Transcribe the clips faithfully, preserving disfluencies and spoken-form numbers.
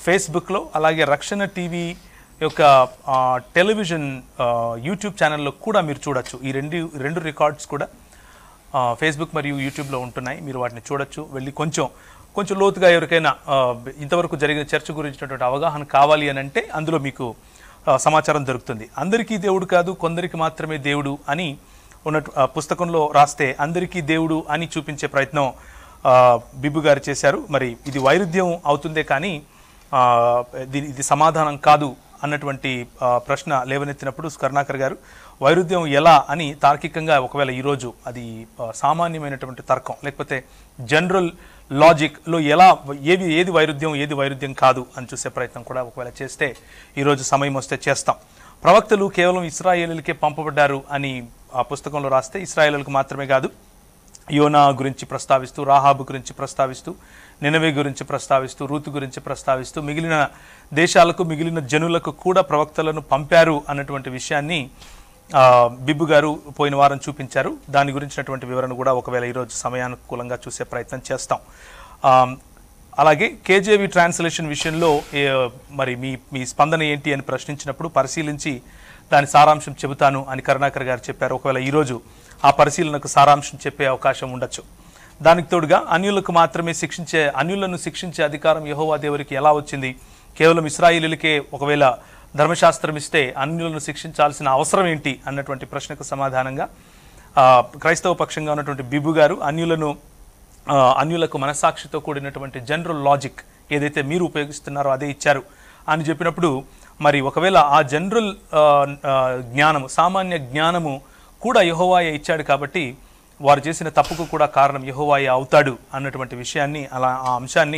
ఫేస్బుక్లో, అలాగే రక్షణ టీవీ యొక్క టెలివిజన్ యూట్యూబ్ ఛానల్లో కూడా మీరు చూడొచ్చు. ఈ రెండు రెండు రికార్డ్స్ కూడా ఫేస్బుక్ మరియు యూట్యూబ్లో ఉంటున్నాయి. మీరు వాటిని చూడొచ్చు. వెళ్ళి కొంచెం కొంచెం లోతుగా ఎవరికైనా ఇంతవరకు జరిగిన చర్చ గురించినటువంటి అవగాహన కావాలి అని అంటే అందులో మీకు సమాచారం దొరుకుతుంది. అందరికీ దేవుడు కాదు, కొందరికి మాత్రమే దేవుడు అని ఉన్నట్టు పుస్తకంలో రాస్తే అందరికీ దేవుడు అని చూపించే ప్రయత్నం బిబ్బు గారు చేశారు. మరి ఇది వైరుధ్యం అవుతుందే కానీ దీని ఇది సమాధానం కాదు అన్నటువంటి ప్రశ్న లేవనెత్తినప్పుడు కరుణాకర్ గారు వైరుధ్యం ఎలా అని తార్కికంగా ఒకవేళ ఈరోజు అది సామాన్యమైనటువంటి తర్కం లేకపోతే జనరల్ లాజిక్లో ఎలా ఏది ఏది వైరుధ్యం ఏది వైరుధ్యం కాదు అని చూసే ప్రయత్నం కూడా ఒకవేళ చేస్తే ఈరోజు సమయం వస్తే చేస్తాం. ప్రవక్తలు కేవలం ఇశ్రాయేలులకే పంపబడ్డారు అని ఆ పుస్తకంలో రాస్తే ఇశ్రాయేలులకు మాత్రమే కాదు, యోనా గురించి ప్రస్తావిస్తూ, రాహాబు గురించి ప్రస్తావిస్తూ, నినవే గురించి ప్రస్తావిస్తూ, రూతు గురించి ప్రస్తావిస్తూ మిగిలిన దేశాలకు మిగిలిన జనులకు కూడా ప్రవక్తలను పంపారు అన్నటువంటి విషయాన్ని బిబ్బు గారు పోయిన వారం చూపించారు. దాని గురించినటువంటి వివరణ కూడా ఒకవేళ ఈరోజు సమయానుకూలంగా చూసే ప్రయత్నం చేస్తాం. అలాగే కేజేవి ట్రాన్స్లేషన్ విషయంలో మరి మీ మీ స్పందన ఏంటి అని ప్రశ్నించినప్పుడు పరిశీలించి దాని సారాంశం చెబుతాను అని కరుణాకర్ గారు చెప్పారు. ఒకవేళ ఈరోజు ఆ పరిశీలనకు సారాంశం చెప్పే అవకాశం ఉండొచ్చు. దానికి తోడుగా అన్యులకు మాత్రమే శిక్షించే అన్యులను శిక్షించే అధికారం యెహోవా దేవునికి ఎలా వచ్చింది? కేవలం ఇశ్రాయేలీయులకే ఒకవేళ ధర్మశాస్త్రం ఇస్తే అన్యులను శిక్షించాల్సిన అవసరం ఏంటి అన్నటువంటి ప్రశ్నకు సమాధానంగా క్రైస్తవ పక్షంగా ఉన్నటువంటి బిబ్బు గారు అన్యులను అన్యులకు మనస్సాక్షితో కూడినటువంటి జనరల్ లాజిక్ ఏదైతే మీరు ఉపయోగిస్తున్నారో అదే ఇచ్చారు అని చెప్పినప్పుడు మరి ఒకవేళ ఆ జనరల్ జ్ఞానము సామాన్య జ్ఞానము కూడా యెహోవాయే ఇచ్చాడు కాబట్టి వారు చేసిన తప్పుకు కూడా కారణం యెహోవాయే అవుతాడు అన్నటువంటి విషయాన్ని అలా ఆ అంశాన్ని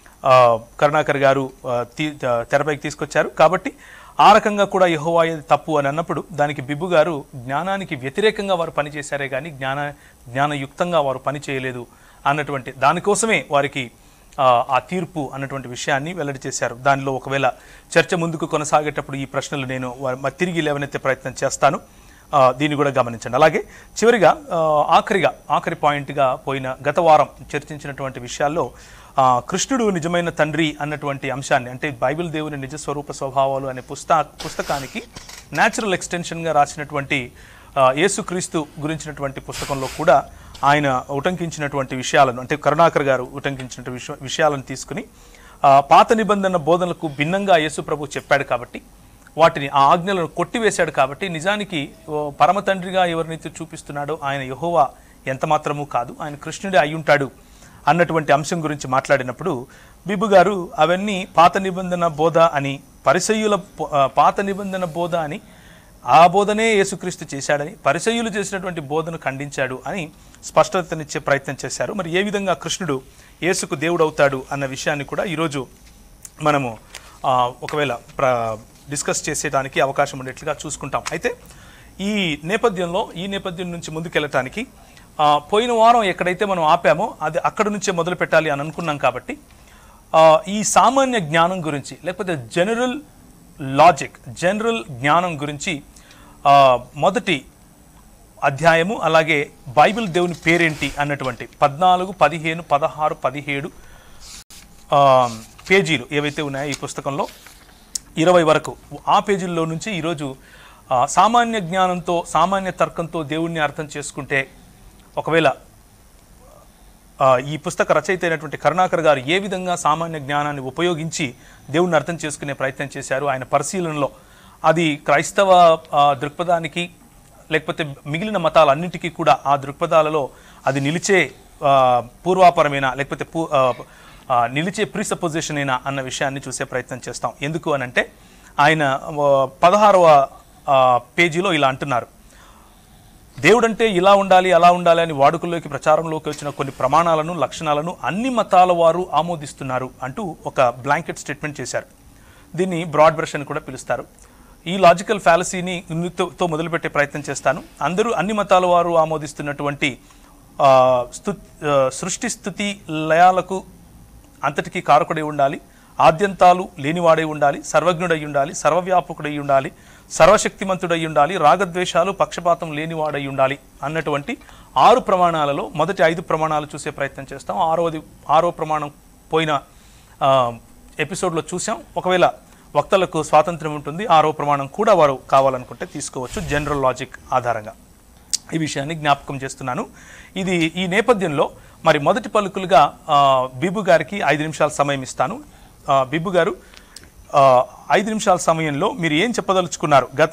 కరుణాకర్ గారు తెరపైకి తీసుకొచ్చారు. కాబట్టి ఆ రకంగా కూడా యెహోవాయే తప్పు అని అన్నప్పుడు దానికి బిబ్బు గారు జ్ఞానానికి వ్యతిరేకంగా వారు పనిచేశారే కానీ జ్ఞాన జ్ఞానయుక్తంగా వారు పని చేయలేదు అన్నటువంటి దానికోసమే వారికి ఆ తీర్పు అన్నటువంటి విషయాన్ని వెల్లడి చేశారు. దానిలో ఒకవేళ చర్చ ముందుకు కొనసాగేటప్పుడు ఈ ప్రశ్నలు నేను తిరిగి లేవనెత్తే ప్రయత్నం చేస్తాను. దీన్ని కూడా గమనించండి. అలాగే చివరిగా ఆఖరిగా ఆఖరి పాయింట్గా పోయిన గత వారం చర్చించినటువంటి విషయాల్లో కృష్ణుడు నిజమైన తండ్రి అన్నటువంటి అంశాన్ని అంటే బైబిల్ దేవుని నిజ స్వరూప స్వభావాలు అనే పుస్తక పుస్తకానికి న్యాచురల్ ఎక్స్టెన్షన్గా రాసినటువంటి యేసుక్రీస్తు గురించినటువంటి పుస్తకంలో కూడా ఆయన ఉటంకించినటువంటి విషయాలను అంటే కరుణాకర్ గారు ఉటంకించిన విష విషయాలను తీసుకుని పాత నిబంధన బోధనలకు భిన్నంగా యేసు ప్రభు చెప్పాడు కాబట్టి వాటిని ఆ ఆజ్ఞలను కొట్టివేశాడు కాబట్టి నిజానికి పరమ తండ్రిగా ఎవరినైతే చూపిస్తున్నాడో ఆయన యెహోవా ఎంత మాత్రము కాదు, ఆయన కృష్ణుడే అయి ఉంటాడు అన్నటువంటి అంశం గురించి మాట్లాడినప్పుడు బిబ్బు గారు అవన్నీ పాత నిబంధన బోధ అని పరిసయ్యుల పాత నిబంధన బోధ అని ఆ బోధనే యేసుక్రీస్తు చేశాడని పరిసయ్యులు చేసినటువంటి బోధను ఖండించాడు అని స్పష్టతనిచ్చే ప్రయత్నం చేశారు. మరి ఏ విధంగా కృష్ణుడు యేసుకు దేవుడు అవుతాడు అన్న విషయాన్ని కూడా ఈరోజు మనము ఒకవేళ ప్ర డిస్కస్ చేసేటానికి అవకాశం ఉండేట్లుగా చూసుకుంటాం. అయితే ఈ నేపథ్యంలో ఈ నేపథ్యం నుంచి ముందుకెళ్ళటానికి పోయిన వారం ఎక్కడైతే మనం ఆపామో అది అక్కడి నుంచే మొదలు పెట్టాలి అని అనుకున్నాం. కాబట్టి ఈ సామాన్య జ్ఞానం గురించి లేకపోతే జనరల్ లాజిక్ జనరల్ జ్ఞానం గురించి మొదటి అధ్యాయము అలాగే బైబిల్ దేవుని పేరేంటి అన్నటువంటి పద్నాలుగు పదిహేను పదహారు పదిహేడు పేజీలు ఏవైతే ఉన్నాయో ఈ పుస్తకంలో ఇరవై వరకు ఆ పేజీల్లో నుంచి ఈరోజు సామాన్య జ్ఞానంతో సామాన్య తర్కంతో దేవుణ్ణి అర్థం చేసుకుంటే ఒకవేళ ఈ పుస్తక రచయిత అయినటువంటి కరుణాకర్ గారు ఏ విధంగా సామాన్య జ్ఞానాన్ని ఉపయోగించి దేవుణ్ణి అర్థం చేసుకునే ప్రయత్నం చేశారు ఆయన పరిశీలనలో అది క్రైస్తవ దృక్పథానికి లేకపోతే మిగిలిన మతాలన్నింటికీ కూడా ఆ దృక్పథాలలో అది నిలిచే పూర్వాపరమైన లేకపోతే పూ నిలిచే ప్రీసపోజిషన్ అయినా అన్న విషయాన్ని చూసే ప్రయత్నం చేస్తాం. ఎందుకు అని అంటే ఆయన పదహారవ పేజీలో ఇలా అంటున్నారు, దేవుడంటే ఇలా ఉండాలి అలా ఉండాలి అని వాడుకల్లోకి ప్రచారంలోకి వచ్చిన కొన్ని ప్రమాణాలను లక్షణాలను అన్ని మతాల వారు ఆమోదిస్తున్నారు అంటూ ఒక బ్లాంకెట్ స్టేట్మెంట్ చేశారు. దీన్ని బ్రాడ్ బ్రష్ అని కూడా పిలుస్తారు. ఈ లాజికల్ ఫ్యాలసీని తో మొదలుపెట్టే ప్రయత్నం చేస్తాను. అందరూ అన్ని మతాల వారు ఆమోదిస్తున్నటువంటి స్తు సృష్టి స్థుతి లయాలకు అంతటికీ కారకుడై ఉండాలి, ఆద్యంతాలు లేనివాడై ఉండాలి, సర్వజ్ఞుడై ఉండాలి, సర్వవ్యాపకుడై ఉండాలి, సర్వశక్తిమంతుడై ఉండాలి, రాగద్వేషాలు పక్షపాతం లేనివాడై ఉండాలి అన్నటువంటి ఆరు ప్రమాణాలలో మొదటి ఐదు ప్రమాణాలు చూసే ప్రయత్నం చేస్తాం. ఆరోది ఆరో ప్రమాణం పోయిన ఎపిసోడ్లో చూసాం. ఒకవేళ వక్తలకు స్వాతంత్రం ఉంటుంది, ఆరో ప్రమాణం కూడా వారు కావాలనుకుంటే తీసుకోవచ్చు జనరల్ లాజిక్ ఆధారంగా. ఈ విషయాన్ని జ్ఞాపకం చేస్తున్నాను. ఇది ఈ నేపథ్యంలో మరి మొదటి పలుకులుగా బిబు గారికి ఐదు నిమిషాల సమయం ఇస్తాను. బిబు గారు, ఐదు నిమిషాల సమయంలో మీరు ఏం చెప్పదలుచుకున్నారు? గత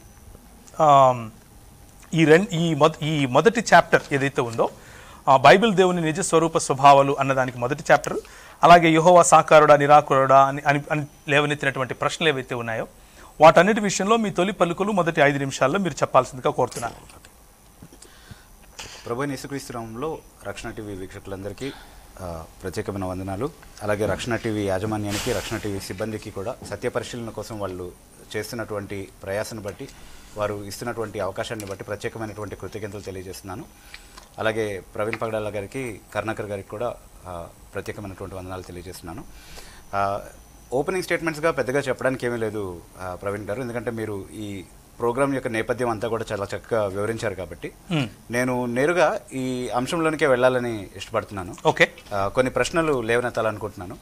ఈ రెండు ఈ మొద ఈ మొదటి చాప్టర్ ఏదైతే ఉందో బైబిల్ దేవుని నిజ స్వరూప స్వభావాలు అన్నదానికి మొదటి చాప్టర్, అలాగే యెహోవా సాకారుడా నిరాకురుడా అని అని లేవనెత్తినటువంటి ప్రశ్నలు ఏవైతే ఉన్నాయో వాటన్నిటి విషయంలో మీ తొలి పలుకులు మొదటి ఐదు నిమిషాల్లో మీరు చెప్పాల్సిందిగా కోరుతున్నాను. ప్రభువైన యేసుక్రీస్తు నామములో రక్షణ టీవీ వీక్షకులందరికీ ప్రత్యేకమైన వందనాలు. అలాగే రక్షణ టీవీ యాజమాన్యానికి, రక్షణ టీవీ సిబ్బందికి కూడా సత్య పరిశీలన కోసం వాళ్ళు చేస్తున్నటువంటి ప్రయాసను బట్టి, వారు ఇస్తున్నటువంటి అవకాశాన్ని బట్టి ప్రత్యేకమైనటువంటి కృతజ్ఞతలు తెలియజేస్తున్నాను. అలాగే ప్రవీణ్ పగడాల గారికి, కరుణాకర్ గారికి కూడా ప్రత్యేకమైనటువంటి వందనాలు తెలియజేస్తున్నాను. ఓపెనింగ్ స్టేట్మెంట్స్గా పెద్దగా చెప్పడానికి ఏమీ లేదు ప్రవీణ్ గారు, ఎందుకంటే మీరు ఈ ప్రోగ్రామ్ యొక్క నేపథ్యం అంతా కూడా చాలా చక్కగా వివరించారు కాబట్టి నేను నేరుగా ఈ అంశంలోనికే వెళ్ళాలని ఇష్టపడుతున్నాను. ఓకే, కొన్ని ప్రశ్నలు లేవనెత్తాలనుకుంటున్నాను.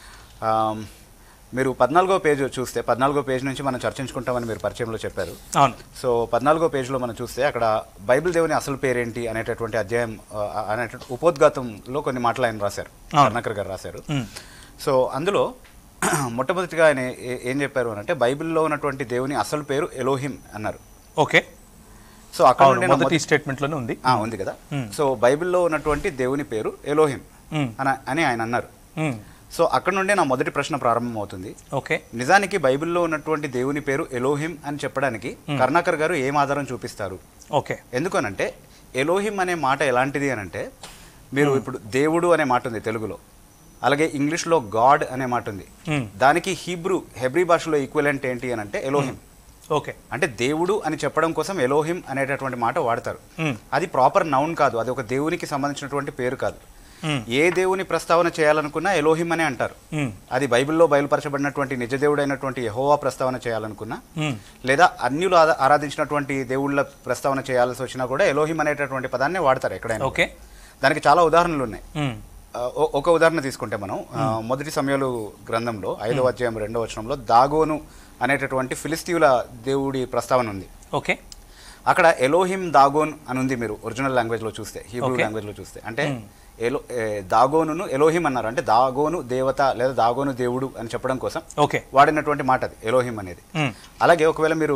మీరు పద్నాలుగో పేజ్ చూస్తే, పద్నాలుగో పేజ్ నుంచి మనం చర్చించుకుంటామని మీరు పరిచయంలో చెప్పారు. సో పద్నాలుగో పేజ్లో మనం చూస్తే అక్కడ బైబిల్ దేవుని అసలు పేరేంటి అనేటటువంటి అధ్యాయం అనేటువంటి ఉపోద్ఘాతంలో కొన్ని మాటలు ఆయన రాశారు, కరుణాకర్ గారు రాశారు. సో అందులో మొట్టమొదటిగా ఆయన ఏం చెప్పారు అని అంటే, బైబిల్లో ఉన్నటువంటి దేవుని అసలు పేరు ఎలోహిం అన్నారు. ఓకే, సో అక్కడ మొదటి స్టేట్మెంట్లోనే ఉంది ఉంది కదా. సో బైబిల్లో ఉన్నటువంటి దేవుని పేరు ఎలోహిం అని ఆయన అన్నారు. సో అక్కడ నుండే నా మొదటి ప్రశ్న ప్రారంభం అవుతుంది. ఓకే, నిజానికి బైబిల్లో ఉన్నటువంటి దేవుని పేరు ఎలోహిం అని చెప్పడానికి కరుణాకర్ గారు ఏం ఆధారం చూపిస్తారు? ఓకే, ఎందుకనంటే ఎలోహిం అనే మాట ఎలాంటిది అని అంటే, మీరు ఇప్పుడు దేవుడు అనే మాట ఉంది తెలుగులో, అలాగే ఇంగ్లీష్లో గాడ్ అనే మాట ఉంది. దానికి హీబ్రూ హెబ్రీ భాషలో ఈక్వలెంట్ ఏంటి అని అంటే ఎలోహిం. ఓకే, అంటే దేవుడు అని చెప్పడం కోసం ఎలోహిం అనేటటువంటి మాట వాడతారు. అది ప్రాపర్ నౌన్ కాదు, అది ఒక దేవునికి సంబంధించినటువంటి పేరు కాదు. ఏ దేవుని ప్రస్తావన చేయాలనుకున్నా ఎలోహిం అనే అంటారు. అది బైబిల్లో బయలుపరచబడినటువంటి నిజ దేవుడు అయినటువంటి యెహోవా ప్రస్తావన చేయాలనుకున్నా, లేదా అన్యులు ఆరాధించినటువంటి దేవుళ్ళ ప్రస్తావన చేయాల్సి వచ్చినా కూడా ఎలోహిం అనేటటువంటి పదాన్ని వాడతారు ఎక్కడైనా. ఓకే, దానికి చాలా ఉదాహరణలు ఉన్నాయి. ఒక ఉదాహరణ తీసుకుంటే మనం మొదటి సమయాలు గ్రంథంలో ఐదవ అధ్యాయం రెండవ వచనంలో దాగోను అనేటటువంటి ఫిలిస్తీయుల దేవుడి ప్రస్తావన ఉంది. ఓకే, అక్కడ ఎలోహిం దాగోన్ అని ఉంది. మీరు ఒరిజినల్ లాంగ్వేజ్ లో చూస్తే, హీబ్రూ లాంగ్వేజ్ లో చూస్తే, అంటే ఎలో దాగోనును ఎలోహిం అన్నారు. అంటే దాగోను దేవత లేదా దాగోను దేవుడు అని చెప్పడం కోసం వాడినటువంటి మాట అది ఎలోహిం అనేది. అలాగే ఒకవేళ మీరు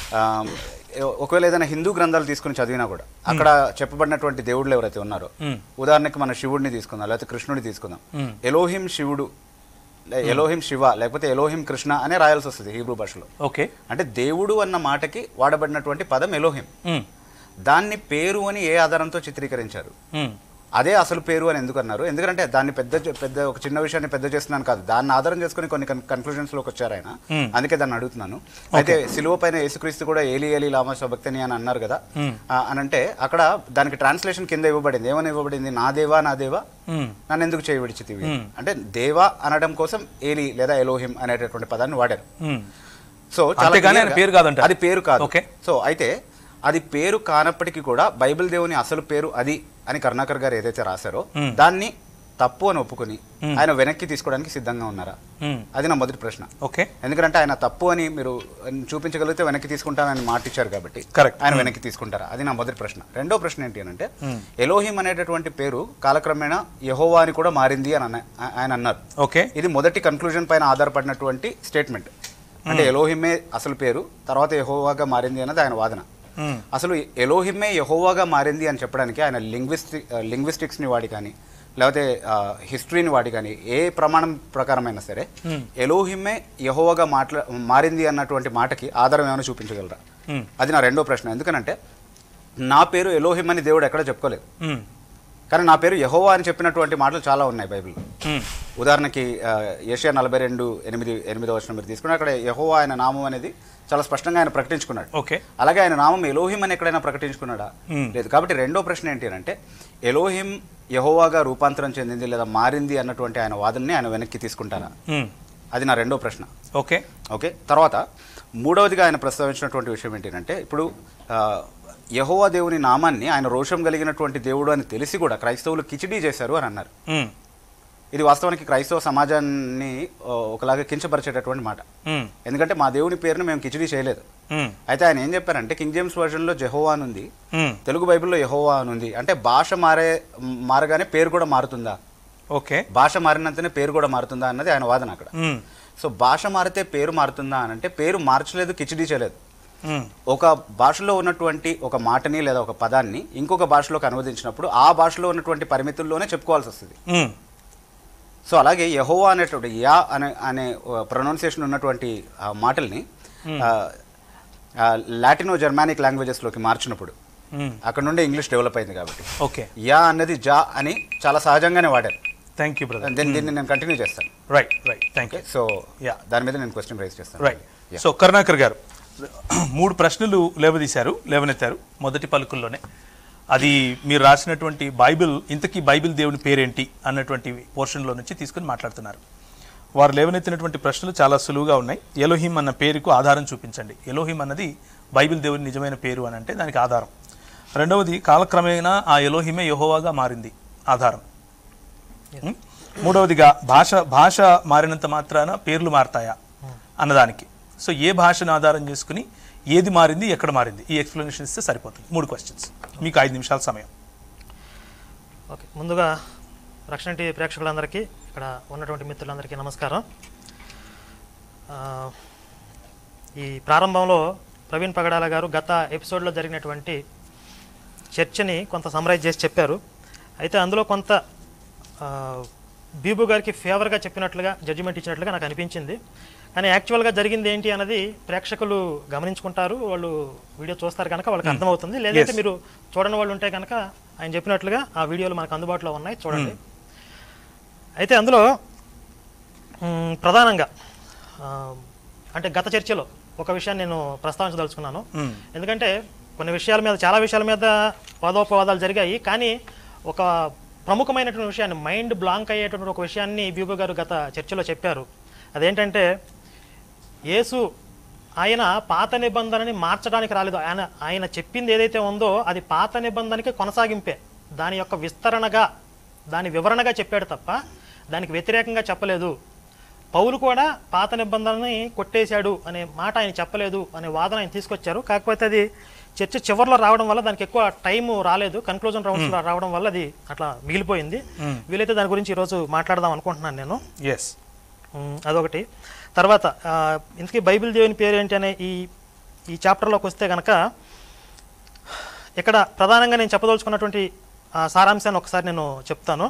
ఒకవేళ ఏదైనా హిందూ గ్రంథాలు తీసుకుని చదివినా కూడా అక్కడ చెప్పబడినటువంటి దేవుళ్ళు ఎవరైతే ఉన్నారో, ఉదాహరణకి మన శివుడిని తీసుకుందాం, లేకపోతే కృష్ణుడిని తీసుకుందాం, ఎలోహిం శివుడు, ఎలోహిం శివ, లేకపోతే ఎలోహిం కృష్ణ అనే రాయాల్సి వస్తుంది హీబ్రూ భాషలో. ఓకే, అంటే దేవుడు అన్న మాటకి వాడబడినటువంటి పదం ఎలోహిం. దాన్ని పేరు అని ఏ ఆధారంతో చిత్రీకరించారు? అదే అసలు పేరు అని ఎందుకు అన్నారు? ఎందుకంటే దాన్ని పెద్ద పెద్ద ఒక చిన్న విషయాన్ని పెద్ద చేస్తున్నాను కాదు, దాన్ని ఆధారం చేసుకుని కొన్ని కన్క్లూజన్స్ లోకి వచ్చారు ఆయన. అందుకే దాన్ని అడుగుతున్నాను. అయితే సిలువ పైన యేసుక్రీస్తు కూడా ఏలి ఏలి లామా సబక్తని అని అన్నారు కదా అని అంటే, అక్కడ దానికి ట్రాన్స్లేషన్ కింద ఇవ్వబడింది. ఏమని ఇవ్వబడింది? నా దేవా నా దేవా నన్ను ఎందుకు చేయి విడిచితివి. అంటే దేవా అనడం కోసం ఏలి లేదా ఎలోహిం అనేటటువంటి పదాన్ని వాడారు. సో చాలా పేరు కాదంట, అది పేరు కాదు. సో అయితే అది పేరు కానప్పటికీ కూడా బైబిల్ దేవుని అసలు పేరు అది అని కరుణాకర్ గారు ఏదైతే రాశారో దాన్ని తప్పు అని ఒప్పుకొని ఆయన వెనక్కి తీసుకోవడానికి సిద్ధంగా ఉన్నారా? అది నా మొదటి ప్రశ్న. ఓకే, ఎందుకంటే ఆయన తప్పు అని మీరు చూపించగలిగితే వెనక్కి తీసుకుంటానని మాట ఇచ్చారు కాబట్టి ఆయన వెనక్కి తీసుకుంటారా? అది నా మొదటి ప్రశ్న. రెండో ప్రశ్న ఏంటి అని అంటే, ఎలోహిం అనేటటువంటి పేరు కాలక్రమేణా యెహోవా అని కూడా మారింది అని ఆయన అన్నారు. ఓకే, ఇది మొదటి కన్క్లూజన్ పైన ఆధారపడినటువంటి స్టేట్మెంట్. అంటే ఎలోహిమే అసలు పేరు, తర్వాత యెహోవాగా మారింది అన్నది ఆయన వాదన. అసలు ఎలోహిమే యెహోవాగా మారింది అని చెప్పడానికి ఆయన లింగ్విస్టిక్ లింగ్విస్టిక్స్ని వాడి కానీ, లేకపోతే హిస్టరీని వాడి కానీ, ఏ ప్రమాణం ప్రకారమైనా సరే ఎలోహిమే యెహోవాగా మాట్లా మారింది అన్నటువంటి మాటకి ఆధారం ఏమైనా చూపించగలరా? అది నా రెండో ప్రశ్న. ఎందుకనంటే నా పేరు ఎలోహిం అని దేవుడు ఎక్కడ చెప్పుకోలేదు, కానీ నా పేరు యెహోవా అని చెప్పినటువంటి మాటలు చాలా ఉన్నాయి బైబిల్లో. ఉదాహరణకి యెషయా నలభై రెండు ఎనిమిది ఎనిమిదో వచనం మీరు తీసుకుని, అక్కడ యెహోవా ఆయన నామం అనేది చాలా స్పష్టంగా ఆయన ప్రకటించుకున్నాడు. ఓకే, అలాగే ఆయన నామం ఎలోహిం అని ఎక్కడైనా ప్రకటించుకున్నాడా? లేదు. కాబట్టి రెండో ప్రశ్న ఏంటి అంటే, ఎలోహిం యెహోవాగా రూపాంతరం చెందింది లేదా మారింది అన్నటువంటి ఆయన వాదనని ఆయన వెనక్కి తీసుకుంటారా? అది నా రెండో ప్రశ్న. ఓకే ఓకే తర్వాత మూడవదిగా ఆయన ప్రస్తావించినటువంటి విషయం ఏంటంటే, ఇప్పుడు యెహోవా దేవుని నామాన్ని ఆయన రోషం కలిగినటువంటి దేవుడు అని తెలిసి కూడా క్రైస్తవులు కిచిడీ చేశారు అని అన్నారు. ఇది వాస్తవానికి క్రైస్తవ సమాజాన్ని ఒకలాగా కించపరిచేటటువంటి మాట. ఎందుకంటే మా దేవుని పేరుని మేము కిచిడీ చేయలేదు. అయితే ఆయన ఏం చెప్పారంటే కింగ్ జేమ్స్ వర్జన్ లో జెహోవా అని ఉంది, తెలుగు బైబిల్లో యెహోవా అని ఉంది. అంటే భాష మారే మారగానే పేరు కూడా మారుతుందా, ఓకే భాష మారినంతనే పేరు కూడా మారుతుందా అన్నది ఆయన వాదన అక్కడ. సో భాష మారితే పేరు మారుతుందా అని అంటే పేరు మార్చలేదు, కిచిడీ చేయలేదు. ఒక భాషలో ఉన్నటువంటి ఒక మాటని లేదా ఒక పదాన్ని ఇంకొక భాషలోకి అనువదించినప్పుడు ఆ భాషలో ఉన్నటువంటి పరిమితుల్లోనే చెప్పుకోవాల్సి వస్తుంది. సో అలాగే యెహోవా అనేటువంటి యా అనే అనే ప్రొనౌన్సియేషన్ ఉన్నటువంటి మాటల్ని లాటినో జర్మానిక్ లాంగ్వేజెస్లోకి మార్చినప్పుడు అక్కడ నుండి ఇంగ్లీష్ డెవలప్ అయింది కాబట్టి ఓకే యా అన్నది జా అని చాలా సహజంగానే వాడారు. Thank you brother. దీన్ని దీన్ని నేను కంటిన్యూ చేస్తాను. Right right thank you. So ya దాని మీద నేను క్వశ్చన్ రైజ్ చేస్తాను. రైట్. సో కరుణాకర్ గారు మూడు ప్రశ్నలు లేవదీశారు లేవనెత్తారు మొదటి పలుకుల్లోనే. అది మీరు రాసినటువంటి బైబిల్, ఇంతకీ బైబిల్ దేవుని పేరేంటి అన్నటువంటి పోర్షన్లో నుంచి తీసుకుని మాట్లాడుతున్నారు. వారు లేవనెత్తినటువంటి ప్రశ్నలు చాలా సులువుగా ఉన్నాయి. ఎలోహిం అన్న పేరుకు ఆధారం చూపించండి. ఎలోహిం అన్నది బైబిల్ దేవుని నిజమైన పేరు అని అంటే దానికి ఆధారం. రెండవది కాలక్రమేణా ఆ ఎలోహిమే యెహోవాగా మారింది, ఆధారం. మూడవదిగా భాష భాష మారినంత మాత్రాన పేర్లు మారతాయా అన్నదానికి. సో ఏ భాషను ఆధారం చేసుకుని ఏది మారింది, ఎక్కడ మారింది, ఈ ఎక్స్ప్లెనేషన్ ఇస్తే సరిపోతుంది. మూడు క్వశ్చన్స్, మీకు ఐదు నిమిషాల సమయం. ఓకే, ముందుగా రక్షణ టీవీ ప్రేక్షకులందరికీ, ఇక్కడ ఉన్నటువంటి మిత్రులందరికీ నమస్కారం. ఈ ప్రారంభంలో ప్రవీణ్ పగడాల గారు గత ఎపిసోడ్లో జరిగినటువంటి చర్చని కొంత సమరైజ్ చేసి చెప్పారు. అయితే అందులో కొంత బీబు గారికి ఫేవర్గా చెప్పినట్లుగా, జడ్జిమెంట్ ఇచ్చినట్లుగా నాకు అనిపించింది. కానీ యాక్చువల్గా జరిగింది ఏంటి అన్నది ప్రేక్షకులు గమనించుకుంటారు, వాళ్ళు వీడియో చూస్తారు కనుక వాళ్ళకి అర్థమవుతుంది. లేదంటే మీరు చూడని వాళ్ళు ఉంటే కనుక ఆయన చెప్పినట్లుగా ఆ వీడియోలు మనకు అందుబాటులో ఉన్నాయి, చూడండి. అయితే అందులో ప్రధానంగా అంటే గత చర్చలో ఒక విషయాన్ని నేను ప్రస్తావించదలుచుకున్నాను. ఎందుకంటే కొన్ని విషయాల మీద, చాలా విషయాల మీద వాదోపవాదాలు జరిగాయి. కానీ ఒక ప్రముఖమైనటువంటి విషయాన్ని, మైండ్ బ్లాంక్ అయ్యేటువంటి ఒక విషయాన్ని బీబు గారు గత చర్చలో చెప్పారు. అదేంటంటే యేసు ఆయన పాత నిబంధనని మార్చడానికి రాలేదు. ఆయన ఆయన చెప్పింది ఏదైతే ఉందో అది పాత నిబంధనకి కొనసాగింపే, దాని యొక్క విస్తరణగా, దాని వివరణగా చెప్పాడు తప్ప దానికి వ్యతిరేకంగా చెప్పలేదు. పౌలు కూడా పాత నిబంధనని కొట్టేశాడు అనే మాట ఆయన చెప్పలేదు అనే వాదన ఆయన తీసుకొచ్చారు. కాకపోతే అది చర్చ చివరిలో రావడం వల్ల దానికి ఎక్కువ టైం రాలేదు, కన్క్లూజన్ రౌండ్స్లో రావడం వల్ల అది అట్లా మిగిలిపోయింది. వీలైతే దాని గురించి ఈరోజు మాట్లాడదాం అనుకుంటున్నాను నేను. ఎస్, అదొకటి. తర్వాత ఇంతకీ బైబిల్ దేవుని పేరు ఏంటి అనే ఈ ఈ చాప్టర్లోకి వస్తే కనుక ఇక్కడ ప్రధానంగా నేను చెప్పదలుచుకున్నటువంటి సారాంశాన్ని ఒకసారి నేను చెప్తాను.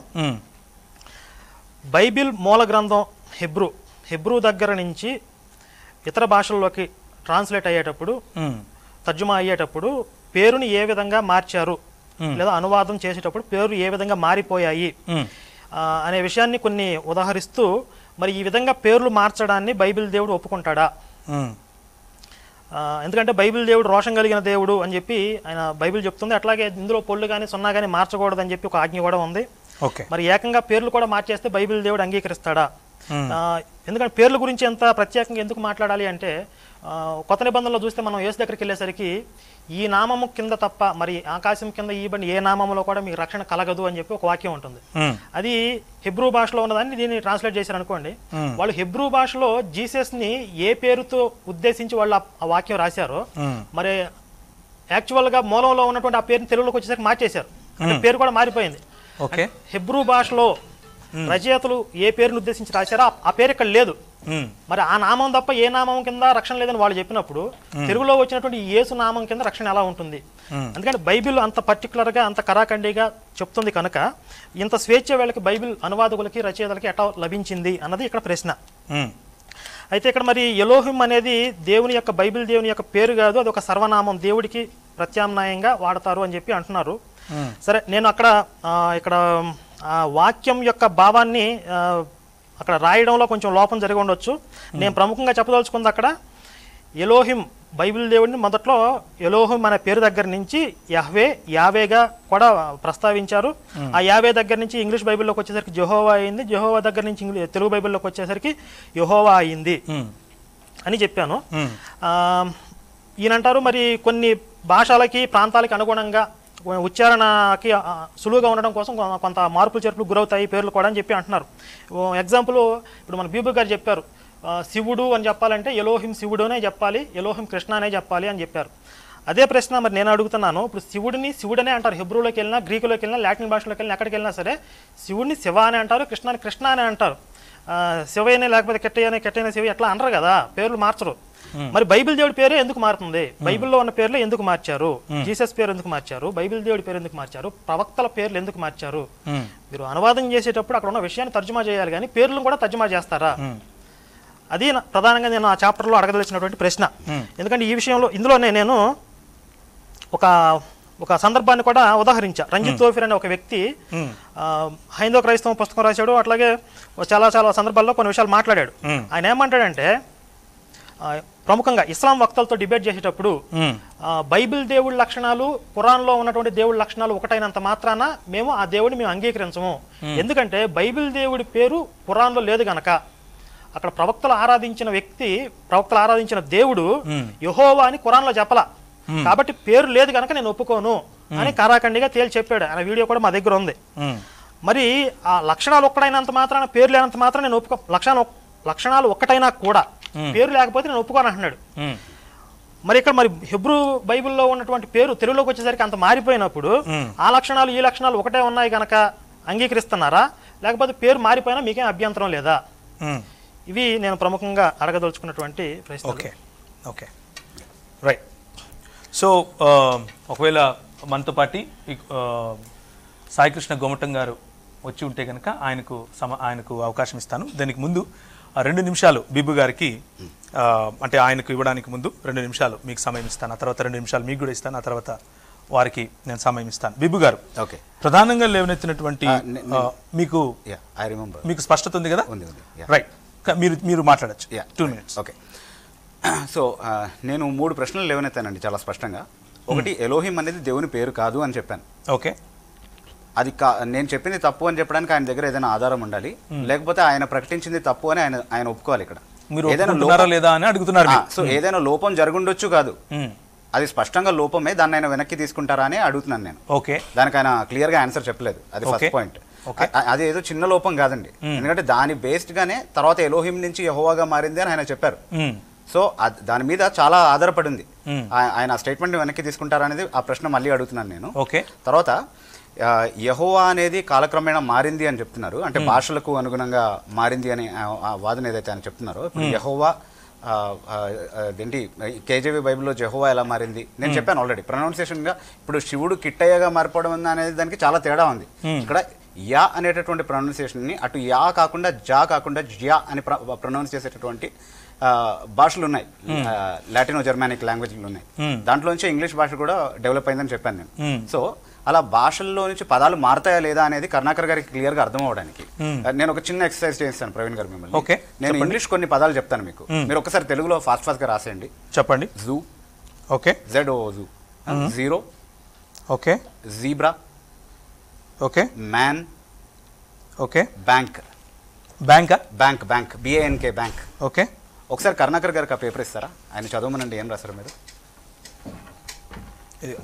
బైబిల్ మూల గ్రంథం హెబ్రూ హెబ్రూ దగ్గర నుంచి ఇతర భాషల్లోకి ట్రాన్స్లేట్ అయ్యేటప్పుడు, తర్జుమా అయ్యేటప్పుడు పేరుని ఏ విధంగా మార్చారు లేదా అనువాదం చేసేటప్పుడు పేరు ఏ విధంగా మారిపోయాయి అనే విషయాన్ని కొన్ని ఉదాహరిస్తూ, మరి ఈ విధంగా పేర్లు మార్చడాన్ని బైబిల్ దేవుడు ఒప్పుకుంటాడా? ఎందుకంటే బైబిల్ దేవుడు రోషం కలిగిన దేవుడు అని చెప్పి ఆయన బైబిల్ చెప్తుంది. అట్లాగే ఇందులో పొళ్ళు కానీ సున్నా కానీ మార్చకూడదని చెప్పి ఒక ఆజ్ఞ కూడా ఉంది. మరి ఏకంగా పేర్లు కూడా మార్చేస్తే బైబిల్ దేవుడు అంగీకరిస్తాడా? ఎందుకంటే పేర్ల గురించి ఎంత ప్రత్యేకంగా ఎందుకు మాట్లాడాలి అంటే, కొత్త నిబంధనలో చూస్తే మనం యేసు దగ్గరికి వెళ్ళేసరికి ఈ నామము కింద తప్ప మరి ఆకాశం కింద ఈ బండి ఏ నామంలో కూడా మీకు రక్షణ కలగదు అని చెప్పి ఒక వాక్యం ఉంటుంది. అది హెబ్రూ భాషలో ఉన్నదాన్ని దీన్ని ట్రాన్స్లేట్ చేశారు అనుకోండి. వాళ్ళు హెబ్రూ భాషలో జీసస్ ని ఏ పేరుతో ఉద్దేశించి వాళ్ళు ఆ వాక్యం రాశారో, మరి యాక్చువల్ గా మూలంలో ఉన్నటువంటి ఆ పేరుని తెలుగులోకి వచ్చేసరికి మార్చేశారు. పేరు కూడా మారిపోయింది. హెబ్రూ భాషలో రచయితలు ఏ పేరును ఉద్దేశించి రాశారో ఆ పేరు ఇక్కడ లేదు. మరి ఆ నామం తప్ప ఏ నామం కింద రక్షణ లేదని వాళ్ళు చెప్పినప్పుడు తెలుగులో వచ్చినటువంటి యేసు నామం కింద రక్షణ ఎలా ఉంటుంది? అందుకని బైబిల్ అంత పర్టికులర్ గా, అంత కరాఖండిగా చెప్తుంది కనుక ఇంత స్వేచ్ఛ వీళ్ళకి బైబిల్ అనువాదకులకి, రచయితలకి ఎట్లా లభించింది అన్నది ఇక్కడ ప్రశ్న. అయితే ఇక్కడ మరి ఎలోహిం అనేది దేవుని యొక్క, బైబిల్ దేవుని యొక్క పేరు కాదు, అది ఒక సర్వనామం, దేవుడికి ప్రత్యామ్నాయంగా వాడతారు అని చెప్పి అంటున్నారు. సరే, నేను అక్కడ ఇక్కడ వాక్యం యొక్క భావాన్ని అక్కడ రాయడంలో కొంచెం లోపం జరిగి ఉండొచ్చు. నేను ప్రముఖంగా చెప్పదలుచుకుంది అక్కడ ఎలోహిం, బైబిల్ దేవుడిని మొదట్లో ఎలోహిం అనే పేరు దగ్గర నుంచి యహ్వే, యావేగా కూడా ప్రస్తావించారు. ఆ యావే దగ్గర నుంచి ఇంగ్లీష్ బైబిల్లోకి వచ్చేసరికి జెహోవా అయింది, జెహోవా దగ్గర నుంచి ఇంగ్లీష్ తెలుగు బైబిల్లోకి వచ్చేసరికి యెహోవా అయింది అని చెప్పాను. ఈయనంటారు మరి కొన్ని భాషలకి, ప్రాంతాలకి అనుగుణంగా ఉచ్చారణకి ఆ, సులువుగా ఉండడం కోసం కొ- కొంత మార్పులు చేర్పులు గురవుతాయి పేర్లు కూడా అని చెప్పి అంటున్నారు. ఎగ్జాంపుల్ ఇప్పుడు మన బీబు గారు చెప్పారు, ఆ, శివుడు అని చెప్పాలంటే ఎలోహిం శివుడు అనే చెప్పాలి, ఎలోహిం కృష్ణ అనే చెప్పాలి అని చెప్పారు. అదే ప్రశ్న మరి నేను అడుగుతున్నాను, ఇప్పుడు శివుడిని శివుడనే అంటారు, హెబ్రూలోకి వెళ్ళినా గ్రీకులోకి వెళ్ళినా లాటిన్ భాషలోకి వెళ్ళినా ఎక్కడికి వెళ్ళినా సరే శివుడిని శివ అని అంటారు, కృష్ణాని కృష్ణ అని అంటారు. ఆ, శివయ్యనే లేకపోతే కెట్టయ్యనే కెట్టైన శివ ఎట్లా అనరు కదా, పేర్లు మార్చరు. మరి బైబిల్ దేవుడి పేరే ఎందుకు మారుతుంది? బైబిల్లో ఉన్న పేర్లు ఎందుకు మార్చారు? జీసస్ పేరు ఎందుకు మార్చారు? బైబిల్ దేవుడి పేరు ఎందుకు మార్చారు? ప్రవక్తల పేర్లు ఎందుకు మార్చారు? మీరు అనువాదం చేసేటప్పుడు అక్కడ ఉన్న విషయాన్ని తర్జుమా చేయాలి, కానీ పేర్లను కూడా తర్జుమా చేస్తారా? అది నా- ప్రధానంగా నేను ఆ చాప్టర్లో అడగదలిచినటువంటి ప్రశ్న. ఎందుకంటే ఈ విషయంలో ఇందులోనే నేను ఒక ఒక సందర్భాన్ని కూడా ఉదాహరించా. రంజిత్ తోఫిర్ అనే ఒక వ్యక్తి ఆ, హైందవ క్రైస్తవ పుస్తకం రాశాడు, అట్లాగే చాలా చాలా సందర్భాల్లో కొన్ని విషయాలు మాట్లాడాడు. ఆయన ఏమంటాడంటే, ఆ, ప్రముఖంగా ఇస్లాం వక్తలతో డిబేట్ చేసేటప్పుడు ఆ, బైబిల్ దేవుడి లక్షణాలు ఖురాన్లో ఉన్నటువంటి దేవుడి లక్షణాలు ఒకటైనంత మాత్రాన మేము ఆ దేవుడిని మేము అంగీకరించము. ఎందుకంటే బైబిల్ దేవుడి పేరు ఖురాన్లో లేదు గనక, అక్కడ ప్రవక్తలు ఆరాధించిన వ్యక్తి ప్రవక్తలు ఆరాధించిన దేవుడు యెహోవా అని ఖురాన్లో చెప్పలా, కాబట్టి పేరు లేదు కనుక నేను ఒప్పుకోను అని కారాఖండిగా తేల్చి చెప్పాడు. ఆయన వీడియో కూడా మా దగ్గర ఉంది. మరి ఆ లక్షణాలు ఒక్కటైనంత మాత్రాన పేరు లేనంత మాత్రం నేను ఒప్పుకో లక్షణాలు లక్షణాలు ఒక్కటైనా కూడా పేరు లేకపోతే నేను ఒప్పుకోను అంటున్నాడు. మరి ఇక్కడ మరి హెబ్రూ బైబిల్లో ఉన్నటువంటి పేరు తెలుగులోకి వచ్చేసరికి అంత మారిపోయినప్పుడు ఆ లక్షణాలు ఈ లక్షణాలు ఒకటే ఉన్నాయి కనుక అంగీకరిస్తున్నారా, లేకపోతే పేరు మారిపోయినా మీకేం అభ్యంతరం లేదా? ఇవి నేను ప్రముఖంగా అడగదలుచుకున్నటువంటి ప్రశ్న. Okay okay right. సో ఒకవేళ మనతో పాటి ఆ, సాయికృష్ణ గోమటం గారు వచ్చి ఉంటే కనుక ఆయనకు సమ ఆయనకు అవకాశం ఇస్తాను. దానికి ముందు ఆ రెండు నిమిషాలు బిబ్బు గారికి ఆ, అంటే ఆయనకు ఇవ్వడానికి ముందు రెండు నిమిషాలు మీకు సమయం ఇస్తాను, ఆ తర్వాత రెండు నిమిషాలు మీకు కూడా ఇస్తాను, ఆ తర్వాత వారికి నేను సమయం ఇస్తాను. బిబ్బు గారు, ఓకే, ప్రధానంగా లేవనెత్తినటువంటి ఆ, మీకు ఐ రిమెంబర్ మీకు స్పష్టత ఉంది కదా? ఉంది ఉంది రైట్, మీరు మీరు మాట్లాడచ్చు టూ మినిట్స్. ఓకే, సో నేను మూడు ప్రశ్నలు లేవనెత్తానండి చాలా స్పష్టంగా. ఒకటి, ఎలోహిం అనేది దేవుని పేరు కాదు అని చెప్పాను. ఓకే, అది కా నేను చెప్పింది తప్పు అని చెప్పడానికి ఆయన దగ్గర ఏదైనా ఆధారం ఉండాలి, లేకపోతే ఆయన ప్రకటించింది తప్పు అని ఆయన ఆయన ఒప్పుకోవాలి. ఇక్కడ మీరు ఒప్పుకుంటున్నారా లేదా అని అడుగుతున్నారు. సో ఏదైనా లోపం జరుగుండొచ్చు కాదు, అది స్పష్టంగా లోపమే, దాన్ని ఆయన వెనక్కి తీసుకుంటారా అని అడుగుతున్నాను నేను. ఓకే, దానికి ఆయన క్లియర్ గా ఆన్సర్ చెప్పలేదు, అది ఫస్ట్ పాయింట్. అది ఏదో చిన్న లోపం కాదండి, ఎందుకంటే దాని బేస్డ్ గానే తర్వాత ఎలోహిం నుంచి యెహోవాగా మారింది అని ఆయన చెప్పారు. సో దాని మీద చాలా ఆధారపడింది. ఆయన స్టేట్మెంట్ వెనక్కి తీసుకుంటారా అనేది ఆ ప్రశ్న మళ్ళీ అడుగుతున్నాను నేను. ఓకే, తర్వాత యెహోవా అనేది కాలక్రమేణా మారింది అని చెప్తున్నారు, అంటే భాషలకు అనుగుణంగా మారింది అని ఆ వాదన ఏదైతే ఆయన చెప్తున్నారో. ఇప్పుడు యెహోవా ఏంటి కేజీవి బైబిల్లో జెహోవా ఎలా మారింది నేను చెప్పాను ఆల్రెడీ. ప్రొనౌన్సియేషన్ గా ఇప్పుడు శివుడు కిట్టయ్యగా మారిపోవడం అనేది దానికి చాలా తేడా ఉంది. ఇక్కడ యా అనేటటువంటి ప్రొనౌన్సియేషన్ ని అటు యా కాకుండా జా కాకుండా జ్యా అని ప్రొనౌన్స్ చేసేటటువంటి భాషలు ఉన్నాయి, లాటినో జర్మానిక్ లాంగ్వేజ్లు ఉన్నాయి. దాంట్లోంచి ఇంగ్లీష్ భాష కూడా డెవలప్ అయిందని చెప్పాను నేను. సో అలా భాషల్లో నుంచి పదాలు మారతాయా లేదా అనేది కరుణాకర్ గారికి క్లియర్ గా అర్థం అవడానికి నేను ఒక చిన్న ఎక్సర్సైజ్ చేస్తాను ప్రవీణ్ గారు మిమ్మల్ని. ఓకే, నేను ఇంగ్లీష్ కొన్ని పదాలు చెప్తాను మీకు, మీరు ఒకసారి తెలుగులో ఫాస్ట్ ఫాస్ట్ గా రాసేయండి. చెప్పండి. Zoo, okay, Z O zoo. Zero, okay, zebra, okay, man, okay, bank. Bank bank bank B A N K bank. Okay, ఒకసారి కరుణాకర్ గారికి ఆ పేపర్ ఇస్తారా, ఆయన చదవమనండి. ఏం రాశారు మీరు? ఇది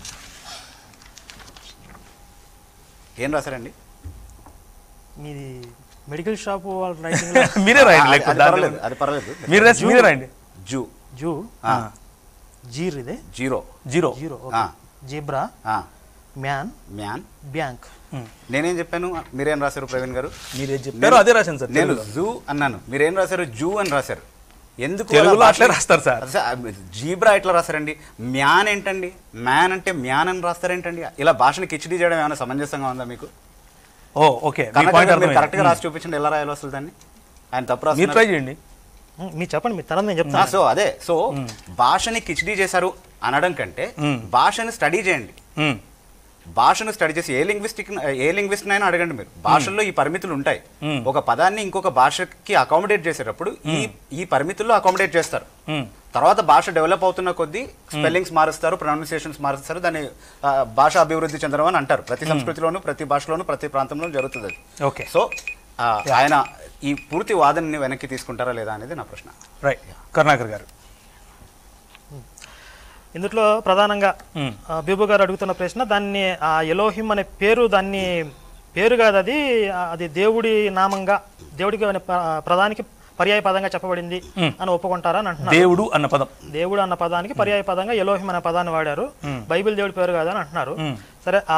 ఏం రాశారండి? మీది మెడికల్ షాప్ మీరే రాయండి, పర్వాలేదు, అది పర్వాలేదు, మీరే మీరే రాయండి. జూ, జూ, జీర్, ఇదే zero, zero, zero, zebra, man, man, bank. నేనేం చెప్పాను, మీరేం రాశారు ప్రవీణ్ గారు? మీరేం చెప్పారు అదే రాశాను సార్. నేను జూ అన్నాను, మీరేం రాశారు? జూ అని రాశారు. ఎందుకు తెలుగులో అట్లే రాస్తారు సార్. జీబ్రా ఎట్లా రాస్తారండి? మ్యాన్ ఏంటండి? మ్యాన్ అంటే మ్యాన్ అని రాస్తారేంటండి? ఇలా భాషని కిచిడీ చేయడం ఏమైనా సమంజసంగా ఉందా మీకు? ఓ ఓకే, కరెక్ట్ గా రాసి చూపించండి, ఎలా రాయాలో అసలు దాన్ని. ఆయన తప్పు రాసి ట్రై చేయండి, మీరు చెప్పండి, మీ తర్వాత నేను చెప్తాను. సో అదే, సో భాషని కిచిడీ చేశారు అనడం కంటే భాషని స్టడీ చేయండి. భాషను స్టడీ చేసి ఏ లింగ్విస్టిక్ ఏ లింగ్విస్ట్ అయినా అడగండి మీరు. భాషల్లో ఈ పరిమితులు ఉంటాయి. ఒక పదాన్ని ఇంకొక భాషకి అకామిడేట్ చేసేటప్పుడు ఈ ఈ పరిమితుల్లో అకామిడేట్ చేస్తారు. తర్వాత భాష డెవలప్ అవుతున్న కొద్దీ స్పెల్లింగ్స్ మారుస్తారు, ప్రొనౌన్సియేషన్స్ మారుస్తారు, దాన్ని భాష అభివృద్ధి చెందడం అని అంటారు. ప్రతి సంస్కృతిలోనూ ప్రతి భాషలోనూ ప్రతి ప్రాంతంలోనూ జరుగుతుంది అది. ఓకే, సో ఆయన ఈ పూర్తి వాదనని వెనక్కి తీసుకుంటారా లేదా అనేది నా ప్రశ్న. రైట్, కరుణాకర్ గారు. ఇందులో ప్రధానంగా ఆ, బీబు గారు అడుగుతున్న ప్రశ్న, దాన్ని ఆ ఎలోహిం అనే పేరు, దాన్ని పేరు కాదు, అది అది దేవుడి నామంగా, దేవుడికి అనే ప్ర- ప్రధానికి పర్యాయ పదంగా చెప్పబడింది అని ఒప్పుకుంటారా అని అంటున్నారు. దేవుడు అన్న పదం దేవుడు అన్న పదానికి పర్యాయ పదంగా ఎలోహిం అనే పదాన్ని వాడారు, బైబిల్ దేవుడి పేరు కాదని అంటున్నారు. సరే, ఆ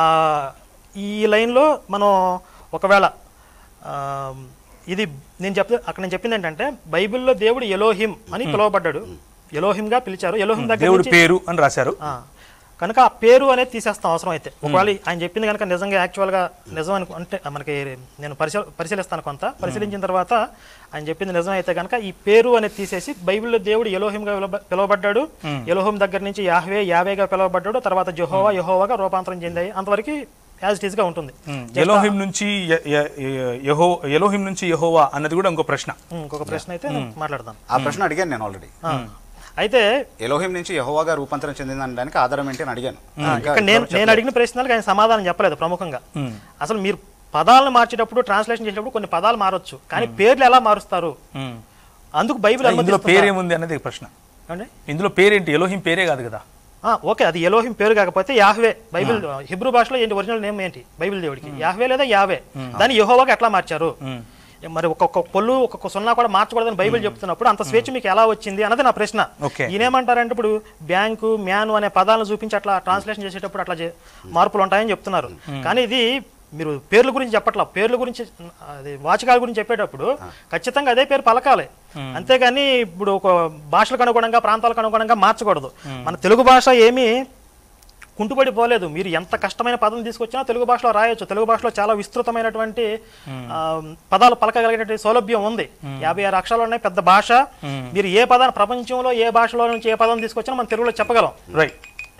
ఈ లైన్లో మనం ఒకవేళ ఆ, ఇది నేను చెప్తే అక్కడ నేను చెప్పింది ఏంటంటే, బైబిల్లో దేవుడు ఎలోహిం అని పిలువబడ్డాడు, ఎలోహింగా పిలిచారు, ఎలోహిం దగ్గర దేవుడి నుంచి పేరు అని రాశారు. ఆ, కనుక ఆ పేరు అనేది తీసేస్తాం అవసరం అయితే. ఒకవేళ ఆయన చెప్పింది కనుక నిజంగా యాక్చువల్గా నిజం అనుకు అంటే మనకి నేను పరిశీల పరిశీలిస్తాను కొంత, పరిశీలించిన తర్వాత ఆయన చెప్పింది నిజం అయితే కనుక ఈ పేరు అనేది తీసేసి, బైబిల్లో దేవుడు ఎలోహింగా పిలవ- పిలువబడ్డాడు, ఎలోహిం దగ్గర నుంచి యాహ్వే యావేగా పిలువబడ్డాడు, తర్వాత జెహోవా యెహోవాగా రూపాంతరం చెందాయి, అంతవరకు యాజ్ ఇట్ ఈస్ గా ఉంటుంది. ఎలోహిం నుంచి య- య- య- యెహో ఎలోహిం నుంచి యెహోవా అన్నది కూడా ఇంకో ప్రశ్న. ఇంకొక ప్రశ్న అయితే నేను మాట్లాడతాను. ఆ ప్రశ్న అడిగాను నేను ఆల్రెడీ. అయితే ఎలోహిం నుంచి యెహోవాగా రూపాంతరం చెందింది అనడానికి ఆధారం ఏంటి అని అడిగాను. ఇక్కడ నేను నేను అడిగిన ప్రశ్నలకు ఆయన సమాధానం చెప్పలేదు. ప్రముఖంగా అసలు మీరు పదాలను మార్చేటప్పుడు, ట్రాన్స్లేషన్ చేసేటప్పుడు కొన్ని పదాలు మారొచ్చు, కానీ పేర్లు ఎలా మారుస్తారు? అందుకు బైబిల్ ఇందులో అనుమతిస్తుందా? పేరేముంది అన్నది ప్రశ్న. ఏమండి? ఇందులో పేరేంటి? ఎలోహిం పేరే కాదు కదా. ఆ, ఓకే, అది ఎలోహిం పేరు కాకపోతే యాహ్వే, బైబిల్ హిబ్రూ భాషలో ఏంటి ఒరిజినల్ నేమ్ ఏంటి బైబిల్ దేవుడికి? యాహ్వే లేదా యావే. దాన్ని యెహోవాగా ఎట్లా మార్చారు? మరి ఒక్కొక్క పొల్లు ఒక్కొక్క సున్నా కూడా మార్చకూడదని బైబిల్ చెప్తున్నప్పుడు అంత స్వేచ్ఛ మీకు ఎలా వచ్చింది అన్నది నా ప్రశ్న. Okay. ఈయనేమంటారంటే, ఇప్పుడు బ్యాంకు, మ్యాను అనే పదాలను చూపించి అట్లా ట్రాన్స్లేషన్ చేసేటప్పుడు అట్లా చే- మార్పులు ఉంటాయని చెప్తున్నారు. కానీ ఇది మీరు పేర్ల గురించి చెప్పట్లా, పేర్ల గురించి అది వాచకాల గురించి చెప్పేటప్పుడు ఖచ్చితంగా అదే పేరు పలకాలి, అంతేగాని ఇప్పుడు ఒక భాషలకు అనుగుణంగా, ప్రాంతాలకు అనుగుణంగా మార్చకూడదు. మన తెలుగు భాష ఏమీ కుంటుపడిపోలేదు. మీరు ఎంత కష్టమైన పదం తీసుకొచ్చినా తెలుగు భాషలో రాయొచ్చు. తెలుగు భాషలో చాలా విస్తృతమైనటువంటి ఆ, పదాలు పలకగలిగేటువంటి సౌలభ్యం ఉంది. యాభై ఆరు అక్షరాలు ఉన్నాయి, పెద్ద భాష. మీరు ఏ పదాన్ని, ప్రపంచంలో ఏ భాషలో నుంచి ఏ పదం తీసుకొచ్చినా మనం తెలుగులో చెప్పగలం. రైట్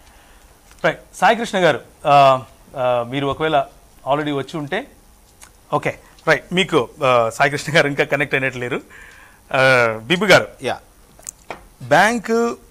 రైట్ సాయి కృష్ణ గారు, ఆ, ఆ, మీరు ఒకవేళ ఆల్రెడీ వచ్చి ఉంటే ఓకే రైట్. మీకు ఆ, సాయి కృష్ణ గారు ఇంకా కనెక్ట్ అయినట్లేరు. బిబు గారు, ya bank,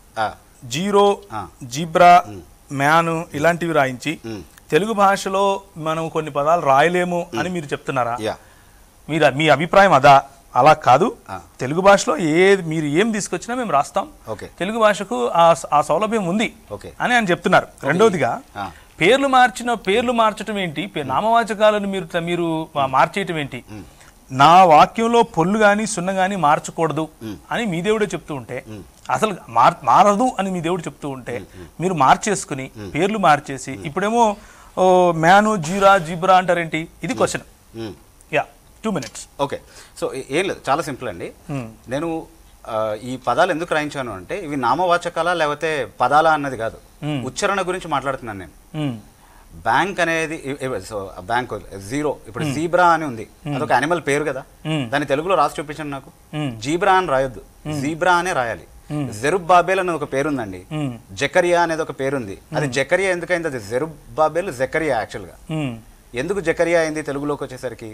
zero, zebra, man ఇలాంటివి రాయించి తెలుగు భాషలో మనం కొన్ని పదాలు రాయలేము అని మీరు చెప్తున్నారా? యా మీరు మీ అభిప్రాయం అదా? అలా కాదు, తెలుగు భాషలో ఏ మీరు ఏం తీసుకొచ్చినా మేము రాస్తాం, ఓకే, తెలుగు భాషకు ఆ ఆ సౌలభ్యం ఉంది ఓకే అని ఆయన చెప్తున్నారు. రెండవదిగా పేర్లు మార్చిన పేర్లు మార్చడం ఏంటి, పే- నామవాచకాలను మీరు మీరు మార్చేయటం ఏంటి? నా వాక్యంలో పొల్లు గాని సున్న గాని మార్చకూడదు అని మీ దేవుడే చెప్తూ ఉంటే, అసలు మార్ మారదు అని మీ దేవుడు చెప్తూ ఉంటే, మీరు మార్చేసుకుని పేర్లు మార్చేసి ఇప్పుడేమో ఓ మ్యాను, జీరా, జిబ్రా అంటారేంటి? ఇది question. Yeah two minutes. Okay, so ఏం లేదు, చాలా సింపుల్ అండి. నేను ఆ, ఈ పదాలు ఎందుకు రాయించాను అంటే, ఇవి నామవాచకాలా లేకపోతే పదాలా అన్నది కాదు, ఉచ్చారణ గురించి మాట్లాడుతున్నాను నేను. బ్యాంక్ అనేది సో బ్యాంక్ జీరో, ఇప్పుడు జీబ్రా అని ఉంది, అదొక యానిమల్ పేరు కదా, దాన్ని తెలుగులో రాసి చూపించండి నాకు. జీబ్రా అని రాయొద్దు, జీబ్రా అనే రాయాలి. జెరుబ్బాబేల్ అనేది ఒక పేరు ఉందండి, జకరియా అనేది ఒక పేరు ఉంది. అది జకరియా ఎందుకైంది? అది జెరుబ్బాబేల్ జకరియా యాక్చువల్ గా. ఎందుకు జకరియా అయింది తెలుగులోకి వచ్చేసరికి?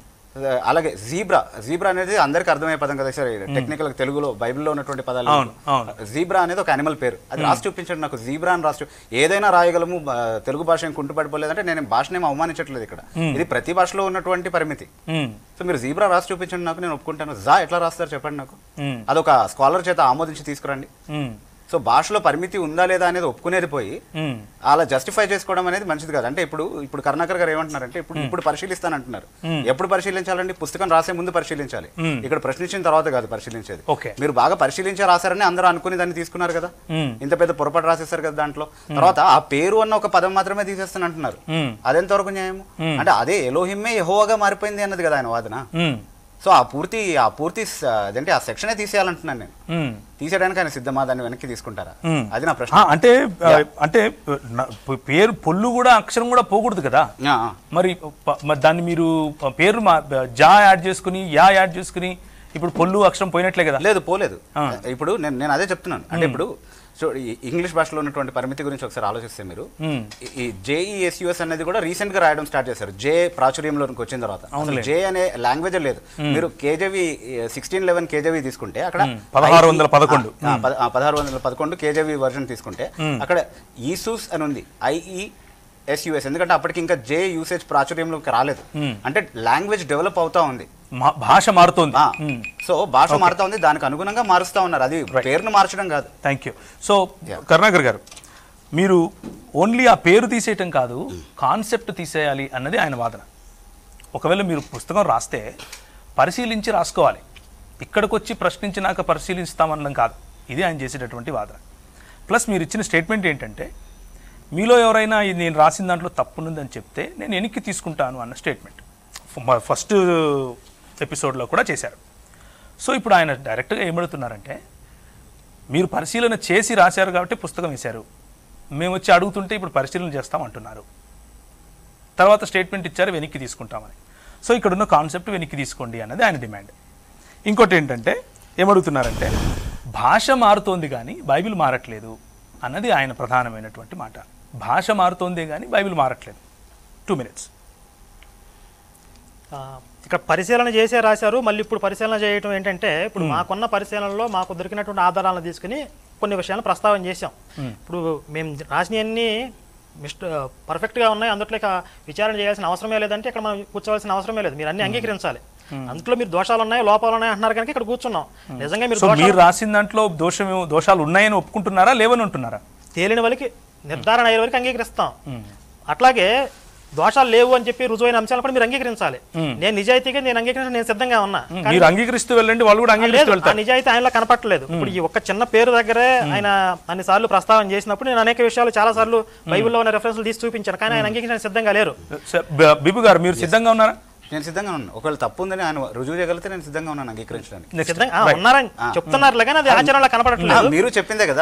అలాగే జీబ్రా, జీబ్రా అనేది అందరికి అర్థమయ్యే పదం కదా సార్, టెక్నికల్ తెలుగులో బైబిల్లో ఉన్నటువంటి పదాలు. జీబ్రా అనేది ఒక యానిమల్ పేరు, అది రాసి చూపించండి నాకు. జీబ్రా అని రాసి, ఏదైనా రాయగలము, తెలుగు భాష ఏం కుంటుపడిపోలేదంటే నేను భాషను ఏం అవమానించట్లేదు ఇక్కడ, ఇది ప్రతి భాషలో ఉన్నటువంటి పరిమితి. సో మీరు జీబ్రా రాసి చూపించండి నాకు, నేను ఒప్పుకుంటాను. జా ఎట్లా రాస్తారు చెప్పండి నాకు, అదొక స్కాలర్ చేత ఆమోదించి తీసుకురండి. సో భాషలో పరిమితి ఉందా లేదా అనేది ఒప్పుకునేది పోయి అలా జస్టిఫై చేసుకోవడం అనేది మంచిది కాదు. అంటే ఇప్పుడు ఇప్పుడు కరుణాకర్ గారు ఏమంటున్నారంటే, ఇప్పుడు ఇప్పుడు పరిశీలిస్తానంటున్నారు. ఎప్పుడు పరిశీలించాలండి? పుస్తకం రాసే ముందు పరిశీలించాలి, ఇక్కడ ప్రశ్నించిన తర్వాత కాదు పరిశీలించేది. మీరు బాగా పరిశీలించే రాశారని అందరూ అనుకుని దాన్ని తీసుకున్నారు కదా, ఇంత పెద్ద పొరపాటు రాసేస్తారు కదా దాంట్లో. తర్వాత ఆ పేరు అన్న ఒక పదం మాత్రమే తీసేస్తాను అంటున్నారు, అదెంతవరకు న్యాయము? అంటే అదే ఎలోహిమ్మే యెహోవాగా మారిపోయింది అన్నది కదా ఆయన వాదన. సో ఆ పూర్తి ఆ పూర్తి అదేంటి ఆ సెక్షనే తీసేయాలంటున్నాను నేను. తీసేయడానికి ఆయన సిద్ధమా? దాన్ని వెనక్కి తీసుకుంటారా? అది నా ప్రశ్న. అంటే అంటే పేరు పొల్లు కూడా అక్షరం కూడా పోకూడదు కదా మరి. దాన్ని మీరు పేరు జా యాడ్ చేసుకుని యా యాడ్ చేసుకుని ఇప్పుడు పొల్లు అక్షరం పోయినట్లే కదా? లేదు, పోలేదు. ఇప్పుడు నేను నేను అదే చెప్తున్నాను. అంటే ఇప్పుడు సో ఇంగ్లీష్ భాషలో ఉన్నటువంటి పరిమితి గురించి ఒకసారి ఆలోచిస్తే, మీరు ఈ జేఈఎస్యుఎస్ అనేది కూడా రీసెంట్ గా రాయడం స్టార్ట్ చేశారు, జే ప్రాచుర్యంలోకి వచ్చిన తర్వాత. జే అనే లాంగ్వేజ్ లేదు. మీరు కేజేవి సిక్స్టీన్ లెవెన్ కేజేవి తీసుకుంటే అక్కడ పదహారు వందల పదకొండు పదహారు వందల పదకొండు కేజేవి వర్జన్ తీసుకుంటే అక్కడ ఈసూస్ అని ఉంది, ఐఈ ఎస్యుఎస్. ఎందుకంటే అప్పటికి ఇంకా జే యూసేజ్ ప్రాచుర్యంలోకి రాలేదు. అంటే లాంగ్వేజ్ డెవలప్ అవుతా ఉంది, భాష మారుతోంది. సో భాష మారుతా ఉంది, దానికి అనుగుణంగా మారుస్తా ఉన్నారు, అది పేరును మార్చడం కాదు. Thank you. సో కరుణాకర్ గారు, మీరు ఓన్లీ ఆ పేరు తీసేయటం కాదు, కాన్సెప్ట్ తీసేయాలి అన్నది ఆయన వాదన. ఒకవేళ మీరు పుస్తకం రాస్తే పరిశీలించి రాసుకోవాలి, ఇక్కడికి వచ్చి ప్రశ్నించినాక పరిశీలిస్తామనడం కాదు. ఇది ఆయన చేసేటటువంటి వాదన. ప్లస్ మీరు ఇచ్చిన స్టేట్మెంట్ ఏంటంటే, మీలో ఎవరైనా ఇది నేను రాసిన దాంట్లో తప్పునుందని చెప్తే నేను వెనక్కి తీసుకుంటాను అన్న స్టేట్మెంట్ ఫస్ట్ ఎపిసోడ్లో కూడా చేశారు. సో ఇప్పుడు ఆయన డైరెక్ట్గా ఏమడుతున్నారంటే, మీరు పరిశీలన చేసి రాశారు కాబట్టి పుస్తకం వేశారు, మేము వచ్చి అడుగుతుంటే ఇప్పుడు పరిశీలన చేస్తాం అంటున్నారు. తర్వాత స్టేట్మెంట్ ఇచ్చారు వెనక్కి తీసుకుంటామని. సో ఇక్కడున్న కాన్సెప్ట్ వెనక్కి తీసుకోండి అన్నది ఆయన డిమాండ్. ఇంకోటి ఏంటంటే ఏమడుగుతున్నారంటే, భాష మారుతోంది కానీ బైబిల్ మారట్లేదు అన్నది ఆయన ప్రధానమైనటువంటి మాట. భాష మారుతోందే కానీ బైబిల్ మారట్లేదు. Two minutes. ఇక్కడ పరిశీలన చేసే రాశారు, మళ్ళీ ఇప్పుడు పరిశీలన చేయటం ఏంటంటే, ఇప్పుడు మాకున్న పరిశీలనలో మాకు దొరికినటువంటి ఆధారాలను తీసుకుని కొన్ని విషయాలను ప్రస్తావన చేశాం. ఇప్పుడు మేము రాసినవన్నీ మిస్టర్ పర్ఫెక్ట్గా ఉన్నాయి, అందులో విచారణ చేయాల్సిన అవసరమే లేదంటే ఇక్కడ మనం కూర్చోవాల్సిన అవసరమే లేదు, మీరు అన్ని అంగీకరించాలి. అందులో మీరు దోషాలు ఉన్నాయి, లోపాలు ఉన్నాయి అంటున్నారు కనుక ఇక్కడ కూర్చున్నాం. నిజంగా మీరు రాసిన దాంట్లో దోషం దోషాలు ఉన్నాయని ఒప్పుకుంటున్నారా, లేవని ఉంటున్నారా? తేలిన వరకు నిర్ధారణ అయ్యే వరకు అంగీకరిస్తాం. అట్లాగే దోషాలు లేవు అని చెప్పి రుజువైన అంశాలు కూడా మీరు అంగీకరించాలి. నేను నిజాయితీగా నేను అంగీకరించి నేను సిద్ధంగా ఉన్నా. మీరు అంగీకరిస్తూ వెళ్ళండి, వాళ్ళు కూడా అంగీకరిస్తూ వెళ్తారు. నిజాయితీ ఆయనలో కనపట్టలేదు. ఇప్పుడు ఈ ఒక్క చిన్న పేరు దగ్గరే ఆయన అన్ని సార్లు ప్రస్తావన చేసినప్పుడు నేను అనేక విషయాలు చాలా సార్లు బైబిల్లో ఉన్న రెఫరెన్స్లు తీసి చూపించాను, కానీ ఆయన అంగీకరించడానికి సిద్ధంగా లేరు. బిబు గారు మీరు సిద్ధంగా ఉన్నారా? నేను సిద్ధంగా ఉన్నాను. ఒకవేళ తప్పు ఉందని ఆయన రుజువు చేయగలిగితే నేను సిద్ధంగా ఉన్నాను అంగీకరించడానికి. సిద్ధంగా ఉన్నారని చెప్తున్నారు కానీ అది ఆచరణలో కనపడట్లేదు. మీరు చెప్పిందే కదా.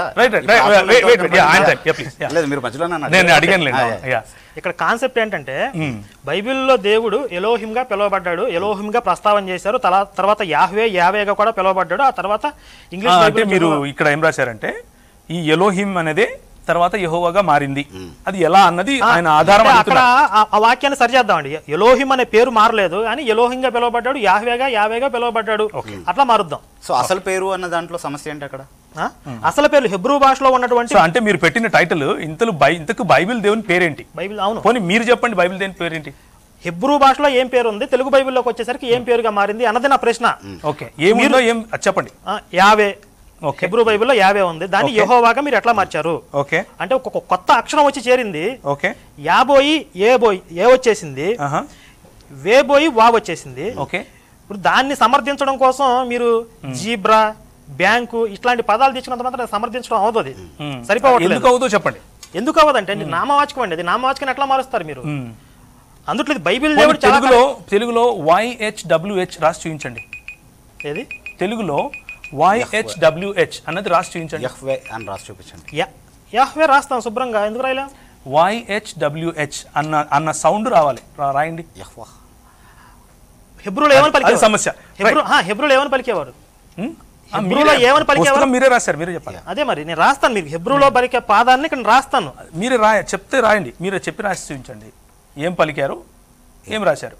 లేదు, మీరు మధ్యలో ఇక్కడ కాన్సెప్ట్ ఏంటంటే, బైబిల్లో దేవుడు ఎలోహిమ్ గా పిలువబడ్డాడు, ఎలోహిమ్ గా ప్రస్తావన చేశారు, తర్వాత యాహ్వే యావేగా కూడా పిలువబడ్డాడు. ఆ తర్వాత ఇంగ్లీష్ అంటే మీరు ఇక్కడ ఏం రాశారంటే, ఈ ఎలోహిమ్ అనేది తర్వాత యెహోవాగా మారింది, అది ఎలా అన్నది ఆయన ఆధారం. అక్కడ ఆ వాక్యాన్ని సరిచేద్దామండి. ఎలోహిమ్ అనే పేరు మారలేదు కానీ ఎలోహింగా పిలువబడ్డాడు, యాహ్వేగా యావేగా పిలువబడ్డాడు, అట్లా మారుద్దాం. సో అసలు పేరు అన్న దాంట్లో సమస్య ఏంటి అక్కడ? అసలు పేరు హెబ్రూ భాషలో ఉన్నటువంటి, అంటే మీరు పెట్టిన టైటిల్ ఇంతలు ఇంతకు బైబిల్ దేవుని పేరేంటి? బైబిల్ అవును, పోనీ మీరు చెప్పండి బైబిల్ దేవుని పేరేంటి? హెబ్రూ భాషలో ఏం పేరు ఉంది, తెలుగు బైబిల్లోకి వచ్చేసరికి ఏం పేరుగా మారింది అన్నది నా ప్రశ్న. ఓకే, ఏముందో ఏం చెప్పండి. యావే హెబ్రూ బైబిల్లో యావే ఉంది, దాన్ని యెహోవాగా మీరు ఎట్లా మార్చారు? ఓకే, అంటే ఒక కొత్త అక్షరం వచ్చి చేరింది. ఓకే, యాబోయి ఏ బోయి ఏ వచ్చేసింది, వేబోయి వా వచ్చేసింది. ఓకే, ఇప్పుడు దాన్ని సమర్థించడం కోసం మీరు జీబ్రా, బ్యాంకు ఇట్లాంటి పదాలు తీసుకున్నంత మాత్రం సమర్థించడం అవుతుంది, సరిపోవట్లేదు. చెప్పండి ఎందుకు అవ్వదంటే నామవాచకం అండి, అది నామవాచకం ఎట్లా మారుస్తారు మీరు? అందుట్లో బైబిల్ తెలుగులో తెలుగులో వైహెచ్డబ్ల్యూహెచ్ రాసి చూపించండి. ఏది తెలుగులో వైహెచ్డబ్ల్యూహెచ్ అన్నది రాసి చూపించండి. యహ్వే అని రాసి చూపించండి. యహ్వే రాస్తాం శుభ్రంగా, ఎందుకు రాయలా? వైహెచ్డబ్ల్యూహెచ్ అన్న అన్న సౌండ్ రావాలి, రాయండి. యహ్వా హెబ్రూలో ఏమని పలికేవారు? సమస్య. హెబ్రూలో ఏమని పలికేవారు? హెబ్రూలో ఏమని పలికేవారు? మీరే రాశారు, మీరే చెప్పాలి. అదే మరి నేను రాస్తాను, మీరు హెబ్రూలో పలికే పాదాన్ని ఇక్కడ రాస్తాను, మీరే రాయ చెప్తే రాయండి, మీరే చెప్పి రాసి చూపించండి. ఏం పలికారు, ఏం రాశారు?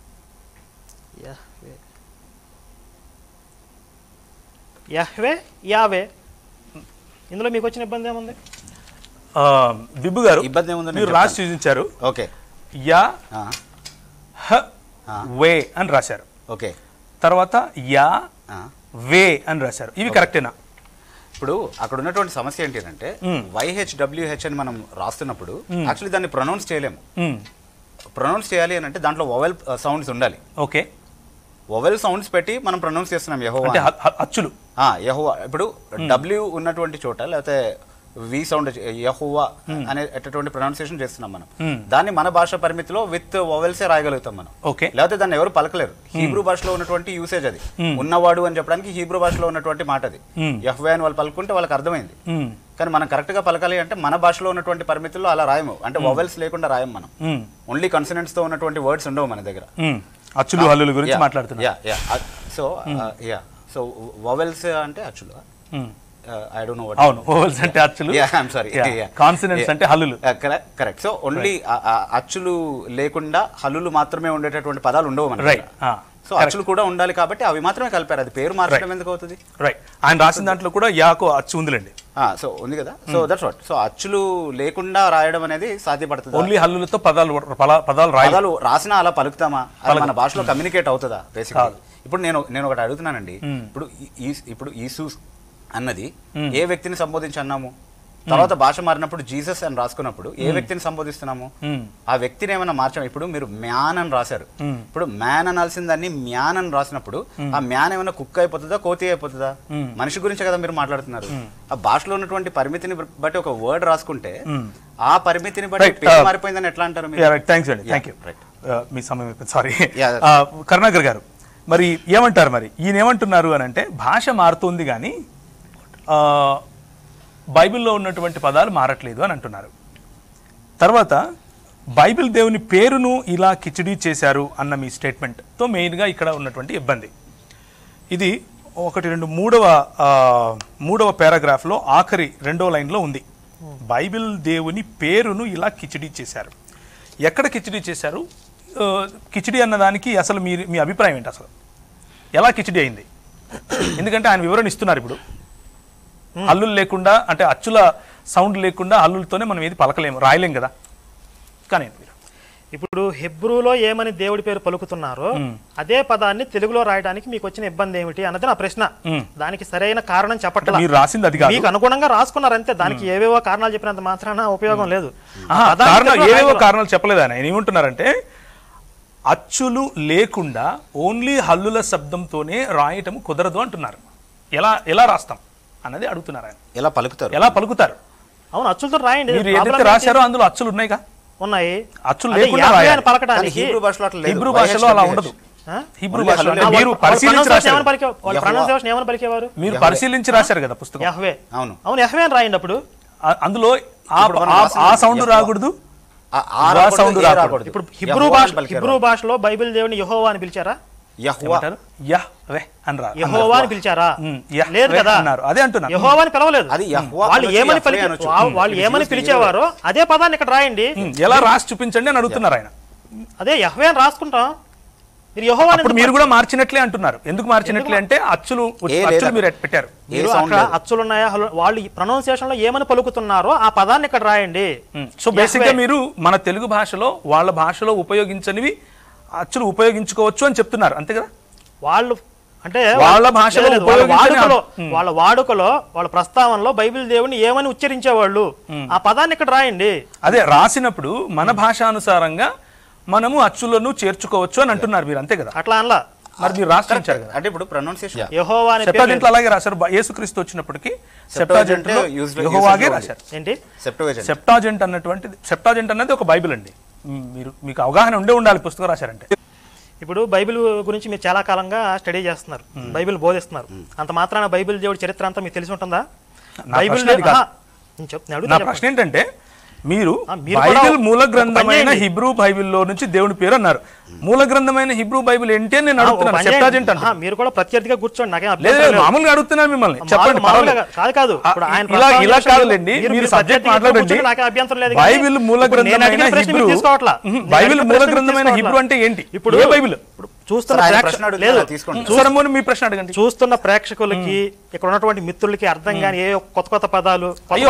యహ్వే యావే. ఇందులో మీకు వచ్చిన ఇబ్బంది ఏముంది? బిబ్బు గారు ఇబ్బంది ఏముంది? మీరు రాసి చూపించారు. ఓకే, యా హ వే అని రాశారు. ఓకే, తర్వాత యా వే అని రాశారు. ఇవి కరెక్టేనా? ఇప్పుడు అక్కడ ఉన్నటువంటి సమస్య ఏంటి అంటే, వైహెచ్డబ్ల్యూహెచ్ అని మనం రాస్తున్నప్పుడు యాక్చువల్లీ దాన్ని ప్రొనౌన్స్ చేయలేము. ప్రొనౌన్స్ చేయాలి అని అంటే దాంట్లో వొవెల్ సౌండ్స్ ఉండాలి. ఓకే, వొవెల్ సౌండ్స్ పెట్టి మనం ప్రొనౌన్స్ చేస్తున్నాం యెహోవా అచ్చులు. యెహోవా ఇప్పుడు డబ్ల్యూ ఉన్నటువంటి చోట లేకపోతే వి సౌండ్ యెహోవా అనేటటువంటి ప్రొనౌన్సియేషన్ చేస్తున్నాం మనం. దాన్ని మన భాష పరిమితిలో విత్ వొవెల్సే రాయగలుగుతాం మనం. ఓకే, లేకపోతే దాన్ని ఎవరు పలకలేరు. హీబ్రూ భాషలో ఉన్నటువంటి యూసేజ్ అది, ఉన్నవాడు అని చెప్పడానికి హీబ్రూ భాషలో ఉన్నటువంటి మాట అది. యెహోవా అని వాళ్ళు పలుకుంటే వాళ్ళకి అర్థమైంది. కానీ మనం కరెక్ట్ గా పలకాలి అంటే మన భాషలో ఉన్నటువంటి పరిమితుల్లో అలా రాయము, అంటే వొవెల్స్ లేకుండా రాయం మనం. ఓన్లీ కన్సనెంట్స్ తో ఉన్నటువంటి వర్డ్స్ ఉండవు మన దగ్గర. అచ్చులు హల్లుల గురించి మాట్లాడుతున్నాం. Yeah yeah so yeah so vowels అంటే అచ్చులు. I don't know what. అవును, వొవెల్స్ అంటే అచ్చులు. Yeah I am sorry. Consonants అంటే హల్లులు. కరెక్ట్ కరెక్ట్ సో ఓన్లీ అచ్చులు లేకుండా హల్లులు మాత్రమే ఉండేటటువంటి పదాలు ఉండవు మన రైట్. సో అచ్చులు కూడా ఉండాలి కాబట్టి అవి మాత్రమే కలిపారు. అది పేరు మార్చడం ఎందుకు అవుతుంది? రైట్, ఆయన రాసిన దాంట్లో కూడా యాకు అచ్చు ఉందిలేండి. సో ఉంది కదా. So that's what. సో అచ్చులు లేకుండా రాయడం అనేది సాధ్యపడుతుంది. ఓన్లీ హల్లులతో పదాలు పదాలు పదాలు రాసినా అలా పలుకుతామా? అది మన భాషలో కమ్యూనికేట్ అవుతుందా? బేసిక్గా ఇప్పుడు నేను నేను ఒకటి అడుగుతున్నానండి. ఇప్పుడు ఇప్పుడు ఈసూస్ అన్నది ఏ వ్యక్తిని సంబోధించి అన్నాము? తర్వాత భాష మారినప్పుడు జీసస్ అని రాసుకున్నప్పుడు ఏ వ్యక్తిని సంబోధిస్తున్నాము? ఆ వ్యక్తిని ఏమైనా మార్చాము? ఇప్పుడు మీరు మ్యాన్ అని రాశారు, ఇప్పుడు మ్యాన్ అనాల్సిన దాన్ని మ్యాన్ అని రాసినప్పుడు ఆ మ్యాన్ ఏమైనా కుక్క అయిపోతుందా, కోతి అయిపోతుందా? మనిషి గురించే కదా మీరు మాట్లాడుతున్నారు. ఆ భాషలో ఉన్నటువంటి పరిమితిని బట్టి ఒక వర్డ్ రాసుకుంటే ఆ పరిమితిని బట్టి పేరు మారిపోయిందని ఎట్లా అంటారు? మీ సమయం సారీ కరుణాకర్ గారు, మరి ఏమంటారు? మరి ఈయన ఏమంటున్నారు అని అంటే భాష మారుతుంది కానీ బైబిల్లో ఉన్నటువంటి పదాలు మారట్లేదు అని అంటున్నారు. తర్వాత బైబిల్ దేవుని పేరును ఇలా కిచిడీ చేశారు అన్న మీ స్టేట్మెంట్తో మెయిన్గా ఇక్కడ ఉన్నటువంటి ఇబ్బంది ఇది. ఒకటి రెండు మూడవ మూడవ పారాగ్రాఫ్లో ఆఖరి రెండవ లైన్లో ఉంది, బైబిల్ దేవుని పేరును ఇలా కిచిడీ చేశారు. ఎక్కడ కిచిడీ చేశారు? కిచిడీ అన్నదానికి అసలు మీ మీ అభిప్రాయం ఏంటి? అసలు ఎలా కిచిడీ అయింది? ఎందుకంటే ఆయన వివరణ ఇస్తున్నారు. ఇప్పుడు హల్లులు లేకుండా, అంటే అచ్చుల సౌండ్ లేకుండా హల్లులతోనే మనం ఏది పలకలేము, రాయలేం కదా. కానీ ఇప్పుడు హెబ్రూలో ఏమని దేవుడి పేరు పలుకుతున్నారో అదే పదాన్ని తెలుగులో రాయడానికి మీకు వచ్చిన ఇబ్బంది ఏమిటి అన్నది నా ప్రశ్న. దానికి సరైన కారణం చెప్పట్లేదు, మీరు రాసింది అది కాదు, మీకు అనుగుణంగా రాసుకున్నారు అంతే. దానికి ఏవేవో కారణాలు చెప్పినంత మాత్రాన ఉపయోగం లేదు. ఏవేవో కారణాలు చెప్పలేదు ఆయన. ఏమంటున్నారంటే అచ్చులు లేకుండా ఓన్లీ హల్లుల శబ్దంతోనే రాయటం కుదరదు అంటున్నారు. ఎలా ఎలా రాస్తాం అన్నది అడుగుతున్నారు ఆయన. ఎలా పలుకుతారు? ఎలా పలుకుతారు? అవును, అచ్చులతో రాయండి. మీరు ఏదైతే రాశారో అందులో అచ్చులు ఉన్నాయిగా? ఉన్నాయి. అచ్చులు లేకుండా పలకడానికి హీబ్రూ భాషలో అట్లా లేదు. హీబ్రూ భాషలో అలా ఉండదు. హీబ్రూ భాషలో మీరు పరిశీలించి రాశారు, మీరు పరిశీలించి రాశారు కదా పుస్తకం. యహ్వే. అవును అవును, యహ్వే అని రాయండి. అప్పుడు అందులో ఆ సౌండ్ రాకూడదు, ఇప్పుడు హిబ్రూ భాష హిబ్రూ భాషలో బైబిల్ దేవుని యెహోవా అని పిలిచారా? యెహోవా అని పిలిచారా? లేదు కదా. అదే అంటున్నారు, యెహోవా అని పిలవలేదు. వాళ్ళు ఏమని వాళ్ళు ఏమని పిలిచేవారో అదే పదాన్ని ఇక్కడ రాయండి. ఎలా రాసి చూపించండి అని అడుగుతున్నారు ఆయన. అదే యెహోవా అని రాసుకుంటాం, మీరు యెహోవా అని. మీరు కూడా మార్చినట్లే అంటున్నారు. ఎందుకు మార్చినట్లే అంటే అచ్చులు అచ్చులు మీరు పెట్టారు. మీరు అక్కడ అచ్చులు ఉన్నాయా, వాళ్ళు ప్రొనౌన్సియేషన్ లో ఏమని పలుకుతున్నారో ఆ పదాన్ని ఇక్కడ రాయండి. సో బేసిక్ గా మీరు మన తెలుగు భాషలో వాళ్ళ భాషలో ఉపయోగించనివి అచ్చులు ఉపయోగించుకోవచ్చు అని చెప్తున్నారు, అంతే కదా? వాళ్ళు అంటే వాళ్ళ భాషలో వాడుకలో వాళ్ళ వాడుకలో వాళ్ళ ప్రస్తావనలో బైబిల్ దేవుని ఏమని ఉచ్చరించేవాళ్ళు ఆ పదాన్ని ఇక్కడ రాయండి. అదే రాసినప్పుడు మన భాషానుసారంగా మనము అచ్చులను చేర్చుకోవచ్చు అని అంటున్నారు మీరు, అంతే కదా? అట్లా అనలా, మరి మీరు రాష్ట్రించారు కదా. అంటే ఇప్పుడు ప్రొనౌన్సియేషన్ యెహోవా అనే సెప్టాజెంట్ అలాగే రాశారు. యేసుక్రీస్తు వచ్చినప్పటికీ సెప్టాజెంట్ లో యెహోవాగే రాశారు. ఏంటి సెప్టాజెంట్ అన్నటువంటిది? సెప్టాజెంట్ అన్నది ఒక బైబిల్ అండి. మీరు మీకు అవగాహన ఉండే ఉండాలి పుస్తకం రాశారంటే. ఇప్పుడు బైబిల్ గురించి మీరు చాలా కాలంగా స్టడీ చేస్తున్నారు, బైబిల్ బోధిస్తున్నారు. అంత మాత్రాన బైబిల్ దేవుడి చరిత్ర అంతా మీకు తెలిసి ఉంటుందా? బైబిల్ నా ప్రశ్న ఏంటంటే, మీరు బైబిల్ మూల గ్రంథమైన హిబ్రూ బైబిల్లో నుంచి దేవుని పేరు అన్నారు. మూల గ్రంథమైన హిబ్రూ బైబిల్ ఏంటి అని నేను అడుగుతున్నాను. సెప్టాజెంట్ అంటే మీరు కూడా ప్రత్యర్థిగా కూర్చోండి, నాకేం మామూలుగా అడుగుతున్నాను మిమ్మల్ని. చెప్పండి. కాదు కాదు ఇలా ఇలా కాదులేండి, మీరు సబ్జెక్ట్ మాట్లాడండి. బైబిల్ మూల గ్రంథమైన హిబ్రూ, బైబిల్ మూల గ్రంథమైన హిబ్రూ అంటే ఏంటి? ఇప్పుడు ఏ బైబిల్? చూస్తున్న మీ ప్రశ్న అడగండి. చూస్తున్న ప్రేక్షకులకి, ఇక్కడ ఉన్నటువంటి మిత్రులకి అర్థం కాని ఏ కొత్త కొత్త పదాలు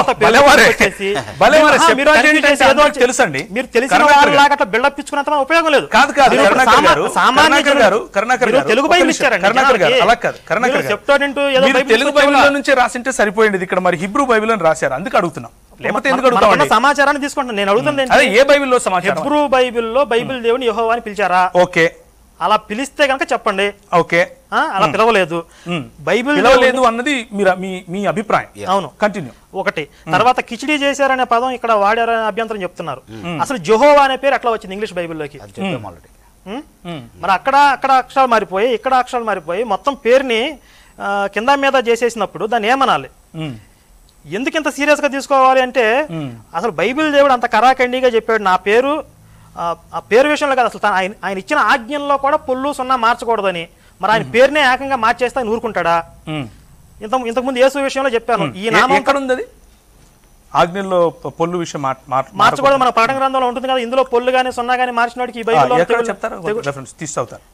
తెలుసండి. మీరు తెలిసిన వాళ్ళలాగా అట్లా బిల్డప్ ఇచ్చుకున్నంత ఉపయోగం లేదు. కాదు కాదు తెలుగు బైబిల్ ఇచ్చారండి. అలా కాదు, కరుణాకర్ గారు తెలుగు బైబిల్ నుంచి రాసింటే సరిపోయింది. ఇక్కడ మరి హిబ్రూ బైబిల్ అని రాశారు, అందుకు అడుగుతున్నాం. లేకపోతే ఎందుకు అడుగుతాం? సమాచారాన్ని తీసుకుంటాం. నేను అడుగుతుంది ఏ బైబిల్లో సమాచారం? హిబ్రూ బైబిల్లో బైబిల్ దేవుని యెహోవా అని పిలిచారా? ఓకే, అలా పిలిస్తే కనుక చెప్పండి. ఓకే, అలా పిలవలేదు, బైబిల్ పిలవలేదు అన్నది మీ అభిప్రాయం. అవును, కంటిన్యూ. ఒకటి. తర్వాత కిచిడీ చేశారనే పదం ఇక్కడ వాడారనే అభ్యంతరం చెప్తున్నారు. అసలు యెహోవా అనే పేరు ఎట్లా వచ్చింది ఇంగ్లీష్ బైబిల్లోకి? మరి అక్కడ అక్కడ అక్షరాలు మారిపోయి, ఇక్కడ అక్షరాలు మారిపోయి, మొత్తం పేరుని కింద మీద చేసేసినప్పుడు దాన్ని ఏమనాలి? ఎందుకు ఇంత సీరియస్ గా తీసుకోవాలి అంటే, అసలు బైబిల్ దేవుడు అంత కరాఖండిగా చెప్పాడు, నా పేరు ఆ పేరు విషయంలో కాదు, అసలు ఆయన ఆయన ఇచ్చిన ఆజ్ఞల్లో కూడా పొల్లు సున్నా మార్చకూడదని. మరి ఆయన పేరునే ఏకంగా మార్చేస్తే ఆయన ఊరుకుంటాడా? ఇంత ఇంతకుముందు యేసు విషయంలో చెప్పాను, ఈ నామం ఎక్కడ ఉంది అది? ఆజ్ఞల్లో పొల్లు విషయం మార్చకూడదు. మన పాఠం గ్రంథంలో ఉంటుంది కదా, ఇందులో పొల్లు గానీ సున్నా గానీ మార్చిన వాడికి ఈ బైబిల్లో చెప్తారు, రెఫరెన్స్ తీస్తావుతారు.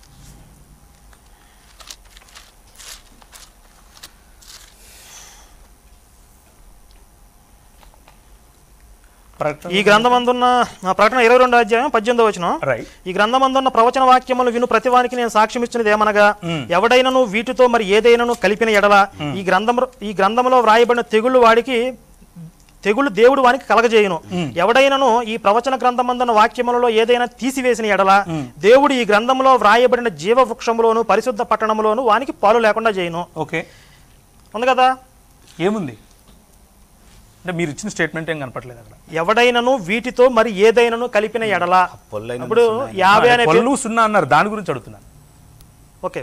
ఈ గ్రంథమందున్న ప్రకటన ఇరవై రెండో అధ్యాయం పద్దెనిమిదో వచనం, ఈ గ్రంథమందున్న ప్రవచన వాక్యములు విను ప్రతివానికి నేను సాక్ష్యం ఇచ్చినది ఏమనగా, ఎవడైనను వీటితో మరి ఏదైనాను కలిపిన ఎడల ఈ గ్రంథం ఈ గ్రంథంలో వ్రాయబడిన తెగుళ్ళు వాడికి తెగులు దేవుడు వానికి కలగజేయును. ఎవడైనను ఈ ప్రవచన గ్రంథమందున వాక్యములలో ఏదైనా తీసివేసిన ఎడల దేవుడు ఈ గ్రంథంలో వ్రాయబడిన జీవ వృక్షములోను పరిశుద్ధ పట్టణంలోను వానికి పాలు లేకుండా చేయును. ఓకే, ఉంది కదా. ఏముంది అంటే మీరు ఇచ్చిన స్టేట్మెంట్ ఏం కనపట్లేదు అక్కడ. ఎవడైనను వీటితో మరి ఏదైనాను కలిపిన ఎడల, ఇప్పుడు యాభై అనే పళ్ళు సున్నా అన్నారు, దాని గురించి అడుగుతున్నాను. ఓకే,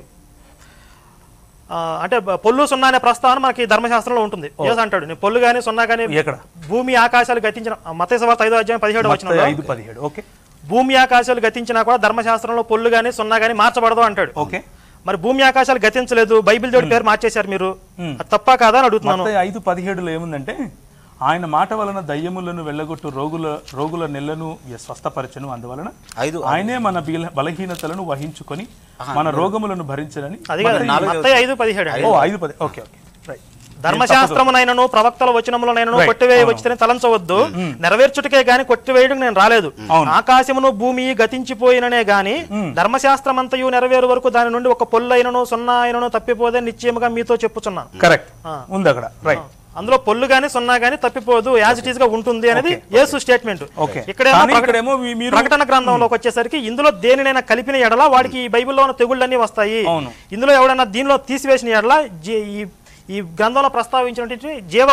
అంటే పొల్లు సున్నా అనే ప్రస్తావన మనకి ధర్మశాస్త్రంలో ఉంటుంది. యేసు అంటాడు నేను పొల్లు గానీ సున్నా గానీ ఎక్కడ భూమి ఆకాశాలు గతించిన మత్తయి సువార్త ఐదో అధ్యాయం పదిహేడు వచనంలో ఐదు పదిహేడు ఓకే భూమి ఆకాశాలు గతించినా కూడా ధర్మశాస్త్రంలో పొల్లు గానీ సున్నా గానీ మార్చబడదు అంటాడు. ఓకే, మరి భూమి ఆకాశాలు గతించలేదు, బైబిల్ దేవుడి పేరు మార్చేశారు మీరు, అది తప్ప కాదా అని అడుగుతున్నాను. ఐదు పదిహేడులో ఏముందంటే ఆయన మాట వలన దయ్యములను వెళ్ళగొట్టు రోగుల రోగుల నెలను స్వస్థపరచను, అందువలన ఆయనే మన బలహీనతలను వహించుకొని మన రోగములను భరించని. ధర్మశాస్త్రమునైనను ప్రవక్తల వచనములనైనను కొట్టివేయవచ్చునని తలంచవద్దు, నెరవేర్చుటకే గాని కొట్టివేయడం నేను రాలేదు. ఆకాశమును భూమి గతించిపోయిననే గాని ధర్మశాస్త్రమంతయు నెరవేరు వరకు దాని నుండి ఒక పొల్లైనను సున్నా అయినను తప్పిపోదే నిశ్చయముగా మీతో చెప్పుచున్నాను. కరెక్ట్ ఉంది అక్కడ, రైట్. అందులో పొల్లు గానీ సున్నా గానీ తప్పిపోదు, యాజ్ ఇట్ ఈస్ గా ఉంటుంది అనేది యేసు స్టేట్మెంట్. ఇక్కడేమో ప్రకటన గ్రంథంలోకి వచ్చేసరికి ఇందులో దేనినైనా కలిపిన ఎడల వాడికి ఈ బైబిల్లో ఉన్న తెగుళ్ళన్నీ వస్తాయి. ఇందులో ఎవడైనా దీనిలో తీసివేసిన ఎడల ఈ గ్రంథంలో ప్రస్తావించినటువంటి జీవ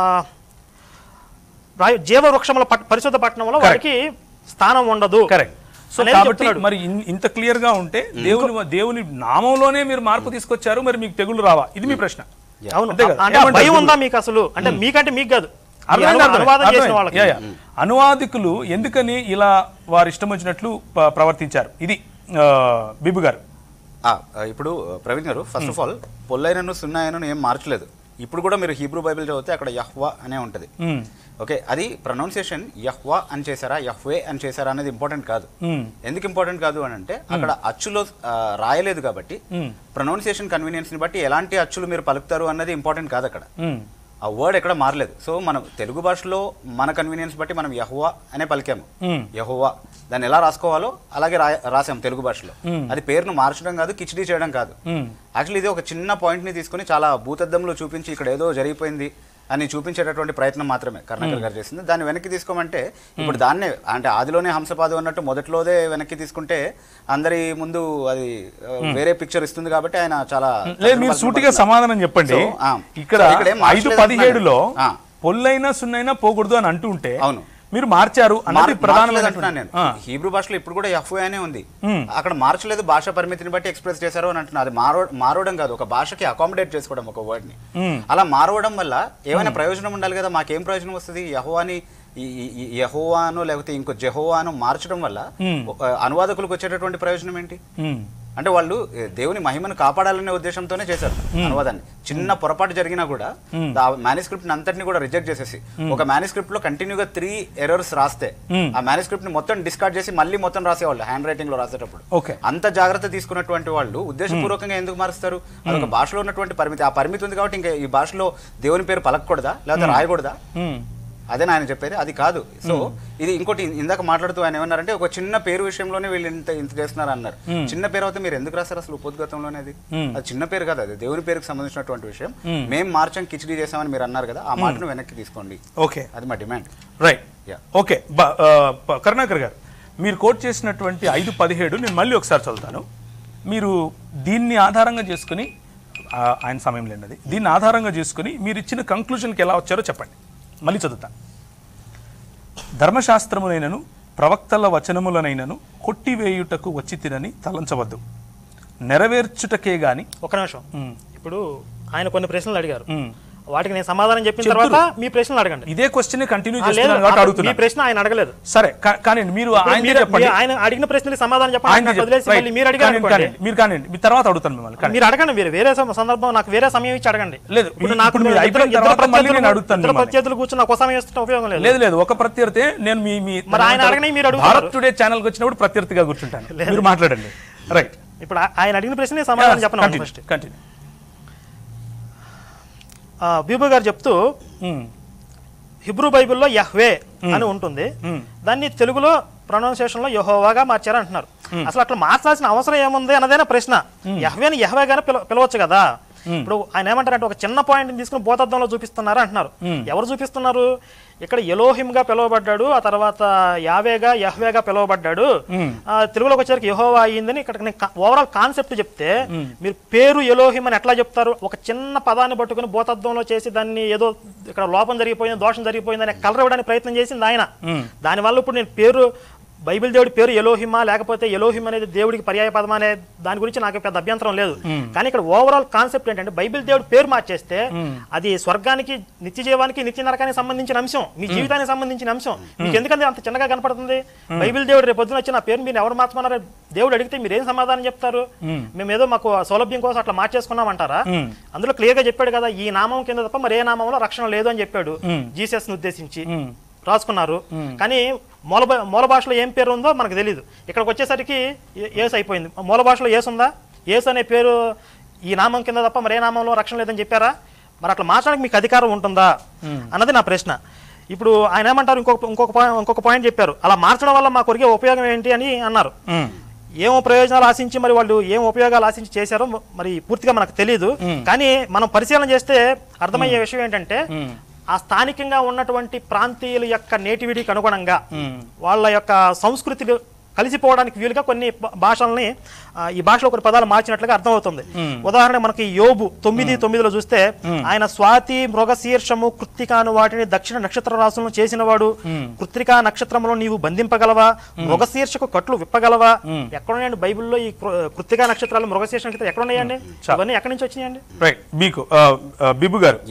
జీవ వృక్షముల పరిశుద్ధ పట్టణంలో వాడికి స్థానం ఉండదు. కరెక్ట్. సో కాబట్టి మరి ఇంత క్లియర్ గా ఉంటే దేవుని దేవుని నామంలోనే మీరు మార్పు తీసుకొచ్చారు, మరి మీకు తెగుళ్ళు రావా? ఇది మీ ప్రశ్న. అవును, అంటే భయం ఉందా మీకు అసలు? అంటే మీకంటే మీకు కాదు, అనువాదికులు ఎందుకని ఇలా వారు ఇష్టం వచ్చినట్లు ప్రవర్తించారు, ఇది బిబు గారు. ఇప్పుడు ప్రవీణ్ గారు, ఫస్ట్ ఆఫ్ ఆల్ పొల్లైనను సున్నాయనను ఏం మార్చలేదు. ఇప్పుడు కూడా మీరు హీబ్రూ బైబిల్ చదివితే అక్కడ యహ్వా అనే ఉంటది. ఓకే, అది ప్రొనౌన్సియేషన్ యహ్వా అని చేశారా యహ్వే అని చేశారా అనేది ఇంపార్టెంట్ కాదు. ఎందుకు ఇంపార్టెంట్ కాదు అని అంటే అక్కడ అచ్చులో రాయలేదు కాబట్టి ప్రొనౌన్సియేషన్ కన్వీనియన్స్ ని బట్టి ఎలాంటి అచ్చులు మీరు పలుకుతారు అన్నది ఇంపార్టెంట్ కాదు. అక్కడ ఆ వర్డ్ ఎక్కడ మారలేదు. సో మనం తెలుగు భాషలో మన కన్వీనియన్స్ బట్టి మనం యహోవా అనే పలికాము. యహోవా దాన్ని ఎలా రాసుకోవాలో అలాగే రాసాము తెలుగు భాషలో. అది పేరును మార్చడం కాదు, కిచిడీ చేయడం కాదు. యాక్చువల్లీ ఇది ఒక చిన్న పాయింట్ ని తీసుకుని చాలా భూతద్దంలో చూపించి ఇక్కడ ఏదో జరిగిపోయింది అని చూపించేటటువంటి ప్రయత్నం మాత్రమే కరుణాకర్ గారు చేసింది. దాన్ని వెనక్కి తీసుకోమంటే ఇప్పుడు దాన్నే అంటే ఆదిలోనే హంసపాదం అన్నట్టు మొదట్లోదే వెనక్కి తీసుకుంటే అందరి ముందు అది వేరే పిక్చర్ ఇస్తుంది. కాబట్టి ఆయన చాలా మీరు సూటిగా సమాధానం చెప్పండి. ఇక్కడ ఐదు పదిహేడులో పొల్లైనా సున్నైనా పోకూడదు అని అంటూ ఉంటే అవును మీరు మార్చారు అన్నది ప్రధానమైన అంటున్నాను నేను. హీబ్రూ భాషలో ఇప్పుడు కూడా యహోవా అనే ఉంది, అక్కడ మార్చలేదు, భాష పరిమితిని బట్టి ఎక్స్ప్రెస్ చేశారు అని అంటున్నారు. అది మారో మారవడం కాదు, ఒక భాషకి అకామిడేట్ చేసుకోవడం ఒక వర్డ్ ని. అలా మారవడం వల్ల ఏమైనా ప్రయోజనం ఉండాలి కదా. మాకేం ప్రయోజనం వస్తుంది? యహోవాని యహోవాను లేకపోతే ఇంకో జెహోవాను మార్చడం వల్ల అనువాదకులకు వచ్చేటటువంటి ప్రయోజనం ఏంటి? అంటే వాళ్ళు దేవుని మహిమను కాపాడాలనే ఉద్దేశంతోనే చేశారు అనువాదాన్ని. చిన్న పొరపాటు జరిగినా కూడా ఆ మేనుస్క్రిప్ట్ అంతటిని కూడా రిజెక్ట్ చేసేసి ఒక మేనుస్క్రిప్ట్ లో కంటిన్యూగా త్రీ ఎర్రర్స్ రాస్తే ఆ మేనుస్క్రిప్ట్ ని మొత్తం డిస్కార్డ్ చేసి మళ్ళీ మొత్తం రాసేవాళ్ళు హ్యాండ్ రైటింగ్ లో రాసేటప్పుడు. అంత జాగ్రత్త తీసుకున్నటువంటి వాళ్ళు ఉద్దేశపూర్వకంగా ఎందుకు మారుస్తారు? అదొక భాషలో ఉన్నటువంటి పరిమితి, ఆ పరిమితి ఉంది కాబట్టి ఇంకా ఈ భాషలో దేవుని పేరు పలకూడదా లేకపోతే రాయకూడదా? అదే ఆయన చెప్పేది, అది కాదు. సో ఇది ఇంకోటి ఇందాక మాట్లాడుతూ ఆయన ఏమన్నారంటే ఒక చిన్న పేరు విషయంలోనే వీళ్ళు ఇంత ఇంత చేస్తున్నారు అన్నారు. చిన్న పేరు అయితే మీరు ఎందుకు రాస్తారు అసలు ఉపోద్ఘాతంలోనే? అది అది చిన్న పేరు కాదు, అది దేవుని పేరుకి సంబంధించినటువంటి విషయం. మేము మార్చం కిచిడీ చేసామని మీరు అన్నారు కదా, ఆ మాటను వెనక్కి తీసుకోండి. ఓకే, అది మా డిమాండ్. రైట్. ఓకే కరుణాకర్ గారు, మీరు కోట్ చేసినటువంటి ఐదు పదిహేడు నేను మళ్ళీ ఒకసారి చదువుతాను. మీరు దీన్ని ఆధారంగా చేసుకుని ఆయన సమయం లేనిది దీన్ని ఆధారంగా చేసుకుని మీరు ఇచ్చిన కంక్లూజన్కి ఎలా వచ్చారో చెప్పండి. మళ్ళీ చదువుతా. ధర్మశాస్త్రమునైనను ప్రవక్తల వచనములనైనను కొట్టివేయుటకు వచ్చి తినని తలంచవద్దు, నెరవేర్చుటకే గాని. ఒక నిమిషం, ఇప్పుడు ఆయన కొన్ని ప్రశ్నలు అడిగారు, వాటికి నేను సమాధానం చెప్పిన తర్వాత మీ ప్రశ్నలు అడగండి. ఇదే క్వశ్చన్ కంటిన్యూ చేస్తున్నాను. మీ ప్రశ్న ఆయన అడగలేదు. సరే కానీ మీరు ఆయన అడిగిన ప్రశ్నకి సమాధానం చెప్పండి. మీరు అడిగారు మీరు కానివ్వండి, మీ తర్వాత అడుగుతాను మిమ్మల్ని. మీరు అడగండి, మీరు వేరే సందర్భం నాకు వేరే సమయం ఇచ్చి అడగండి. లేదు, ప్రత్యర్థులు కూర్చుని ఒక సమయం ఇస్తే ఉపయోగం లేదు. లేదు లేదు ఒక ప్రత్యర్థి నేను మీ మరి ఆయన అడగని మీరు అడుగు. భారత్ టుడే ఛానల్కి వచ్చినప్పుడు ప్రత్యర్థిగా కూర్చుంటాను, మీరు మాట్లాడండి. రైట్, ఇప్పుడు ఆయన అడిగిన ప్రశ్న సమాధానం చెప్పండి. First continue. బీబు గారు చెప్తూ హిబ్రూ బైబిల్లో యహ్వే అని ఉంటుంది, దాన్ని తెలుగులో ప్రొనౌన్సియేషన్ లో యెహోవాగా మార్చారు అంటున్నారు. అసలు అట్లా మార్చాల్సిన అవసరం ఏముంది అన్నదైనా ప్రశ్న. యహ్వేని యహ్వేగానే పిల పిలవచ్చు కదా. ఇప్పుడు ఆయన ఏమంటారంటే ఒక చిన్న పాయింట్ తీసుకుని భూతద్దంలో చూపిస్తున్నారు అంటున్నారు. ఎవరు చూపిస్తున్నారు? ఇక్కడ ఎలోహిమ్గా పిలువబడ్డాడు, ఆ తర్వాత యావేగా యహ్వేగా పిలువబడ్డాడు, తెలుగులోకి వచ్చేసరికి యెహోవా అయ్యిందని ఇక్కడ ఓవరాల్ కాన్సెప్ట్ చెప్తే మీరు పేరు ఎలోహిం అని ఎట్లా చెప్తారు? ఒక చిన్న పదాన్ని పట్టుకుని భూతద్దంలో చేసి దాన్ని ఏదో ఇక్కడ లోపం జరిగిపోయింది, దోషం జరిగిపోయింది అని కలర్ ఇవ్వడానికి ప్రయత్నం చేసింది ఆయన. దానివల్ల ఇప్పుడు నేను పేరు బైబిల్ దేవుడి పేరు ఎలోహిమా లేకపోతే ఎలోహిం అనేది దేవుడికి పర్యాయ పదమా అనే దాని గురించి నాకు పెద్ద అభ్యంతరం లేదు. కానీ ఇక్కడ ఓవరాల్ కాన్సెప్ట్ ఏంటంటే బైబిల్ దేవుడి పేరు మార్చేస్తే అది స్వర్గానికి, నిత్య జీవానికి, నిత్య నరకానికి సంబంధించిన అంశం, మీ జీవితానికి సంబంధించిన అంశం. మీకు ఎందుకంటే అంత చిన్నగా కనపడుతుంది? బైబిల్ దేవుడు రేపు పొద్దున వచ్చి నా పేరు మీరు ఎవరు మార్చమన్నారో దేవుడు అడిగితే మీరు ఏం సమాధానం చెప్తారు? మేము ఏదో మాకు సౌలభ్యం కోసం అట్లా మార్చేసుకున్నామంటారా? అందులో క్లియర్ గా చెప్పాడు కదా, ఈ నామం కింద తప్ప మరి ఏ నామంలో రక్షణ లేదు అని చెప్పాడు. జీసస్ ని ఉద్దేశించి రాసుకున్నారు. కానీ మూల మూల భాషలో ఏం పేరు ఉందో మనకు తెలియదు. ఇక్కడికి వచ్చేసరికి ఏసు అయిపోయింది. మూల భాషలో ఏసు ఉందా? ఏసు అనే పేరు ఈ నామం కింద తప్ప మరే నామంలో రక్షణ లేదని చెప్పారా? మరి అట్లా మార్చడానికి మీకు అధికారం ఉంటుందా అన్నది నా ప్రశ్న. ఇప్పుడు ఆయన ఏమంటారు, ఇంకొక ఇంకొక ఇంకొక పాయింట్ చెప్పారు, అలా మార్చడం వల్ల మాకు ఒరిగే ఉపయోగం ఏంటి అని అన్నారు. ఏమో ప్రయోజనాలు ఆశించి మరి వాళ్ళు ఏం ఉపయోగాలు ఆశించి చేశారో మరి పూర్తిగా మనకు తెలియదు. కానీ మనం పరిశీలన చేస్తే అర్థమయ్యే విషయం ఏంటంటే ఆ స్థానికంగా ఉన్నటువంటి ప్రాంతీయుల యొక్క నేటివిటీకి అనుగుణంగా వాళ్ళ యొక్క సంస్కృతి కలిసిపోవడానికి వీలుగా కొన్ని భాషల్ని ఈ భాషలో కొన్ని పదాలు మార్చినట్లుగా అర్థమవుతుంది. ఉదాహరణ మనకి యోబు తొమ్మిది తొమ్మిదిలో చూస్తే ఆయన స్వాతి, మృగశీర్షము, కృత్తికాను వాటిని దక్షిణ నక్షత్ర రాశులను చేసిన వాడు, కృత్తికా నక్షత్రంలో నీవు బంధింపగలవా, మృగశీర్షకు కట్లు విప్పగలవా. ఎక్కడున్నాయండి బైబిల్లో ఈ కృత్తికా నక్షత్రాలు, మృగశీర్ష నక్షత్రాలు ఎక్కడ ఉన్నాయండి? అవన్నీ ఎక్కడి నుంచి వచ్చినాయండి? రైట్. మీకు బిబు గారు,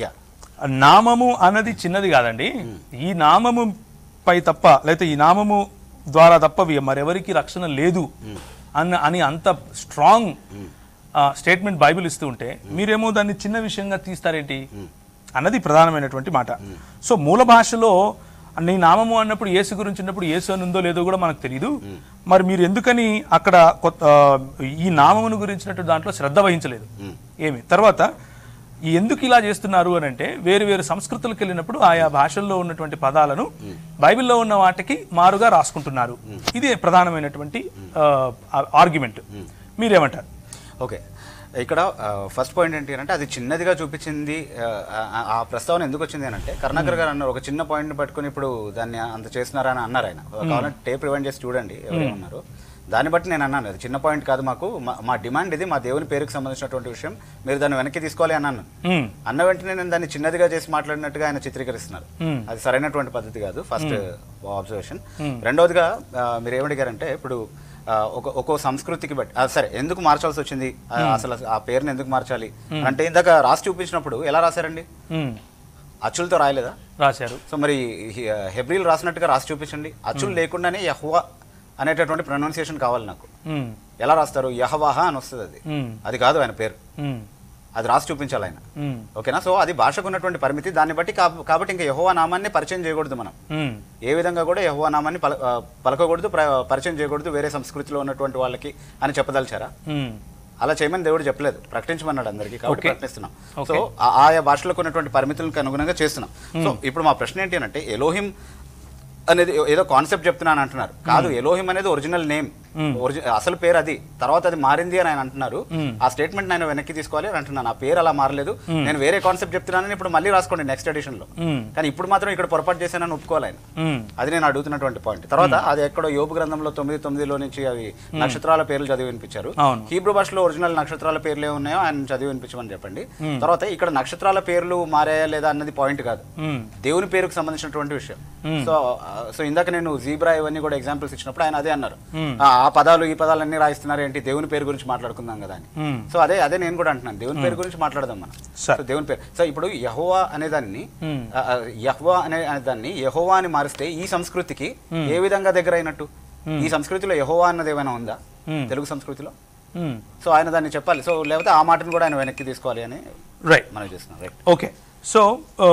నామము అన్నది చిన్నది కాదండి. ఈ నామము పై తప్ప లేకపోతే ఈ నామము ద్వారా తప్ప మరెవరికి రక్షణ లేదు అన్న అని అంత స్ట్రాంగ్ స్టేట్మెంట్ బైబిల్ ఇస్తూ ఉంటే మీరేమో దాన్ని చిన్న విషయంగా తీస్తారేంటి అన్నది ప్రధానమైనటువంటి మాట. సో మూల భాషలో నీ నామము అన్నప్పుడు యేసు గురించి ఉన్నప్పుడు యేసు అని ఉందో లేదో కూడా మనకు తెలియదు. మరి మీరు ఎందుకని అక్కడ ఈ నామమును గురించినట్టు దాంట్లో శ్రద్ధ వహించలేదు ఏమి? తర్వాత ఎందుకు ఇలా చేస్తున్నారు అని అంటే వేరు వేరు సంస్కృతులకు వెళ్ళినప్పుడు ఆయా భాషల్లో ఉన్నటువంటి పదాలను బైబిల్లో ఉన్న వాటికి మారుగా రాసుకుంటున్నారు. ఇది ప్రధానమైనటువంటి ఆర్గ్యుమెంట్. మీరేమంటారు? ఓకే, ఇక్కడ ఫస్ట్ పాయింట్ ఏంటి అంటే అది చిన్నదిగా చూపించింది. ఆ ప్రస్తావన ఎందుకు వచ్చింది అని అంటే కరుణాకర్ గారు అన్నారు ఒక చిన్న పాయింట్ పట్టుకుని ఇప్పుడు దాన్ని అంత చేస్తున్నారని అన్నారు. ఆయన కావాలంటే టేప్ రివైండ్ చేసి చూడండి ఎవరేమన్నారు. దాన్ని బట్టి నేను అన్నాను అది చిన్న పాయింట్ కాదు, మాకు మా డిమాండ్ ఇది, మా దేవుని పేరుకి సంబంధించినటువంటి విషయం, మీరు దాన్ని వెనక్కి తీసుకోవాలి అన్నాను. అన్న వెంటనే నేను దాన్ని చిన్నదిగా చేసి మాట్లాడినట్టుగా ఆయన చిత్రీకరిస్తున్నారు. అది సరైనటువంటి పద్ధతి కాదు. First observation. రెండవదిగా మీరు ఏమడిగారంటే ఇప్పుడు ఒక ఒక్కో సంస్కృతికి బట్టి సరే ఎందుకు మార్చాల్సి వచ్చింది, అసలు ఆ పేరుని ఎందుకు మార్చాలి అంటే ఇందాక రాసి చూపించినప్పుడు ఎలా రాశారండి? అచ్చులతో రాయలేదా? రాశారు. సో మరి హెబ్రీలు రాసినట్టుగా రాసి చూపించండి. అచ్చులు లేకుండానే యెహోవా అనేటటువంటి ప్రొనౌన్సియేషన్ కావాలి నాకు. ఎలా రాస్తారు? యహవాహ అని వస్తుంది. అది అది కాదు ఆయన పేరు, అది రాసి చూపించాలి ఆయన. ఓకేనా? సో అది భాషకు ఉన్నటువంటి పరిమితి, దాన్ని బట్టి కాబట్టి ఇంకా యెహోవా నామాన్ని పరిచయం చేయకూడదు. మనం ఏ విధంగా కూడా యెహోవా నామాన్ని పల పలకకూడదు, పరిచయం చేయకూడదు వేరే సంస్కృతిలో ఉన్నటువంటి వాళ్ళకి అని చెప్పదలిచారా? అలా చేయమని దేవుడు చెప్పలేదు, ప్రకటించమన్నాడు అందరికీ, కాబట్టి ప్రకటిస్తున్నాం. సో ఆయా భాషలకు ఉన్నటువంటి పరిమితులకు అనుగుణంగా చేస్తున్నాం. సో ఇప్పుడు మా ప్రశ్న ఏంటి అంటే ఎలోహిం అనేది ఏదో కాన్సెప్ట్ చెప్తున్నాను అంటున్నారు. కాదు, ఎలోహిం అనేది ఒరిజినల్ నేమ్, అసలు పేరు అది, తర్వాత అది మారింది అని ఆయన అంటున్నారు. ఆ స్టేట్మెంట్ నేను వెనక్కి తీసుకోవాలి అని అంటున్నాను. ఆ పేరు అలా మారలేదు, నేను వేరే కాన్సెప్ట్ చెప్తున్నానని ఇప్పుడు మళ్ళీ రాసుకోండి నెక్స్ట్ ఎడిషన్ లో. కానీ ఇప్పుడు మాత్రం ఇక్కడ పొరపాటు చేశానని ఒప్పుకోవాలి ఆయన. అది నేను అడుగుతున్నటువంటి పాయింట్. తర్వాత అది ఎక్కడో యోబు గ్రంథంలో తొమ్మిది తొమ్మిదిలో నుంచి అవి నక్షత్రాల పేర్లు చదివి వినిపించారు. హీబ్రూ భాషలో ఒరిజినల్ నక్షత్రాల పేర్లు ఏ ఉన్నాయో ఆయన చదివి వినిపించమని చెప్పండి. తర్వాత ఇక్కడ నక్షత్రాల పేర్లు మారాయా లేదా అన్నది పాయింట్ కాదు, దేవుని పేరుకు సంబంధించినటువంటి విషయం. సో సో ఇందాక నేను జీబ్రా ఇవన్నీ కూడా ఎగ్జాంపుల్స్ ఇచ్చినప్పుడు ఆయన అదే అన్నారు, ఆ పదాలు ఈ పదాలు అన్ని రాయిస్తున్నారు ఏంటి, దేవుని పేరు గురించి మాట్లాడుకుందాం కదా అని. సో అదే అదే నేను కూడా అంటున్నాను, దేవుని పేరు గురించి మాట్లాడదాం మనం. సో దేవుని పేరు, సో ఇప్పుడు యెహోవా అనేదాన్ని యెహోవా అనే దాన్ని యెహోవా అని మారిస్తే ఈ సంస్కృతికి ఏ విధంగా దగ్గర అయినట్టు? ఈ సంస్కృతిలో యెహోవా అన్నది ఏమైనా ఉందా తెలుగు సంస్కృతిలో? సో ఆయన దాన్ని చెప్పాలి. సో లేకపోతే ఆ మాటను కూడా ఆయన వెనక్కి తీసుకోవాలి అని రైట్ మనం చేస్తున్నాం. Right, okay. సో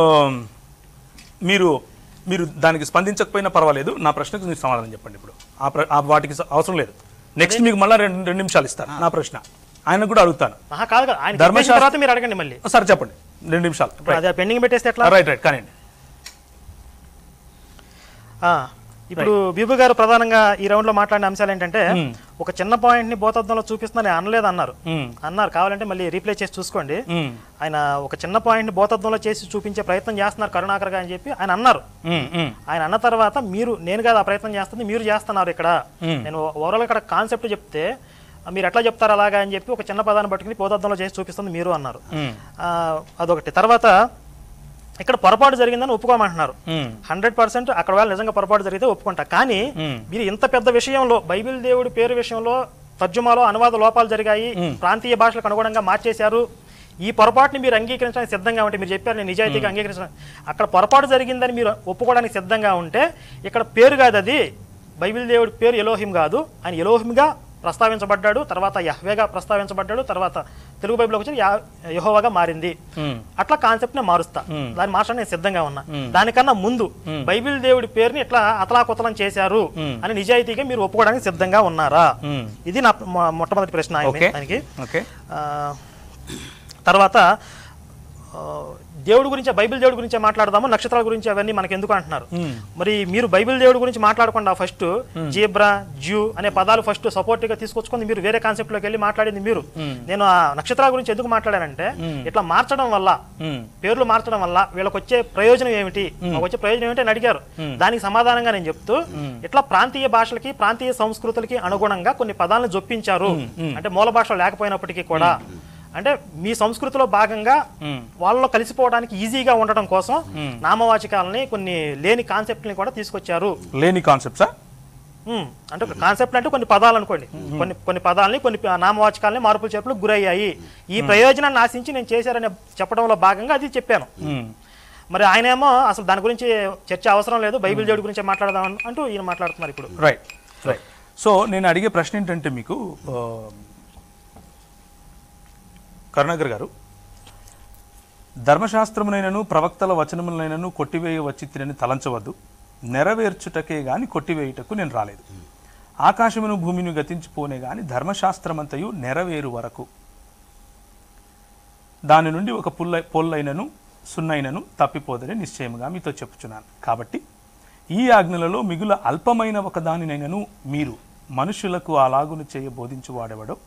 మీరు మీరు దానికి స్పందించకపోయినా పర్వాలేదు, నా ప్రశ్నకు మీరు సమాధానం చెప్పండి. ఇప్పుడు ఆ వాటికి అవసరం లేదు, నెక్స్ట్ మీకు మళ్ళీ రెండు రెండు నిమిషాలు ఇస్తాను నా ప్రశ్న, ఆయన కూడా అడుగుతాను. ధర్మశాస్త్రం మీరు అడగండి మళ్ళీ. సరే చెప్పండి, రెండు నిమిషాలు పెండింగ్ పెట్టేస్తే ఎట్లా? రైట్ రైట్ కానివ్వండి. ఇప్పుడు బిబు గారు ప్రధానంగా ఈ రౌండ్ లో మాట్లాడిన అంశాలు ఏంటంటే ఒక చిన్న పాయింట్ ని బోధద్దంలో చూపిస్తుందని అనలేదు అన్నారు అన్నారు కావాలంటే మళ్ళీ రీప్లే చేసి చూసుకోండి. ఆయన ఒక చిన్న పాయింట్ ని బోధద్దంలో చేసి చూపించే ప్రయత్నం చేస్తున్నారు కరుణాకర్ గారు అని చెప్పి ఆయన అన్నారు. ఆయన అన్న తర్వాత మీరు నేను కాదు ఆ ప్రయత్నం చేస్తుంది మీరు చేస్తున్నారు. ఇక్కడ నేను ఓవరాల్ ఇక్కడ కాన్సెప్ట్ చెప్తే మీరు ఎట్లా చెప్తారు అలాగా అని చెప్పి ఒక చిన్న పదాన్ని పట్టుకుని బోధద్దంలో చేసి చూపిస్తుంది మీరు అన్నారు. అదొకటి. తర్వాత ఇక్కడ పొరపాటు జరిగిందని ఒప్పుకోమంటున్నారు. హండ్రెడ్ పర్సెంట్ అక్కడ వాళ్ళు నిజంగా పొరపాటు జరిగితే ఒప్పుకుంటా. కానీ మీరు ఇంత పెద్ద విషయంలో బైబిల్ దేవుడి పేరు విషయంలో తర్జుమాలో అనువాద లోపాలు జరిగాయి, ప్రాంతీయ భాషలకు అనుగుణంగా మార్చేశారు, ఈ పొరపాటుని మీరు అంగీకరించడానికి సిద్ధంగా ఉంటే మీరు చెప్పారు నేను నిజాయితీగా అంగీకరించడం అక్కడ పొరపాటు జరిగిందని మీరు ఒప్పుకోవడానికి సిద్ధంగా ఉంటే ఇక్కడ పేరు కాదు అది బైబిల్ దేవుడి పేరు ఎలోహిం కాదు, ఆయన ఎలోహింగా ప్రస్తావించబడ్డాడు, తర్వాత యహ్వేగా ప్రస్తావించబడ్డాడు, తర్వాత తెలుగు బైబిల్లోకి వచ్చి యెహోవాగా మారింది. అట్లా కాన్సెప్ట్ నే మారుస్తా, దాన్ని మార్చడానికి నేను సిద్ధంగా ఉన్నా. దానికన్నా ముందు బైబిల్ దేవుడి పేరుని ఇట్లా అతలాకుతలం చేశారు అని నిజాయితీగా మీరు ఒప్పుకోవడానికి సిద్ధంగా ఉన్నారా? ఇది నా మొట్టమొదటి ప్రశ్న ఆయనకి. తర్వాత దేవుడి గురించి బైబిల్ దేవుడి గురించి మాట్లాడదాము, నక్షత్రాల గురించి అవన్నీ మనకి ఎందుకు అంటున్నారు. మరి మీరు బైబిల్ దేవుడి గురించి మాట్లాడకుండా ఫస్ట్ జీబ్రా జ్యూ అనే పదాలు ఫస్ట్ సపోర్ట్ గా తీసుకొచ్చుకుంది మీరు వేరే కాన్సెప్ట్ లోకి వెళ్ళి మాట్లాడింది మీరు. నేను ఆ నక్షత్రాల గురించి ఎందుకు మాట్లాడానంటే ఇట్లా మార్చడం వల్ల పేర్లు మార్చడం వల్ల వీళ్ళకి వచ్చే ప్రయోజనం ఏమిటి, వచ్చే ప్రయోజనం ఏమిటి అని అడిగారు. దానికి సమాధానంగా నేను చెప్తూ ఇట్లా ప్రాంతీయ భాషలకి ప్రాంతీయ సంస్కృతులకి అనుగుణంగా కొన్ని పదాలను జొప్పించారు. అంటే మూల భాష లేకపోయినప్పటికీ కూడా అంటే మీ సంస్కృతిలో భాగంగా వాళ్ళలో కలిసిపోవడానికి ఈజీగా ఉండటం కోసం నామవాచకాలని కొన్ని లేని కాన్సెప్ట్ని కూడా తీసుకొచ్చారు. లేని కాన్సెప్ట్సా? అంటే కాన్సెప్ట్ అంటే కొన్ని పదాలు అనుకోండి, కొన్ని కొన్ని పదాలని కొన్ని నామవాచకాలని మార్పులు చేర్పులు గురయ్యాయి, ఈ ప్రయోజనాన్ని ఆశించి నేను చేశారని చెప్పడంలో భాగంగా అది చెప్పాను. మరి ఆయన ఏమో అసలు దాని గురించి చర్చ అవసరం లేదు, బైబిల్ దేవుడి గురించి మాట్లాడదాం అంటూ ఈయన మాట్లాడుతున్నారు ఇప్పుడు. రైట్ రైట్ సో నేను అడిగే ప్రశ్న ఏంటంటే మీకు కరుణాకర్ గారు, ధర్మశాస్త్రమునైనను ప్రవక్తల వచనములైనను కొట్టివేయ వచ్చి తినని తలంచవద్దు, నెరవేర్చుటకే గాని కొట్టివేయుటకు నేను రాలేదు. ఆకాశమును భూమిని గతించిపోనే గాని ధర్మశాస్త్రమంతయు నెరవేరు వరకు దాని నుండి ఒక పుల్ల పొల్లైనను సున్నైనను తప్పిపోదని నిశ్చయముగా మీతో చెప్పుచున్నాను. కాబట్టి ఈ ఆజ్ఞలలో మిగుల అల్పమైన ఒక దానినైనను మీరు మనుషులకు అలాగును చేయ బోధించు వాడెవడో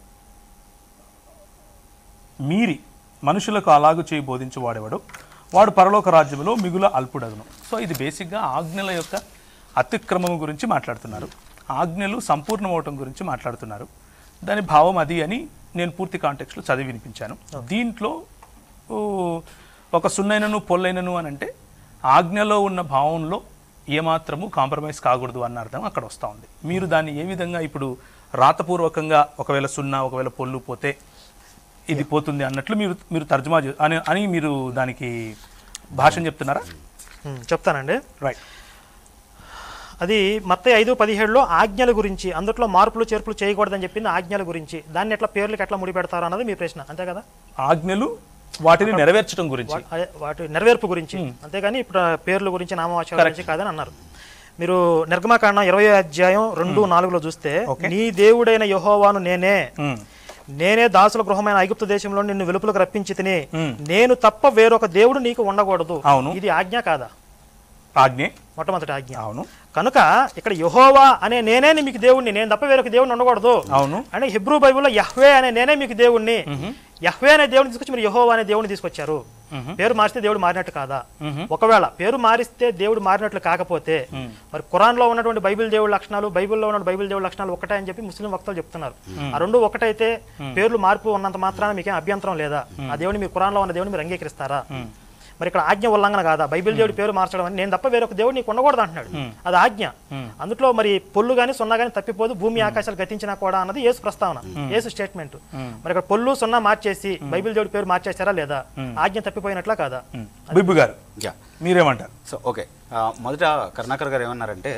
మీరి మనుషులకు అలాగు చేయి బోధించు వాడేవాడు వాడు పరలోక రాజ్యంలో మిగుల అల్పుడగును. సో ఇది బేసిక్గా ఆజ్ఞల యొక్క అతిక్రమం గురించి మాట్లాడుతున్నారు, ఆజ్ఞలు సంపూర్ణమవటం గురించి మాట్లాడుతున్నారు. దాని భావం అది అని నేను పూర్తి కాంటెక్స్లో చదివి వినిపించాను. దీంట్లో ఒక సున్నైనను పొల్లైనను అని అంటే ఆజ్ఞలో ఉన్న భావంలో ఏమాత్రము కాంప్రమైజ్ కాకూడదు అన్న అర్థం అక్కడ వస్తూ ఉంది. మీరు దాన్ని ఏ విధంగా ఇప్పుడు రాతపూర్వకంగా ఒకవేళ సున్నా ఒకవేళ పొల్లు పోతే ఇది పోతుంది అన్నట్లు మీరు మీరు తర్జుమా అని అని మీరు దానికి భాషను చెప్తున్నారా? చెప్తానండి. రైట్. అది మత్తయి ఐదు పదిహేడులో ఆజ్ఞల గురించి, అందుట్లో మార్పులు చేర్పులు చేయకూడదని చెప్పింది ఆజ్ఞల గురించి. దాన్ని ఎట్లా పేర్లకు ఎట్లా ముడిపెడతారు అన్నది మీ ప్రశ్న, అంతే కదా? ఆజ్ఞలు వాటిని నెరవేర్చడం గురించి, వాటి నెరవేర్పు గురించి, అంతేగాని ఇప్పుడు పేర్ల గురించి నామవాచకాల గురించి కాదని అన్నారు. మీరు నిర్గమకాండం ఇరవై అధ్యాయం రెండు నాలుగులో చూస్తే నీ దేవుడైన యెహోవాను నేనే నేనే దాసుల గృహమైన ఐగుప్తు దేశంలో నిన్ను వెలుపులకు రప్పించి తిని నేను తప్ప వేరొక దేవుడు నీకు ఉండకూడదు. ఇది ఆజ్ఞ కాదా? ఆజ్ఞ, మొట్టమొదటి ఆజ్ఞ. అవును. కనుక ఇక్కడ యెహోవా అనే నేనే మీకు దేవుణ్ణి, నేను తప్ప వేరొక దేవుడిని ఉండకూడదు. అవును. అంటే హిబ్రూ బైబిల్లో యహ్వే అనే నేనే మీకు దేవుణ్ణి, యహ్వే అనే దేవుడిని తీసుకొచ్చి మీరు యెహోవా అనే దేవుడిని తీసుకొచ్చారు. పేరు మారిస్తే దేవుడు మారినట్టు కాదా? ఒకవేళ పేరు మారిస్తే దేవుడు మారినట్లు కాకపోతే మరి ఖురాన్ లో ఉన్నటువంటి బైబిల్ దేవుడి లక్షణాలు బైబిల్లో ఉన్న బైబిల్ దేవుడి లక్షణాలు ఒకటే అని చెప్పి ముస్లిం వక్తలు చెప్తున్నారు. ఆ రెండు ఒకటైతే పేర్లు మార్పు ఉన్నంత మాత్రాన మీకేం అభ్యంతరం లేదా? ఆ దేవుని మీరు ఖురాన్ లో ఉన్న దేవుని మీరు అంగీకరిస్తారా? మరి ఇక్కడ ఆజ్ఞ ఉల్లంఘన కాదా? బైబిల్ దేవుడి పేరు మార్చడం అని నేను తప్ప వేరొక దేవుడు నీకు ఉండకూడదు అంటున్నాడు, అది ఆజ్ఞ. అందులో మరి పొల్లు గాని సున్నా గాని తప్పిపోదు, భూమి ఆకాశాలు గతించినా కూడా అన్నది యేసు ప్రస్తావన, యేసు స్టేట్మెంట్. మరి ఇక్కడ పొల్లు సున్నా మార్చేసి బైబిల్ దేవుడి పేరు మార్చేశారా లేదా? ఆజ్ఞ తప్పిపోయినట్లా కాదా? బిబ్బు గారు మీరేమంటారు? సో ఓకే, మొదట కరుణాకర్ గారు ఏమన్నారంటే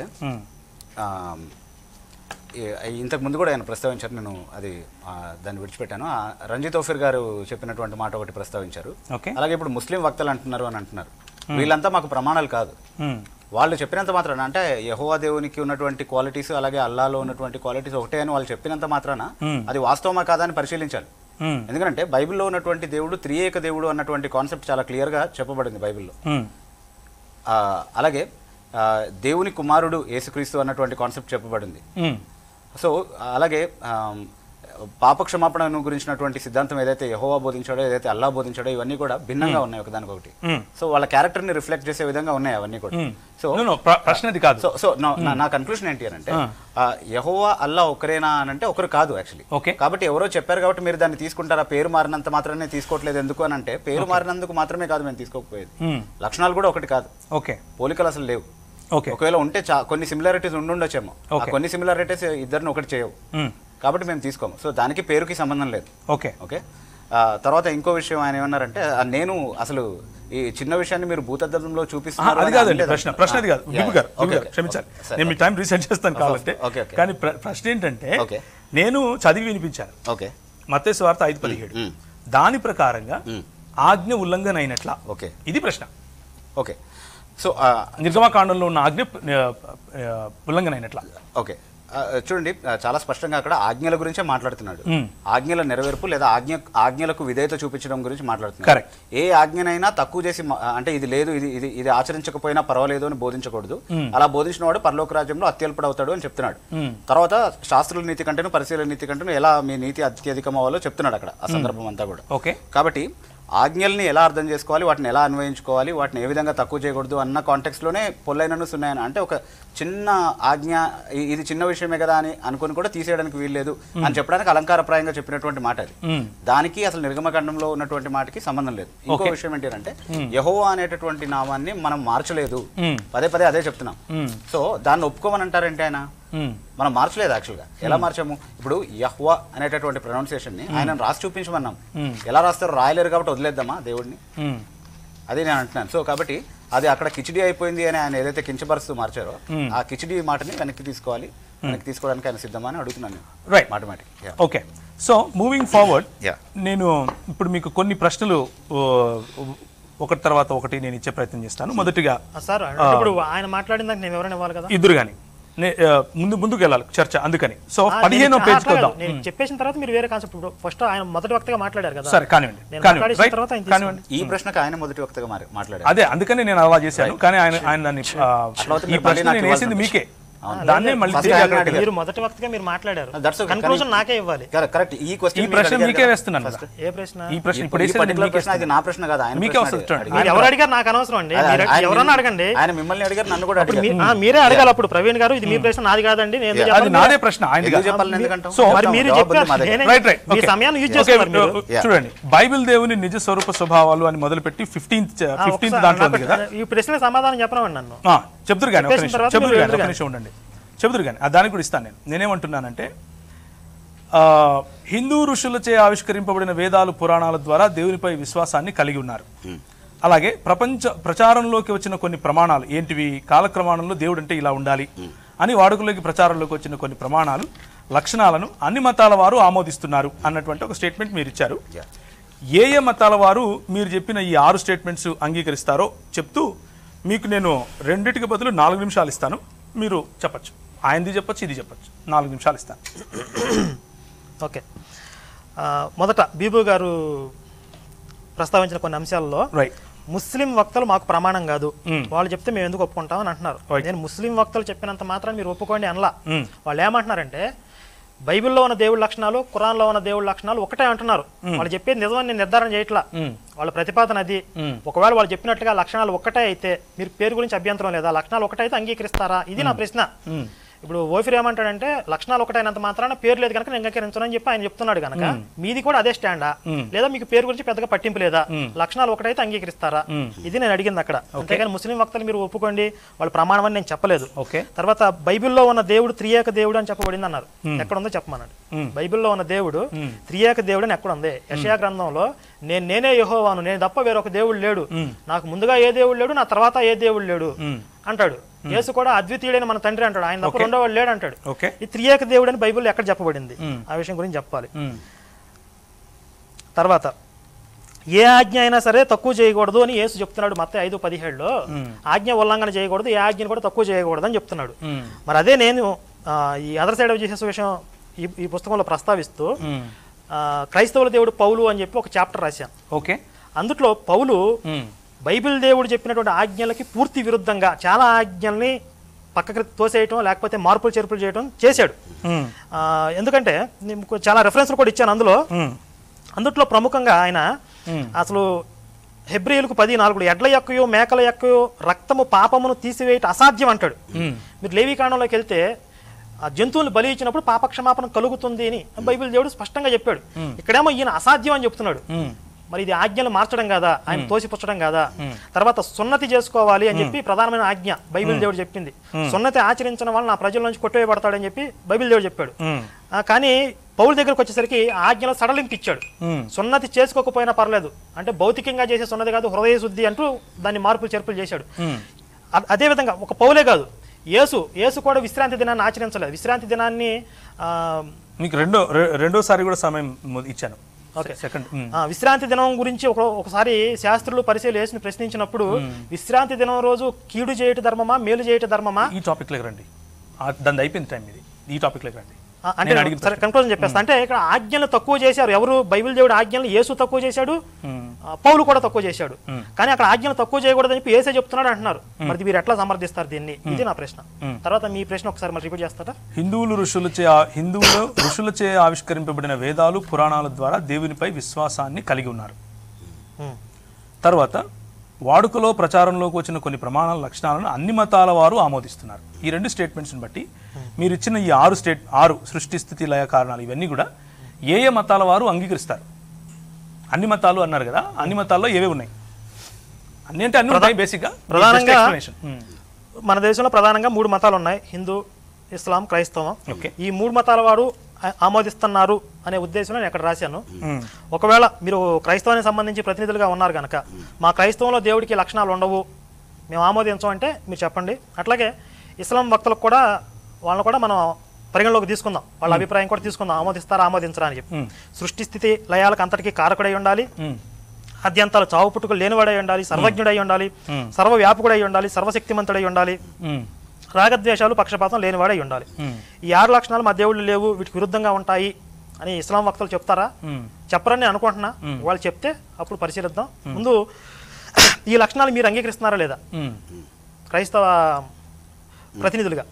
ఇంతకు ముందు కూడా ఆయన ప్రస్తావించారు, నేను అది దాన్ని విడిచిపెట్టాను. రంజిత్ ఓఫిర్ గారు చెప్పినటువంటి మాట ఒకటి ప్రస్తావించారు. అలాగే ఇప్పుడు ముస్లిం వక్తలు అంటున్నారు అని అంటున్నారు, వీళ్ళంతా మాకు ప్రమాణాలు కాదు, వాళ్ళు చెప్పినంత మాత్రాన అంటే యెహోవా దేవునికి ఉన్నటువంటి క్వాలిటీస్ అలాగే అల్లాలో ఉన్నటువంటి క్వాలిటీస్ ఒకటే అని వాళ్ళు చెప్పినంత మాత్రాన అది వాస్తవమా కాదా అని పరిశీలించాలి. ఎందుకంటే బైబిల్లో ఉన్నటువంటి దేవుడు త్రియేక దేవుడు అన్నటువంటి కాన్సెప్ట్ చాలా క్లియర్గా చెప్పబడింది బైబిల్లో. అలాగే దేవుని కుమారుడు యేసుక్రీస్తు అన్నటువంటి కాన్సెప్ట్ చెప్పబడింది. సో అలాగే పాప క్షమాపణ గురించినటువంటి సిద్ధాంతం ఏదైతే యెహోవా బోధించాడో, ఏదైతే అల్లా బోధించాడో, ఇవన్నీ కూడా భిన్నంగా ఉన్నాయి ఒకదానికొకటి. సో వాళ్ళ క్యారెక్టర్ ని రిఫ్లెక్ట్ చేసే విధంగా ఉన్నాయి అవన్నీ కూడా. సో ప్రశ్నది కాదు. సో సో నా కన్క్లూషన్ ఏంటి అని అంటే, యెహోవా అల్లా ఒకరేనా అని అంటే ఒకరు కాదు యాక్చువల్లీ. కాబట్టి ఎవరో చెప్పారు కాబట్టి మీరు దాన్ని తీసుకుంటారా, పేరు మారినంత మాత్రమే తీసుకోవట్లేదు ఎందుకు అని అంటే, పేరు మారినందుకు మాత్రమే కాదు మేము తీసుకోకపోయేది, లక్షణాలు కూడా ఒకటి కాదు, పోలికలు అసలు లేవు. ఒకవేళ ఉంటే కొన్ని సిమిలారిటీస్ ఉండుండొచ్చేమో, కొన్ని సిమిలారిటీస్ ఇద్దరిని ఒకటి చేయవు కాబట్టి మేము తీసుకోము. సో దానికి పేరుకి సంబంధం లేదు. ఓకే ఓకే తర్వాత ఇంకో విషయం ఆయన ఏమన్నారంటే, నేను అసలు ఈ చిన్న విషయాన్ని మీరు భూతద్దంలో చూపిస్తున్నారు. అది కాదండి ప్రశ్న, ప్రశ్న అది కాదు. క్షమించాలి, నేను మీ టైం రీసెట్ చేస్తాను కాబట్టి. కానీ ప్రశ్న ఏంటంటే, నేను చదివి వినిపించాను ఓకే మత్తయి సువార్త ఐదు పదిహేడు, దాని ప్రకారంగా ఆజ్ఞ ఉల్లంఘన అయినట్లా. ఓకే ఇది ప్రశ్న. ఓకే సో నిర్గమకాండంలో ఉన్న ఆజ్ఞ ఉల్లంఘన అయినట్లా. ఓకే చూడండి, చాలా స్పష్టంగా అక్కడ ఆజ్ఞల గురించే మాట్లాడుతున్నాడు. ఆజ్ఞల నెరవేర్పు లేదా ఆజ్ఞ ఆజ్ఞలకు విధేయత చూపించడం గురించి మాట్లాడుతున్నాడు. ఏ ఆజ్ఞనైనా తక్కువ చేసి అంటే ఇది లేదు, ఇది ఇది ఇది ఆచరించకపోయినా పర్వాలేదు అని బోధించకూడదు. అలా బోధించిన వాడు పరలోక రాజ్యంలో అత్యల్పుడు అవుతాడు అని చెప్తున్నాడు. తర్వాత శాస్త్రుల నీతి కంటేను పరిశీలన నీతి కంటేను ఎలా మీ నీతి అత్యధికం అవ్వాలో చెప్తున్నాడు అక్కడ ఆ సందర్భం అంతా కూడా. ఓకే కాబట్టి ఆజ్ఞల్ని ఎలా అర్థం చేసుకోవాలి, వాటిని ఎలా అన్వయించుకోవాలి, వాటిని ఏ విధంగా తక్కువ చేయకూడదు అన్న కాంటెక్స్లోనే పొల్లైనను సున్నాయన అంటే ఒక చిన్న ఆజ్ఞ ఇది చిన్న విషయమే కదా అని అనుకుని కూడా తీసేయడానికి వీల్లేదు అని చెప్పడానికి అలంకారప్రాయంగా చెప్పినటువంటి మాట అది. దానికి అసలు నిర్గమకాండంలో ఉన్నటువంటి మాటకి సంబంధం లేదు. ఇంకో విషయం ఏంటంటే, యెహోవా అనేటటువంటి నామాన్ని మనం మార్చలేదు, పదే పదే అదే చెప్తున్నాం. సో దాన్ని ఒప్పుకోమని అంటారంటే ఆయన మనం మార్చలేదు. యాక్చువల్గా ఎలా మార్చాము, ఇప్పుడు యహ్వా అనేటటువంటి ప్రొనౌన్సియేషన్ ని ఆయన రాసి చూపించమన్నాం. ఎలా రాస్తారో రాయలేరు కాబట్టి వదిలేద్దామా దేవుడిని, అదే నేను అంటున్నాను. సో కాబట్టి అది అక్కడ కిచిడి అయిపోయింది అని ఆయన ఏదైతే కించపరుస్తూ మార్చారో ఆ కిచిడి మాటని వెనక్కి తీసుకోవాలి, వెనక్కి తీసుకోవడానికి ఆయన సిద్ధమా అని అడుగుతున్నాను. రైట్ మాటమాటిక్. ఓకే సో మూవింగ్ ఫార్వర్డ్, నేను ఇప్పుడు మీకు కొన్ని ప్రశ్నలు ఒకటి తర్వాత ఒకటి నేను ఇచ్చే ప్రయత్నం చేస్తాను. మొదటిగా సార్ ఇప్పుడు ఆయన మాట్లాడిన నేను ఎవరైనా ఇవ్వాలి కదా, ఇద్దరు కానీ ముందు ముందుకు వెళ్ళాలి చర్చ, అందుకని. సో పదిహేనో పేజ్ కొద్దాం. నేను చెప్పేసిన తర్వాత మీరు వేరే కాన్సెప్ట్, ఫస్ట్ ఆయన మొదటి వక్తగా మాట్లాడారు కదా. సరే కానివ్వండి కానివ్వండి. ఈ ప్రశ్నకు ఆయన మొదటి వక్తగా మాట్లాడారు, అదే అందుకని నేను అలా చేశాను. కానీ ఆయన ఆయన దాన్ని ఈ ప్రశ్న నేను వేసింది మీకే, దాన్నే మళ్ళీ మీరు మొదటి వక్తగా మీరు మాట్లాడారు, కన్క్లూజన్ నాకే ఇవ్వాలి. కరెక్ట్. ఈ క్వశ్చన్ ఈ ప్రశ్న మీకే వేస్తున్నాను. ఏ ప్రశ్న? ఈ ప్రశ్న ఇప్పుడు వేసిన ప్రశ్న అది నా ప్రశ్న కాదు, ఆయన మీకే వస్తుంది. మీరు ఎవరు అడిగారు నాకు అనవసరం అండి, ఎవరన్నా అడగండి. ఆయన మిమ్మల్ని అడిగారు, నన్ను కూడా అడిగారు. మీరే అడగాలి అప్పుడు, ప్రవీణ్ గారు ఇది మీ ప్రశ్న నాది కాదండి, అది నాదే ప్రశ్న. సో మరి మీరు చెప్పారు మీ సమయాన్ని యూజ్ చేస్తున్నారు. చూడండి, బైబిల్ దేవుని నిజ స్వరూప స్వభావాలు అని మొదలుపెట్టి ఫిఫ్టీన్త్ ఫిఫ్టీన్త్ దాంట్లో ఉంది కదా. ఈ ప్రశ్న సమాధానం చెప్పడం నన్ను చెప్తురు కానీ చెప్తురు కానీ ఒక నిమిషం ఉండండి, చెబుతురు కానీ దానికి కూడా ఇస్తాను నేను. నేనేమంటున్నానంటే, హిందూ ఋషులచే ఆవిష్కరింపబడిన వేదాలు పురాణాల ద్వారా దేవునిపై విశ్వాసాన్ని కలిగి ఉన్నారు. అలాగే ప్రపంచ ప్రచారంలోకి వచ్చిన కొన్ని ప్రమాణాలు ఏంటివి, కాలక్రమాణంలో దేవుడు అంటే ఇలా ఉండాలి అని వాడుకలోకి ప్రచారంలోకి వచ్చిన కొన్ని ప్రమాణాలు లక్షణాలను అన్ని మతాల వారు ఆమోదిస్తున్నారు అన్నటువంటి ఒక స్టేట్మెంట్ మీరు ఇచ్చారు. ఏ ఏ మతాల వారు మీరు చెప్పిన ఈ ఆరు స్టేట్మెంట్స్ అంగీకరిస్తారో చెప్తూ మీకు నేను రెండింటికి బదులు నాలుగు నిమిషాలు ఇస్తాను, మీరు చెప్పచ్చు. ఆయనది చెప్పచ్చు, ఇది చెప్పచ్చు. నాలుగు నిమిషాలు ఇస్తాను. ఓకే, మొదట బీబు గారు ప్రస్తావించిన కొన్ని అంశాలలో ముస్లిం వక్తలు మాకు ప్రమాణం కాదు, వాళ్ళు చెప్తే మేము ఎందుకు ఒప్పుకుంటాం అని అంటున్నారు. నేను ముస్లిం వక్తలు చెప్పినంత మాత్రం మీరు ఒప్పుకోండి అనలా. వాళ్ళు ఏమంటున్నారంటే, బైబిల్లో ఉన్న దేవుడి లక్షణాలు ఖురాన్లో ఉన్న దేవుడి లక్షణాలు ఒకటే అంటున్నారు. వాళ్ళు చెప్పేది నిజమని నేను నిర్ధారణ చేయట్లా, వాళ్ళ ప్రతిపాదన అది. ఒకవేళ వాళ్ళు చెప్పినట్టుగా లక్షణాలు ఒక్కటే అయితే మీరు పేరు గురించి అభ్యంతరం లేదా, లక్షణాలు ఒకటే అయితే అంగీకరిస్తారా, ఇది నా ప్రశ్న. ఇప్పుడు ఓఫిర్ ఏమంటాడంటే, లక్షణాలు ఒకటైనంత మాత్రాన పేరు లేదు కనుక నేను అంగీకరించను అని చెప్పి ఆయన చెప్తున్నాడు కనుక మీది కూడా అదే స్టాండా, లేదా మీకు పేరు గురించి పెద్దగా పట్టింపు లేదా, లక్షణాలు ఒకటైతే అంగీకరిస్తారా, ఇది నేను అడిగింది అక్కడ. అంతేగాని ముస్లిం వక్తలు మీరు ఒప్పుకోండి వాళ్ళ ప్రమాణం అని నేను చెప్పలేదు. తర్వాత బైబిల్లో ఉన్న దేవుడు త్రియేక దేవుడు అని చెప్పబడింది అన్నారు, ఎక్కడ ఉందో చెప్పమన్నాడు. బైబిల్లో ఉన్న దేవుడు త్రియేక దేవుడు అని ఎక్కడ ఉంది? యెషయా గ్రంథంలో నేను నేనే యెహోవాను, నేను తప్ప వేరొక దేవుడు లేడు, నాకు ముందుగా ఏ దేవుడు లేడు, నా తర్వాత ఏ దేవుడు లేడు అంటాడు. యేసు కూడా అద్వితీయుడైన మన తండ్రి అంటాడు, ఆయన తప్ప రెండో వాడు లేడు అంటాడు. ఈ త్రియేక దేవుడు అని బైబిల్లో ఎక్కడ చెప్పబడింది, ఆ విషయం గురించి చెప్పాలి. తర్వాత ఏ ఆజ్ఞ అయినా సరే తక్కువ చేయకూడదు అని యేసు చెప్తున్నాడు మత్తయి ఐదు పదిహేడులో. ఆజ్ఞ ఉల్లంఘన చేయకూడదు, ఏ ఆజ్ఞను కూడా తక్కువ చేయకూడదు అని చెప్తున్నాడు. మరి అదే నేను ఈ అదర్ సైడ్ ఆఫ్ జీసస్ విషయం ఈ పుస్తకంలో ప్రస్తావిస్తూ క్రైస్తవుల దేవుడు పౌలు అని చెప్పి ఒక చాప్టర్ రాశాను. ఓకే, అందులో పౌలు బైబిల్ దేవుడు చెప్పినటువంటి ఆజ్ఞలకి పూర్తి విరుద్ధంగా చాలా ఆజ్ఞల్ని పక్కకి తోసేయటం లేకపోతే మార్పులు చేర్పులు చేయడం చేశాడు. ఎందుకంటే నేను చాలా రెఫరెన్స్లు కూడా ఇచ్చాను అందులో. అందుట్లో ప్రముఖంగా ఆయన అసలు హెబ్రీయులకు పది నాలుగు ఎడ్ల యొక్కయో మేకల యొక్కయో రక్తము పాపమును తీసివేయటం అసాధ్యం అంటాడు. మీరు లేవీకాండంలోకి వెళ్తే ఆ జంతువులు బలి ఇచ్చినప్పుడు పాపక్షమాపణ కలుగుతుంది అని బైబిల్ దేవుడు స్పష్టంగా చెప్పాడు. ఇక్కడేమో ఈయన అసాధ్యం అని చెప్తున్నాడు. మరి ఇది ఆజ్ఞలు మార్చడం కాదా, ఆయన తోసిపుచ్చడం కాదా? తర్వాత సున్నతి చేసుకోవాలి అని చెప్పి ప్రధానమైన ఆజ్ఞ బైబిల్ దేవుడు చెప్పింది. సున్నతి ఆచరించడం వల్ల నా ప్రజల నుంచి కొట్టివేయబడతాడని చెప్పి బైబిల్ దేవుడు చెప్పాడు. కానీ పౌలు దగ్గరకు వచ్చేసరికి ఆజ్ఞలో సడలింపు ఇచ్చాడు. సున్నతి చేసుకోకపోయినా పర్లేదు అంటే భౌతికంగా చేసే సున్నతి కాదు, హృదయ శుద్ధి అంటూ దాన్ని మార్పులు చేర్పులు చేశాడు. అదే విధంగా ఒక పౌలే కాదు, యేసు యేసు కూడా విశ్రాంతి దినాన్ని ఆచరించలేదు. విశ్రాంతి దినాన్ని మీకు రెండో రెండోసారి కూడా సమయం ఇచ్చాను. ఓకే, సెకండ్ విశ్రాంతి దినం గురించి ఒక ఒకసారి శాస్త్రులు పరిశీలి యేసుని ప్రశ్నించినప్పుడు విశ్రాంతి దినం రోజు కీడు చేయట ధర్మమా మేలు చేయట ధర్మమా? ఈ టాపిక్ లోకి రండి, దాని అయిపోయింది టైం, ఇది ఈ టాపిక్ లోకి రండి. అంటే సరే కన్క్లూజన్ చెప్పేస్తా. అంటే ఇక్కడ ఆజ్ఞలు తక్కువ చేశారు ఎవరు? బైబిల్ దేవుడు ఆజ్ఞలు యేసు తక్కువ చేశాడు, పౌలు కూడా తక్కువ చేశాడు. కానీ అక్కడ ఆజ్ఞలు తక్కువ చేయకూడదని చెప్పి యేసే చెప్తున్నాడు అంటున్నారు. మరి మీరు ఎట్లా సమర్థిస్తారు దీన్ని? ఇది నా ప్రశ్న. తర్వాత మీ ప్రశ్న ఒకసారి మరి రిపీట్ చేస్తారా? హిందువులు ఋషులచే హిందువులు ఋషులచే ఆవిష్కరింపబడిన వేదాలు పురాణాల ద్వారా దేవునిపై విశ్వాసాన్ని కలిగి ఉన్నారు. తర్వాత వాడుకలో ప్రచారంలోకి వచ్చిన కొన్ని ప్రమాణాల లక్షణాలను అన్ని మతాల వారు ఆమోదిస్తున్నారు. ఈ రెండు స్టేట్మెంట్స్ని బట్టి మీరు ఇచ్చిన ఈ ఆరు స్టేట్ ఆరు సృష్టి స్థితి లయ కారణాలు ఇవన్నీ కూడా ఏ ఏ మతాల వారు అంగీకరిస్తారు? అన్ని మతాలు అన్నారు కదా, అన్ని మతాల్లో ఏవే ఉన్నాయి? అన్ని అంటే అన్ని ఉన్నాయి బేసిక్గా. ప్రధానంగా మన దేశంలో ప్రధానంగా మూడు మతాలు ఉన్నాయి, హిందూ, ఇస్లాం, క్రైస్తవం. ఈ మూడు మతాల వారు ఆమోదిస్తున్నారు అనే ఉద్దేశంలో నేను అక్కడ రాశాను. ఒకవేళ మీరు క్రైస్తవానికి సంబంధించి ప్రతినిధులుగా ఉన్నారు కనుక మా క్రైస్తవంలో దేవుడికి లక్షణాలు ఉండవు మేము ఆమోదించం అంటే మీరు చెప్పండి. అట్లాగే ఇస్లాం భక్తులకు కూడా వాళ్ళని కూడా మనం పరిగణలోకి తీసుకుందాం, వాళ్ళ అభిప్రాయం కూడా తీసుకుందాం, ఆమోదిస్తారా ఆమోదించరా అని చెప్పి. సృష్టి స్థితి లయాలకు అంతటికీ కారకుడై ఉండాలి, అద్యంతాలు చావు పుట్టుకలు లేనివాడై ఉండాలి, సర్వజ్ఞుడై ఉండాలి, సర్వవ్యాపకుడై ఉండాలి, సర్వశక్తిమంతుడై ఉండాలి, రాగద్వేషాలు పక్షపాతం లేనివాడై ఉండాలి. ఈ ఆరు లక్షణాలు మా దేవుళ్ళు లేవు, వీటికి విరుద్ధంగా ఉంటాయి అని ఇస్లాం వక్తలు చెప్తారా? చెప్పరని అనుకుంటున్నా. వాళ్ళు చెప్తే అప్పుడు పరిశీలిద్దాం. ముందు ఈ లక్షణాలు మీరు అంగీకరిస్తున్నారా లేదా క్రైస్తవ ప్రతినిధులుగా?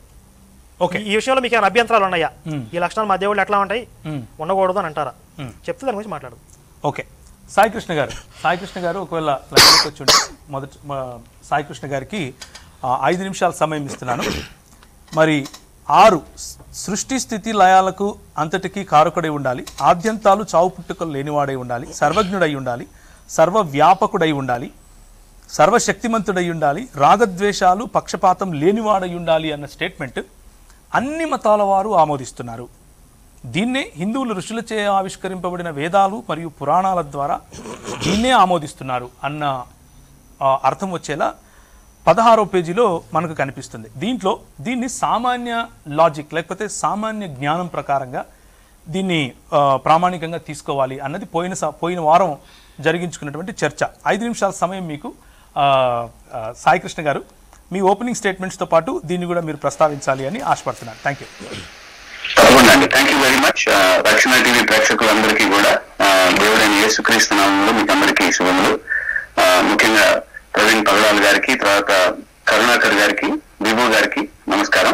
ఓకే, ఈ విషయంలో మీకు ఏమైనా అభ్యంతరాలు ఉన్నాయా? ఈ లక్షణాలు మా దేవుళ్ళు ఎట్లా ఉంటాయి, ఉండకూడదు అని అంటారా? చెప్తే దాని గురించి మాట్లాడదు. ఓకే, సాయికృష్ణ గారు సాయికృష్ణ గారు ఒకవేళ లైవ్లోకి వచ్చి ఉంటే మొదటి సాయికృష్ణ గారికి ఐదు నిమిషాల సమయం ఇస్తున్నాను. మరి ఆరు సృష్టి స్థితి లయాలకు అంతటికీ కారకుడై ఉండాలి, ఆద్యంతాలు చావు పుట్టుకలు లేనివాడై ఉండాలి, సర్వజ్ఞుడై ఉండాలి, సర్వవ్యాపకుడై ఉండాలి, సర్వశక్తిమంతుడై ఉండాలి, రాగద్వేషాలు పక్షపాతం లేనివాడై ఉండాలి అన్న స్టేట్మెంట్ అన్ని మతాల వారు ఆమోదిస్తున్నారు. దీన్నే హిందువులు ఋషులచే ఆవిష్కరింపబడిన వేదాలు మరియు పురాణాల ద్వారా దీన్నే ఆమోదిస్తున్నారు అన్న అర్థం వచ్చేలా పదహారో పేజీలో మనకు కనిపిస్తుంది. దీంట్లో దీన్ని సామాన్య లాజిక్ లేకపోతే సామాన్య జ్ఞానం ప్రకారంగా దీన్ని ప్రామాణికంగా తీసుకోవాలి అన్నది పోయిన పోయిన వారం జరిగించుకున్నటువంటి చర్చ. ఐదు నిమిషాల సమయం మీకు సాయికృష్ణ గారు మీ ఓపెనింగ్ స్టేట్మెంట్స్తో పాటు దీన్ని కూడా మీరు ప్రస్తావించాలి అని ఆశపడుతున్నాను. Thank you. తప్పకుండా. Thank you very much. Rakshana TV ప్రేక్షకులందరికీ కూడా దేవుడైన యేసుక్రీస్తు నామములో మీకు అందరికీ శుభములు. ముఖ్యంగా ప్రవీణ్ పగడాల్ గారికి, తర్వాత కరుణాకర్ గారికి, విభు గారికి నమస్కారం.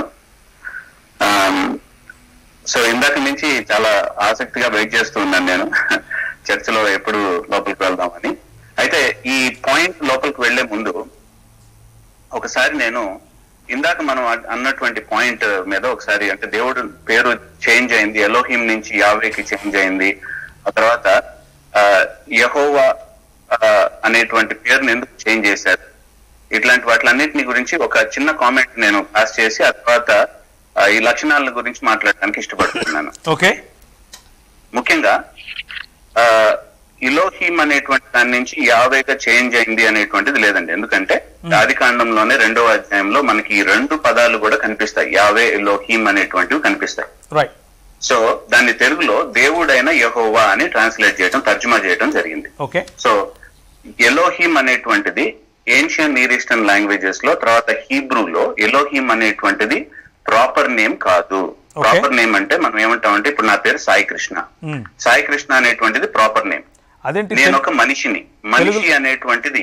సో ఇందాక నుంచి చాలా ఆసక్తిగా వెయిట్ చేస్తూ ఉన్నాను నేను చర్చలో ఎప్పుడు లోపలికి వెళ్దామని. అయితే ఈ పాయింట్ లోపలికి వెళ్లే ముందు ఒకసారి నేను ఇందాక మనం అన్నటువంటి పాయింట్ మీద ఒకసారి, అంటే దేవుడు పేరు చేంజ్ అయింది, ఎలోహిం నుంచి యావేకి చేంజ్ అయింది, ఆ తర్వాత యెహోవా అనేటువంటి పేరుని ఎందుకు చేంజ్ చేశారు, ఇట్లాంటి వాటిలన్నింటినీ గురించి ఒక చిన్న కామెంట్ నేను పాస్ చేసి ఆ తర్వాత ఈ లక్షణాల గురించి మాట్లాడడానికి ఇష్టపడుతున్నాను. ఓకే. ముఖ్యంగా ఎలోహిం అనేటువంటి దాని నుంచి యావేగా చేంజ్ అయింది అనేటువంటిది లేదండి. ఎందుకంటే ఆది కాండంలోనే రెండవ అధ్యాయంలో మనకి ఈ రెండు పదాలు కూడా కనిపిస్తాయి, యావే ఎలోహిం అనేటువంటివి కనిపిస్తాయి. రైట్. సో దాన్ని తెలుగులో దేవుడైన యెహోవా అని ట్రాన్స్లేట్ చేయడం, తర్జుమా చేయడం జరిగింది. ఓకే. సో ఎలోహిం అనేటువంటిది ఏన్షియన్ నియర్ ఈస్టర్న్ లాంగ్వేజెస్ లో, తర్వాత హీబ్రూలో ఎలోహిం అనేటువంటిది ప్రాపర్ నేమ్ కాదు. ప్రాపర్ నేమ్ అంటే మనం ఏమంటామంటే, ఇప్పుడు నా పేరు సాయి కృష్ణ, సాయి కృష్ణ అనేటువంటిది ప్రాపర్ నేమ్. నేను ఒక మనిషిని, మనిషి అనేటువంటిది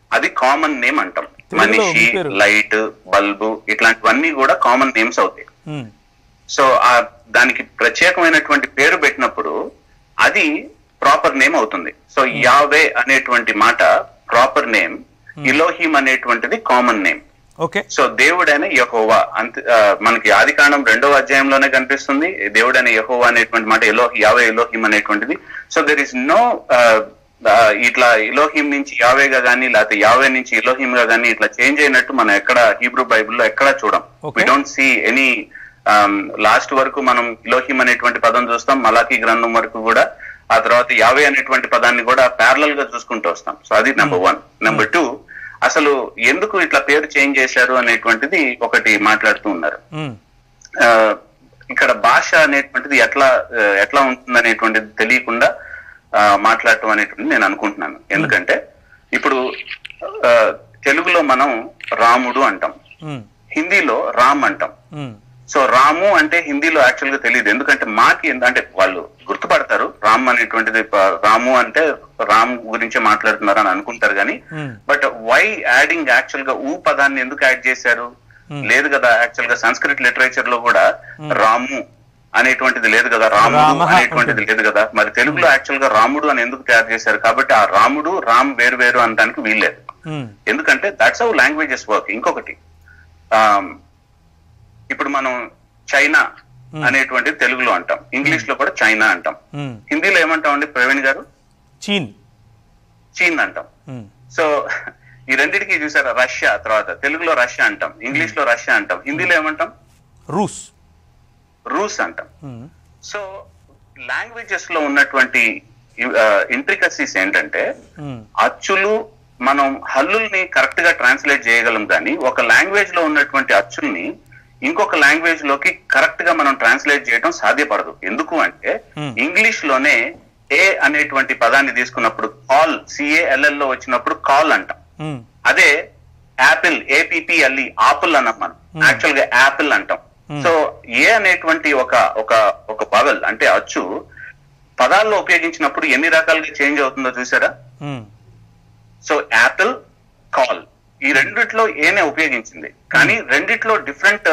అది కామన్ నేమ్ అంటాం. మనిషి, లైట్, బల్బు ఇట్లాంటివన్నీ కూడా కామన్ నేమ్స్ అవుతాయి. సో ఆ దానికి ప్రత్యేకమైనటువంటి పేరు పెట్టినప్పుడు అది ప్రాపర్ నేమ్ అవుతుంది. సో యావే అనేటువంటి మాట ప్రాపర్ నేమ్, ఇలోహిం అనేటువంటిది కామన్ నేమ్. ఓకే. సో దేవుడైన యెహోవా అంత మనకి ఆది కాండం రెండవ అధ్యాయంలోనే కనిపిస్తుంది. దేవుడైన యెహోవా అనేటువంటి మాట ఎలో యావే ఎలోహిం అనేటువంటిది. సో దెర్ ఇస్ నో ఇట్లా ఇలోహిం నుంచి యావేగా గానీ లేకపోతే యావే నుంచి ఇలోహిం గా గానీ ఇట్లా చేంజ్ అయినట్టు మనం ఎక్కడ హీబ్రూ బైబిల్లో ఎక్కడా చూడం. We don't see any last వరకు మనం ఇలోహిం అనేటువంటి పదం చూస్తాం, మలాకీ గ్రంథం వరకు కూడా. ఆ తర్వాత యావే అనేటువంటి పదాన్ని కూడా ప్యారలల్ గా చూసుకుంటూ వస్తాం. సో అది నెంబర్ వన్. నెంబర్ టూ, అసలు ఎందుకు ఇట్లా పేరు చేంజ్ చేశారు అనేటువంటిది ఒకటి మాట్లాడుతూ ఉన్నారు. ఇక్కడ భాష అనేటువంటిది ఎట్లా ఎట్లా ఉంటుంది అనేటువంటిది తెలియకుండా మాట్లాడటం అనేటువంటిది నేను అనుకుంటున్నాను. ఎందుకంటే ఇప్పుడు తెలుగులో మనం రాముడు అంటాం, హిందీలో రామ్ అంటాం. సో రాము అంటే హిందీలో యాక్చువల్ గా తెలియదు, ఎందుకంటే మాకి అంటే వాళ్ళు గుర్తుపడతారు రామ్ అనేటువంటిది, రాము అంటే రామ్ గురించే మాట్లాడుతున్నారు అని అనుకుంటారు కానీ, బట్ వై యాడింగ్ యాక్చువల్ గా ఊ పదాన్ని ఎందుకు యాడ్ చేశారు? లేదు కదా, యాక్చువల్ గా సంస్కృత్ లిటరేచర్ లో కూడా రాము అనేటువంటిది లేదు కదా, రాముడు అనేటువంటిది లేదు కదా. మరి తెలుగులో యాక్చువల్ గా రాముడు అని ఎందుకు తయారు చేశారు? కాబట్టి ఆ రాముడు రామ్ వేరు వేరు అనడానికి వీల్లేదు, ఎందుకంటే దట్స్ హౌ లాంగ్వేజెస్ వర్క్. ఇంకొకటి, ఇప్పుడు మనం చైనా అనేటువంటిది తెలుగులో అంటాం, ఇంగ్లీష్ లో కూడా చైనా అంటాం, హిందీలో ఏమంటాం అండి ప్రవీణ్ గారు? చీన్ చీన్ అంటాం. సో ఈ రెండింటికి చూసారా, రష్యా తర్వాత తెలుగులో రష్యా అంటాం, ఇంగ్లీష్ లో రష్యా అంటాం, హిందీలో ఏమంటాం? రూస్ రూస్ అంటాం. సో లాంగ్వేజెస్ లో ఉన్నటువంటి ఇంట్రికసీస్ ఏంటంటే, అచ్చులు మనం హల్లుల్ని కరెక్ట్ గా ట్రాన్స్లేట్ చేయగలం కానీ ఒక లాంగ్వేజ్ లో ఉన్నటువంటి అచ్చుల్ని ఇంకొక లాంగ్వేజ్ లోకి కరెక్ట్ గా మనం ట్రాన్స్లేట్ చేయడం సాధ్యపడదు. ఎందుకు అంటే ఇంగ్లీష్ లోనే ఏ అనేటువంటి పదాన్ని తీసుకున్నప్పుడు కాల్, సిఏఎల్ఎల్ లో వచ్చినప్పుడు కాల్ అంటాం. అదే యాపిల్, ఏపీపీఎల్ఈ ఆపిల్ అన్నాం మనం, యాక్చువల్ గా యాపిల్ అంటాం. సో ఏ అనేటువంటి ఒక ఒక ఒక వవెల్ అంటే అచ్చు పదాల్లో ఉపయోగించినప్పుడు ఎన్ని రకాలుగా చేంజ్ అవుతుందో చూసారా? సో యాపిల్, కాల్ ఈ రెండిట్లో ఏనే ఉపయోగించింది, కానీ రెండిట్లో డిఫరెంట్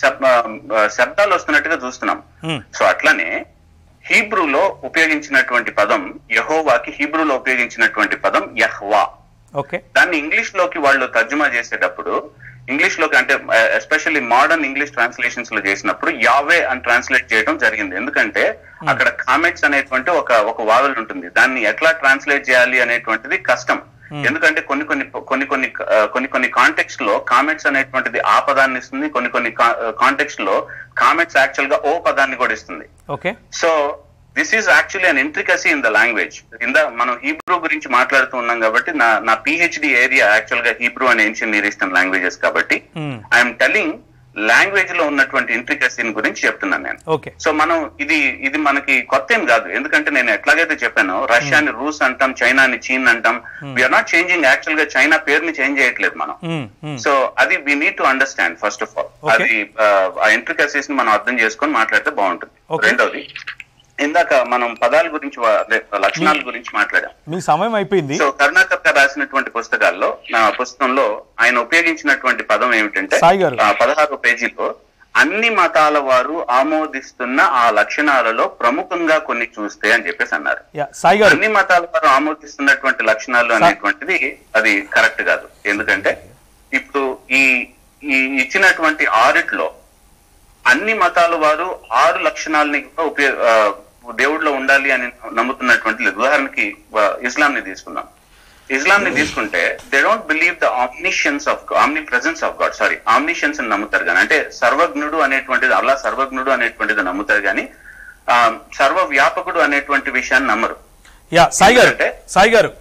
శబ్దాలు వస్తున్నట్టుగా చూస్తున్నాం. సో అట్లానే హీబ్రూలో ఉపయోగించినటువంటి పదం యెహోవాకి హీబ్రూలో ఉపయోగించినటువంటి పదం యహ్వా. దాన్ని ఇంగ్లీష్ లోకి వాళ్ళు తర్జుమా చేసేటప్పుడు ఇంగ్లీష్ లోకి అంటే ఎస్పెషల్లీ మోడర్న్ ఇంగ్లీష్ ట్రాన్స్లేషన్స్ లో చేసినప్పుడు యావే అని ట్రాన్స్లేట్ చేయడం జరిగింది. ఎందుకంటే అక్కడ కామెట్స్ అనేటువంటి ఒక ఒక వావెల్ ఉంటుంది, దాన్ని ఎట్లా ట్రాన్స్లేట్ చేయాలి అనేటువంటిది కష్టం. ఎందుకంటే కొన్ని కొన్ని కొన్ని కొన్ని కొన్ని కొన్ని కాంటెక్స్ట్ లో కామెంట్స్ అనేటువంటిది ఆ పదాన్ని ఇస్తుంది, కొన్ని కొన్ని కాంటెక్స్ట్ లో కామెంట్స్ యాక్చువల్ గా ఓ పదాన్ని కూడా ఇస్తుంది. So this is actually an intricacy in the language. ఇంద మనం హీబ్రూ గురించి మాట్లాడుతూ ఉన్నాం కాబట్టి నా నా పిహెచ్డి ఏరియా యాక్చువల్ గా Hebrew and ancient near eastern languages కాబట్టి ఐఎమ్ టెల్లింగ్ లాంగ్వేజ్ లో ఉన్నటువంటి ఇంట్రికసీని గురించి చెప్తున్నాను నేను. సో మనం ఇది ఇది మనకి కొత్త ఏం కాదు, ఎందుకంటే నేను ఎట్లాగైతే చెప్పాను రష్యాని రూస్ అంటాం, చైనాని చీన్ అంటాం. వీఆర్ నాట్ చేంజింగ్, యాక్చువల్ గా చైనా పేరుని చేంజ్ చేయట్లేదు మనం. సో అది we need to understand first of all. అది ఆ ఇంట్రికసీస్ ని మనం అర్థం చేసుకొని మాట్లాడితే బాగుంటుంది. రెండోది, ఇందాక మనం పదాల గురించి లక్షణాల గురించి మాట్లాడాం, మీ సమయం అయిపోయింది. సో కరుణాకర్ గారు రాసినటువంటి పుస్తకాల్లో నా పుస్తకంలో ఆయన ఉపయోగించినటువంటి పదం ఏమిటంటే పదహారో పేజీలో అన్ని మతాల వారు ఆమోదిస్తున్న ఆ లక్షణాలలో ప్రముఖంగా కొన్ని చూస్తే అని చెప్పేసి అన్నారు. అన్ని మతాల వారు ఆమోదిస్తున్నటువంటి లక్షణాలు అనేటువంటిది అది కరెక్ట్ కాదు. ఎందుకంటే ఇప్పుడు ఈ ఈ ఇచ్చినటువంటి ఆరిట్లో అన్ని మతాల వారు ఆరు లక్షణాలని ఉపయోగ దేవుడిలో ఉండాలి అని నమ్ముతున్నటువంటి లేదు. ఉదాహరణకి ఇస్లాం ని తీసుకుందాం. ఇస్లాం ని తీసుకుంటే they don't believe the omniscience of omnipresence of God, sorry omniscience అని నమ్ముతారు కానీ, అంటే సర్వజ్ఞుడు అనేటువంటిది అల్లా సర్వజ్ఞుడు అనేటువంటిది నమ్ముతారు కానీ సర్వ వ్యాపకుడు అనేటువంటి విషయాన్ని నమ్మరు. యా సాయి గారు, సాయి గారు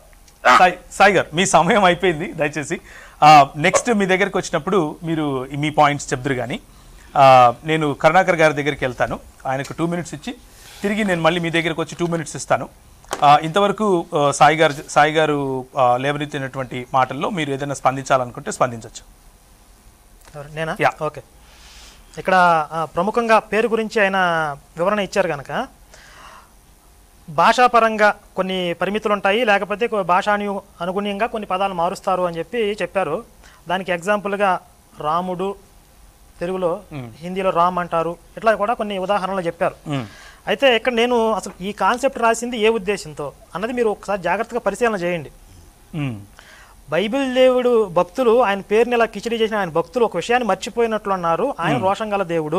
సాయి గారు మీ సమయం అయిపోయింది. దయచేసి నెక్స్ట్ మీ దగ్గరికి వచ్చినప్పుడు మీరు మీ పాయింట్స్ చెప్తారు కానీ నేను కరుణాకర్ గారి దగ్గరికి వెళ్తాను, ఆయనకు టూ మినిట్స్ ఇచ్చి తిరిగి నేను మళ్ళీ మీ దగ్గరకు వచ్చి టూ మినిట్స్ ఇస్తాను. ఇంతవరకు సాయి గారు సాయి గారు లేవనెత్తినటువంటి మాటల్లో మీరు ఏదైనా స్పందించాలనుకుంటే స్పందించవచ్చు. నేనా? ఓకే. ఇక్కడ ప్రముఖంగా పేరు గురించి ఆయన వివరణ ఇచ్చారు కనుక భాషాపరంగా కొన్ని పరిమితులు ఉంటాయి, లేకపోతే భాషాను అనుగుణ్యంగా కొన్ని పదాలు మారుస్తారు అని చెప్పి చెప్పారు. దానికి ఎగ్జాంపుల్గా రాముడు తెలుగులో హిందీలో రామ్ అంటారు, ఇట్లా కూడా కొన్ని ఉదాహరణలు చెప్పారు. అయితే ఇక్కడ నేను అసలు ఈ కాన్సెప్ట్ రాసింది ఏ ఉద్దేశంతో అన్నది మీరు ఒకసారి జాగ్రత్తగా పరిశీలన చేయండి. బైబిల్ దేవుడు భక్తులు ఆయన పేరుని ఇలా కిచిడి చేసిన ఆయన భక్తులు ఒక విషయాన్ని మర్చిపోయినట్లు అన్నారు, ఆయన రోషం గల దేవుడు.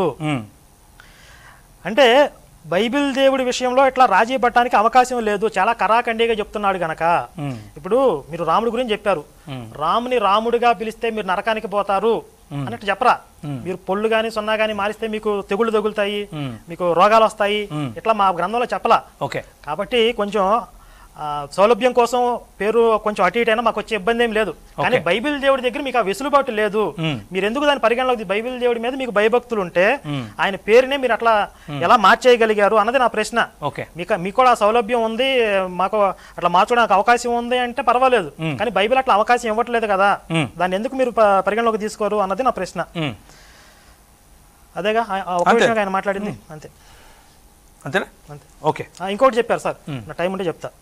అంటే బైబిల్ దేవుడి విషయంలో ఇట్లా రాజీ పట్టడానికి అవకాశం లేదు, చాలా కరాఖండిగా చెప్తున్నాడు గనక. ఇప్పుడు మీరు రాముడి గురించి చెప్పారు, రాముని రాముడిగా పిలిస్తే మీరు నరకానికి పోతారు అన్నట్టు చెప్పరా. మీరు పొళ్ళు గాని సున్నా గాని మారిస్తే మీకు తెగుళ్ళు తగులుతాయి, మీకు రోగాలు వస్తాయి, ఇట్లా మా గ్రంథంలో చెప్పలా. ఓకే, కాబట్టి కొంచెం సౌలభ్యం కోసం పేరు కొంచెం అటు ఇటైనా మాకు వచ్చే ఇబ్బంది ఏం లేదు. కానీ బైబిల్ దేవుడి దగ్గర మీకు ఆ వెసులుబాటు లేదు. మీరు ఎందుకు దాని పరిగణలోకి బైబిల్ దేవుడి మీద మీకు భయభక్తులు ఉంటే ఆయన పేరునే మీరు అట్లా ఎలా మార్చేయగలిగారు అన్నది నా ప్రశ్న. మీకు మీకు కూడా ఆ సౌలభ్యం ఉంది, మాకు అట్లా మార్చడానికి అవకాశం ఉంది అంటే పర్వాలేదు, కానీ బైబిల్ అట్లా అవకాశం ఇవ్వట్లేదు కదా, దాన్ని ఎందుకు మీరు పరిగణలోకి తీసుకోరు అన్నది నా ప్రశ్న. అదేగా ఒక విషయంగా ఆయన మాట్లాడింది, అంతే అంతేనా? అంతే. ఓకే, ఇంకోటి చెప్పారు సార్, నా టైం ఉంటే చెప్తా.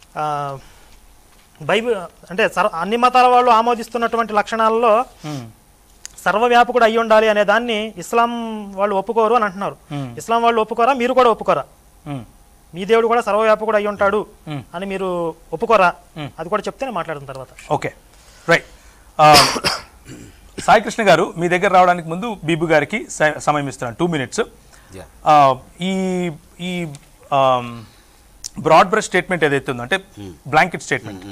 బైబిల్ అంటే సర్వ అన్ని మతాల వాళ్ళు ఆమోదిస్తున్నటువంటి లక్షణాలలో సర్వవ్యాపకుడు అయి ఉండాలి అనే దాన్ని ఇస్లాం వాళ్ళు ఒప్పుకోరు అని అంటున్నారు. ఇస్లాం వాళ్ళు ఒప్పుకోరా, మీరు కూడా ఒప్పుకోరా? మీ దేవుడు కూడా సర్వవ్యాపకుడు అయి ఉంటాడు అని మీరు ఒప్పుకోరా? అది కూడా చెప్తే నేను మాట్లాడిన తర్వాత. Okay, right. సాయి కృష్ణ గారు మీ దగ్గర రావడానికి ముందు బీబు గారికి సమయం ఇస్తున్నాను, టూ మినిట్స్. ఈ ఈ బ్రాడ్ బ్రష్ స్టేట్మెంట్ ఏదైతే ఉందో అంటే బ్లాంకెట్ స్టేట్మెంట్,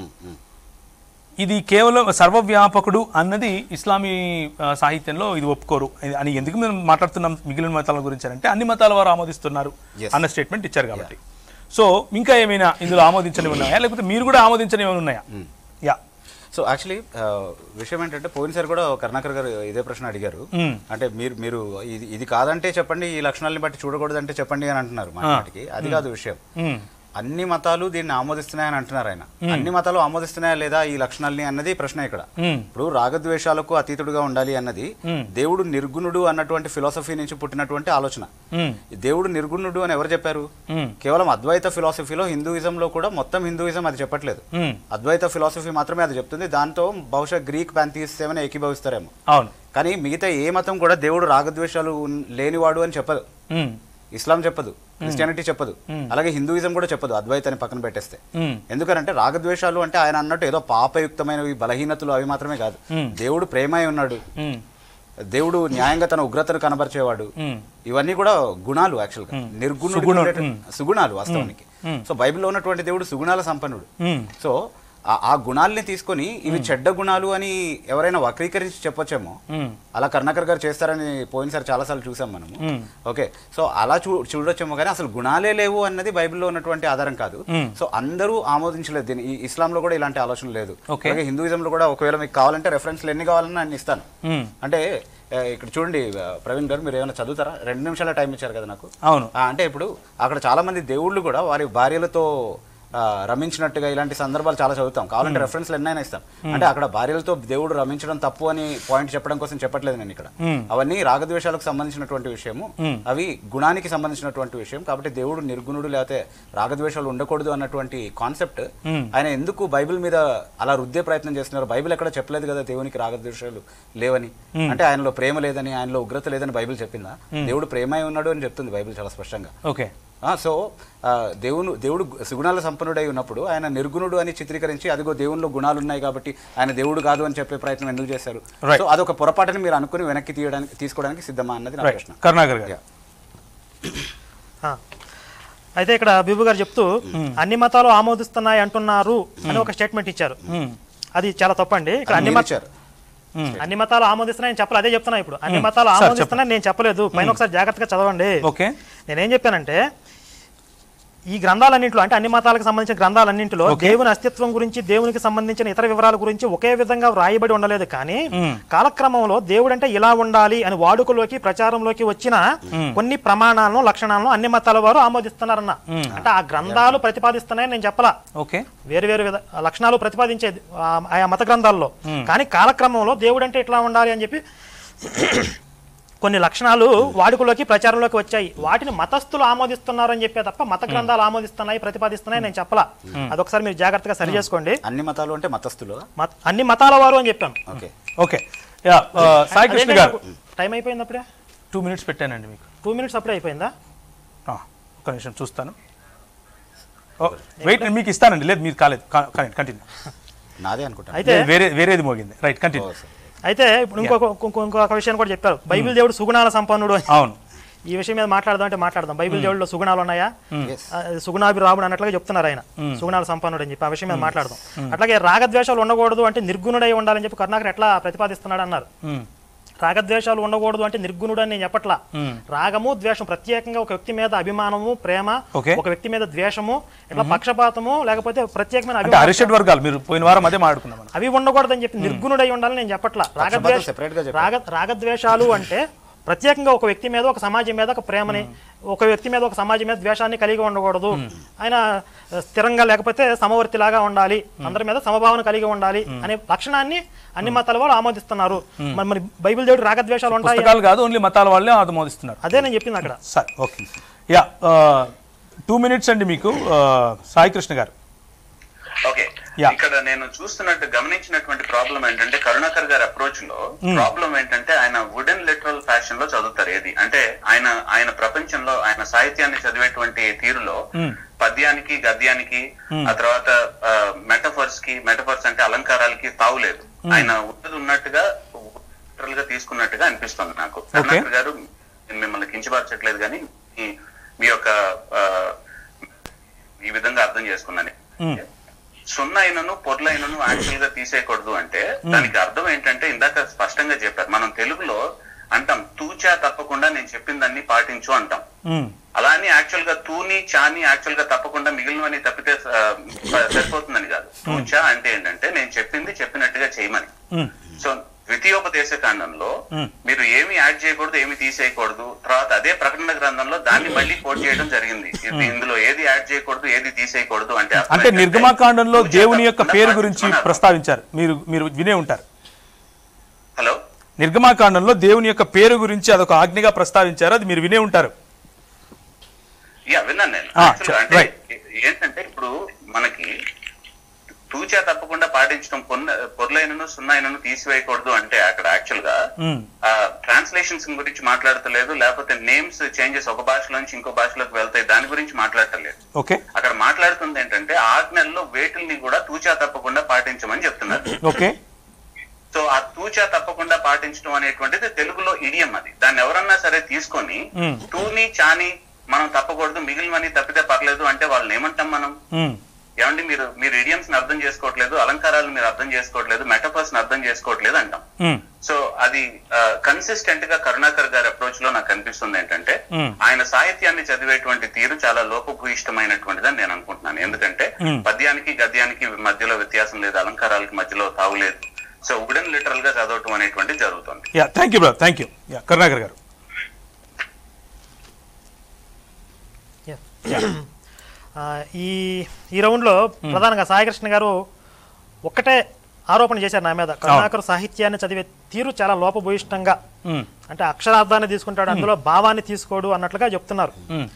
ఇది కేవలం సర్వవ్యాపకుడు అన్నది ఇస్లామీ సాహిత్యంలో ఇది ఒప్పుకోరు అని ఎందుకు మేము మాట్లాడుతున్నాం మిగిలిన మతాల గురించి అంటే అన్ని మతాల వారు ఆమోదిస్తున్నారు అన్న స్టేట్మెంట్ ఇచ్చారు కాబట్టి. సో ఇంకా ఏమైనా ఇందులో ఆమోదించనివి ఉన్నాయా, లేకపోతే మీరు కూడా ఆమోదించనివి ఉన్నాయా? యా, సో యాక్చువల్లీ విషయం ఏంటంటే పోయినసారి కూడా కరుణాకర్ గారు ఇదే ప్రశ్న అడిగారు. అంటే మీరు మీరు ఇది ఇది కాదంటే చెప్పండి, ఈ లక్షణాలని బట్టి చూడకూడదంటే చెప్పండి అని అంటున్నారు. మాటికి అది కాదు విషయం. అన్ని మతాలు దీన్ని ఆమోదిస్తున్నాయని అంటున్నారు ఆయన. అన్ని మతాలు ఆమోదిస్తున్నాయా లేదా ఈ లక్షణాలని అన్నది ప్రశ్న ఇక్కడ. ఇప్పుడు రాగద్వేషాలకు అతీతుడుగా ఉండాలి అన్నది దేవుడు నిర్గుణుడు అన్నటువంటి ఫిలాసఫీ నుంచి పుట్టినటువంటి ఆలోచన. దేవుడు నిర్గుణుడు అని ఎవరు చెప్పారు? కేవలం అద్వైత ఫిలాసఫీలో, హిందూయిజంలో కూడా మొత్తం హిందూయిజం అది చెప్పట్లేదు, అద్వైత ఫిలాసఫీ మాత్రమే అది చెప్తుంది. దాంతో బహుశా గ్రీక్ ప్యాంథీయిస్ట్స్ ఏమైనా ఏకీభవిస్తారేమో, కానీ మిగతా ఏ మతం కూడా దేవుడు రాగద్వేషాలు లేనివాడు అని చెప్పదు. ఇస్లాం చెప్పదు, క్రిస్టియానిటీ చెప్పదు, అలాగే హిందూయిజం కూడా చెప్పదు అద్వైతాన్ని పక్కన పెట్టేస్తే. ఎందుకంటే రాగద్వేషాలు అంటే ఆయన అన్నట్టు ఏదో పాపయుక్తమైనవి బలహీనతలు అవి మాత్రమే కాదు. దేవుడు ప్రేమై ఉన్నాడు, దేవుడు న్యాయంగా తన ఉగ్రతను కనబరిచేవాడు, ఇవన్నీ కూడా గుణాలు. యాక్చువల్ గా నిర్గుణుడు సుగుణాలు వాస్తవానికి. సో బైబిల్లో ఉన్నటువంటి దేవుడు సుగుణాల సంపన్నుడు. సో ఆ గుణాలని తీసుకొని ఇవి చెడ్డ గుణాలు అని ఎవరైనా వక్రీకరించి చెప్పొచ్చేమో, అలా కరుణాకర్ గారు చేస్తారని పోయినసారి చాలాసార్లు చూసాం మనము. ఓకే, సో అలా చూ చూడొచ్చేమో కానీ అసలు గుణాలే లేవు అన్నది బైబిల్లో ఉన్నటువంటి ఆధారం కాదు. సో అందరూ ఆమోదించలేదు దీన్ని. ఈ ఇస్లాంలో కూడా ఇలాంటి ఆలోచన లేదు, అలాగే హిందూయిజంలో కూడా. ఒకవేళ మీకు కావాలంటే రెఫరెన్స్లు ఎన్ని కావాలన్నా నేను ఇస్తాను. అంటే ఇక్కడ చూడండి ప్రవీణ్ గారు, మీరు ఏమైనా చదువుతారా? రెండు నిమిషాల టైం ఇచ్చారు కదా నాకు. అవును, అంటే ఇప్పుడు అక్కడ చాలా మంది దేవుళ్ళు కూడా వారి భార్యలతో రమించినట్టుగా ఇలాంటి సందర్భాలు చాలా చదువుతాం. కావాలంటే రెఫరెన్స్లు ఎన్నైనా ఇస్తాం. అంటే అక్కడ భార్యలతో దేవుడు రమించడం తప్పు అని పాయింట్ చెప్పడం కోసం చెప్పట్లేదు నేను ఇక్కడ. అవన్నీ రాగద్వేషాలకు సంబంధించినటువంటి విషయము, అవి గుణానికి సంబంధించినటువంటి విషయం. కాబట్టి దేవుడు నిర్గుణుడు లేకపోతే రాగద్వేషాలు ఉండకూడదు అన్నటువంటి కాన్సెప్ట్ ఆయన ఎందుకు బైబిల్ మీద అలా రుద్దే ప్రయత్నం చేస్తున్నారు? బైబిల్ ఎక్కడ చెప్పలేదు కదా దేవునికి రాగద్వేషాలు లేవని. అంటే ఆయనలో ప్రేమ లేదని, ఆయనలో ఉగ్రత లేదని బైబిల్ చెప్పిందా? దేవుడు ప్రేమై ఉన్నాడు అని చెప్తుంది బైబిల్ చాలా స్పష్టంగా. ఓకే, సో దేవుడు దేవుడు సుగుణాల సంపన్నుడై ఉన్నప్పుడు ఆయన నిర్గుణుడు అని చిత్రీకరించి అదిగో దేవునిలో గుణాలు ఉన్నాయి కాబట్టి ఆయన దేవుడు కాదు అని చెప్పే ప్రయత్నం ఎందుకు చేశారు? సో అదొక పొరపాటుని మీరు అనుకుని వెనక్కి తీయడానికి తీసుకోవడానికి సిద్ధమా అన్నది నా ప్రశ్న. కరుణాకర్ గారు, అయితే ఇక్కడ బీబు గారు చెప్తూ అన్ని మతాలు ఆమోదిస్తున్నాయి అంటున్నారు అని ఒక స్టేట్మెంట్ ఇచ్చారు. అది చాలా తప్పండి. ఇక్కడ అన్ని మతాలు అన్ని మతాలు ఆమోదిస్తున్నాయని చెప్పలేదు, అదే చెప్తున్నా. ఇప్పుడు అన్ని మతాలు ఆమోదిస్తున్నాయని నేను చెప్పలేదు, పైన ఒకసారి జాగ్రత్తగా చదవండి. నేనేం చెప్పానంటే ఈ గ్రంథాలన్నింటిలో, అంటే అన్ని మతాలకు సంబంధించిన గ్రంథాలన్నింటిలో దేవుని అస్తిత్వం గురించి, దేవునికి సంబంధించిన ఇతర వివరాల గురించి ఒకే విధంగా వ్రాయబడి ఉండలేదు. కానీ కాలక్రమంలో దేవుడు అంటే ఇలా ఉండాలి అని వాడుకలోకి, ప్రచారంలోకి వచ్చిన కొన్ని ప్రమాణాలను, లక్షణాలను అన్ని మతాల వారు ఆమోదిస్తున్నారన్న. అంటే ఆ గ్రంథాలు ప్రతిపాదిస్తున్నాయని నేను చెప్పలా, వేరు వేరు లక్షణాలు ప్రతిపాదించేది ఆయా మత గ్రంథాల్లో. కానీ కాలక్రమంలో దేవుడు అంటే ఇట్లా ఉండాలి అని చెప్పి కొన్ని లక్షణాలు వాడుకలోకి ప్రచారంలోకి వచ్చాయి. వాటిని మతస్థులు ఆమోదిస్తున్నారు అని చెప్పే తప్ప మత గ్రంథాలు ఆమోదిస్తున్నాయి ప్రతిపాదిస్తున్నాయి నేను చెప్పలా. అదొకసారి మీరు జాగ్రత్తగా సరి చేసుకోండి. అన్ని మతాలు అంటే మతస్థులు, అన్ని మతాల వారు అని చెప్పాను. ఓకే ఓకే సాయి కృష్ణ గారు టైం అయిపోయింది అప్పుడే. టూ మినిట్స్ పెట్టానండి మీకు. టూ మినిట్స్ అప్పుడే అయిపోయిందా? ఒక నిమిషం చూస్తాను. వెయిట్ మీకు ఇస్తానండి. లేదు మీరు కాలేదు, కంటిన్యూ. నాదే అనుకుంటా. అయితే వేరే వేరేది మోగింది. Right, continue. అయితే ఇప్పుడు ఇంకొక ఇంకొక విషయాన్ని కూడా చెప్పారు. బైబిల్ దేవుడు సుగుణాల సంపన్నుడు అని. అవును, ఈ విషయం మీద మాట్లాడదాం అంటే మాట్లాడదాం. బైబిల్ దేవుడిలో సుగుణాలు ఉన్నాయా? సుగుణాభిరాముడు అన్నట్లుగా చెప్తున్నారు ఆయన, సుగుణాల సంపన్నుడు అని చెప్పి ఆ విషయం మీద మాట్లాడదాం. అట్లాగే రాగద్వేషాలు ఉండకూడదు అంటే నిర్గుణుడై ఉండాలని చెప్పి కరుణాకర్ ఎట్లా ప్రతిపాదిస్తున్నాడు అన్నారు. రాగద్వేషాలు ఉండకూడదు అంటే నిర్గుణుడు అని నేను చెప్పట్లా. రాగము ద్వేషం ప్రత్యేకంగా ఒక వ్యక్తి మీద అభిమానము ప్రేమ, ఒక వ్యక్తి మీద ద్వేషము, ఇట్లా పక్షపాతము, లేకపోతే ప్రత్యేకమైన అవి ఉండకూడదు అని చెప్పి నిర్గుణుడై ఉండాలని నేను చెప్పట్లా. రాగద్వేష రాగ రాగద్వేషాలు అంటే ప్రత్యేకంగా ఒక వ్యక్తి మీద ఒక సమాజం మీద ఒక ప్రేమని, ఒక వ్యక్తి మీద ఒక సమాజం మీద ద్వేషాన్ని కలిగి ఉండకూడదు. ఆయన స్థిరంగా లేకపోతే సమవర్తిలాగా ఉండాలి, అందరి మీద సమభావన కలిగి ఉండాలి అనే లక్షణాన్ని అన్ని మతాల వాళ్ళు ఆమోదిస్తున్నారు. మరి బైబిల్ దేవుడు రాగద్వేషాలు ఉంటాయి కాదు, ఓన్లీ మతాల వాళ్ళే ఆమోదిస్తున్నారు. అదే నేను చెప్పింది అక్కడ. Sir okay, yeah two minutes అండి మీకు సాయి కృష్ణ గారు. ఓకే, ఇక్కడ నేను చూస్తున్నట్టు గమనించినటువంటి ప్రాబ్లం ఏంటంటే కరుణాకర్ గారి అప్రోచ్ లో ప్రాబ్లం ఏంటంటే ఆయన వుడెన్ లిటరల్ ఫ్యాషన్ లో చదువుతారు. ఏది అంటే ఆయన ఆయన ప్రపంచంలో ఆయన సాహిత్యాన్ని చదివేటువంటి తీరులో పద్యానికి గద్యానికి ఆ తర్వాత మెటఫర్స్ కి మెటఫర్స్ అంటే అలంకారాలకి తావులేదు. ఆయన ఉన్నది ఉన్నట్టుగా లిటరల్ గా తీసుకున్నట్టుగా అనిపిస్తుంది నాకు. కరుణాకర్ గారు మిమ్మల్ని కించపరచట్లేదు కానీ మీ యొక్క ఈ విధంగా అర్థం చేసుకున్నాను. సున్నైనను పొర్లైనను యాక్చువల్ గా తీసేయకూడదు అంటే దానికి అర్థం ఏంటంటే ఇందాక స్పష్టంగా చెప్పారు. మనం తెలుగులో అంటాం తూచా తప్పకుండా నేను చెప్పిన దాన్ని పాటించు అంటాం. అలా అని యాక్చువల్ గా తూని చాని యాక్చువల్ గా తప్పకుండా మిగిలినవని తప్పితే సరిపోతుందని కాదు. తూచా అంటే ఏంటంటే నేను చెప్పింది చెప్పినట్టుగా చేయమని. సో ద్వితీయోపదేశ కాండంలో మీరు ఏమి యాడ్ చేయకూడదు, ఏమి తీసేయకూడదు. తర్వాత అదే ప్రకటన గ్రంథంలో దాన్ని మళ్ళీ కోట్ చేయడం జరిగింది. ఇందులో ఏది యాడ్ చేయకూడదు, ఏది తీసేయకూడదు అంటే అంటే నిర్గమాకాండంలో దేవుని యొక్క పేరు గురించి ప్రస్తావించారు. మీరు మీరు వినే ఉంటారు. హలో, నిర్గమాకాండంలో దేవుని యొక్క పేరు గురించి అదొక ఆజ్ఞగా ప్రస్తావించారు, అది మీరు వినే ఉంటారు. యా విన్నాను నేను. అంటే ఏంటంటే ఇప్పుడు మనకి తూచా తప్పకుండా పాటించడం పొర్లైనను సున్నాయినను తీసివేయకూడదు అంటే అక్కడ యాక్చువల్ గా ట్రాన్స్లేషన్స్ గురించి మాట్లాడతలేదు, లేకపోతే నేమ్స్ చేంజెస్ ఒక భాష నుంచి ఇంకో భాషలోకి వెళ్తాయి దాని గురించి మాట్లాడతలేదు. అక్కడ మాట్లాడుతుంది ఏంటంటే ఆజ్ఞల్లో వేటిల్ని కూడా తూచా తప్పకుండా పాటించమని చెప్తున్నారు. సో ఆ తూచా తప్పకుండా పాటించడం అనేటువంటిది తెలుగులో ఇడియం. అది దాన్ని ఎవరన్నా సరే తీసుకొని తూని చాని మనం తప్పకూడదు మిగిలినవని తప్పితే పర్లేదు అంటే వాళ్ళని ఏమంటాం మనం? ఏమండి మీరు మీరు ఇడియమ్స్ ని అర్థం చేసుకోవట్లేదు, అలంకారాలను మీరు అర్థం చేసుకోవట్లేదు, మెటఫర్స్ ని అర్థం చేసుకోవట్లేదు అంటాం. సో అది కన్సిస్టెంట్ గా కరుణాకర్ గారి అప్రోచ్ లో నాకు అనిపిస్తుంది ఏంటంటే ఆయన సాహిత్యాన్ని చదివేటువంటి తీరు చాలా లోపభూయిష్టమైనటువంటిదని నేను అనుకుంటున్నాను. ఎందుకంటే పద్యానికి గద్యానికి మధ్యలో వ్యత్యాసం లేదు, అలంకారాలకి మధ్యలో తావులేదు. సో వుడెన్ లిటరల్ గా చదవటం అనేటువంటిది జరుగుతుంది. Thank you brother, thank you Karunakar గారు. ఈ ఈ రౌండ్లో ప్రధానంగా సాయికృష్ణ గారు ఒక్కటే ఆరోపణ చేశారు నా మీద. కరుణాకర్ సాహిత్యాన్ని చదివే తీరు చాలా లోపభూయిష్టంగా, అంటే అక్షరార్థాన్ని తీసుకుంటాడు అందులో భావాన్ని తీసుకోడు అన్నట్లుగా చెప్తున్నారు.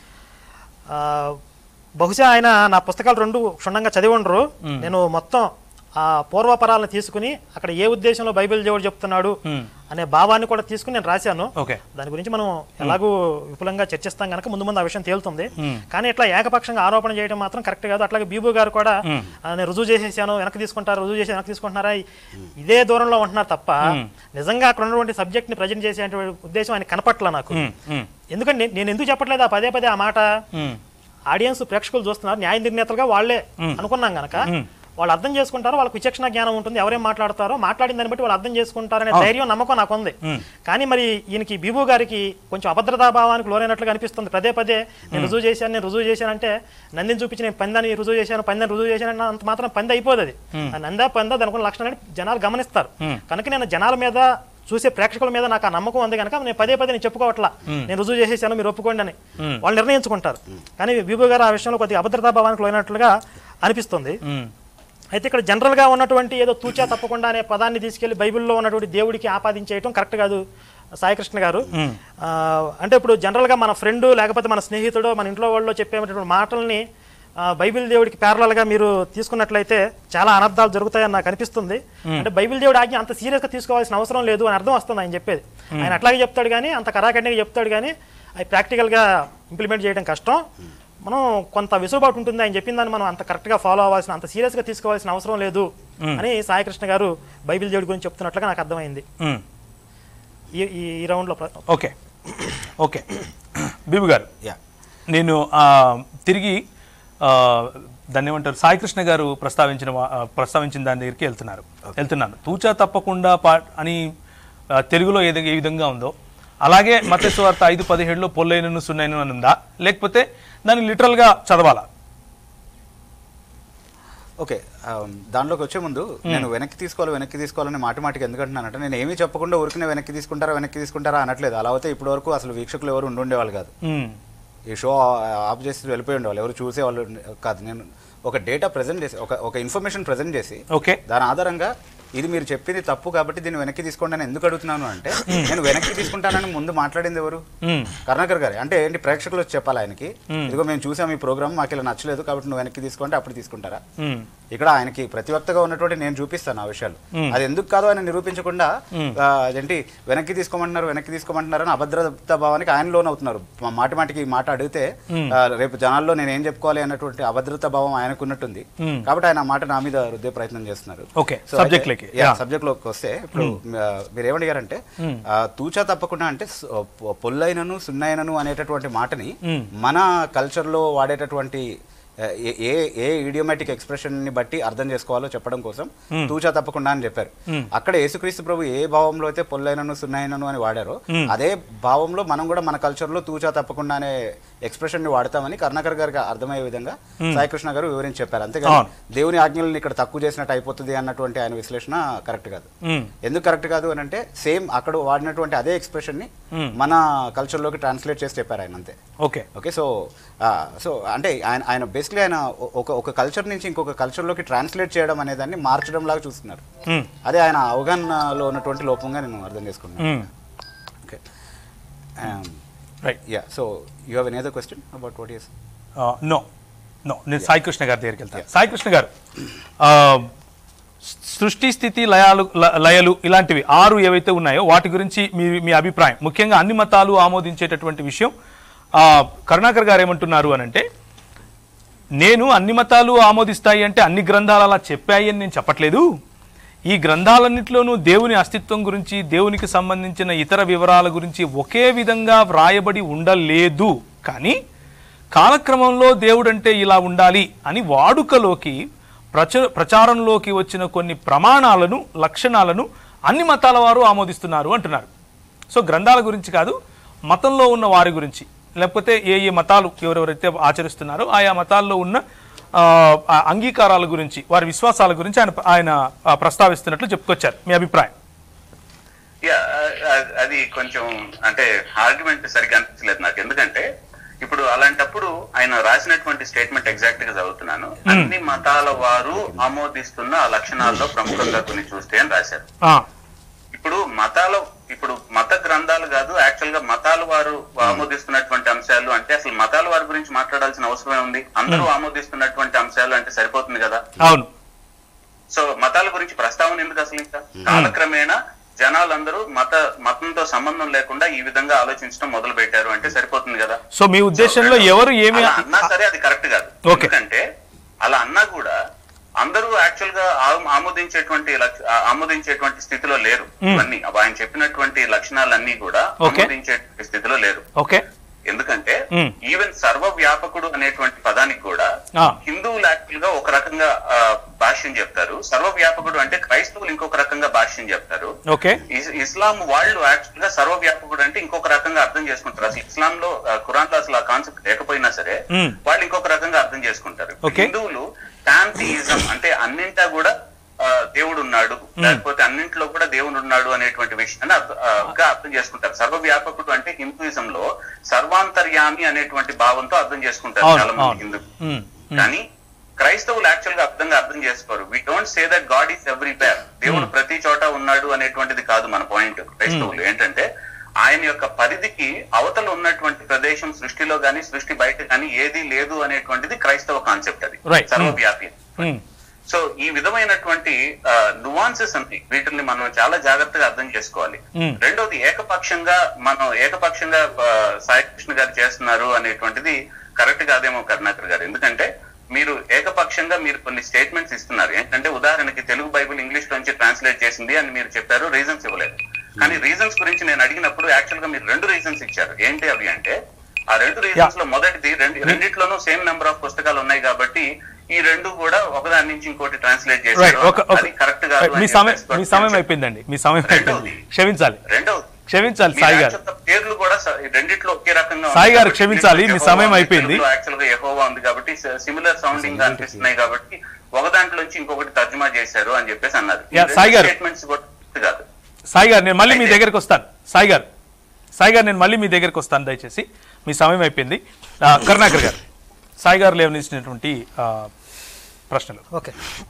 బహుశా ఆయన నా పుస్తకాలు రెండు క్షుణ్ణంగా చదివి ఉండరు. నేను మొత్తం ఆ పూర్వపరాలను తీసుకుని అక్కడ ఏ ఉద్దేశంలో బైబిల్ దేవుడు చెప్తున్నాడు అనే భావాన్ని కూడా తీసుకుని నేను రాశాను. దాని గురించి మనం ఎలాగూ విపులంగా చర్చిస్తాం కనుక ముందు ముందు ఆ విషయం తేలుతుంది. కానీ ఇట్లా ఏకపక్షంగా ఆరోపణ చేయడం మాత్రం కరెక్ట్ కాదు. అట్లాగే బీబు గారు కూడా నేను రుజువు చేసేసాను, వెనక్కి తీసుకుంటారు, రుజువు చేసి వెనక్కి తీసుకుంటున్నారా, ఇదే దూరంలో ఉంటున్నారు తప్ప నిజంగా అక్కడ ఉన్నటువంటి సబ్జెక్ట్ ని ప్రజెంట్ చేసే ఉద్దేశం ఆయన కనపట్ల నాకు. ఎందుకంటే నేను ఎందుకు చెప్పట్లేదు ఆ పదే పదే ఆ మాట? ఆడియన్స్ ప్రేక్షకులు చూస్తున్నారు, న్యాయ నిర్ణేతలుగా వాళ్లే అనుకున్నాం గనక వాళ్ళు అర్థం చేసుకుంటారు, వాళ్ళకి విచక్షణ జ్ఞానం ఉంటుంది, ఎవరేం మాట్లాడతారో మాట్లాడిన దాన్ని బట్టి వాళ్ళు అర్థం చేసుకుంటారనే ధైర్యం నమ్మకం నాకు ఉంది. కానీ మరి ఈయనకి బీబు గారికి కొంచెం అభద్రతా భావానికి లోనైనట్లుగా అనిపిస్తుంది. పదే పదే నేను రుజువు చేశాను నేను రుజువు చేశానంటే నందిని చూపించి నేను పందాన్ని రుజువు చేశాను పందాన్ని రుజువు చేశాను అంత మాత్రం పంది అయిపోతుంది. నందా పందా దానికి లక్షణాన్ని జనాలు గమనిస్తారు. కనుక నేను జనాల మీద చూసే ప్రేక్షకుల మీద నాకు ఆ నమ్మకం ఉంది కనుక నేను పదే పదే నేను చెప్పుకోవట్లా నేను రుజువు చేసేసాను మీరు ఒప్పుకోండి అని వాళ్ళు నిర్ణయించుకుంటారు. కానీ బీబు గారు ఆ విషయంలో కొద్దిగా అభద్రతా భావానికి లోనట్లుగా అనిపిస్తుంది. అయితే ఇక్కడ జనరల్గా ఉన్నటువంటి ఏదో తూచా తప్పకుండా అనే పదాన్ని తీసుకెళ్లి బైబిల్లో ఉన్నటువంటి దేవుడికి ఆపాదించేయటం కరెక్ట్ కాదు. సాయికృష్ణ గారు. అంటే ఇప్పుడు జనరల్గా మన ఫ్రెండ్ లేకపోతే మన స్నేహితుడు మన ఇంట్లో వాళ్ళు చెప్పేటువంటి మాటల్ని బైబిల్ దేవుడికి ప్యారలల్గా మీరు తీసుకున్నట్లయితే చాలా అనర్థాలు జరుగుతాయని నాకు అనిపిస్తుంది. అంటే బైబిల్ దేవుడి ఆజ్ఞ అంత సీరియస్గా తీసుకోవాల్సిన అవసరం లేదు అని అర్థం వస్తుంది ఆయన చెప్పేది. ఆయన అట్లాగే చెప్తాడు కానీ అంత కరాఖండిగా చెప్తాడు కానీ అది ప్రాక్టికల్గా ఇంప్లిమెంట్ చేయడం కష్టం. మనం కొంత వెసులుబాటు ఉంటుంది ఆయన చెప్పిన దాన్ని మనం అంత కరెక్ట్గా ఫాలో అవ్వాల్సిన అంత సీరియస్గా తీసుకోవాల్సిన అవసరం లేదు అని సాయికృష్ణ గారు బైబిల్ దేవుడి గురించి చెప్తున్నట్లుగా నాకు అర్థమైంది ఈ ఈ రౌండ్లో. ఓకే ఓకే బీబు గారు, నేను తిరిగి దాన్ని ఏమంటారు సాయికృష్ణ గారు ప్రస్తావించిన ప్రస్తావించిన దాని దగ్గరికి వెళ్తున్నారు వెళ్తున్నాను తూచా తప్పకుండా పా అని తెలుగులో ఏ ఏ విధంగా ఉందో అలాగే మత్తయి సువార్త ఐదు పదిహేడులో పొల్లైనను సున్నైనను అని ఉందా, లేకపోతే దాన్ని లిటరల్గా చదవాలా? ఓకే, దానిలోకి వచ్చే ముందు నేను వెనక్కి తీసుకోవాలి వెనక్కి తీసుకోవాలని మాటి మాటికి ఎందుకంటున్నానంటే నేను ఏమీ చెప్పకుండా ఊరికనే వెనక్కి తీసుకుంటారా వెనక్కి తీసుకుంటారా అనట్లేదు. అలా అయితే ఇప్పటి వరకు అసలు వీక్షకులు ఎవరు ఉండుండేవాళ్ళు కాదు, ఈ షో ఆఫ్ చేసి వెళ్ళిపోయి ఉండేవాళ్ళు, ఎవరు చూసేవాళ్ళు కాదు. నేను ఒక డేటా ప్రజెంట్ చేసి ఒక ఒక ఇన్ఫర్మేషన్ ప్రజెంట్ చేసి ఓకే దాని ఆధారంగా ఇది మీరు చెప్పింది తప్పు కాబట్టి దీన్ని వెనక్కి తీసుకోండి అని ఎందుకు అడుగుతున్నాను అంటే నేను వెనక్కి తీసుకుంటానని ముందు మాట్లాడింది ఎవరు? కరుణాకర్ గారు. అంటే ఏంటి ప్రేక్షకులు వచ్చి చెప్పాలి ఆయనకి, ఇదిగో మేము చూసాం ఈ ప్రోగ్రామ్ మాకు ఇలా నచ్చలేదు కాబట్టి నువ్వు వెనక్కి తీసుకుంటే అప్పుడు తీసుకుంటారా? ఇక్కడ ఆయనకి ప్రతివక్తగా ఉన్నటువంటి నేను చూపిస్తాను ఆ విషయాలు. అది ఎందుకు కాదో ఆయన నిరూపించకుండా అదేంటి వెనక్కి తీసుకోమంటున్నారు వెనక్కి తీసుకోమంటున్నారు అని అభద్రతా భావానికి ఆయన లోన్ అవుతున్నారు. మాటి మాటికి మాట అడిగితే రేపు జనాల్లో నేను ఏం చెప్పుకోవాలి అన్నటువంటి అభద్రతా భావం ఆయనకు ఉన్నట్టుంది కాబట్టి ఆయన మాట నా మీద రుద్దే ప్రయత్నం చేస్తున్నారు. సబ్జెక్ట్ లోకి వస్తే ఇప్పుడు మీరు ఏమడిగారంటే తూచా తప్పకుండా అంటే పొల్లైనను సున్నైనను అనేటటువంటి మాటని మన కల్చర్ లో వాడేటటువంటి ఏ ఏ ఇడియోమాటిక్ ఎక్స్ప్రెషన్ ని బట్టి అర్థం చేసుకోవాలో చెప్పడం కోసం తూచా తప్పకుండా అని చెప్పారు. అక్కడ యేసుక్రీస్తు ప్రభు ఏ భావంలో అయితే పొల్లైనను సున్నైనను అని వాడారో అదే భావంలో మనం కూడా మన కల్చర్ లో తూచా తప్పకుండా అనే ఎక్స్ప్రెషన్ ని వాడతామని కరుణాకర్ గారికి అర్థమయ్యే విధంగా సాయికృష్ణ గారు వివరించి చెప్పారు. అంతేగాని దేవుని ఆజ్ఞలను ఇక్కడ తక్కువ చేసినట్టు అయిపోతుంది అన్నటువంటి ఆయన విశ్లేషణ కరెక్ట్ కాదు. ఎందుకు కరెక్ట్ కాదు అని అంటే సేమ్ అక్కడ వాడినటువంటి అదే ఎక్స్ప్రెషన్ ని మన కల్చర్ లోకి ట్రాన్స్లేట్ చేసి చెప్పారు ఆయన అంతే. ఓకే ఓకే సో సో అంటే ఆయన ఆయన బేసిక్లీ ఆయన ఒక ఒక కల్చర్ నుంచి ఇంకొక కల్చర్ లోకి ట్రాన్స్లేట్ చేయడం అనే దాన్ని మార్చడం లాగా చూస్తున్నారు. అదే ఆయన అవగాహనలో ఉన్నటువంటి లోపంగా నేను అర్థం చేసుకున్నాను. Okay right yeah so you have any other question about what is? No no నేను సాయికృష్ణ గారి దగ్గరికి వెళ్తాను. సాయికృష్ణ గారు, సృష్టి స్థితి లయాలు లయలు ఇలాంటివి ఆరు ఏవైతే ఉన్నాయో వాటి గురించి మీ మీ అభిప్రాయం, ముఖ్యంగా అన్ని మతాలు ఆమోదించేటటువంటి విషయం. కరుణాకర్ గారు ఏమంటున్నారు అని అంటే నేను అన్ని మతాలు ఆమోదిస్తాయి అంటే అన్ని గ్రంథాలు అలా చెప్పాయి అని నేను చెప్పట్లేదు. ఈ గ్రంథాలన్నింటిలోనూ దేవుని అస్తిత్వం గురించి దేవునికి సంబంధించిన ఇతర వివరాల గురించి ఒకే విధంగా వ్రాయబడి ఉండలేదు. కానీ కాలక్రమంలో దేవుడు అంటే ఇలా ఉండాలి అని వాడుకలోకి ప్రచ ప్రచారంలోకి వచ్చిన కొన్ని ప్రమాణాలను లక్షణాలను అన్ని మతాల వారు ఆమోదిస్తున్నారు అంటున్నారు. సో గ్రంథాల గురించి కాదు, మతంలో ఉన్న వారి గురించి, లేకపోతే ఏ ఏ మతాలు ఎవరెవరైతే ఆచరిస్తున్నారో ఆయా మతాల్లో ఉన్న అంగీకారాల గురించి వారి విశ్వాసాల గురించి ఆయన ఆయన ప్రస్తావిస్తున్నట్లు చెప్పుకొచ్చారు. మీ అభిప్రాయం? అది కొంచెం అంటే ఆర్గ్యుమెంట్ సరిగ్గా అనిపించలేదు నాకు. ఎందుకంటే ఇప్పుడు అలాంటప్పుడు ఆయన రాసినటువంటి స్టేట్మెంట్ ఎగ్జాక్ట్ గా చదువుతున్నాను. అన్ని మతాల వారు ఆమోదిస్తున్న ఆ లక్షణాల్లో ప్రముఖంగా కొన్ని చూస్తే అని రాశారు. ఇప్పుడు మతాల ఇప్పుడు మత గ్రంథాలు కాదు, యాక్చువల్ గా మతాల వారు ఆమోదిస్తున్నటువంటి అంశాలు అంటే అసలు మతాల వారి గురించి మాట్లాడాల్సిన అవసరమే ఉంది. అందరూ ఆమోదిస్తున్నటువంటి అంశాలు అంటే సరిపోతుంది కదా. అవును. సో మతాల గురించి ప్రస్తావన ఎందుకు అసలు? ఇంకా కాలక్రమేణా జనాలందరూ మత మతంతో సంబంధం లేకుండా ఈ విధంగా ఆలోచించడం మొదలు పెట్టారు అంటే సరిపోతుంది కదా. సో మీ ఉద్దేశంలో ఎవరు ఏమి అన్నా సరే అది కరెక్ట్ కాదు. ఎందుకంటే అలా అన్నా కూడా అందరూ యాక్చువల్ గా ఆమోదించేటువంటి ఆమోదించేటువంటి స్థితిలో లేరు. ఇవన్నీ ఆయన చెప్పినటువంటి లక్షణాలన్నీ కూడా ఆమోదించేటువంటి స్థితిలో లేరు. ఎందుకంటే ఈవెన్ సర్వవ్యాపకుడు అనేటువంటి పదానికి కూడా హిందువులు యాక్చువల్ గా ఒక రకంగా భాష్యం చెప్తారు, సర్వవ్యాపకుడు అంటే క్రైస్తవులు ఇంకొక రకంగా భాష్యం చెప్తారు. ఇస్లాం వాళ్ళు యాక్చువల్ గా సర్వవ్యాపకుడు అంటే ఇంకొక రకంగా అర్థం చేసుకుంటారు. అసలు ఇస్లాం లో ఖురాన్ లో అసలు ఆ కాన్సెప్ట్ లేకపోయినా సరే వాళ్ళు ఇంకొక రకంగా అర్థం చేసుకుంటారు. హిందువులు శాంతియిజం అంటే అన్నింటా కూడా దేవుడు ఉన్నాడు, లేకపోతే అన్నింటిలో కూడా దేవుడు ఉన్నాడు అనేటువంటి విషయాన్ని అర్థం చేసుకుంటారు. సర్వవ్యాపకుడు అంటే హిందూయిజం లో సర్వాంతర్యామి అనేటువంటి భావంతో అర్థం చేసుకుంటారు చాలా మంది హిందువులు. కానీ క్రైస్తవులు యాక్చువల్ గా అర్థంగా అర్థం చేసుకోరు. We don't say that God is everywhere, దేవుడు ప్రతి చోట ఉన్నాడు అనేటువంటిది కాదు మన పాయింట్. క్రైస్తవులు ఏంటంటే ఆయన యొక్క పరిధికి అవతల ఉన్నటువంటి ప్రదేశం సృష్టిలో గాని సృష్టి బయట కానీ ఏది లేదు అనేటువంటిది క్రైస్తవ కాన్సెప్ట్. అది సర్వవ్యాపి. సో ఈ విధమైనటువంటి నువాన్సెస్ అన్ని వీటిని మనం చాలా జాగ్రత్తగా అర్థం చేసుకోవాలి. రెండోది ఏకపక్షంగా మనం ఏకపక్షంగా సాయి కృష్ణ గారు చేస్తున్నారు అనేటువంటిది కరెక్ట్ కాదేమో కరుణాకర్ గారు. ఎందుకంటే మీరు ఏకపక్షంగా మీరు కొన్ని స్టేట్మెంట్స్ ఇస్తున్నారు. ఏంటంటే ఉదాహరణకి తెలుగు బైబిల్ ఇంగ్లీష్ నుంచి ట్రాన్స్లేట్ చేసింది అని మీరు చెప్పారు, రీజన్స్ ఇవ్వలేదు. కానీ రీజన్స్ గురించి నేను అడిగినప్పుడు యాక్చువల్ గా మీరు రెండు రీజన్స్ ఇచ్చారు. ఏంటి అవి అంటే ఆ రెండు రీజన్స్ లో మొదటిది రెండిట్లోనూ సేమ్ నెంబర్ ఆఫ్ పుస్తకాలు ఉన్నాయి కాబట్టి ఈ రెండు కూడా ఒకదాని నుంచి ఇంకోటి ట్రాన్స్లేట్ చేశారు. అది కరెక్ట్ కాదు. మీ సమయం అయిపోయిందండి, మీ సమయం అయిపోయింది, క్షమించాలి. రెండవది క్షమించాలి సాయి గారు, పేర్లు కూడా రెండిట్లో ఒకే రకంగా సాయి గారు క్షమించాలి, మీ సమయం అయిపోయింది. యాక్చువల్ గా యెహోవా ఉంది కాబట్టి సిమిలర్ సౌండింగ్ గా అనిపిస్తున్నాయి కాబట్టి ఒక దాంట్లో నుంచి ఇంకొకటి తర్జుమా చేశారు అని చెప్పేసి అన్నారు. సాయి గారు స్టేట్మెంట్స్ కూడా కాదు. సాయి గారు నేను మళ్ళీ మీ దగ్గరికి వస్తాను. సాయి గారు సాయి గారు నేను మళ్ళీ మీ దగ్గరికి వస్తాను, దయచేసి మీ సమయం అయిపోయింది. కరుణాకర్ గారు, సాయి గారు లేవనెత్తినటువంటి ప్రశ్నలు. ఓకే,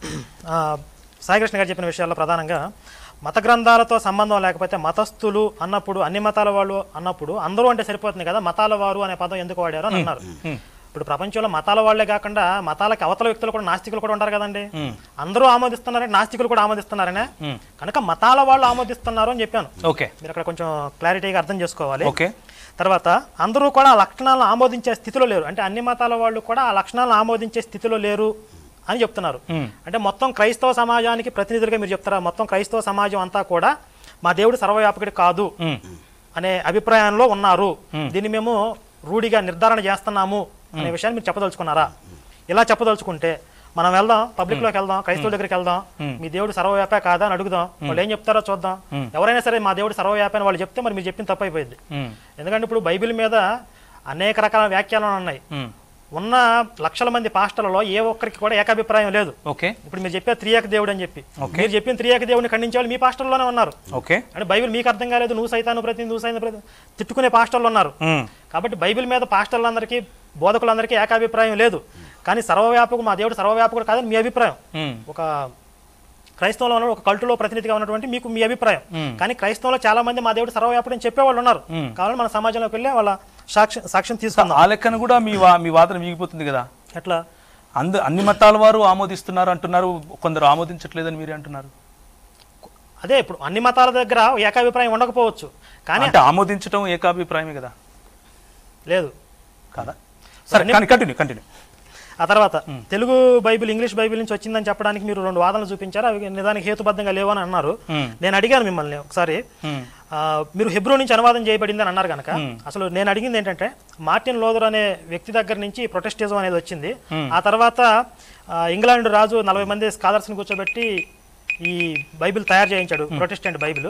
సాయికృష్ణ గారు చెప్పిన విషయాల్లో ప్రధానంగా మత గ్రంథాలతో సంబంధం లేకపోతే మతస్థులు అన్నప్పుడు అన్ని మతాల వాళ్ళు అన్నప్పుడు అందరూ అంటే సరిపోతుంది కదా, మతాల వారు అనే పదం ఎందుకు వాడారు అని అన్నారు. ఇప్పుడు ప్రపంచంలో మతాల వాళ్లే కాకుండా మతాలకి అవతల వ్యక్తులు కూడా నాస్తికులు కూడా ఉంటారు కదండి. అందరూ ఆమోదిస్తున్నారని నాస్తికులు కూడా ఆమోదిస్తున్నారనే కనుక మతాల వాళ్ళు ఆమోదిస్తున్నారు అని చెప్పాను. ఓకే, మీరు అక్కడ కొంచెం క్లారిటీగా అర్థం చేసుకోవాలి. ఓకే, తర్వాత అందరూ కూడా ఆ లక్షణాలను ఆమోదించే స్థితిలో లేరు, అంటే అన్ని మతాల వాళ్ళు కూడా ఆ లక్షణాలను ఆమోదించే స్థితిలో లేరు అని చెప్తున్నారు. అంటే మొత్తం క్రైస్తవ సమాజానికి ప్రతినిధులుగా మీరు చెప్తారా, మొత్తం క్రైస్తవ సమాజం అంతా కూడా మా దేవుడు సర్వవ్యాపకుడు కాదు అనే అభిప్రాయంలో ఉన్నారు, దీన్ని మేము రూఢిగా నిర్ధారణ చేస్తున్నాము అనే విషయాన్ని మీరు చెప్పదలుచుకున్నారా? ఇలా చెప్పదలుచుకుంటే మనం వెళ్దాం, పబ్లిక్ లోకి వెళ్దాం, క్రైస్తవుల దగ్గరికి వెళ్దాం, మీ దేవుడు సర్వవ్యాపే కాదా అని అడుగుదాం, వాళ్ళు ఏం చెప్తారో చూద్దాం. ఎవరైనా సరే మా దేవుడు సర్వవ్యాపే అని వాళ్ళు చెప్తే మరి మీరు చెప్పింది తప్పైపోయింది. ఎందుకంటే ఇప్పుడు బైబిల్ మీద అనేక రకాల వ్యాఖ్యానాలు ఉన్నాయి. ఉన్న లక్షల మంది పాస్టర్లలో ఏ ఒక్కరికి కూడా ఏకాభిప్రాయం లేదు. ఓకే, ఇప్పుడు మీరు చెప్పే త్రియేక దేవుడు అని చెప్పి మీరు చెప్పిన త్రియేక దేవుడిని ఖండించే వాళ్ళు మీ పాస్టర్లోనే ఉన్నారు. ఓకే, అంటే బైబిల్ మీకు అర్థం కాలేదు, నువ్వు సైతాను ప్రతి నువ్వు సైతం ప్రతి తిట్టుకునే పాస్టర్లు ఉన్నారు. కాబట్టి బైబిల్ మీద పాస్టర్లందరికీ బోధకులందరికీ ఏకాభిప్రాయం లేదు. కానీ సర్వవ్యాపకుడు మా దేవుడు సర్వవ్యాపకుడు కాదని మీ అభిప్రాయం. ఒక క్రైస్తవంలో ఉన్న ఒక కల్టులో ప్రతినిధిగా ఉన్నటువంటి మీకు మీ అభిప్రాయం. కానీ క్రైస్తవంలో చాలా మంది మా దేవుడు సర్వవ్యాపకుడు అని చెప్పేవాళ్ళు ఉన్నారు. కాబట్టి మన సమాజంలోకి వెళ్ళి వాళ్ళ సాక్ష్యం సాక్ష్యం తీసుకుందాం. ఆ లెక్కన కూడా మీ మీ వాదన మిగిపోతుంది కదా. ఎట్లా? అందు అన్ని మతాల వారు ఆమోదిస్తున్నారు అంటున్నారు, కొందరు ఆమోదించట్లేదని మీరే అంటున్నారు. అదే ఇప్పుడు అన్ని మతాల దగ్గర ఏకాభిప్రాయం ఉండకపోవచ్చు, కానీ అంటే ఆమోదించడం ఏకాభిప్రాయమే కదా. లేదు కదా, సరే కంటిన్యూ కంటిన్యూ. ఆ తర్వాత తెలుగు బైబిల్ ఇంగ్లీష్ బైబిల్ నుంచి వచ్చిందని చెప్పడానికి మీరు రెండు వాదనలు చూపించారు, అవి నిజానికి హేతుబద్ధంగా లేవని అన్నారు. నేను అడిగాను మిమ్మల్ని ఒకసారి, మీరు హెబ్రూ నుంచి అనువాదం చేయబడింది అని అన్నారు కనుక అసలు నేను అడిగింది ఏంటంటే మార్టిన్ లోథర్ అనే వ్యక్తి దగ్గర నుంచి ప్రొటెస్టిజం అనేది వచ్చింది. ఆ తర్వాత ఇంగ్లాండ్ రాజు నలభై మంది స్కాలర్స్ని కూర్చోబెట్టి ఈ బైబిల్ తయారు చేయించాడు, ప్రొటెస్టెంట్ బైబిల్.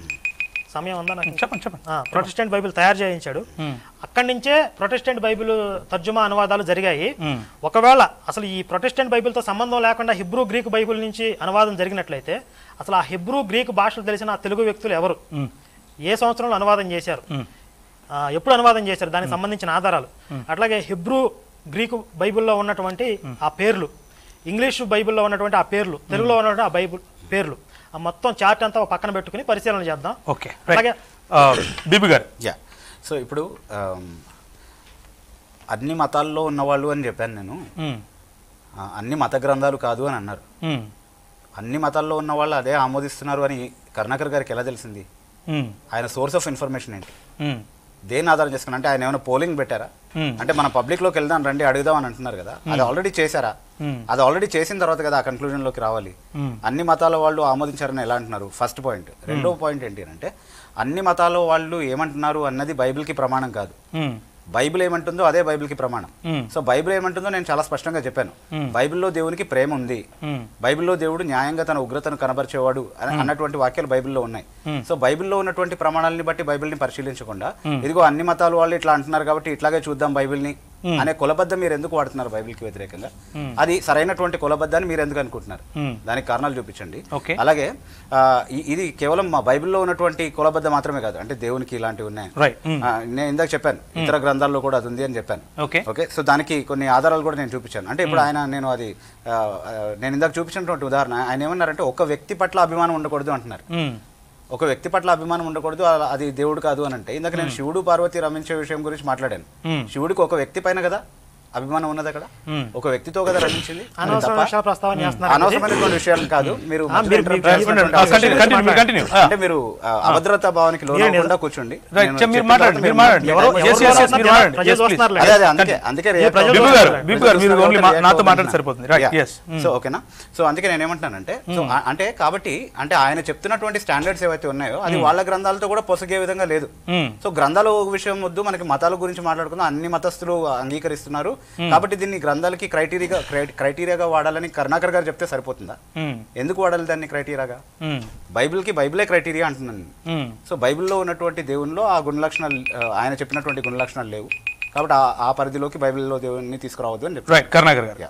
సమయం ఉందా నాకు? చెప్పండి చెప్పండి. ప్రొటెస్టెంట్ బైబిల్ తయారు చేయించాడు. అక్కడి నుంచే ప్రొటెస్టెంట్ బైబిల్ తర్జుమా అనువాదాలు జరిగాయి. ఒకవేళ అసలు ఈ ప్రొటెస్టెంట్ బైబిల్తో సంబంధం లేకుండా హిబ్రూ గ్రీక్ బైబిల్ నుంచి అనువాదం జరిగినట్లయితే అసలు ఆ హిబ్రూ గ్రీక్ భాషలు తెలిసిన తెలుగు వ్యక్తులు ఎవరు, ఏ సంవత్సరంలో అనువాదం చేశారు, ఎప్పుడు అనువాదం చేశారు, దానికి సంబంధించిన ఆధారాలు, అట్లాగే హిబ్రూ గ్రీకు బైబిల్లో ఉన్నటువంటి ఆ పేర్లు, ఇంగ్లీష్ బైబిల్లో ఉన్నటువంటి ఆ పేర్లు, తెలుగులో ఉన్నటువంటి ఆ బైబిల్ పేర్లు, ఆ మొత్తం చార్ట్ అంతా పక్కన పెట్టుకుని పరిశీలన చేద్దాం. ఓకే, అలాగే బీబీ గారు. యా, సో ఇప్పుడు అన్ని మతాల్లో ఉన్నవాళ్ళు అని చెప్పాను నేను, అన్ని మత గ్రంథాలు కాదు అని అన్నారు. అన్ని మతాల్లో ఉన్న వాళ్ళు అదే ఆమోదిస్తున్నారు అని కరుణాకర్ గారికి ఎలా తెలిసింది? ఆయన సోర్స్ ఆఫ్ ఇన్ఫర్మేషన్ ఏంటి? దేన్ని ఆధారం చేసుకుని? అంటే ఆయన ఏమైనా పోలింగ్ పెట్టారా? అంటే మన పబ్లిక్ లోకి వెళ్దాం రండి అడుగుదాం అని అంటున్నారు కదా, అది ఆల్రెడీ చేశారా? అది ఆల్రెడీ చేసిన తర్వాత కదా ఆ కన్క్లూజన్ లోకి రావాలి. అన్ని మతాల వాళ్ళు ఆమోదించారని ఎలా అంటున్నారు? First point. రెండో పాయింట్ ఏంటి అంటే అన్ని మతాల వాళ్ళు ఏమంటున్నారు అన్నది బైబిల్కి ప్రమాణం కాదు. బైబిల్ ఏమంటుందో అదే బైబిల్కి ప్రమాణం. సో బైబిల్ ఏమంటుందో నేను చాలా స్పష్టంగా చెప్పాను. బైబిల్లో దేవునికి ప్రేమ ఉంది, బైబిల్లో దేవుడు న్యాయంగా తన ఉగ్రతను కనబరిచేవాడు అన్నటువంటి వాక్యాలు బైబిల్లో ఉన్నాయి. సో బైబిల్లో ఉన్నటువంటి ప్రమాణాలని బట్టి బైబిల్ని పరిశీలించకుండా ఇదిగో అన్ని మతాల వాళ్ళు ఇట్లా అంటున్నారు కాబట్టి ఇట్లాగే చూద్దాం బైబిల్ని అనే కులబద్ధం మీరు ఎందుకు వాడుతున్నారు బైబిల్కి వ్యతిరేకంగా? అది సరైనటువంటి కులబద్ధాన్ని మీరు ఎందుకు అనుకుంటున్నారు? దానికి కారణాలు చూపించండి. అలాగే ఇది కేవలం మా బైబిల్లో ఉన్నటువంటి కులబద్ధ మాత్రమే కాదు, అంటే దేవునికి ఇలాంటివి ఉన్నాయి. నేను ఇందాక చెప్పాను ఇతర గ్రంథాల్లో కూడా అది ఉంది అని చెప్పాను. ఓకే, సో దానికి కొన్ని ఆధారాలు కూడా నేను చూపించాను. అంటే ఇప్పుడు ఆయన నేను అది నేను ఇందాక చూపించినటువంటి ఉదాహరణ, ఆయన ఏమన్నారంటే ఒక వ్యక్తి పట్ల అభిమానం ఉండకూడదు అంటున్నారు. ఒక వ్యక్తి పట్ల అభిమానం ఉండకూడదు, అది దేవుడు కాదు అని అంటే, ఇందాక నేను శివుడు పార్వతి రమించే విషయం గురించి మాట్లాడాను. శివుడికి ఒక వ్యక్తి పైన కదా అభిమానం ఉన్నది, అక్కడ ఒక వ్యక్తితో కదా రమించింది. అనవసరమైనటువంటి విషయాలు కాదు. మీరు అంటే మీరు అభద్రతా భావానికి లోనకుండా కూర్చోండి. సో ఓకేనా. సో అందుకే నేను ఏమంటున్నానంటే, అంటే కాబట్టి అంటే ఆయన చెప్తున్నటువంటి స్టాండర్డ్స్ ఏవైతే ఉన్నాయో అది వాళ్ళ గ్రంథాలతో కూడా పొసగే విధంగా లేదు. సో గ్రంథాల విషయం వద్దు, మనకి మతాల గురించి మాట్లాడుకుందాం. అన్ని మతస్థులు అంగీకరిస్తున్నారు కాబట్టి దీన్ని గ్రంథాలకి క్రైటీరియా క్రైటీరియాగా వాడాలని కరుణాకర్ గారు చెప్తే సరిపోతుందా? ఎందుకు వాడాలి దాన్ని క్రైటీరియాగా? బైబిల్ కి బైబిలే క్రైటీరియా అంటున్నాను. సో బైబిల్లో ఉన్నటువంటి దేవునిలో ఆ గుణ లక్షణాలు, ఆయన చెప్పినటువంటి గుణ లక్షణాలు లేవు కాబట్టి ఆ పరిధిలోకి బైబిల్లో దేవుని తీసుకురావద్దు అని చెప్పి కరుణాకర్ గారు.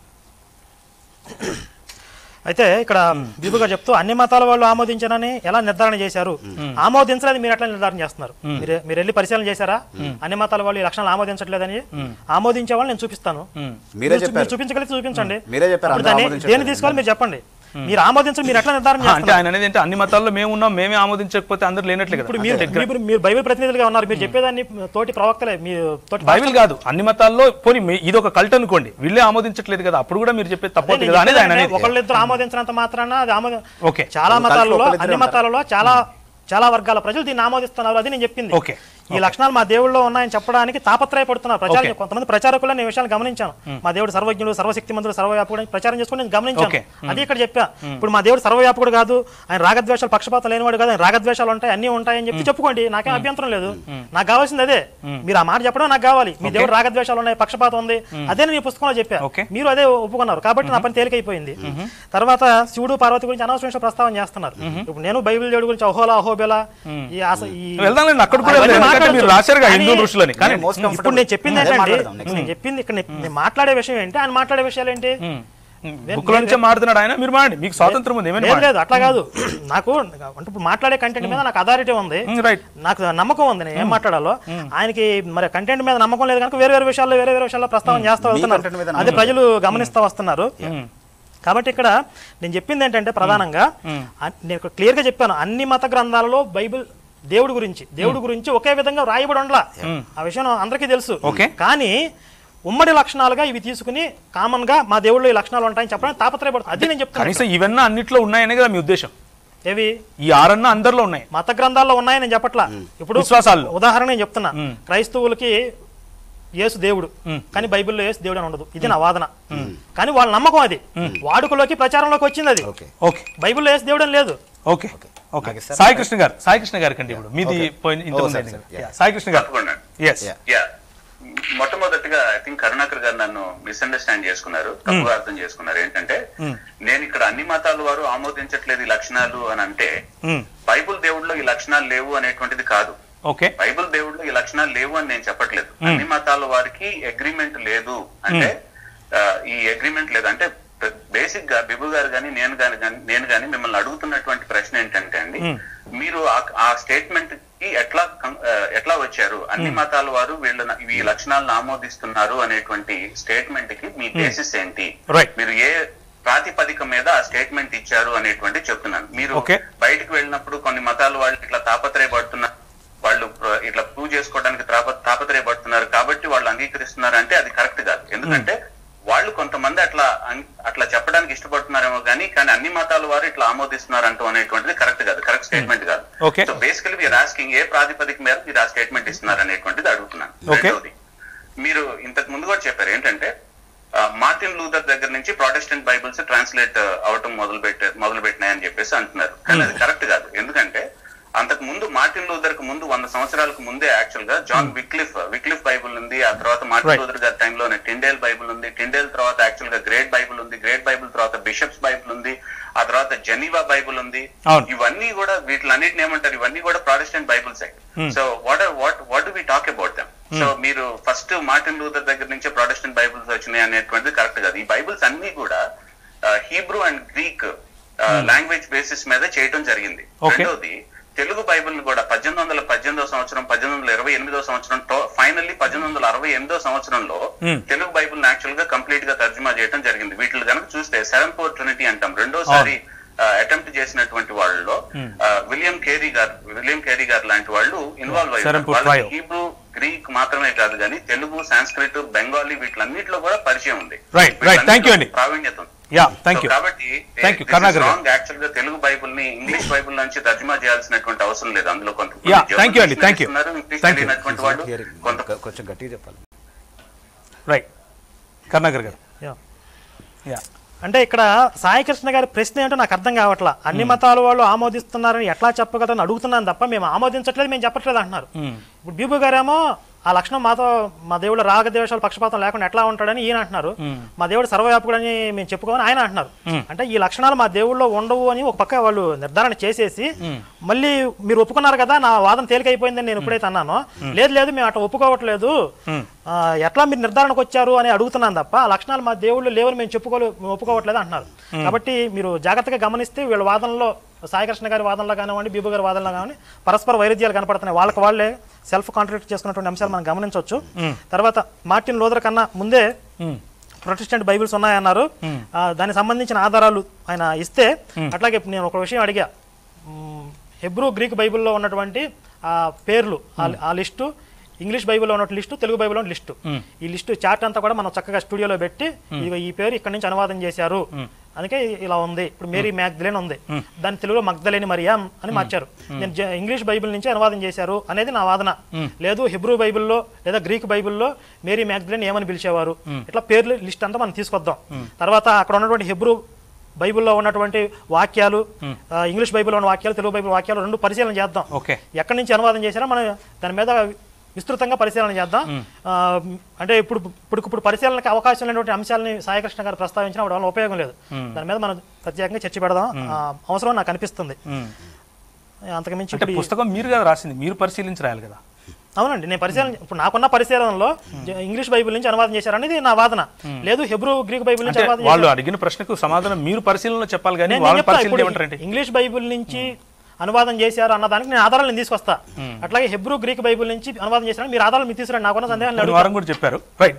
అయితే ఇక్కడ బిబు గారు చెప్తూ అన్ని మతాల వాళ్ళు ఆమోదించారని ఎలా నిర్ధారణ చేశారు? ఆమోదించలేదు మీరు ఎట్లా నిర్ధారణ చేస్తున్నారు? మీరు మీరు వెళ్ళి పరిశీలన చేశారా? అన్ని మతాల వాళ్ళు ఈ లక్షణాలు ఆమోదించట్లేదని. ఆమోదించే వాళ్ళు నేను చూపిస్తాను, మీరు చూపించగలిగితే చూపించండి. దేన్ని తీసుకోవాలి మీరు చెప్పండి. మీరు ఆమోదించండి, మీరు ఎట్లా నిర్ధారణ అంటే ఆయన అనేది అంటే అన్ని మతాల్లో మేము ఉన్నాం, మేమే ఆమోదించకపోతే అందరు లేనట్లే కదా. ఇప్పుడు మీరు మీరు బైబిల్ ప్రతినిధులుగా ఉన్నారు, మీరు చెప్పేదాన్ని తోటి ప్రవక్తలే, మీ తోటి బైబిల్ కాదు అన్ని మతాల్లో పోనీ ఇది ఒక కల్ట్ అనుకోండి, వీళ్ళే ఆమోదించట్లేదు కదా, అప్పుడు కూడా మీరు చెప్పేది తప్పదు కదా అనేది ఆయన అనేది. ఒకళ్ళిద్దరు ఆమోదించినంత మాత్రాన అది ఆమోదం. ఓకే, చాలా మతాలలో అన్ని మతాలలో చాలా చాలా వర్గాల ప్రజలు దీన్ని ఆమోదిస్తున్నారు, అది నేను చెప్పింది. ఓకే, ఈ లక్షణాలు మా దేవుళ్ళలో ఉన్నాయని చెప్పడానికి తాపత్రయపడుతున్నారు ప్రచారం. కొంతమంది ప్రచారకులు నేను విషయాలు గమనించాను. మా దేవుడు సర్వజ్ఞుడు, సర్వశక్తిమంతుడు, సర్వవ్యాపకుడు ప్రచారం చేసుకుని నేను గమనించాను. అది ఇక్కడ చెప్పా. ఇప్పుడు మా దేవుడు సర్వవ్యాపకుడు కాదు, ఆయన రాగద్వేషాలు పక్షపాతం లేనివాడు కాదు, ఆయన రాగద్వేషాలు ఉంటాయి, అన్ని ఉంటాయని చెప్పి చెప్పుకోండి, నాకేం అభ్యంతరం లేదు. నాకు కావాల్సింది అదే. మీరు ఆ మాట చెప్పడం నాకు కావాలి. మీ దేవుడు రాగద్వేషాలు ఉన్నాయి, పక్షపాతం ఉంది, అదే నేను ఈ పుస్తకంలో చెప్పా. మీరు అదే ఒప్పుకున్నారు కాబట్టి నా పని తేలికైపోయింది. తర్వాత శివుడు పార్వతి గురించి అనవసరమైన ప్రస్తావన చేస్తున్నారు. ఇప్పుడు నేను బైబిల్ దేవుడి గురించి అహోలా అహోబెలా ఇప్పుడు నేను చెప్పింది ఏంటంటే, నేను చెప్పింది ఇక్కడ నేను మాట్లాడే విషయం ఏంటి, ఆయన మాట్లాడే విషయాలు ఏంటి? మాట్లాడుతున్నాడు ఆయన, మీరు మాట్లాడి, మీకు స్వాతంత్రం ఉంది. లేదు అట్లా కాదు, నాకు అంటే ఇప్పుడు మాట్లాడే కంటెంట్ మీద నాకు అథారిటీ ఉంది, నాకు నమ్మకం ఉంది నేను ఏం మాట్లాడాలో. ఆయనకి మరి కంటెంట్ మీద నమ్మకం లేదు కనుక వేరే వేరే విషయాల్లో వేరే వేరే విషయాల్లో ప్రస్తావన చేస్తూ వస్తున్నారు, అదే ప్రజలు గమనిస్తూ వస్తున్నారు. కాబట్టి ఇక్కడ నేను చెప్పింది ఏంటంటే ప్రధానంగా నేను క్లియర్ గా చెప్పాను, అన్ని మత గ్రంథాలలో బైబిల్ దేవుడి గురించి దేవుడి గురించి ఒకే విధంగా రాయబడి ఉండలా, ఆ విషయం అందరికీ తెలుసు. కానీ ఉమ్మడి లక్షణాలుగా ఇవి తీసుకుని కామన్ గా మా దేవుళ్ళు ఈ లక్షణాలు ఉంటాయని చెప్పడానికి తాపత్రయపడుతుంది. అది నేను చెప్తాను. ఇవన్నీ అన్నిట్లో ఉన్నాయనే కదా మీ ఉద్దేశం? ఏవి? ఈ ఆరన్న అందరిలో ఉన్నాయి, మత గ్రంథాల్లో ఉన్నాయని నేను చెప్పట్లా. ఇప్పుడు విశ్వాసాలు ఉదాహరణ నేను చెప్తున్నా, క్రైస్తవులకి యేసు దేవుడు కానీ బైబిల్లో యేసు దేవుడు అని ఉండదు, ఇది నా వాదన. కానీ వాళ్ళ నమ్మకం అది, వాడుకలోకి ప్రచారంలోకి వచ్చింది అది. బైబిల్లో యేసు దేవుడు అని లేదు. ఓకే ఓకే, సాయి కృష్ణ గారు సాయి కృష్ణ గారి కంటే ఇప్పుడు మీది సాయి కృష్ణ గారు. మొట్టమొదటిగా ఐ థింక్ కరుణాకర్ గారు నన్ను మిస్అండర్స్టాండ్ చేసుకున్నారు, తప్పుగా అర్థం చేసుకున్నారు. ఏంటంటే నేను ఇక్కడ అన్ని మతాల వారు ఆమోదించట్లేదు ఈ లక్షణాలు అని అంటే బైబుల్ దేవుడిలో ఈ లక్షణాలు లేవు అనేటువంటిది కాదు. బైబుల్ దేవుడిలో ఈ లక్షణాలు లేవు అని నేను చెప్పట్లేదు. అన్ని మతాల వారికి అగ్రిమెంట్ లేదు అంటే ఈ అగ్రిమెంట్ లేదు అంటే బేసిక్ గా బిబు గారు కానీ నేను కానీ నేను కానీ మిమ్మల్ని అడుగుతున్నటువంటి ప్రశ్న ఏంటంటే అండి, మీరు ఆ స్టేట్మెంట్ కి ఎట్లా ఎట్లా వచ్చారు? అన్ని మతాల వారు వీళ్ళ ఈ లక్షణాలను ఆమోదిస్తున్నారు అనేటువంటి స్టేట్మెంట్ కి మీ బేసిస్ ఏంటి? మీరు ఏ ప్రాతిపదిక మీద ఆ స్టేట్మెంట్ ఇచ్చారు అనేటువంటి చెప్తున్నాను. మీరు బయటకు వెళ్ళినప్పుడు కొన్ని మతాల వాళ్ళు ఇట్లా తాపత్రయపడుతున్నారు, వాళ్ళు ఇట్లా ప్రూవ్ చేసుకోవడానికి తాపత్రయపడుతున్నారు కాబట్టి వాళ్ళు అంగీకరిస్తున్నారు అంటే అది కరెక్ట్ కాదు. ఎందుకంటే వాళ్ళు కొంతమంది అట్లా అట్లా చెప్పడానికి ఇష్టపడుతున్నారేమో కానీ కానీ అన్ని మతాల వారు ఇట్లా ఆమోదిస్తున్నారు అంటూ అనేటువంటిది కరెక్ట్ కాదు, కరెక్ట్ స్టేట్మెంట్ కాదు. సో బేసికలీ మీరు ఆస్కింగ్ ఏ ప్రాతిపదిక మీద మీరు ఆ స్టేట్మెంట్ ఇస్తున్నారు అనేటువంటిది అడుగుతున్నాను. రెండవది, మీరు ఇంతకు ముందు కూడా చెప్పారు ఏంటంటే మార్టిన్ లూథర్ దగ్గర నుంచి ప్రొటెస్టెంట్ బైబిల్స్ ట్రాన్స్లేట్ అవటం మొదలు పెట్టే మొదలు పెట్టినాయని చెప్పేసి అంటున్నారు. కానీ అది కరెక్ట్ కాదు. ఎందుకంటే అంతకు ముందు మార్టిన్ లూథర్ కు ముందు వంద సంవత్సరాలకు ముందే యాక్చువల్ గా జాన్ విక్లిఫ్ విక్లిఫ్ బైబుల్ ఉంది. ఆ తర్వాత మార్టిన్ లూథర్ గారి టైంలోనే టిండేల్ బైబుల్ ఉంది. టిండేల్ తర్వాత యాక్చువల్ గా గ్రేట్ బైబుల్ ఉంది. గ్రేట్ బైబుల్ తర్వాత బిషప్స్ బైబుల్ ఉంది. ఆ తర్వాత జెనీవా బైబుల్ ఉంది. ఇవన్నీ కూడా వీటిలన్నిటిని ఏమంటారు, ఇవన్నీ కూడా Protestant Bibles. So what are what what do we talk about them? So మీరు ఫస్ట్ మార్టిన్ లూథర్ దగ్గర నుంచే ప్రాటెస్టెంట్ బైబుల్స్ వచ్చినాయి అనేటువంటిది కరెక్ట్ కాదు. ఈ బైబుల్స్ అన్ని కూడా Hebrew and Greek language basis మీద చేయడం జరిగింది. రెండోది, తెలుగు బైబిల్ కూడా పద్దెనిమిది వందల పద్దెనిమిదో సంవత్సరం పద్దెనిమిది వందల ఇరవై ఎనిమిదో సంవత్సరం ఫైనల్లీ పద్దెనిమిది వందల అరవై ఎనిమిదో సంవత్సరంలో తెలుగు బైబిల్ యాక్చువల్ గా కంప్లీట్ గా తర్జుమా చేయడం జరిగింది. వీటిని కనుక చూస్తే సెవెన్ ఫోర్ ట్రినిటీ అంటాం. రెండోసారి అటెంప్ట్ చేసినటువంటి వాళ్ళలో విలియం కేరీ గారు విలియం కేరీ గారు లాంటి వాళ్ళు ఇన్వాల్వ్ అయ్యారు. హీబ్రూ గ్రీక్ మాత్రమే కాదు కానీ తెలుగు, సాంస్క్రిట్, బెంగాలీ వీటిలన్నిటిలో కూడా పరిచయం ఉంది, ప్రావీణ్యత ఉంది. కాబట్టి యాక్చువల్ గా తెలుగు బైబుల్ ని ఇంగ్లీష్ బైబుల్ నుంచి తర్జుమా చేయాల్సినటువంటి అవసరం లేదు. అందులో కొంత తెలియనటువంటి వాళ్ళు కొంచెం గట్టిగా చెప్పాలి. రైట్ కరుణాకర్ గారు. అంటే ఇక్కడ సాయికృష్ణ గారి ప్రశ్న ఏంటో నాకు అర్థం కావట్లా. అన్ని మతాల వాళ్ళు ఆమోదిస్తున్నారని ఎట్లా చెప్పగలరని అడుగుతున్నాను తప్ప మేము ఆమోదించట్లేదు, మేము చెప్పట్లేదు అంటున్నారు. ఇప్పుడు బీబు గారేమో ఆ లక్షణం మాతో మా దేవుడు రాగద్వేషాలు పక్షపాతం లేకుండా ఎట్లా ఉంటాడని ఈయన అంటున్నారు. మా దేవుడు సర్వవ్యాపకుడు అని మేము చెప్పుకోమని ఆయన అంటున్నారు. అంటే ఈ లక్షణాలు మా దేవుళ్ళలో ఉండవు అని ఒక పక్క వాళ్ళు నిర్ధారణ చేసేసి మళ్ళీ మీరు ఒప్పుకున్నారు కదా నా వాదన తేలికైపోయిందని నేను ఎప్పుడైతే అన్నానో, లేదు లేదు మేము అట్లా ఒప్పుకోవట్లేదు, ఎట్లా మీరు నిర్ధారణకు వచ్చారు అని అడుగుతున్నాను తప్ప ఆ లక్షణాలు మా దేవుళ్ళు లేవని మేము చెప్పుకోలే ఒప్పుకోవట్లేదు అంటున్నారు. కాబట్టి మీరు జాగ్రత్తగా గమనిస్తే వీళ్ళ వాదనలో సాయికృష్ణ గారి వాదనలో కానివ్వండి, బీబు గారి వాదనలో కానివ్వండి పరస్పర వైరుధ్యాలు కనపడుతున్నాయి. వాళ్ళకి వాళ్ళే సెల్ఫ్ కాంట్రాడిక్ట్ చేసుకున్నటువంటి అంశాలు మనం గమనించవచ్చు. తర్వాత మార్టిన్ లూథర్ కన్నా ముందే ప్రొటెస్టెంట్ బైబిల్స్ ఉన్నాయన్నారు. దానికి సంబంధించిన ఆధారాలు ఆయన ఇస్తే, అట్లాగే నేను ఒక విషయం అడిగా, హెబ్రూ గ్రీక్ బైబిల్లో ఉన్నటువంటి ఆ పేర్లు ఆ లిస్టు, ఇంగ్లీష్ బైబిల్లో ఉన్న లిస్టు, తెలుగు బైబిల్లో ఉన్న లిస్టు, ఈ లిస్టు చార్ట్ అంతా కూడా మనం చక్కగా స్టూడియోలో పెట్టి ఈ పేరు ఇక్కడ నుంచి అనువాదం చేశారు అందుకే ఇలా ఉంది. ఇప్పుడు మేరీ మ్యాగ్దలేన్ ఉంది, దాని తెలుగులో మగ్దలేని మరియా అని మార్చారు. నేను ఇంగ్లీష్ బైబిల్ నుంచి అనువాదం చేశారు అనేది నా వాదన. లేదు హెబ్రూ బైబిల్లో లేదా గ్రీక్ బైబిల్లో మేరీ మ్యాగ్దలేన్ ఏమని పిలిచేవారు, ఇట్లా పేర్లు లిస్ట్ అంతా మనం తీసుకొద్దాం. తర్వాత అక్కడ ఉన్నటువంటి హెబ్రూ బైబిల్లో ఉన్నటువంటి వాక్యాలు, ఇంగ్లీష్ బైబిల్లో ఉన్న వాక్యాలు, తెలుగు బైబిల్ వాక్యాలు రెండు పరిశీలన చేద్దాం. ఎక్కడి నుంచి అనువాదం చేశారో మనం దాని మీద విస్తృతంగా పరిశీలన చేద్దాం. అంటే ఇప్పుడు ఇప్పుడు ఇప్పుడు పరిశీలనకి అవకాశం లేనటువంటి అంశాలని సాయికృష్ణ గారు ప్రస్తావించిన వాటి వల్ల ఉపయోగం లేదు. దాని మీద మనం ప్రత్యేకంగా చర్చ పెడదాం అవసరం నాకు అనిపిస్తుంది. అంతకుమించి పుస్తకం మీరు కదా రాసింది, మీరు పరిశీలించి రాయాలి కదా. అవునండి, నేను పరిశీలన ఇప్పుడు నాకున్న పరిశీలనలో ఇంగ్లీష్ బైబిల్ నుంచి అనువాదం చేశారనేది నా వాదన. లేదు హెబ్రూ గ్రీక్ బైబిల్ నుంచి అనువాదం వాళ్ళు అడిగిన ప్రశ్నకు సమాధానం మీరు పరిశీలనలో చెప్పాలి కానీ ఇంగ్లీష్ బైబిల్ నుంచి అనువాదం చేశారు అన్నదానికి నేను ఆధారాలు నేను తీసుకొస్తా. అట్లాగే హెబ్రూ గ్రీక్ బైబిల్ నుంచి అనువాదం చేశారు, మీరు ఆధారాలు మీరు తీసుకురండి, నాకున్న సందేహాలు వారం కూడా చెప్పారు. రైట్,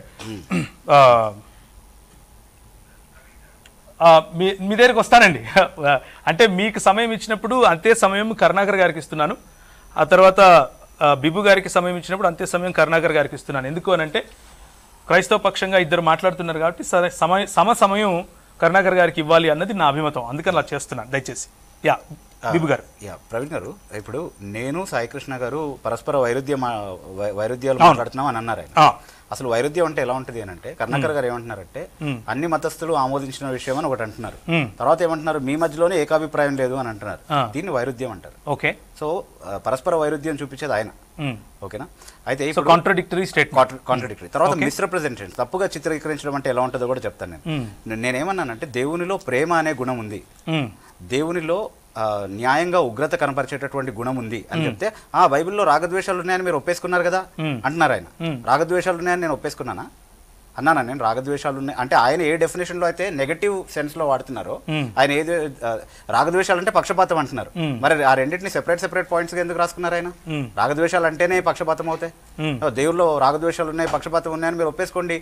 మీ మీ దగ్గరికి వస్తానండి. అంటే మీకు సమయం ఇచ్చినప్పుడు అంతే సమయం కరుణాకర్ గారికి ఇస్తున్నాను, ఆ తర్వాత బిబు గారికి సమయం ఇచ్చినప్పుడు అంతే సమయం కరుణాకర్ గారికి ఇస్తున్నాను. ఎందుకు అని అంటే క్రైస్తవ పక్షంగా ఇద్దరు మాట్లాడుతున్నారు కాబట్టి సమయ సమ సమయం కరుణాకర్ గారికి ఇవ్వాలి అన్నది నా అభిమతం, అందుకని అలా చేస్తున్నాను. దయచేసి యా బిబు గారు. యా ప్రవీణ్ గారు, ఇప్పుడు నేను సాయికృష్ణ గారు పరస్పర వైరుధ్య వైరుధ్యాలు మాట్లాడుతున్నాం అని అన్నారు ఆయన. అసలు వైరుధ్యం అంటే ఎలా ఉంటుంది అని అంటే కరుణాకర్ గారు ఏమంటున్నారంటే అన్ని మతస్థులు ఆమోదించిన విషయం అని ఒకటి అంటున్నారు, తర్వాత ఏమంటున్నారు మీ మధ్యలోనే ఏకాభిప్రాయం లేదు అని అంటున్నారు. దీన్ని వైరుధ్యం అంటారు. ఓకే, సో పరస్పర వైరుధ్యం చూపించేది ఆయన. ఓకేనా, అయితే కాంట్రడిక్టరీ స్టేట్మెంట్, కాంట్రడిక్టరీ. తర్వాత మిస్రిప్రజెంటేషన్, తప్పుగా చిత్రీకరించడం అంటే ఎలా ఉంటుందో కూడా చెప్తాను నేను. నేనేమన్నానంటే దేవునిలో ప్రేమ అనే గుణం ఉంది, దేవునిలో న్యాయంగా ఉగ్రత కనపరిచేటటువంటి గుణం ఉంది అని చెప్తే, ఆ బైబిల్లో రాగద్వేషాలు ఉన్నాయని మీరు ఒప్పేసుకున్నారు కదా అంటున్నారు ఆయన. రాగద్వేషాలు ఉన్నాయని నేను ఒప్పేసుకున్నానా అన్నానా నేను? రాగద్వేషాలు ఉన్నాయి అంటే ఆయన ఏ డెఫినేషన్ లో అయితే నెగటివ్ సెన్స్ లో వాడుతున్నారో, ఆయన ఏది రాగద్వేషాలు అంటే పక్షపాతం అంటున్నారు, మరి ఆ రెండింటిని సెపరేట్ సెపరేట్ పాయింట్స్ ఎందుకు రాసుకున్నారు ఆయన? రాగద్వేషాలు అంటేనే పక్షపాతం అవుతాయి, దేవుల్లో రాగద్వేషాలు ఉన్నాయి పక్షపాతం ఉన్నాయని మీరు ఒప్పేసుకోండి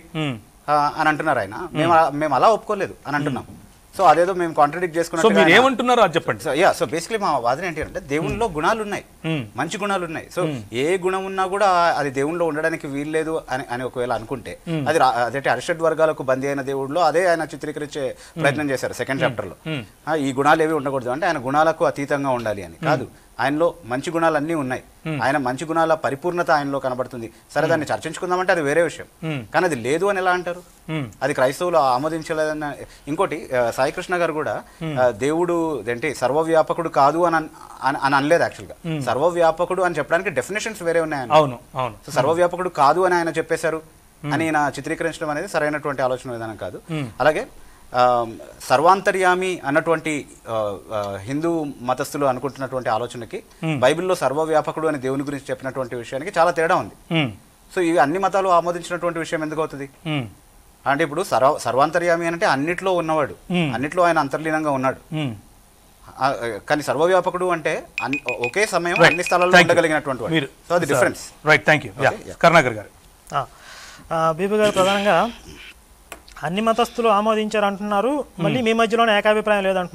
అని అంటున్నారు ఆయన. మేము మేము అలా ఒప్పుకోలేదు అని అంటున్నాం. సో అదేదో మేము కాంట్రడిక్ట్ చేసుకున్నాం. ఏమంటున్నారో అది చెప్పండి. యా, సో బేసిక్లీ మా వాదన ఏంటి అంటే దేవునిలో గుణాలు ఉన్నాయి, మంచి గుణాలు ఉన్నాయి. సో ఏ గుణం ఉన్నా కూడా అది దేవునిలో ఉండడానికి వీల్లేదు అని అని ఒకవేళ అనుకుంటే అది అదే అరిషడ్ వర్గాలకు బందీ అయిన దేవుడిలో అదే ఆయన చిత్రీకరించే ప్రయత్నం చేశారు సెకండ్ చాప్టర్ లో. ఈ గుణాలు ఏవి ఉండకూడదు అంటే ఆయన గుణాలకు అతీతంగా ఉండాలి అని కాదు, ఆయనలో మంచి గుణాలు అన్నీ ఉన్నాయి, ఆయన మంచి గుణాల పరిపూర్ణత ఆయనలో కనబడుతుంది. సరే, దాన్ని చర్చించుకుందామంటే అది వేరే విషయం, కానీ అది లేదు అని ఎలా అంటారు? అది క్రైస్తవులు ఆమోదించలేదన్న. ఇంకోటి సాయికృష్ణ గారు కూడా దేవుడు ఏంటి సర్వవ్యాపకుడు కాదు అని అని అనలేదు. యాక్చువల్గా సర్వవ్యాపకుడు అని చెప్పడానికి డెఫినేషన్స్ వేరే ఉన్నాయి. అవును అవును, సో సర్వవ్యాపకుడు కాదు అని ఆయన చెప్పేశారు అని నా చిత్రీకరించడం అనేది సరైనటువంటి ఆలోచన విధానం కాదు. అలాగే సర్వాంతర్యామి అన్నటువంటి హిందూ మతస్థులు అనుకుంటున్నటువంటి ఆలోచనకి బైబిల్లో సర్వవ్యాపకుడు అని దేవుని గురించి చెప్పినటువంటి విషయానికి చాలా తేడా ఉంది. సో ఇవి అన్ని మతాలు ఆమోదించినటువంటి విషయం ఎందుకు అవుతుంది అంటే, ఇప్పుడు సర్వ సర్వాంతర్యామి అంటే అన్నిట్లో ఉన్నవాడు, అన్నిట్లో ఆయన అంతర్లీనంగా ఉన్నాడు. కానీ సర్వవ్యాపకుడు అంటే ఒకే సమయం అన్ని స్థలాల్లో ఉండగలిగినటువంటి వాడు. సో అది difference. Right, thank you. Karunakar గారు. బీబీ గారు ప్రధానంగా అన్ని మతస్థులు ఆమోదించారు అంటున్నారు, మళ్ళీ మీ మధ్యలోనే ఏకాభిప్రాయం లేదంటున్నారు.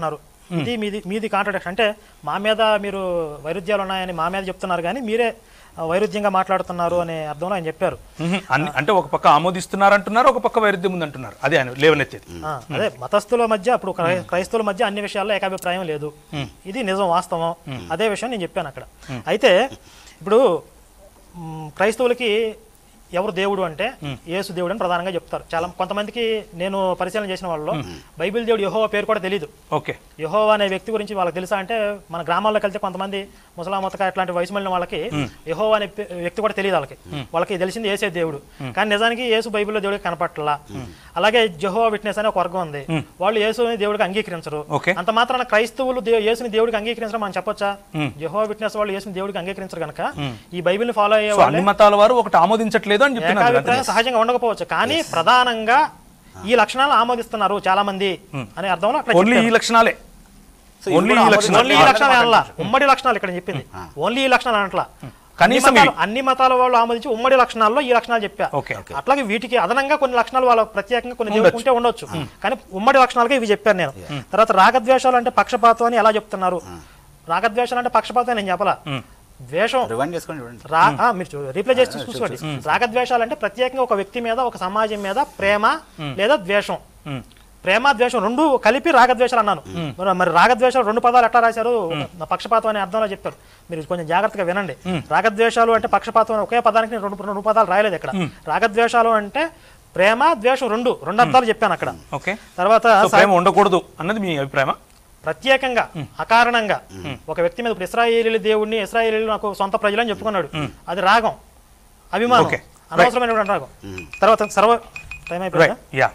ఇది మీది మీది కాంట్రడిక్షన్. అంటే మా మీద మీరు వైరుధ్యాలు ఉన్నాయని మా మీద చెప్తున్నారు కానీ మీరే వైరుధ్యంగా మాట్లాడుతున్నారు అనే అర్థంలో ఆయన చెప్పారు. అంటే ఒక పక్క ఆమోదిస్తున్నారు అంటున్నారు, ఒక పక్క వైరుధ్యం ఉంది అంటున్నారు. అదే ఆయన లేవనెత్తేది. అదే మతస్థుల మధ్య అప్పుడు క్రైస్తవుల మధ్య అన్ని విషయాల్లో ఏకాభిప్రాయం లేదు, ఇది నిజం, వాస్తవం. అదే విషయం నేను చెప్పాను అక్కడ. అయితే ఇప్పుడు క్రైస్తవులకి ఎవరు దేవుడు అంటే యేసు దేవుడు అని ప్రధానంగా చెప్తారు. చాలా కొంతమందికి నేను పరిశీలన చేసిన వాళ్ళలో బైబిల్ దేవుడు యెహోవా పేరు కూడా తెలియదు. ఓకే, యెహోవా అనే వ్యక్తి గురించి వాళ్ళకి తెలుసా అంటే మన గ్రామాల్లోకి వెళ్తే కొంతమంది ముసలా మొత్తక ఇట్లాంటి వయసు మళ్ళిన వాళ్ళకి యెహోవా అనే వ్యక్తి కూడా తెలియదు. వాళ్ళకి వాళ్ళకి తెలిసింది యేసే దేవుడు, కానీ నిజానికి యేసు బైబిల్లో దేవుడికి కనపట్లా. అలాగే జెహోవా విట్నెస్ అనే ఒక వర్గం ఉంది, వాళ్ళు యేసుని దేవుడికి అంగీకరించరు. అంత మాత్రాన క్రైస్తవులు యేసుని దేవుడికి అంగీకరించడం మనం చెప్పొచ్చా? జెహోవా విట్నెస్ వాళ్ళు యేసుని దేవుడికి అంగీకరించరు కనుక ఈ బైబిల్ ని ఫాలో అయ్యే వాళ్ళు మతాల వారు ఒకటి ఆమోదించట్లేదు అని చెప్తున్నారు. సహజంగా ఉండకపోవచ్చు, కానీ ప్రధానంగా ఈ లక్షణాలు ఆమోదిస్తున్నారు చాలా మంది అనే అర్థంలో ఓన్లీ ఈ లక్షణాలే ఓన్లీ ఈ లక్షణాలు అనలా, ఉమ్మడి లక్షణాలు ఇక్కడ చెప్పింది ఓన్లీ ఈ లక్షణాలు అనట్లా. కనీసం అన్ని మతాల వాళ్ళు ఆమోదించి ఉమ్మడి లక్షణాల్లో ఈ లక్షణాలు చెప్పా. అట్లాగే వీటికి అదనంగా కొన్ని లక్షణాలు వాళ్ళ ప్రత్యేకంగా కొన్ని దేవుడు ఉంటే ఉండొచ్చు, కానీ ఉమ్మడి లక్షణాలుగా ఇవి చెప్పాను నేను. తర్వాత రాగద్వేషాలు అంటే పక్షపాతం అని ఎలా చెప్తున్నారు? రాగద్వేషాలు అంటే పక్షపాతం నేను చెప్పలా, ద్వేషం మీరు రీప్లే చేసి చూసుకోండి. రాగద్వేషాలు అంటే ప్రత్యేకంగా ఒక వ్యక్తి మీద, ఒక సమాజం మీద ప్రేమ లేదా ద్వేషం, ప్రేమ ద్వేషం రెండు కలిపి రాగద్వేషాలు అన్నాను. మరి రాగద్వేషాలు రెండు పదాలు ఎట్లా రాశారు? పక్షపాతం అనే అర్థంలో చెప్పారు. మీరు కొంచెం జాగ్రత్తగా వినండి. రాగద్వేషాలు అంటే పక్షపాతం ఒకే పదానికి రెండు రెండు పదాలు రాయలేదు ఇక్కడ. రాగద్వేషాలు అంటే ప్రేమ ద్వేషం రెండు రెండు అర్థాలు చెప్పాను అక్కడ. తర్వాత ఉండకూడదు అన్నది మీ అభిప్రాయం. ప్రత్యేకంగా అకారణంగా ఒక వ్యక్తి మీద ఇప్పుడు ఇశ్రాయేలీల దేవుడిని ఇశ్రాయేలీలు నాకు సొంత ప్రజలు అని చెప్పుకున్నాడు, అది రాగం, అభిమానం, అనవసరమైన రాగం. తర్వాత సర్వ టైం అయిపోయిందా?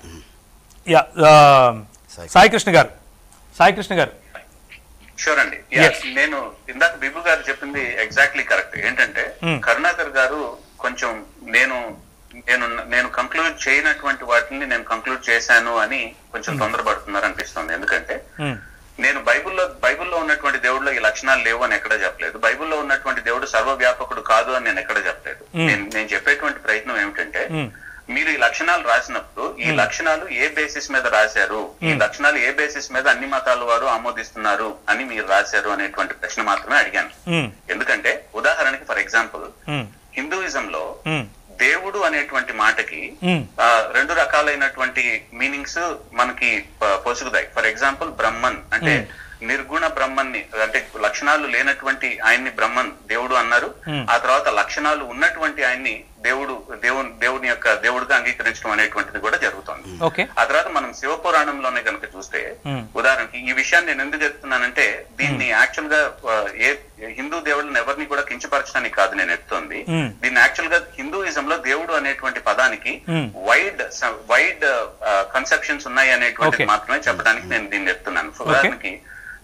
సాయి కృష్ణ గారు సాయి కృష్ణ గారు షూర్ అండి. నేను ఇందాక బిబు గారు చెప్పింది ఎగ్జాక్ట్లీ కరెక్ట్. ఏంటంటే కరుణాకర్ గారు కొంచెం నేను నేను నేను కంక్లూడ్ చేయనటువంటి వాటిని నేను కంక్లూడ్ చేశాను అని కొంచెం తొందరపడుతున్నారు అనిపిస్తుంది. ఎందుకంటే నేను బైబుల్లో బైబుల్లో ఉన్నటువంటి దేవుడిలో ఈ లక్షణాలు లేవు అని ఎక్కడ చెప్పలేదు. బైబుల్లో ఉన్నటువంటి దేవుడు సర్వవ్యాపకుడు కాదు అని నేను ఎక్కడ చెప్పలేదు. నేను నేను చెప్పేటువంటి ప్రయత్నం ఏమిటంటే, మీరు ఈ లక్షణాలు రాసినప్పుడు ఈ లక్షణాలు ఏ బేసిస్ మీద రాశారు, ఈ లక్షణాలు ఏ బేసిస్ మీద అన్ని మతాల వారు ఆమోదిస్తున్నారు అని మీరు రాశారు అనేటువంటి ప్రశ్న మాత్రమే అడిగాను. ఎందుకంటే ఉదాహరణకి ఫర్ ఎగ్జాంపుల్ హిందూయిజం లో దేవుడు అనేటువంటి మాటకి రెండు రకాలైనటువంటి మీనింగ్స్ మనకి పొసుగుతాయి. ఫర్ ఎగ్జాంపుల్ బ్రహ్మన్ అంటే నిర్గుణ బ్రహ్మన్ని, అంటే లక్షణాలు లేనటువంటి ఆయన్ని బ్రహ్మన్ దేవుడు అన్నారు. ఆ తర్వాత లక్షణాలు ఉన్నటువంటి ఆయన్ని దేవుడు దేవుని దేవుని యొక్క దేవుడిగా అంగీకరించడం అనేటువంటిది కూడా జరుగుతుంది. ఆ తర్వాత మనం శివపురాణంలోనే కనుక చూస్తే ఉదాహరణకి ఈ విషయాన్ని నేను ఎందుకు చెప్తున్నానంటే, దీన్ని యాక్చువల్ గా ఏ హిందూ దేవుళ్ళని ఎవరిని కూడా కించపరచడానికి కాదు నేను ఎత్తుంది. దీన్ని యాక్చువల్ గా హిందూయిజం లో దేవుడు అనేటువంటి పదానికి వైడ్ వైడ్ కన్సెప్షన్స్ ఉన్నాయి అనేటువంటిది మాత్రమే చెప్పడానికి నేను దీన్ని చెప్తున్నాను. ఉదాహరణకి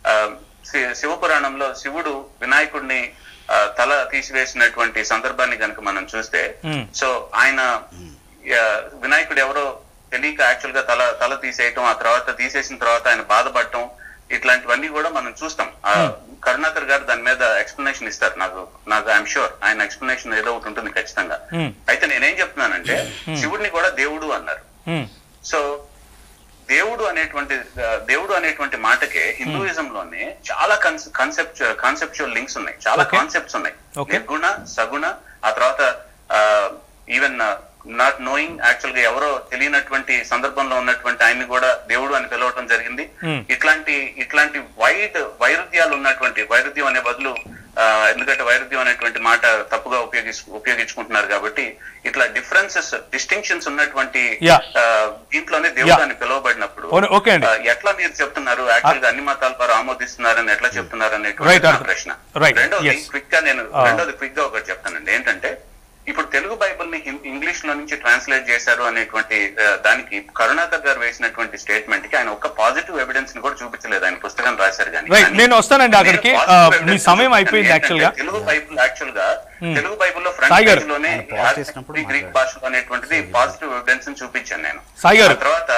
శివపురాణంలో శివుడు వినాయకుడిని తల తీసివేసినటువంటి సందర్భాన్ని కనుక మనం చూస్తే, సో ఆయన వినాయకుడు ఎవరో తెలియక యాక్చువల్ గా తల తల తీసేయటం, ఆ తర్వాత తీసేసిన తర్వాత ఆయన బాధపడటం, ఇట్లాంటివన్నీ కూడా మనం చూస్తాం. కరుణాకర్ గారు దాని మీద ఎక్స్ప్లెనేషన్ ఇస్తారు. నాకు నాకు ఐఎమ్ షూర్ ఆయన ఎక్స్ప్లెనేషన్ ఏదో ఒకటి ఉంటుంది ఖచ్చితంగా. అయితే నేనేం చెప్తున్నానంటే, శివుడిని కూడా దేవుడు అన్నారు. సో దేవుడు అనేటువంటి దేవుడు అనేటువంటి మాటకే హిందూయిజం లోనే చాలా కాన్సెప్ట్ కాన్సెప్చువల్ లింక్స్ ఉన్నాయి, చాలా కాన్సెప్ట్స్ ఉన్నాయి. నిర్గుణ, సగుణ, ఆ తర్వాత ఈవెన్ నాట్ నోయింగ్, యాక్చువల్ గా ఎవరో తెలియనటువంటి సందర్భంలో ఉన్నటువంటి ఆయన్ని కూడా దేవుడు అని పిలవటం జరిగింది. ఇట్లాంటి ఇట్లాంటి వైడ్ వైరుధ్యాలు ఉన్నటువంటి, వైరుధ్యం అనే బదులు ఎందుకంటే వైరుధ్యం అనేటువంటి మాట తప్పుగా ఉపయోగి ఉపయోగించుకుంటున్నారు కాబట్టి ఇట్లా డిఫరెన్సెస్ డిస్టింక్షన్స్ ఉన్నటువంటి దీంట్లోనే దేవుడు అని పిలువబడినప్పుడు ఎట్లా మీరు చెప్తున్నారు యాక్చువల్ గా అన్ని మతాల వారు ఆమోదిస్తున్నారని ఎట్లా చెప్తున్నారు అనేటువంటి ప్రశ్న. రెండోది క్విక్ గా నేను రెండోది క్విక్ గా ఒకటి చెప్తానండి. ఏంటంటే ఇప్పుడు తెలుగు బైబుల్ ని ఇంగ్లీష్ లో నుంచి ట్రాన్స్లేట్ చేశారు అనేటువంటి దానికి కరుణాకర్ గారు వేసినటువంటి స్టేట్మెంట్ కి ఆయన ఒక పాజిటివ్ ఎవిడెన్స్ ని కూడా చూపించలేదు. ఆయన పుస్తకం రాశారు కానీ నేను వస్తానండి అక్కడికి, మీ సమయం అయిపోయింది. యాక్చువల్ గా తెలుగు బైబుల్ యాక్చువల్ గా తెలుగు బైబుల్లో ఫ్రంట్ పేజ్ లోనే గ్రీక్ భాషలో అనేటువంటిది పాజిటివ్ ఎవిడెన్స్ ని చూపించాను నేను. సాయి గారు తర్వాత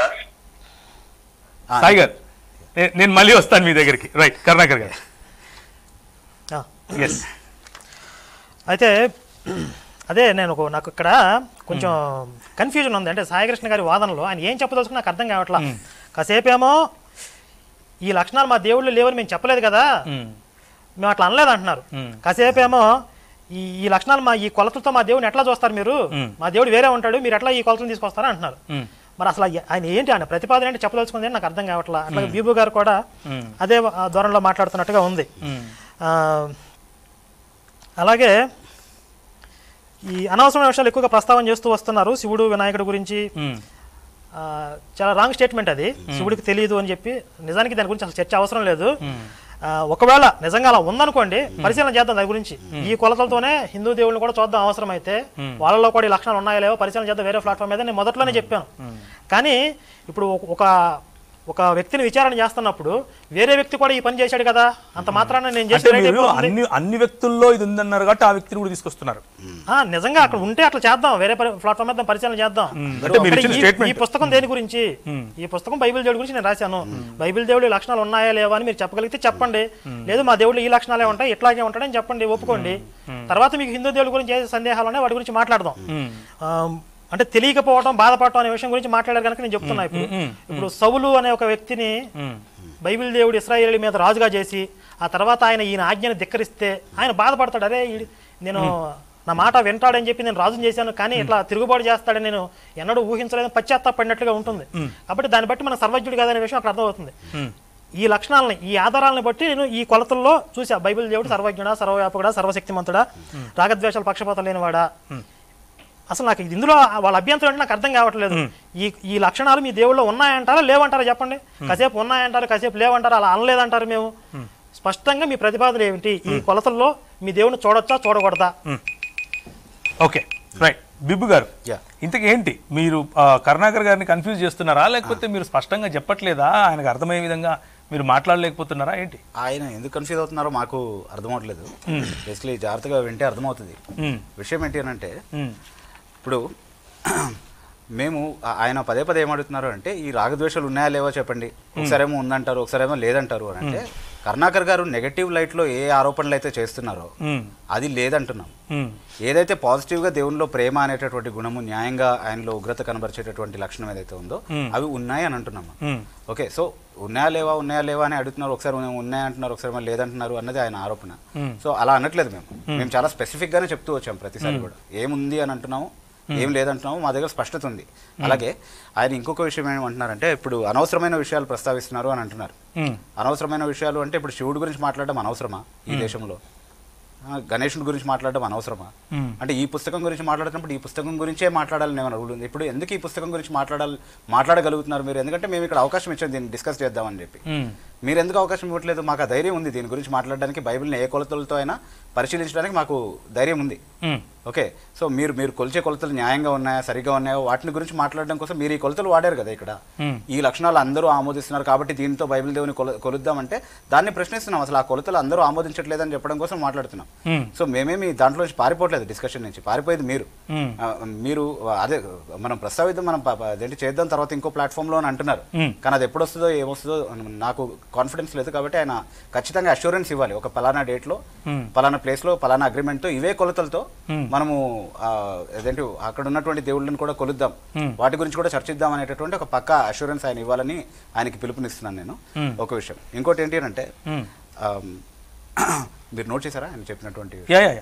సాయి గారు నేను మళ్ళీ వస్తాను మీ దగ్గరికి. రైట్, కరుణాకర్ గారు. అయితే అదే నేను నాకు ఇక్కడ కొంచెం కన్ఫ్యూజన్ ఉంది. అంటే సాయికృష్ణ గారి వాదనలో ఆయన ఏం చెప్పదలుచుకుని నాకు అర్థం కావట్లా. కాసేపేమో ఈ లక్షణాలు మా దేవుళ్ళు లేవని మేము చెప్పలేదు కదా, మేము అట్లా అనలేదు అంటున్నారు. కాసేపు ఏమో ఈ ఈ లక్షణాలు మా ఈ కొలతలతో మా దేవుడిని ఎట్లా చూస్తారు మీరు, మా దేవుడు వేరే ఉంటాడు, మీరు ఎట్లా ఈ కొలతలు తీసుకొస్తారా అంటున్నారు. మరి అసలు ఆయన ఏంటి ఆయన ప్రతిపాదన ఏంటి చెప్పదలుచుకుంది నాకు అర్థం కావట్లా. అట్లా బీబు గారు కూడా అదే ధోరణిలో మాట్లాడుతున్నట్టుగా ఉంది. అలాగే ఈ అనవసరమైన విషయాలు ఎక్కువగా ప్రస్తావన చేస్తూ వస్తున్నారు. శివుడు వినాయకుడు గురించి చాలా రాంగ్ స్టేట్మెంట్ అది. శివుడికి తెలియదు అని చెప్పి, నిజానికి దాని గురించి అసలు చర్చ అవసరం లేదు. ఒకవేళ నిజంగా అలా ఉందనుకోండి, పరిశీలన చేద్దాం దాని గురించి. ఈ కొలతలతోనే హిందూ దేవుళ్ళని కూడా చూద్దాం అవసరం అయితే, వాళ్ళలో కూడా ఈ లక్షణాలు ఉన్నాయో లేవో పరిశీలన చేద్దాం వేరే ప్లాట్ఫామ్ మీద. నేను మొదట్లోనే చెప్పాను. కానీ ఇప్పుడు ఒక ఒక వ్యక్తిని విచారణ చేస్తున్నప్పుడు వేరే వ్యక్తి కూడా ఈ పని చేశాడు కదా, అంత మాత్రాన నేను చేసి అన్ని అన్ని వ్యక్తుల్లో ఇది ఉందన్నారు కాబట్టి ఆ వ్యక్తిని కూడా తీసుకొస్తున్నారు. నిజంగా అక్కడ ఉంటే అట్లా చేద్దాం, వేరే ప్లాట్ఫామ్ మీద పరిశీలన చేద్దాం. ఈ పుస్తకం దేని గురించి? ఈ పుస్తకం బైబిల్ దేవుడి గురించి నేను రాశాను. బైబిల్ దేవుడి లక్షణాలు ఉన్నాయా లేవా అని మీరు చెప్పగలిగితే చెప్పండి. లేదు మా దేవుడు ఈ లక్షణాలే ఉంటాయి, ఇట్లాగే ఉంటాడని చెప్పండి, ఒప్పుకోండి. తర్వాత మీకు హిందూ దేవుడి గురించి ఏ సందేహాలు ఉన్నాయి వాటి గురించి మాట్లాడదాం. అంటే తెలియకపోవడం, బాధపడటం అనే విషయం గురించి మాట్లాడారు కనుక నేను చెప్తున్నా. ఇప్పుడు ఇప్పుడు సౌలు అనే ఒక వ్యక్తిని బైబిల్ దేవుడు ఇశ్రాయేలు మీద రాజుగా చేసి ఆ తర్వాత ఆయన ఈయన ఆజ్ఞను ధిక్కరిస్తే ఆయన బాధపడతాడు. అరే నేను నా మాట వింటాడని చెప్పి నేను రాజుని చేశాను, కానీ ఇట్లా తిరుగుబాటు చేస్తాడని నేను ఎన్నడూ ఊహించలేదని పశ్చాత్తాపడినట్లుగా ఉంటుంది. కాబట్టి దాన్ని బట్టి మన సర్వజ్ఞుడు కాదనే విషయం అక్కడ అర్థమవుతుంది. ఈ లక్షణాలని, ఈ ఆధారాలను బట్టి నేను ఈ కొలతల్లో చూసా. బైబిల్ దేవుడు సర్వజ్ఞుడా, సర్వవ్యాపకుడా, సర్వశక్తిమంతుడా, రాగద్వేషాలు పక్షపాతం లేనివాడా. అసలు నాకు ఇందులో వాళ్ళ అభ్యంతరం అంటే నాకు అర్థం కావట్లేదు. ఈ ఈ లక్షణాలు మీ దేవుళ్ళు ఉన్నాయంటారా లేవంటారా చెప్పండి. కాసేపు ఉన్నాయంటారు, కాసేపు లేవంటారు, అలా అనలేదంటారు. మేము స్పష్టంగా మీ ప్రతిపాదన ఏమిటి, ఈ కొలతల్లో మీ దేవుడిని చూడొచ్చా చూడకూడదా? Okay right. బిబ్బు గారు, ఇంతకీ ఏంటి మీరు కరుణాకర్ గారిని కన్ఫ్యూజ్ చేస్తున్నారా, లేకపోతే మీరు స్పష్టంగా చెప్పట్లేదా, ఆయనకు అర్థమయ్యే విధంగా మీరు మాట్లాడలేకపోతున్నారా ఏంటి? ఆయన ఎందుకు కన్ఫ్యూజ్ అవుతున్నారో మాకు అర్థమవట్లేదు. బేసికలీ జాగ్రత్తగా వింటే అర్థమవుతుంది. విషయం ఏంటి అని అంటే, ఇప్పుడు మేము ఆయన పదే పదే ఏమడుగుతున్నారు అంటే ఈ రాగద్వేషాలు ఉన్నాయా లేవో చెప్పండి. ఒకసారేమో ఉందంటారు, ఒకసారేమో లేదంటారు అని అంటే, కరుణాకర్ గారు నెగటివ్ లైట్ లో ఏ ఆరోపణలు అయితే చేస్తున్నారో అది లేదంటున్నాం. ఏదైతే పాజిటివ్ గా దేవునిలో ప్రేమ అనేటటువంటి గుణము, న్యాయంగా ఆయనలో ఉగ్రత కనబరిచేటటువంటి లక్షణం ఏదైతే ఉందో అవి ఉన్నాయి అని అంటున్నాము. ఓకే, సో ఉన్నాయా లేవా ఉన్నాయా లేవా అని అడుగుతున్నారు. ఒకసారి ఉన్నాయంటున్నారు, ఒకసారి లేదంటున్నారు అన్నది ఆయన ఆరోపణ. సో అలా అనట్లేదు మేము. మేము చాలా స్పెసిఫిక్ గానే చెప్తూ వచ్చాం ప్రతిసారి కూడా. ఏముంది అని అంటున్నాము, ఏం లేదంటున్నాము, మా దగ్గర స్పష్టత ఉంది. అలాగే ఆయన ఇంకొక విషయం ఏమంటున్నారంటే, ఇప్పుడు అనవసరమైన విషయాలు ప్రస్తావిస్తున్నారు అని అంటున్నారు. అనవసరమైన విషయాలు అంటే ఇప్పుడు శివుడి గురించి మాట్లాడడం అనవసరమా ఈ దేశంలో? గణేశుడి గురించి మాట్లాడడం అనవసరమా? అంటే ఈ పుస్తకం గురించి మాట్లాడుతున్నప్పుడు ఈ పుస్తకం గురించే మాట్లాడాలని ఏమైనా రూల్ ఉంది? ఇప్పుడు ఎందుకు ఈ పుస్తకం గురించి మాట్లాడాలి మాట్లాడగలుగుతున్నారు మీరు? ఎందుకంటే మేము ఇక్కడ అవకాశం ఇచ్చాం దీన్ని డిస్కస్ చేద్దామని చెప్పి. మీరు ఎందుకు అవకాశం ఇవ్వట్లేదు? మాకు ఆ ధైర్యం ఉంది దీని గురించి మాట్లాడడానికి. బైబిల్ని ఏ కొలతలతో అయినా పరిశీలించడానికి మాకు ధైర్యం ఉంది. ఓకే, సో మీరు మీరు కొలిచే కొలతలు న్యాయంగా ఉన్నాయా, సరిగ్గా ఉన్నాయో వాటిని గురించి మాట్లాడడం కోసం మీరు ఈ కొలతలు వాడారు కదా. ఇక్కడ ఈ లక్షణాలు అందరూ ఆమోదిస్తున్నారు కాబట్టి దీంతో బైబిల్ దేవుని కొలుద్దామంటే దాన్ని ప్రశ్నిస్తున్నాం. అసలు ఆ కొలతలు అందరూ ఆమోదించట్లేదని చెప్పడం కోసం మాట్లాడుతున్నాం. సో మేమేమి దాంట్లో నుంచి పారిపోవట్లేదు, డిస్కషన్ నుంచి పారిపోయేది మీరు. మీరు అదే మనం ప్రస్తావిద్దాం, మనం అదేంటి చేద్దాం తర్వాత ఇంకో ప్లాట్ఫామ్ లో అని అంటున్నారు. కానీ అది ఎప్పుడు వస్తుందో ఏమొస్తుందో నాకు కాన్ఫిడెన్స్ లేదు. కాబట్టి ఆయన ఖచ్చితంగా అష్యూరెన్స్ ఇవ్వాలి. ఒక పలానా డేట్ లో, పలానా ప్లేస్ లో, పలానా అగ్రిమెంట్ తో ఇవే కొలతలతో మనము అదేంటి అక్కడ ఉన్నటువంటి దేవుళ్ళని కూడా కొలుద్దాం, వాటి గురించి కూడా చర్చిద్దాం అనేటటువంటి ఒక పక్కా అష్యూరెన్స్ ఆయన ఇవ్వాలని ఆయనకి పిలుపునిస్తున్నాను నేను. ఒక విషయం. ఇంకోటి ఏంటి అంటే, మీరు నోట్ చేశారా ఆయన చెప్పినటువంటి?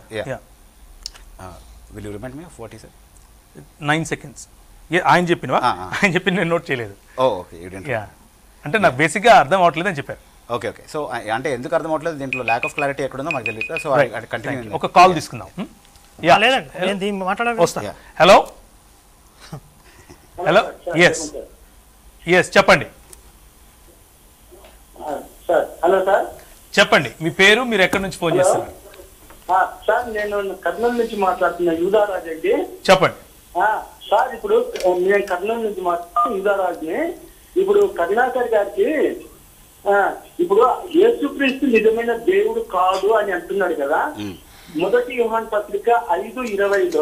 Will you remind me of what he said? Nine seconds ఆయన చెప్పినవా? ఆయన చెప్పిన నేను నోట్ చేయలేదు. ఓ ఓకే, అంటే నాకు బేసిక్గా అర్థం అవట్లేదు అని చెప్పారు. ఓకే ఓకే, సో అంటే ఎందుకు అర్థం అవట్లేదు, దీంట్లో ల్యాక్ ఆఫ్ క్లారిటీ ఎక్కడుందో మాకు తెలియదు. So continue. ఒక కాల్ తీసుకుందాం. హలో హలో, ఎస్ ఎస్ చెప్పండి. హలో సార్, చెప్పండి మీ పేరు, మీరు ఎక్కడి నుంచి ఫోన్ చేస్తున్నారు? సార్ నేను కర్నూలు నుంచి మాట్లాడుతున్నా, యూదారాజ్ అండి. చెప్పండి సార్. ఇప్పుడు నేను కర్నూలు నుంచి మాట్లాడుతున్నా, యూదారాజ్ని. ఇప్పుడు కరుణాకర్ గారికి ఇప్పుడు యేసుక్రీస్తు నిజమైన దేవుడు కాదు అని అంటున్నాడు కదా. మొదటి యోహాను పత్రిక ఐదు ఇరవైలో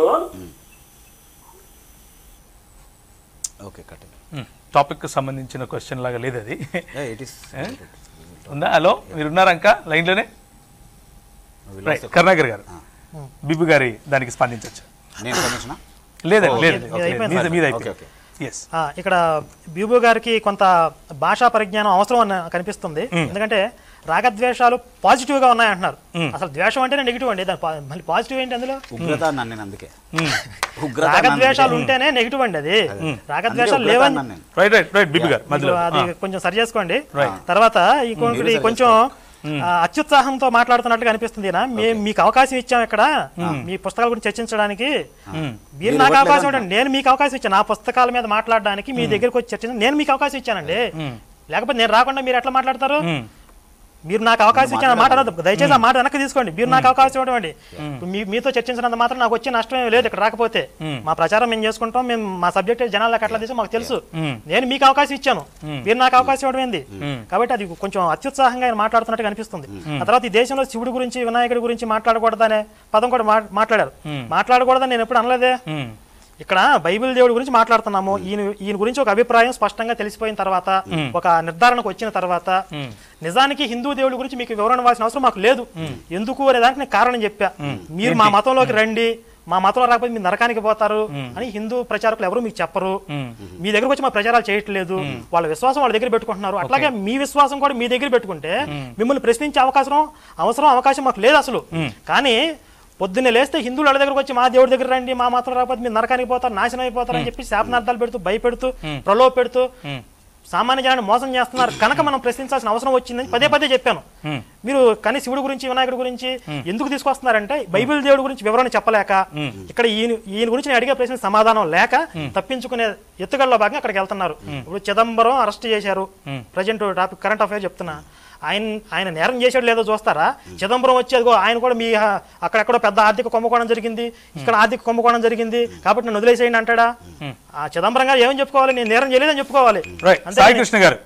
టాపిక్ కు సంబంధించిన క్వశ్చన్ లాగా లేదు అది. ఉందా? హలో, మీరు ఉన్నారా ఇంకా లైన్ లోనే? కరుణాకర్ గారు, బిబ్బు గారి దానికి స్పందించవచ్చు. లేదండి లేదు, మీద అయిపోయింది. ఇక్కడ బీబు గారికి కొంత భాషా పరిజ్ఞానం అవసరం అని కనిపిస్తుంది. ఎందుకంటే రాగద్వేషాలు పాజిటివ్ గా ఉన్నాయి అంటున్నారు. అసలు ద్వేషం అంటేనే నెగిటివ్ అండి, మళ్ళీ పాజిటివ్ ఏంటి అందులో? అందుకే రాగద్వేషాలు ఉంటేనే నెగిటివ్ అండి, అది రాగద్వేషాలు లేవని అది కొంచెం సరి చేసుకోండి. తర్వాత ఇంకొకటి కొంచెం అత్యుత్సాహంతో మాట్లాడుతున్నట్టుగా అనిపిస్తుంది. మేము మీకు అవకాశం ఇచ్చాం ఇక్కడ మీ పుస్తకాల గురించి చర్చించడానికి, మీరు నాకు అవకాశం ఇవ్వండి, నేను మీకు అవకాశం ఇచ్చాను నా పుస్తకాల మీద మాట్లాడడానికి, మీ దగ్గరకు వచ్చి చర్చించండి, నేను మీకు అవకాశం ఇచ్చానండి. లేకపోతే నేను రాకుండా మీరు ఎట్లా మాట్లాడతారు? మీరు నాకు అవకాశం ఇచ్చిన మాట దయచేసి ఆ మాట వెనక్కి తీసుకోండి. మీరు నాకు అవకాశం ఇవ్వండి, మీతో చర్చించినంత మాత్రం నాకు వచ్చే నష్టం లేదు ఇక్కడ రాకపోతే. మా ప్రచారం మేము చేసుకుంటాం, మేము మా సబ్జెక్ట్ జనాలకు ఎట్లా తీసో మాకు తెలుసు. నేను మీకు అవకాశం ఇచ్చాను, మీరు నాకు అవకాశం ఇవ్వడం ఏంది? కాబట్టి అది కొంచెం అత్యుత్సాహంగా ఆయన మాట్లాడుతున్నట్టు అనిపిస్తుంది. ఆ తర్వాత ఈ దేశంలో శివుడి గురించి వినాయకుడి గురించి మాట్లాడకూడదనే పదం కూడా మాట్లాడారు. మాట్లాడకూడదని నేను ఎప్పుడు అనలేదే. ఇక్కడ బైబిల్ దేవుడి గురించి మాట్లాడుతున్నాము. ఈయన ఈయన గురించి ఒక అభిప్రాయం స్పష్టంగా తెలిసిపోయిన తర్వాత, ఒక నిర్ధారణకు వచ్చిన తర్వాత, నిజానికి హిందూ దేవుడి గురించి మీకు వివరణ ఇవ్వాల్సిన అవసరం మాకు లేదు. ఎందుకు అనే దానికి నేను కారణం చెప్పా. మీరు మా మతంలోకి రండి, మా మతంలో రాకపోతే మీరు నరకానికి పోతారు అని హిందూ ప్రచారకులు ఎవరు మీకు చెప్పరు. మీ దగ్గరకు వచ్చి మా ప్రచారాలు చేయట్లేదు, వాళ్ళ విశ్వాసం వాళ్ళ దగ్గర పెట్టుకుంటున్నారు. అట్లాగే మీ విశ్వాసం కూడా మీ దగ్గర పెట్టుకుంటే మిమ్మల్ని ప్రశ్నించే అవకాశం అవసరం అవకాశం మాకు లేదు అసలు. కానీ పొద్దున్నే లేస్తే హిందువుల దగ్గరకు వచ్చి మా దేవుడి దగ్గర రండి, మా మాత్రం రాకపోతే మీరు నరకానికి పోతారు, నాశనం అయిపోతారు అని చెప్పి శాపనార్థాలు పెడుతూ, భయపెడుతూ, ప్రలోభ పెడుతూ సామాన్య జనాన్ని మోసం చేస్తున్నారు కనుక మనం ప్రశ్నించాల్సిన అవసరం వచ్చిందని పదే పదే చెప్పాను. మీరు కానీ శివుడి గురించి వినాయకుడి గురించి ఎందుకు తీసుకొస్తున్నారంటే బైబిల్ దేవుడి గురించి వివరణ చెప్పలేక, ఇక్కడ ఈయన ఈయన గురించి నేను అడిగే ప్రశ్న సమాధానం లేక తప్పించుకునే ఎత్తుగడలో భాగంగా అక్కడికి వెళ్తున్నారు. ఇప్పుడు చిదంబరం అరెస్ట్ చేశారు, ప్రజెంట్ టాపిక్ కరెంట్ అఫైర్ చెప్తున్నా. ఆయన ఆయన నేరం చేసాడు లేదో చూస్తారా? చిదంబరం వచ్చి అదిగో ఆయన కూడా మీ అక్కడెక్కడో పెద్ద ఆర్థిక కుంభకోణం జరిగింది, ఇక్కడ ఆర్థిక కుంభకోణం జరిగింది కాబట్టి నన్ను వదిలేసేయండి అంటాడా? ఆ చిదంబరం గారు ఏమని చెప్పుకోవాలి? నేను నేరం చేయలేదని చెప్పుకోవాలి. సాయి కృష్ణ గారు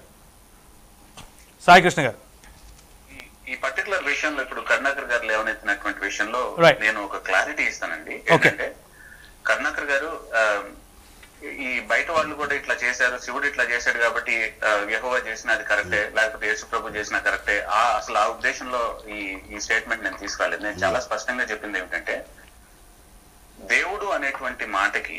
సాయి కృష్ణ గారు ఈ పర్టికులర్ విషయంలో ఇప్పుడు కరుణాకర్ గారు లేవనెత్తినటువంటి విషయంలో నేను ఒక క్లారిటీ ఇస్తానండి. ఏంటంటే కరుణాకర్ గారు ఈ బయట వాళ్ళు కూడా ఇట్లా చేశారు, శివుడు ఇట్లా చేశాడు కాబట్టి యెహోవా చేసిన అది కరెక్టే, లేకపోతే యేసు ప్రభు చేసిన కరెక్టే, ఆ అసలు ఆ ఉద్దేశంలో ఈ ఈ స్టేట్మెంట్ నేను తీసుకోలేదు. నేను చాలా స్పష్టంగా చెప్పింది ఏమిటంటే దేవుడు అనేటువంటి మాటకి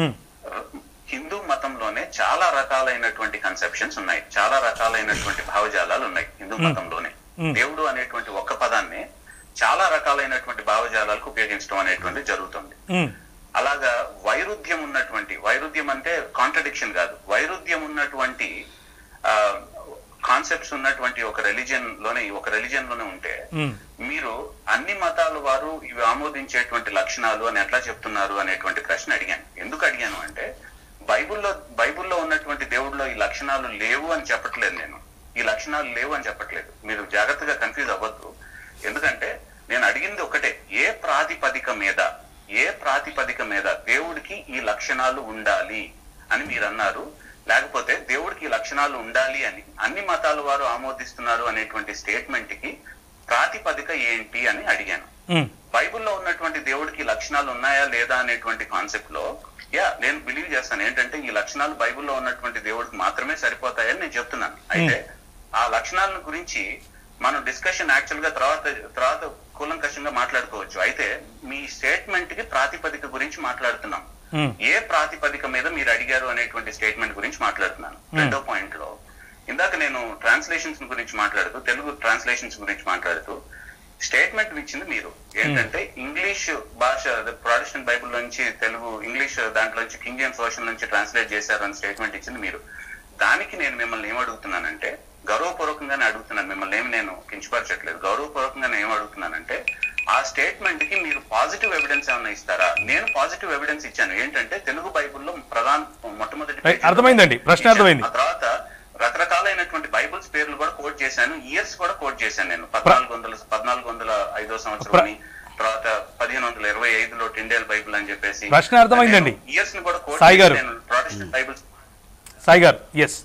హిందూ మతంలోనే చాలా రకాలైనటువంటి కన్సెప్షన్స్ ఉన్నాయి, చాలా రకాలైనటువంటి భావజాలాలు ఉన్నాయి హిందూ మతంలోనే. దేవుడు అనేటువంటి ఒక్క పదాన్ని చాలా రకాలైనటువంటి భావజాలాలకు ఉపయోగించడం అనేటువంటి జరుగుతుంది. అలాగా వైరుధ్యం ఉన్నటువంటి, వైరుధ్యం అంటే కాంట్రడిక్షన్ కాదు, వైరుధ్యం ఉన్నటువంటి ఆ కాన్సెప్ట్స్ ఉన్నటువంటి ఒక రిలీజియన్ లోనే ఒక రిలీజియన్ లోనే ఉంటే మీరు అన్ని మతాల వారు ఇవి ఆమోదించేటువంటి లక్షణాలు అని ఎట్లా చెప్తున్నారు అనేటువంటి ప్రశ్న అడిగాను. ఎందుకు అడిగాను అంటే బైబుల్లో బైబుల్లో ఉన్నటువంటి దేవుడిలో ఈ లక్షణాలు లేవు అని చెప్పట్లేదు, నేను ఈ లక్షణాలు లేవు అని చెప్పట్లేదు. మీరు జాగ్రత్తగా కన్ఫ్యూజ్ అవ్వద్దు. ఎందుకంటే నేను అడిగింది ఒకటే, ఏ ప్రాతిపదిక మీద ఏ ప్రాతిపదిక మీద దేవుడికి ఈ లక్షణాలు ఉండాలి అని మీరు అన్నారు, లేకపోతే దేవుడికి ఈ లక్షణాలు ఉండాలి అని అన్ని మతాల వారు ఆమోదిస్తున్నారు అనేటువంటి స్టేట్మెంట్ కి ప్రాతిపదిక ఏంటి అని అడిగాను. బైబుల్లో ఉన్నటువంటి దేవుడికి లక్షణాలు ఉన్నాయా లేదా అనేటువంటి కాన్సెప్ట్ లో యా నేను బిలీవ్ చేస్తాను. ఏంటంటే ఈ లక్షణాలు బైబుల్లో ఉన్నటువంటి దేవుడికి మాత్రమే సరిపోతాయని నేను చెప్తున్నాను. అయితే ఆ లక్షణాల గురించి మనం డిస్కషన్ యాక్చువల్ గా తర్వాత తర్వాత కూలంకషంగా మాట్లాడుకోవచ్చు. అయితే మీ స్టేట్మెంట్ కి ప్రాతిపదిక గురించి మాట్లాడుతున్నాం. ఏ ప్రాతిపదిక మీద మీరు అడిగారు అనేటువంటి స్టేట్మెంట్ గురించి మాట్లాడుతున్నాను. రెండో పాయింట్ లో ఇందాక నేను ట్రాన్స్లేషన్స్ గురించి మాట్లాడుతూ, తెలుగు ట్రాన్స్లేషన్స్ గురించి మాట్లాడుతూ స్టేట్మెంట్ ఇచ్చింది మీరు. ఏంటంటే ఇంగ్లీష్ భాష ప్రొటెస్టెంట్ బైబుల్ నుంచి తెలుగు ఇంగ్లీష్ దాంట్లో నుంచి కింగ్ జేమ్స్ వర్షన్ నుంచి ట్రాన్స్లేట్ చేశారు అని స్టేట్మెంట్ ఇచ్చింది మీరు. దానికి నేను మిమ్మల్ని ఏమడుగుతున్నానంటే, గౌరవపూర్వకంగానే అడుగుతున్నాను, మిమ్మల్ని ఏమి నేను కించపరచట్లేదు, గౌరవపూర్వకంగానే ఏం అడుగుతున్నానంటే ఆ స్టేట్మెంట్ కి మీరు పాజిటివ్ ఎవిడెన్స్ ఏమైనా ఇస్తారా? నేను పాజిటివ్ ఎవిడెన్స్ ఇచ్చాను. ఏంటంటే తెలుగు బైబుల్లో ప్రధాన మొట్టమొదటి అర్థమైందండి, ప్రశ్న అర్థమైంది. ఆ తర్వాత రకరకాలైనటువంటి బైబుల్స్ పేర్లు కూడా కోట్ చేశాను, ఇయర్స్ కూడా కోట్ చేశాను. నేను పద్నాలుగు వందల పద్నాలుగు వందల ఐదో సంవత్సరం, తర్వాత పదిహేను వందల ఇరవై ఐదులో టిండేల్ బైబుల్ అని చెప్పేసి ప్రశ్న అర్థమైందండి. ఇయర్స్ ని కూడా కోట్ సాయి గారు, చేశాను ప్రొటెస్టెంట్ బైబుల్స్. సాయి గారు ఎస్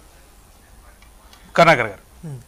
కరుణాకర్ గారు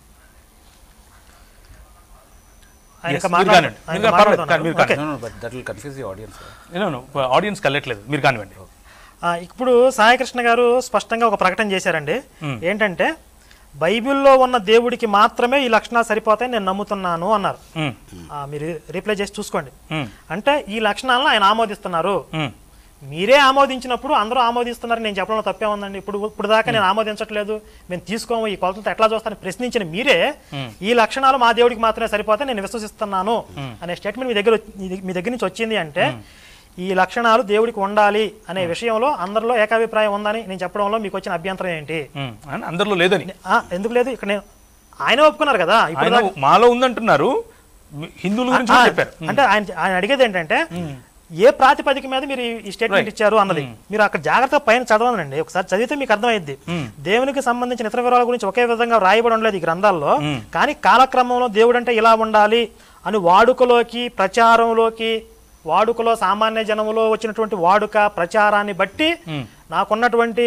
ఆడియన్స్ కలట్లేదు, మీరు కానివ్వండి. ఇప్పుడు సాయికృష్ణ గారు స్పష్టంగా ఒక ప్రకటన చేశారండి. ఏంటంటే బైబిల్లో ఉన్న దేవుడికి మాత్రమే ఈ లక్షణాలు సరిపోతాయని నేను నమ్ముతున్నాను అన్నారు. మీరు రిప్లై చేసి చూసుకోండి. అంటే ఈ లక్షణాలను ఆయన ఆమోదిస్తున్నారు. మీరే ఆమోదించినప్పుడు అందరూ ఆమోదిస్తున్నారు నేను చెప్పడంలో తప్పే ఉందండి. ఇప్పుడు ఇప్పుడు దాకా నేను ఆమోదించట్లేదు, మేము తీసుకోము, ఈ కొలతలతో ఎట్లా చూస్తాను ప్రశ్నించిన మీరే ఈ లక్షణాలు మా దేవుడికి మాత్రమే సరిపోతే నేను విశ్వసిస్తున్నాను అనే స్టేట్మెంట్ మీ దగ్గర మీ దగ్గర నుంచి వచ్చింది అంటే ఈ లక్షణాలు దేవుడికి ఉండాలి అనే విషయంలో అందరిలో ఏకాభిప్రాయం ఉందని నేను చెప్పడంలో మీకు వచ్చిన అభ్యంతరం ఏంటి? అందరిలో లేదని. ఎందుకు లేదు? ఇక్కడ నేను ఆయన ఒప్పుకున్నారు కదా, ఇప్పుడు మాలో ఉందంటున్నారు, హిందువుల గురించి చెప్పారు. అంటే ఆయన ఆయన అడిగేది ఏంటంటే ఏ ప్రాతిపదిక మీద మీరు ఈ స్టేట్మెంట్ ఇచ్చారు అన్నది మీరు అక్కడ జాగ్రత్తగా పైన చదవాలండి. ఒకసారి చదివితే మీకు అర్థమైద్ది. దేవునికి సంబంధించిన ఇతర వివరాల గురించి ఒకే విధంగా రాయబడి ఉండలేదు ఈ గ్రంథాల్లో, కానీ కాలక్రమంలో దేవుడు అంటే ఇలా ఉండాలి అని వాడుకలోకి ప్రచారంలోకి వాడుకలో సామాన్య జనంలో వచ్చినటువంటి వాడుక ప్రచారాన్ని బట్టి నాకున్నటువంటి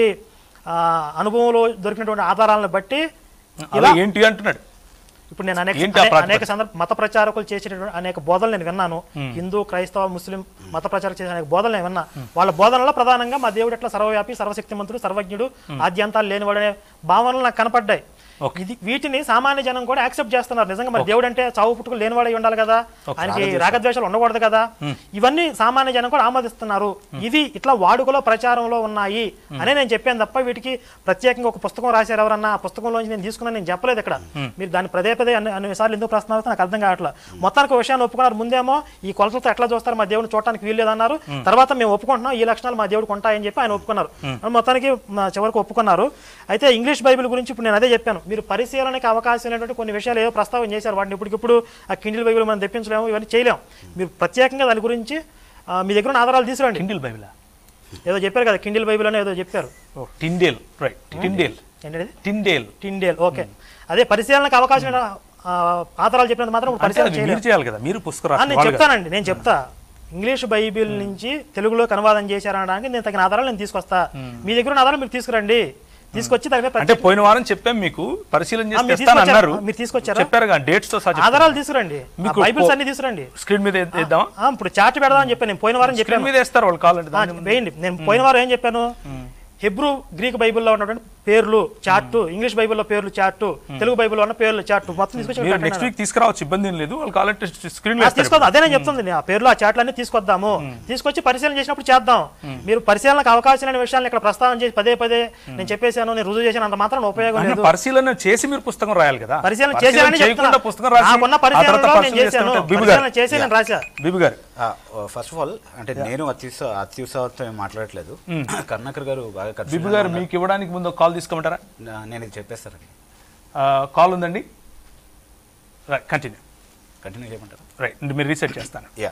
అనుభవంలో దొరికినటువంటి ఆధారాలను బట్టి ఇలా ఏంటి అంటున్నాడు. ఇప్పుడు నేను అనేక అనేక సందర్భ మత ప్రచారకులు చేసేటటువంటి అనేక బోధనలు నేను విన్నాను. హిందూ క్రైస్తవ ముస్లిం మత ప్రచారం చేసే అనేక బోధనలు నేను విన్నా. వాళ్ళ బోధనలో ప్రధానంగా మా దేవుడు ఎట్లా సర్వవ్యాపి సర్వశక్తిమంతుడు సర్వజ్ఞుడు ఆద్యంతాలు లేనివాడు అనే భావనలు నాకు కనపడ్డాయి. ఇది వీటిని సామాన్య జనం కూడా యాక్సెప్ట్ చేస్తున్నారు. నిజంగా మరి దేవుడు అంటే చావు పుట్టుకు లేనివాడై ఉండాలి కదా, ఆయనకి రాగద్వేషాలు ఉండకూడదు కదా, ఇవన్నీ సామాన్య జనం కూడా ఆమోదిస్తున్నారు. ఇవి ఇట్లా వాడుకలో ప్రచారంలో ఉన్నాయి అనే నేను చెప్పాను తప్ప వీటికి ప్రత్యేకంగా ఒక పుస్తకం రాశారు ఎవరన్నా ఆ పుస్తకంలోంచి నేను తీసుకున్నాను నేను చెప్పలేదు. ఇక్కడ మీరు దాన్ని పదే పదే అన్ని అన్ని సార్లు ఎందుకు ప్రశ్న నాకు అర్థం కావట్లేదు. మొత్తానికి విషయాన్ని ఒప్పుకున్నారు. ముందేమో ఈ కొలతలతో ఎట్లా చూస్తారు మా దేవుడిని చూడటానికి వీల్లేదన్నారు, తర్వాత మేము ఒప్పుకుంటున్నాం ఈ లక్షణాలు మా దేవుడికి ఉంటాయని చెప్పి ఆయన ఒప్పుకున్నారు. మొత్తానికి చివరికి ఒప్పుకున్నారు. అయితే ఇంగ్లీష్ బైబిల్ గురించి ఇప్పుడు నేను అదే చెప్పాను, మీరు పరిశీలనకి అవకాశం లేనటువంటి కొన్ని విషయాలు ఏదో ప్రస్తావన చేశారు. వాటిని ఇప్పటికిప్పుడు ఆ కిండిల్ బైబిల్ మనం తెప్పించలేము, ఇవన్నీ చేయలేము. మీరు ప్రత్యేకంగా దాని గురించి మీ దగ్గర ఉన్న ఆధారాలు తీసుకురండి. కిండిల్ బైబిల్ ఏదో చెప్పారు కదా, కిండిల్ బైబిల్ అని ఏదో చెప్పారు. టిండేల్ రైట్ టిండేల్ ఏంటది టిండేల్ టిండేల్ ఓకే. అదే పరిశీలనకు అవకాశం ఆధారాలు చెప్పినంత మాత్రం పరిశీలన చేయాలి కదా. మీరు పుస్తకం నేను చెప్తానండి, నేను చెప్తా. ఇంగ్లీష్ బైబిల్ నుంచి తెలుగులోకి అనువాదం చేశారనడానికి నేను తగిన ఆధారాలు నేను తీసుకొస్తా. మీ దగ్గర ఉన్న ఆధారాలు మీరు తీసుకురండి. తీసుకొచ్చి అంటే పోయిన వారం చెప్పాం మీకు పరిశీలన చేసి తెస్తాను అన్నారు, మీరు తీసుకొచ్చారా? చెప్పారు కదా డేట్స్ తో సహా ఆధారాలు తీసుకురండి, బైబిల్స్ అన్ని తీసుకురండి. స్క్రీన్ మీద వేద్దామా? ఇప్పుడు చార్ట్ పెడదాం అని చెప్పాను నేను పోయిన వారం చెప్పాను. స్క్రీన్ మీద వేస్తారు వాళ్ళు కావాలంటే వేయండి. నేను పోయిన వారం ఏం చెప్పాను, హెబ్రూ గ్రీక్ బైబిల్లో ఉన్నటువంటి పేర్లు చార్టు, ఇంగ్లీష్ బైబిల్లో పేర్లు చార్టు, తెలుగు బైబిల్లో ఉన్న పేర్లు చార్టు మొత్తం తీసుకొచ్చి నెక్స్ట్ వీక్ తీసుకురావచ్చు, ఇబ్బంది ఏం లేదు. వాళ్ళు కావాలంటే స్క్రీన్ తీసుకొద్దాం. అదే నేను చెప్తుంది, ఆ పేర్లు ఆ చార్ట్లు అన్ని తీసుకొద్దాము. తీసుకొచ్చి పరిశీలన చేసినప్పుడు చేద్దాం. మీరు పరిశీలనకు అవకాశం లేని విషయాలను ఇక్కడ ప్రస్తావన చేసి పదే పదే నేను చెప్పేశాను, నేను రుజువు చేసిన అంత మాత్రం ఉపయోగం లేదు. పరిశీలన చేసి మీరు పుస్తకం రాయాలి కదా. పరిశీలన చేసేయాలని చెప్తున్నా, పుస్తకం నాకున్న పరిశీలనలో నేను చేశాను, పరిశీలన చేసి నేను రాశా. బిబి గారు ఫస్ట్ ఆఫ్ ఆల్ అంటే నేను అత్యుత్సా అత్యుత్సాహంతో ఏం మాట్లాడట్లేదు. కర్ణాకర్ గారు బాగా బిబి గారు మీకు ఇవ్వడానికి ముందు కాల్ తీసుకోమంటారా? నేను ఇది చెప్పేస్తానండి. కాల్ ఉందండి, కంటిన్యూ కంటిన్యూ చేయమంటారా? రైట్, మీరు రీసెట్ చేస్తాను. యా,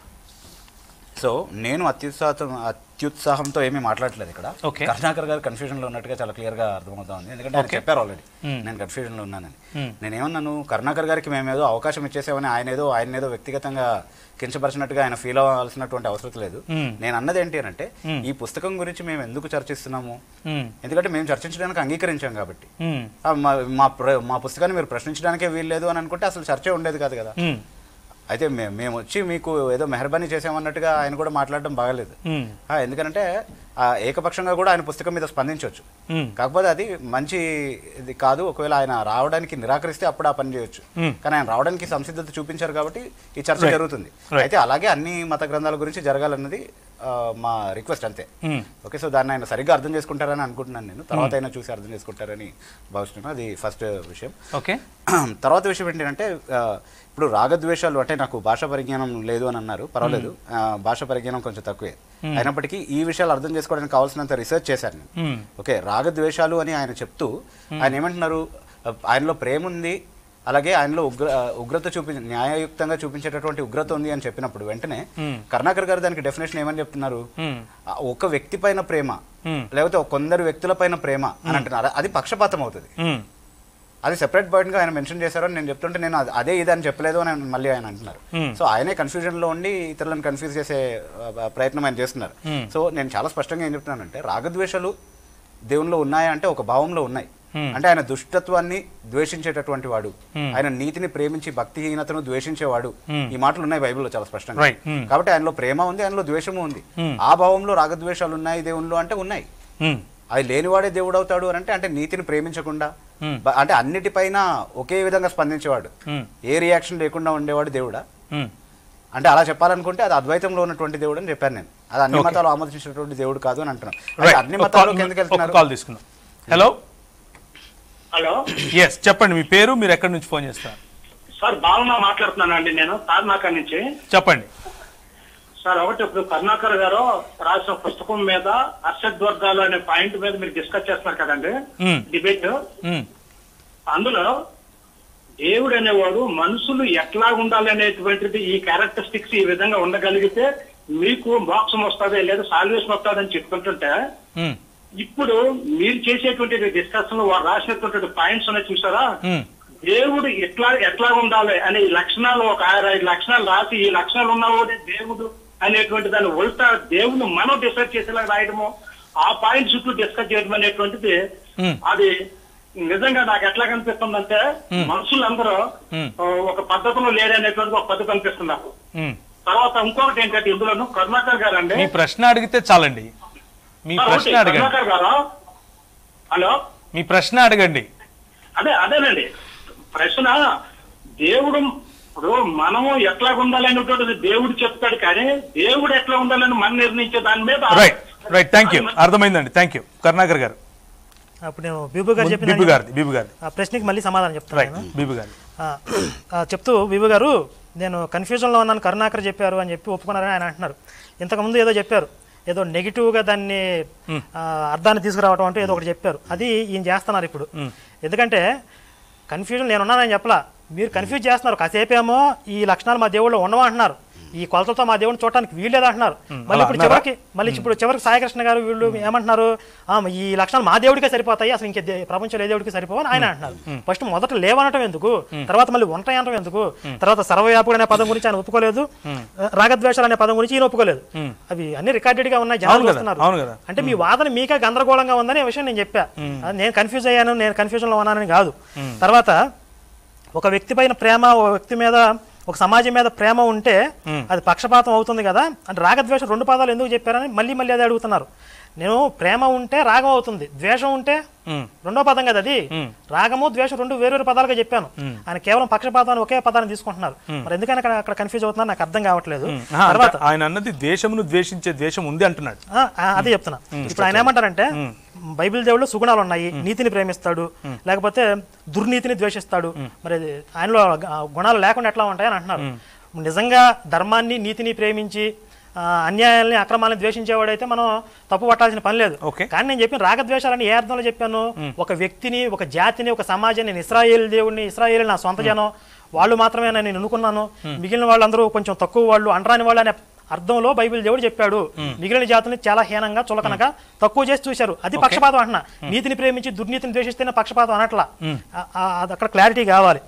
సో నేను అత్యుత్సాహం అత్యుత్సాహంతో ఏమీ మాట్లాడలేదు ఇక్కడ. కరుణాకర్ గారు కన్ఫ్యూజన్ లో ఉన్నట్టుగా చాలా క్లియర్ గా అర్థమవుతా ఉంది. ఎందుకంటే ఆయన చెప్పారు ఆల్రెడీ నేను కన్ఫ్యూజన్ లో ఉన్నానని. నేనేమన్నాను, కరుణాకర్ గారికి మేమేదో అవకాశం ఇచ్చేసామని ఆయన ఏదో ఆయన ఏదో వ్యక్తిగతంగా కించపరిచినట్టుగా ఆయన ఫీల్ అవ్వాల్సినటువంటి అవసరం లేదు. నేను అన్నది ఏంటి అని అంటే, ఈ పుస్తకం గురించి మేము ఎందుకు చర్చిస్తున్నాము, ఎందుకంటే మేము చర్చించడానికి అంగీకరించాం కాబట్టి. మా మా పుస్తకాన్ని మీరు ప్రశ్నించడానికే వీల్లేదు అని అనుకుంటే అసలు చర్చే ఉండేది కాదు కదా. అయితే మేము మేము వచ్చి మీకు ఏదో మెహర్బానీ చేసామన్నట్టుగా ఆయన కూడా మాట్లాడడం బాగాలేదు. ఎందుకంటే ఏకపక్షంగా కూడా ఆయన పుస్తకం మీద స్పందించవచ్చు, కాకపోతే అది మంచి ఇది కాదు. ఒకవేళ ఆయన రావడానికి నిరాకరిస్తే అప్పుడు ఆ పని చేయొచ్చు, కానీ ఆయన రావడానికి సంసిద్ధత చూపించారు కాబట్టి ఈ చర్చ జరుగుతుంది. అయితే అలాగే అన్ని మత గ్రంథాల గురించి జరగాలన్నది మా రిక్వెస్ట్ అంతే. ఓకే, సో దాన్ని ఆయన సరిగ్గా అర్థం చేసుకుంటారని అనుకుంటున్నాను నేను. తర్వాత అయినా చూసి అర్థం చేసుకుంటారని భావిస్తున్నాను. అది ఫస్ట్ విషయం. ఓకే, తర్వాత విషయం ఏంటంటే, ఇప్పుడు రాగద్వేషాలు అంటే నాకు భాషా పరిజ్ఞానం లేదు అని అన్నారు. పర్వాలేదు, భాషా పరిజ్ఞానం కొంచెం తక్కువే. అయినప్పటికీ ఈ విషయాలు అర్థం చేసుకోవడానికి కావాల్సినంత రీసెర్చ్ చేశాను నేను. ఓకే, రాగద్వేషాలు అని ఆయన చెప్తూ ఆయన ఏమంటున్నారు, ఆయనలో ప్రేమ ఉంది, అలాగే ఆయనలో ఉగ్ర ఉగ్రత చూపి న్యాయయుక్తంగా చూపించేటటువంటి ఉగ్రత ఉంది అని చెప్పినప్పుడు వెంటనే కరుణాకర్ గారు దానికి డెఫినేషన్ ఏమని చెప్తున్నారు, ఒక వ్యక్తి పైన ప్రేమ లేకపోతే కొందరు వ్యక్తుల పైన ప్రేమ అని అంటున్నారు. అది పక్షపాతం అవుతుంది. అది సెపరేట్ పాయింట్ గా ఆయన మెన్షన్ చేశారు అని నేను చెప్తుంటే, నేను అదే ఇది అని చెప్పలేదు అని మళ్ళీ ఆయన అంటున్నారు. సో ఆయనే కన్ఫ్యూజన్ లో ఉండి ఇతరులను కన్ఫ్యూజ్ చేసే ప్రయత్నం ఆయన చేస్తున్నారు. సో నేను చాలా స్పష్టంగా ఏం చెప్తున్నానంటే, రాగద్వేషాలు దేవునిలో ఉన్నాయా అంటే ఒక భావంలో ఉన్నాయి. అంటే ఆయన దుష్టత్వాన్ని ద్వేషించేటటువంటి వాడు, ఆయన నీతిని ప్రేమించి భక్తిహీనతను ద్వేషించేవాడు. ఈ మాటలు ఉన్నాయి బైబిల్లో చాలా స్పష్టంగా. కాబట్టి ఆయనలో ప్రేమ ఉంది, ఆయనలో ద్వేషము ఉంది. ఆ భావంలో రాగద్వేషాలు ఉన్నాయి దేవునిలో అంటే ఉన్నాయి. అది లేనివాడే దేవుడు అవుతాడు అని అంటే అంటే నీతిని ప్రేమించకుండా, అంటే అన్నిటిపైన ఒకే విధంగా స్పందించేవాడు, ఏ రియాక్షన్ లేకుండా ఉండేవాడు దేవుడా? అంటే అలా చెప్పాలనుకుంటే అది అద్వైతంలో ఉన్నటువంటి దేవుడు అని చెప్పాను నేను. అది అన్ని మతాలు ఆమోదించినటువంటి దేవుడు కాదు అని అంటున్నాను. అన్ని మతాల్లోకి ఎందుకు వెళ్తున్నారు? కాల్ తీసుకున్నాం. హలో హలో, ఎస్ చెప్పండి, మీ పేరు, మీరు ఎక్కడి నుంచి ఫోన్ చేస్తారు? సార్ బాలన్న మాట్లాడుతున్నానండి, నేను తార్నాక నుంచి. చెప్పండి సార్. ఒకటి, ఇప్పుడు కరుణాకర్ గారు రాసిన పుస్తకం మీద అర్షద్ వర్గాలు అనే పాయింట్ మీద మీరు డిస్కస్ చేస్తున్నారు కదండి, డిబేట్. అందులో దేవుడు అనేవాడు మనుషులు ఎట్లా ఉండాలనేటువంటిది, ఈ క్యారెక్టరిస్టిక్స్ ఈ విధంగా ఉండగలిగితే మీకు మోక్షం వస్తుంది లేదా సాల్వేషన్ వస్తుంది అని చెప్పుకుంటుంటే, ఇప్పుడు మీరు చేసేటువంటి డిస్కషన్ వారు రాసినటువంటి పాయింట్స్ ఉన్నాయి చూసారా, దేవుడు ఎట్లా ఎట్లా ఉండాలి అనే ఈ లక్షణాలు ఒక ఆరు ఐదు లక్షణాలు రాసి ఈ లక్షణాలు ఉన్నవాడే దేవుడు అనేటువంటి దాన్ని ఉల్టా దేవుడు మనం డిసైడ్ చేసేలా రాయడము, ఆ పాయింట్ చుట్టూ డిస్కస్ చేయడం అనేటువంటిది అది నిజంగా నాకు ఎట్లా కనిపిస్తుందంటే మనుషులందరూ ఒక పద్ధతిలో లేరనేటువంటి ఒక పద్ధతి కనిపిస్తుంది నాకు. తర్వాత ఇంకొకటి ఏంటంటే ఇందులోను కరుణాకర్ గారు అండి, మీ ప్రశ్న అడిగితే చాలండి. మీ ప్రశ్న అడగండి. కరుణాకర్ గారు, హలో, మీ ప్రశ్న అడగండి. అదే అదేనండి ప్రశ్న. దేవుడు ఇప్పుడు మనము ఎట్లా ఉండాలి అనేటువంటిది దేవుడు చెప్తాడు, కానీ దేవుడు ఎట్లా ఉండాలని మనం నిర్ణయించే దాని మీద. రైట్ రైట్ థ్యాంక్ యూ, అర్థమైందండి. థ్యాంక్ యూ కరుణాకర్ గారు. అప్పుడు నేను బీబు గారు చెప్పిన బీబు గారి బీబు గారి ఆ ప్రశ్నకి మళ్ళీ సమాధానం చెప్తాను. బీబు గారు చెప్తూ, బీబు గారు నేను కన్ఫ్యూజన్లో ఉన్నాను, కరుణాకర్ చెప్పారు అని చెప్పి ఒప్పుకున్నారని ఆయన అంటున్నారు. ఇంతకుముందు ఏదో చెప్పారు, ఏదో నెగిటివ్గా దాన్ని అర్థాన్ని తీసుకురావటం అంటే ఏదో ఒకటి చెప్పారు, అది ఈయన చేస్తున్నారు ఇప్పుడు. ఎందుకంటే కన్ఫ్యూజన్ నేనున్నానని చెప్పలా, మీరు కన్ఫ్యూజ్ చేస్తున్నారు. కాసేపేమో ఈ లక్షణాలు మా దేవుళ్ళు ఉండమంటున్నారు, ఈ కొలతలతో మా దేవుడిని చూడటానికి వీల్లేదు అంటున్నారు. మళ్ళీ ఇప్పుడు చివరికి మళ్ళీ ఇప్పుడు చివరికి సాయికృష్ణ గారు వీళ్ళు ఏమంటున్నారు, ఈ లక్షణాలు మా దేవుడికే సరిపోతాయి, అసలు ఇంకే ప్రపంచంలో ఏ దేవుడికి సరిపోవని ఆయన అంటున్నారు. ఫస్ట్ మొదట లేవనటం ఎందుకు, తర్వాత మళ్ళీ ఉంటాయి అనటం ఎందుకు, తర్వాత సర్వవ్యాపుడు అనే పదం గురించి ఆయన ఒప్పుకోలేదు, రాగద్వేషాలు అనే పదం గురించి ఈయన ఒప్పుకోలేదు. అవి అన్ని రికార్డెడ్ గా ఉన్నాయి, జనాలు చూస్తున్నారు. అంటే మీ వాదన మీకే గందరగోళంగా ఉందనే విషయం నేను చెప్పా. నేను కన్ఫ్యూజ్ అయ్యాను, నేను కన్ఫ్యూజన్ లో ఉన్నానని కాదు. తర్వాత ఒక వ్యక్తి పైన ప్రేమ, ఒక వ్యక్తి మీద, ఒక సమాజం మీద ప్రేమ ఉంటే అది పక్షపాతం అవుతుంది కదా అంటే రాగద్వేషం రెండు పదాలు ఎందుకు చెప్పారని మళ్ళీ మళ్ళీ అదే అడుగుతున్నారు. నేను ప్రేమ ఉంటే రాగం అవుతుంది, ద్వేషం ఉంటే రెండో పదం కదా అది. రాగము ద్వేషం రెండు వేరు వేరు పదాలుగా చెప్పాను, ఆయన కేవలం పక్షపాతాన్ని ఒకే పదాన్ని తీసుకుంటున్నారు. మరి ఎందుకని అక్కడ అక్కడ కన్ఫ్యూజ్ అవుతున్నారు నాకు అర్థం కావట్లేదు. తర్వాత ఆయన అన్నది ద్వేషమును ద్వేషించే ద్వేషం ఉంది అంటున్నాడు, అదే చెప్తున్నా. ఇప్పుడు ఆయన ఏమంటారంటే బైబిల్ దేవుళ్ళు సుగుణాలు ఉన్నాయి, నీతిని ప్రేమిస్తాడు, లేకపోతే దుర్నీతిని ద్వేషిస్తాడు. మరి ఆయనలో గుణాలు లేకుండా ఎట్లా ఉంటాయని అంటున్నారు. నిజంగా ధర్మాన్ని నీతిని ప్రేమించి అన్యాయాల్ని అక్రమాలను ద్వేషించేవాడైతే మనం తప్పు పట్టాల్సిన పని లేదు. కానీ నేను చెప్పిన రాగద్వేషాలని ఏ అర్థంలో చెప్పాను, ఒక వ్యక్తిని, ఒక జాతిని, ఒక సమాజాన్ని, నేను ఇశ్రాయేల్ దేవుడిని, ఇశ్రాయేల్ నా సొంత జనం, వాళ్ళు మాత్రమే నేను అనుకున్నాను, మిగిలిన వాళ్ళందరూ కొంచెం తక్కువ వాళ్ళు, అంటరాని వాళ్ళు అనే అర్థంలో బైబిల్ దేవుడు చెప్పాడు. మిగిలిన జాతుల్ని చాలా హీనంగా, చులకనగా, తక్కువ చేసి చూశారు. అది పక్షపాతం అంటున్నా. నీతిని ప్రేమించి దుర్నీతిని ద్వేషిస్తేనే పక్షపాతం అనట్లా. అది అక్కడ క్లారిటీ కావాలి.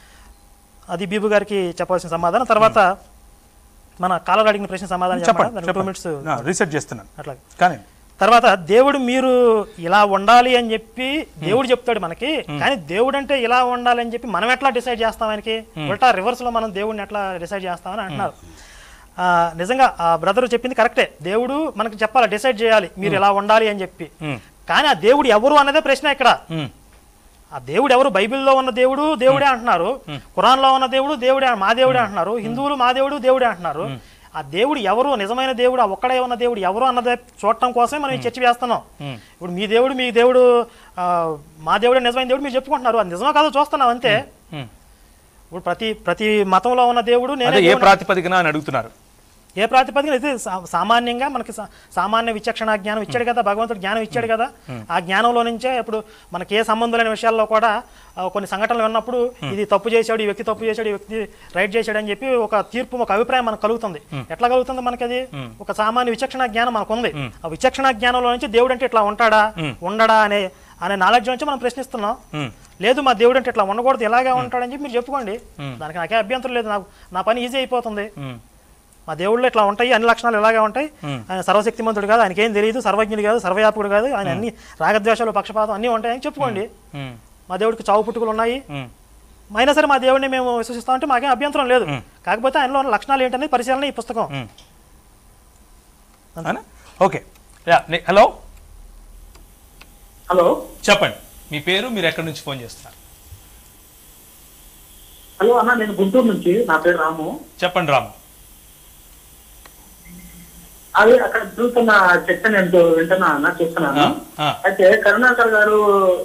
అది బీబు గారికి చెప్పాల్సిన సమాధానం. తర్వాత మన కాలర్ అడిగిన ప్రశ్న సమాధానం చేస్తున్నాను అట్లా. తర్వాత దేవుడు మీరు ఇలా ఉండాలి అని చెప్పి దేవుడు చెప్తాడు మనకి, కానీ దేవుడు అంటే ఇలా ఉండాలి అని చెప్పి మనం ఎట్లా డిసైడ్ చేస్తాం, ఆయనకి ఉల్టా రివర్స్ లో మనం దేవుడిని ఎట్లా డిసైడ్ చేస్తామని అంటున్నారు. నిజంగా ఆ బ్రదర్ చెప్పింది కరెక్టే, దేవుడు మనకి చెప్పాలి, డిసైడ్ చేయాలి మీరు ఇలా ఉండాలి అని చెప్పి. కానీ ఆ దేవుడు ఎవరు అన్నదే ప్రశ్న ఇక్కడ. ఆ దేవుడు ఎవరు? బైబిల్లో ఉన్న దేవుడు దేవుడే అంటున్నారు, ఖురాన్లో ఉన్న దేవుడు దేవుడే, మా దేవుడే అంటున్నారు, హిందువులు మా దేవుడు దేవుడే అంటున్నారు. ఆ దేవుడు ఎవరు, నిజమైన దేవుడు, ఆ ఒక్కడే ఉన్న దేవుడు ఎవరు అన్నదే చూడటం కోసమే మనం ఈ చర్చ వేస్తున్నాం. ఇప్పుడు మీ దేవుడు మీ దేవుడు మా దేవుడే నిజమైన దేవుడు మీరు చెప్పుకుంటున్నారు, అది నిజమో కాదో చూస్తున్నాం అంతే. ఇప్పుడు ప్రతి ప్రతి మతంలో ఉన్న దేవుడు నేను ఏ ప్రాతిపదికన అని అడుగుతున్నారు. ఏ ప్రాతిపదికన అయితే సామాన్యంగా మనకి సామాన్య విచక్షణ జ్ఞానం ఇచ్చాడు కదా, భగవంతుడు జ్ఞానం ఇచ్చాడు కదా. ఆ జ్ఞానంలో నుంచే ఇప్పుడు మనకి ఏ సంబంధం లేని విషయాల్లో కూడా కొన్ని సంఘటనలు విన్నప్పుడు ఇది తప్పు చేశాడు, ఈ వ్యక్తి తప్పు చేశాడు, ఈ వ్యక్తి రైట్ చేశాడు అని చెప్పి ఒక తీర్పు, ఒక అభిప్రాయం మనకు కలుగుతుంది. ఎట్లా కలుగుతుంది మనకి? అది ఒక సామాన్య విచక్షణ జ్ఞానం మనకు ఉంది. ఆ విచక్షణ జ్ఞానంలో నుంచి దేవుడు అంటే ఇట్లా ఉంటాడా ఉండడా అనే అనే నాలెడ్జ్ నుంచి మనం ప్రశ్నిస్తున్నాం. లేదు మా దేవుడు అంటే ఇట్లా ఉండకూడదు, ఇలాగే ఉంటాడని చెప్పి మీరు చెప్పుకోండి, దానికి నాకే అభ్యంతరం లేదు, నాకు నా పని ఈజీ అయిపోతుంది. మా దేవుళ్ళు ఇట్లా ఉంటాయి, అన్ని లక్షణాలు ఇలాగే ఉంటాయి, ఆయన సర్వశక్తిమంతుడు కాదు, ఆయనకేం తెలియదు, సర్వజ్ఞుడు కాదు, సర్వవ్యాపకుడు కాదు, ఆయన అన్ని రాగద్వేషాలు పక్షపాతం అన్నీ ఉంటాయని చెప్పుకోండి. మా దేవుడికి చావు పుట్టుకలు ఉన్నాయి, అయినా సరే మా దేవుడిని మేము విశ్వసిస్తామంటే మాకేం అభ్యంతరం లేదు. కాకపోతే ఆయనలో ఉన్న లక్షణాలు ఏంటనేది పరిశీలన ఈ పుస్తకం. ఓకే, హలో హలో చెప్పండి, మీ పేరు, మీరు ఎక్కడి నుంచి ఫోన్ చేస్తున్నారు? హలో అన్న, నేను గుంటూరు నుంచి, నా పేరు రాము. చెప్పండి రాము. అది అక్కడ జరుగుతున్న చర్చ నేను వింటున్నా చూస్తున్నాను. అయితే కరుణాకర్ గారు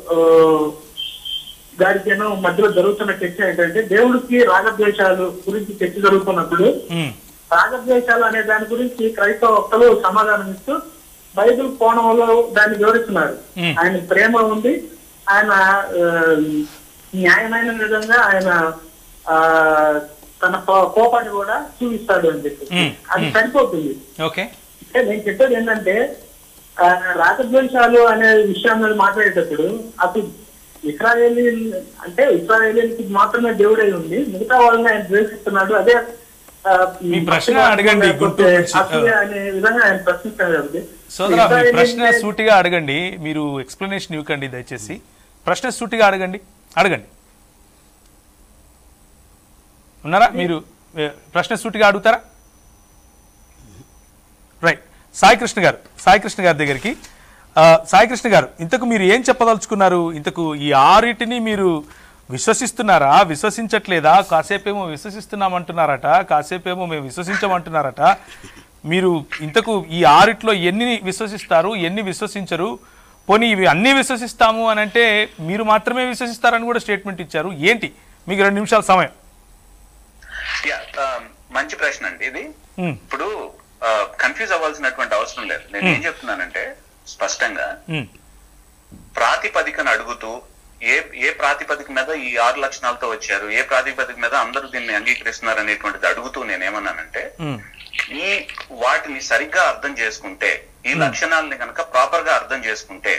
గారికి మధ్యలో జరుగుతున్న చర్చ ఏంటంటే దేవుడికి రాగద్వేషాలు గురించి చర్చ జరుగుతున్నప్పుడు రాగద్వేషాలు అనే దాని గురించి క్రైస్తవ వక్తలు సమాధానం ఇస్తూ బైబిల్ కోణంలో దాన్ని వివరిస్తున్నారు. ఆయన ప్రేమ ఉంది, ఆయన న్యాయమైన విధంగా ఆయన ఆ తన కోపాన్ని కూడా చూపిస్తాడు అని చెప్పి అది సరిపోతుంది. అంటే నేను చెప్పేది ఏంటంటే రాగద్వేషాలు అనే విషయం మీద మాట్లాడేటప్పుడు అసలు ఇస్రాయేలీ అంటే ఇస్రాయేలీకి మాత్రమే దేవుడై ఉంది, మిగతా వాళ్ళని ఆయన ద్వేషిస్తున్నాడు. అదే ప్రశ్న అడగండి అనే విధంగా ఆయన ప్రశ్నిస్తాడు. సోదరా మీ ప్రశ్న సూటిగా అడగండి, మీరు ఎక్స్ప్లెనేషన్ ఇవ్వకండి దయచేసి. ప్రశ్న సూటిగా అడగండి అడగండి ఉన్నారా మీరు? ప్రశ్న సూటిగా అడుగుతారా? రైట్. సాయికృష్ణ గారు, సాయికృష్ణ గారి దగ్గరికి. సాయికృష్ణ గారు, ఇంతకు మీరు ఏం చెప్పదలుచుకున్నారు? ఇంతకు ఈ ఆరిటిని మీరు విశ్వసిస్తున్నారా, విశ్వసించట్లేదా? కాసేపేమో విశ్వసిస్తున్నామంటున్నారట, కాసేపేమో మేము విశ్వసించమంటున్నారట. మీరు ఇంతకు ఈ ఆరిట్లో ఎన్ని విశ్వసిస్తారు, ఎన్ని విశ్వసించరు? పోనీ ఇవి అన్నీ విశ్వసిస్తాము అని అంటే మీరు మాత్రమే విశ్వసిస్తారని కూడా స్టేట్మెంట్ ఇచ్చారు. ఏంటి మీకు రెండు నిమిషాల సమయం? మంచి ప్రశ్న అండి ఇది. ఇప్పుడు కన్ఫ్యూజ్ అవ్వాల్సినటువంటి అవసరం లేదు. నేను ఏం చెప్తున్నానంటే స్పష్టంగా ప్రాతిపదికను అడుగుతూ ఏ ఏ ప్రాతిపదిక మీద ఈ ఆరు లక్షణాలతో వచ్చారు, ఏ ప్రాతిపదిక మీద అందరూ దీన్ని అంగీకరిస్తున్నారు అనేటువంటిది అడుగుతూ నేనేమన్నానంటే ఈ వాటిని సరిగ్గా అర్థం చేసుకుంటే, ఈ లక్షణాలని కనుక ప్రాపర్ గా అర్థం చేసుకుంటే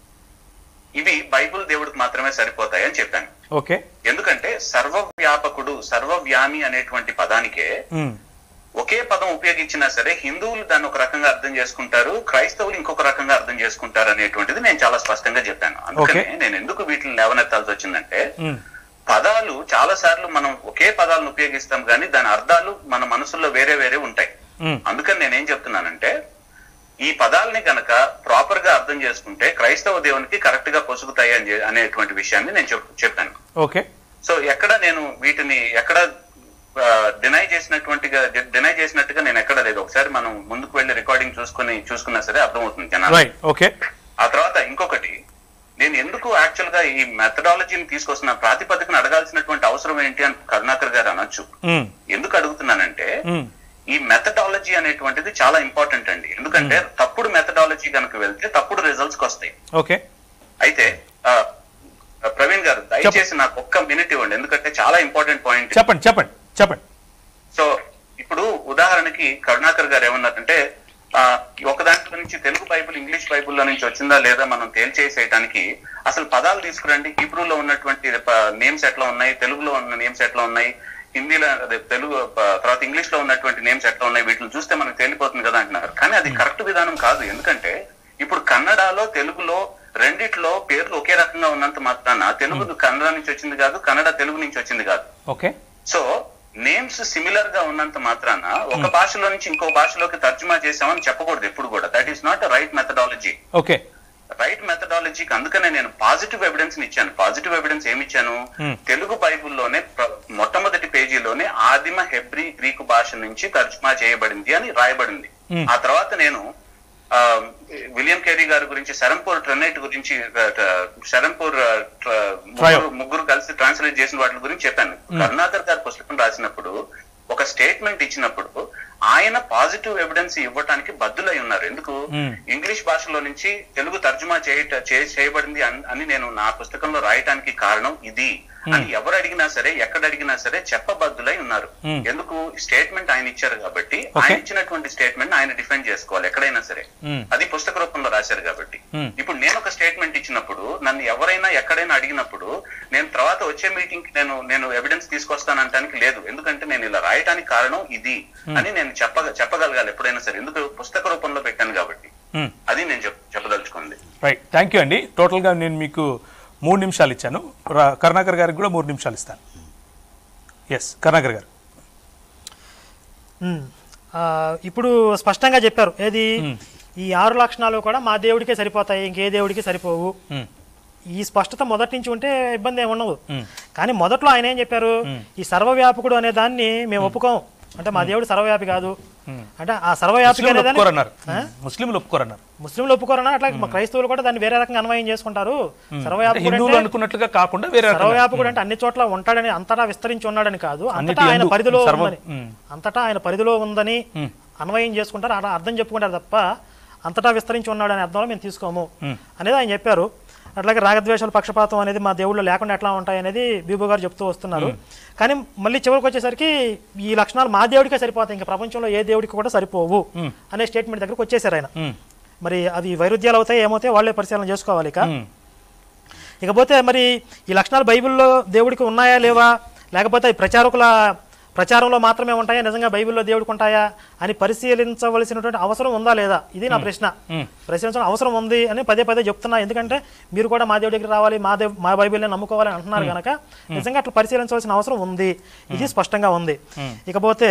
ఇవి బైబుల్ దేవుడికి మాత్రమే సరిపోతాయి అని చెప్పాను. ఓకే. ఎందుకంటే సర్వవ్యాపకుడు, సర్వవ్యామి అనేటువంటి పదానికే ఒకే పదం ఉపయోగించినా సరే హిందువులు దాన్ని ఒక రకంగా అర్థం చేసుకుంటారు, క్రైస్తవులు ఇంకొక రకంగా అర్థం చేసుకుంటారు అనేటువంటిది నేను చాలా స్పష్టంగా చెప్పాను. అందుకనే నేను ఎందుకు వీటిని లేవనెత్తాల్సి వచ్చిందంటే పదాలు చాలా సార్లు మనం ఒకే పదాలను ఉపయోగిస్తాం కానీ దాని అర్థాలు మన మనసులో వేరే వేరే ఉంటాయి. అందుకని నేనేం చెప్తున్నానంటే ఈ పదాలని కనుక ప్రాపర్ గా అర్థం చేసుకుంటే క్రైస్తవ దేవునికి కరెక్ట్ గా పొసుగుతాయి అని అనేటువంటి విషయాన్ని నేను చెప్పాను. ఓకే. సో ఎక్కడ నేను వీటిని ఎక్కడ డినై చేసినటువంటిగా డినై చేసినట్టుగా నేను ఎక్కడ లేదు. ఒకసారి మనం ముందుకు వెళ్లి రికార్డింగ్ చూసుకుని చూసుకున్నా సరే అర్థమవుతుంది జనాలు. ఆ తర్వాత ఇంకొకటి, నేను ఎందుకు యాక్చువల్ గా ఈ మెథడాలజీని తీసుకొస్తున్న ప్రాతిపదికను అడగాల్సినటువంటి అవసరం ఏంటి అని కరుణాకర్ గారు అనొచ్చు. ఎందుకు అడుగుతున్నానంటే ఈ మెథడాలజీ అనేటువంటిది చాలా ఇంపార్టెంట్ అండి. ఎందుకంటే తప్పుడు మెథడాలజీ కనుక వెళ్తే తప్పుడు రిజల్ట్స్ వస్తాయి. ఓకే. అయితే ప్రవీణ్ గారు దయచేసి నాకు ఒక్క మినిట్ ఇవ్వండి, ఎందుకంటే చాలా ఇంపార్టెంట్ పాయింట్. చెప్పండి చెప్పండి చెప్పండి. సో ఇప్పుడు ఉదాహరణకి కరుణాకర్ గారు ఏమన్నారంటే ఒక దాంట్లో నుంచి తెలుగు బైబుల్ ఇంగ్లీష్ బైబుల్లో నుంచి వచ్చిందా లేదా మనం తేల్చేసేయడానికి అసలు పదాలు తీసుకురండి. హీబ్రూలో ఉన్నటువంటి నేమ్స్ ఎట్లా ఉన్నాయి, తెలుగులో ఉన్న నేమ్స్ ఎట్లా ఉన్నాయి, హిందీలో తెలుగు తర్వాత ఇంగ్లీష్ లో ఉన్నటువంటి నేమ్స్ ఎట్లా ఉన్నాయి, వీటిని చూస్తే మనకు తేలిపోతుంది కదా అంటున్నారు. కానీ అది కరెక్ట్ విధానం కాదు. ఎందుకంటే ఇప్పుడు కన్నడలో తెలుగులో రెండిట్లో పేర్లు ఒకే రకంగా ఉన్నంత మాత్రాన తెలుగు కన్నడ నుంచి వచ్చింది కాదు, కన్నడ తెలుగు నుంచి వచ్చింది కాదు. ఓకే. సో నేమ్స్ సిమిలర్ గా ఉన్నంత మాత్రాన ఒక భాషలో నుంచి ఇంకో భాషలోకి తర్జుమా చేసామని చెప్పకూడదు ఎప్పుడు కూడా. That is not right methodology. Okay. Right మెథడాలజీకి అందుకనే నేను పాజిటివ్ ఎవిడెన్స్ ఇచ్చాను. పాజిటివ్ ఎవిడెన్స్ ఏమి ఇచ్చాను? తెలుగు బైబుల్లోనే మొట్టమొదటి పేజీలోనే ఆదిమ హెబ్రీ గ్రీకు భాష నుంచి తర్జుమా చేయబడింది అని రాయబడింది. ఆ తర్వాత నేను విలియం కేరీ గారి గురించి శరంపూర్ ట్రనైట్ గురించి శరంపూర్ ముగ్గురు కలిసి ట్రాన్స్లేట్ చేసిన వాటి గురించి చెప్పాను. కరుణాకర్ గారి పుస్తకం రాసినప్పుడు ఒక స్టేట్మెంట్ ఇచ్చినప్పుడు ఆయన పాజిటివ్ ఎవిడెన్స్ ఇవ్వడానికి బద్దులై ఉన్నారు. ఎందుకు? ఇంగ్లీష్ భాషలో నుంచి తెలుగు తర్జుమా చేయ చేయబడింది అని నేను నా పుస్తకంలో రాయటానికి కారణం ఇది అని ఎవరు అడిగినా సరే ఎక్కడ అడిగినా సరే చెప్పబద్దులై ఉన్నారు. ఎందుకు? స్టేట్మెంట్ ఆయన ఇచ్చారు కాబట్టి ఆయన ఇచ్చినటువంటి స్టేట్మెంట్ ఆయన డిఫెండ్ చేసుకోవాలి ఎక్కడైనా సరే. అది పుస్తక రూపంలో రాశారు కాబట్టి. ఇప్పుడు నేను ఒక స్టేట్మెంట్ ఇచ్చినప్పుడు నన్ను ఎవరైనా ఎక్కడైనా అడిగినప్పుడు నేను తర్వాత వచ్చే మీటింగ్ కి నేను నేను ఎవిడెన్స్ తీసుకొస్తానంటానికి లేదు. ఎందుకంటే నేను ఇలా రాయటానికి కారణం ఇది అని నేను చెప్ప చెప్పగలగాలి ఎప్పుడైనా సరే. ఎందుకు? పుస్తక రూపంలో పెట్టాను కాబట్టి. అది నేను చెప్పదలుచుకుంది. రైట్. థ్యాంక్ యూ అండి. టోటల్ గా నేను మీకు మూడు నిమిషాలు ఇచ్చాను. కరుణాకర్ గారికి కూడా మూడు నిమిషాలు ఇస్తాను. ఎస్ కరుణాకర్ గారు. ఇప్పుడు స్పష్టంగా చెప్పారు ఏది, ఈ ఆరు లక్షణాలు కూడా మా దేవుడికే సరిపోతాయి, ఇంకే దేవుడికి సరిపోవు. ఈ స్పష్టత మొదటి నుంచి ఉంటే ఇబ్బంది ఏమి ఉండవు. కానీ మొదట్లో ఆయన ఏం చెప్పారు, ఈ సర్వవ్యాపకుడు అనే దాన్ని మేము ఒప్పుకోం, అంటే మా దేవుడు సర్వవ్యాపి కాదు, అంటే ఆ సర్వవ్యాపిక అనేది ముస్లింలు ఒప్పుకోరన్నారు ముస్లింలు ఒప్పుకోరన్నా అట్లా క్రైస్తవులు కూడా దాన్ని వేరే రకంగా అన్వయం చేసుకుంటారు. సర్వవ్యాపకుడు అనుకున్నట్లుగా కాకుండా వేరే సర్వవ్యాపకుడు అంటే అన్ని చోట్ల ఉంటాడని, అంతటా విస్తరించి ఉన్నాడని కాదు, అంతటా ఆయన పరిధిలో ఉందని అంతటా ఆయన పరిధిలో ఉందని అన్వయం చేసుకుంటారు, అలా అర్థం చెప్పుకుంటారు తప్ప అంతటా విస్తరించి ఉన్నాడు అనే అర్థంలో మేము తీసుకోము అనేది ఆయన చెప్పారు. అట్లాగే రాగద్వేషాలు పక్షపాతం అనేది మా దేవుళ్ళు లేకుండా ఎట్లా ఉంటాయి అనేది బీబు గారు చెప్తూ వస్తున్నారు. కానీ మళ్ళీ చివరికి వచ్చేసరికి ఈ లక్షణాలు మా దేవుడికే సరిపోతాయి, ఇంకా ప్రపంచంలో ఏ దేవుడికి కూడా సరిపోవు అనే స్టేట్మెంట్ దగ్గరకు వచ్చేసారు ఆయన. మరి అవి వైరుధ్యాలు అవుతాయి ఏమవుతాయి వాళ్ళే పరిశీలన చేసుకోవాలి. ఇక ఇకపోతే మరి ఈ లక్షణాలు బైబిల్లో దేవుడికి ఉన్నాయా లేవా, లేకపోతే ప్రచారకుల ప్రచారంలో మాత్రమే ఉంటాయా, నిజంగా బైబిల్లో దేవుడికి ఉంటాయా అని పరిశీలించవలసినటువంటి అవసరం ఉందా లేదా, ఇది నా ప్రశ్న. పరిశీలించడం అవసరం ఉంది అని పదే పదే చెప్తున్నా, ఎందుకంటే మీరు కూడా మా దేవుడి దగ్గర రావాలి, మా దేవ్ మా బైబిల్ని నమ్ముకోవాలని అంటున్నారు కనుక నిజంగా అట్లా పరిశీలించవలసిన అవసరం ఉంది, ఇది స్పష్టంగా ఉంది. ఇకపోతే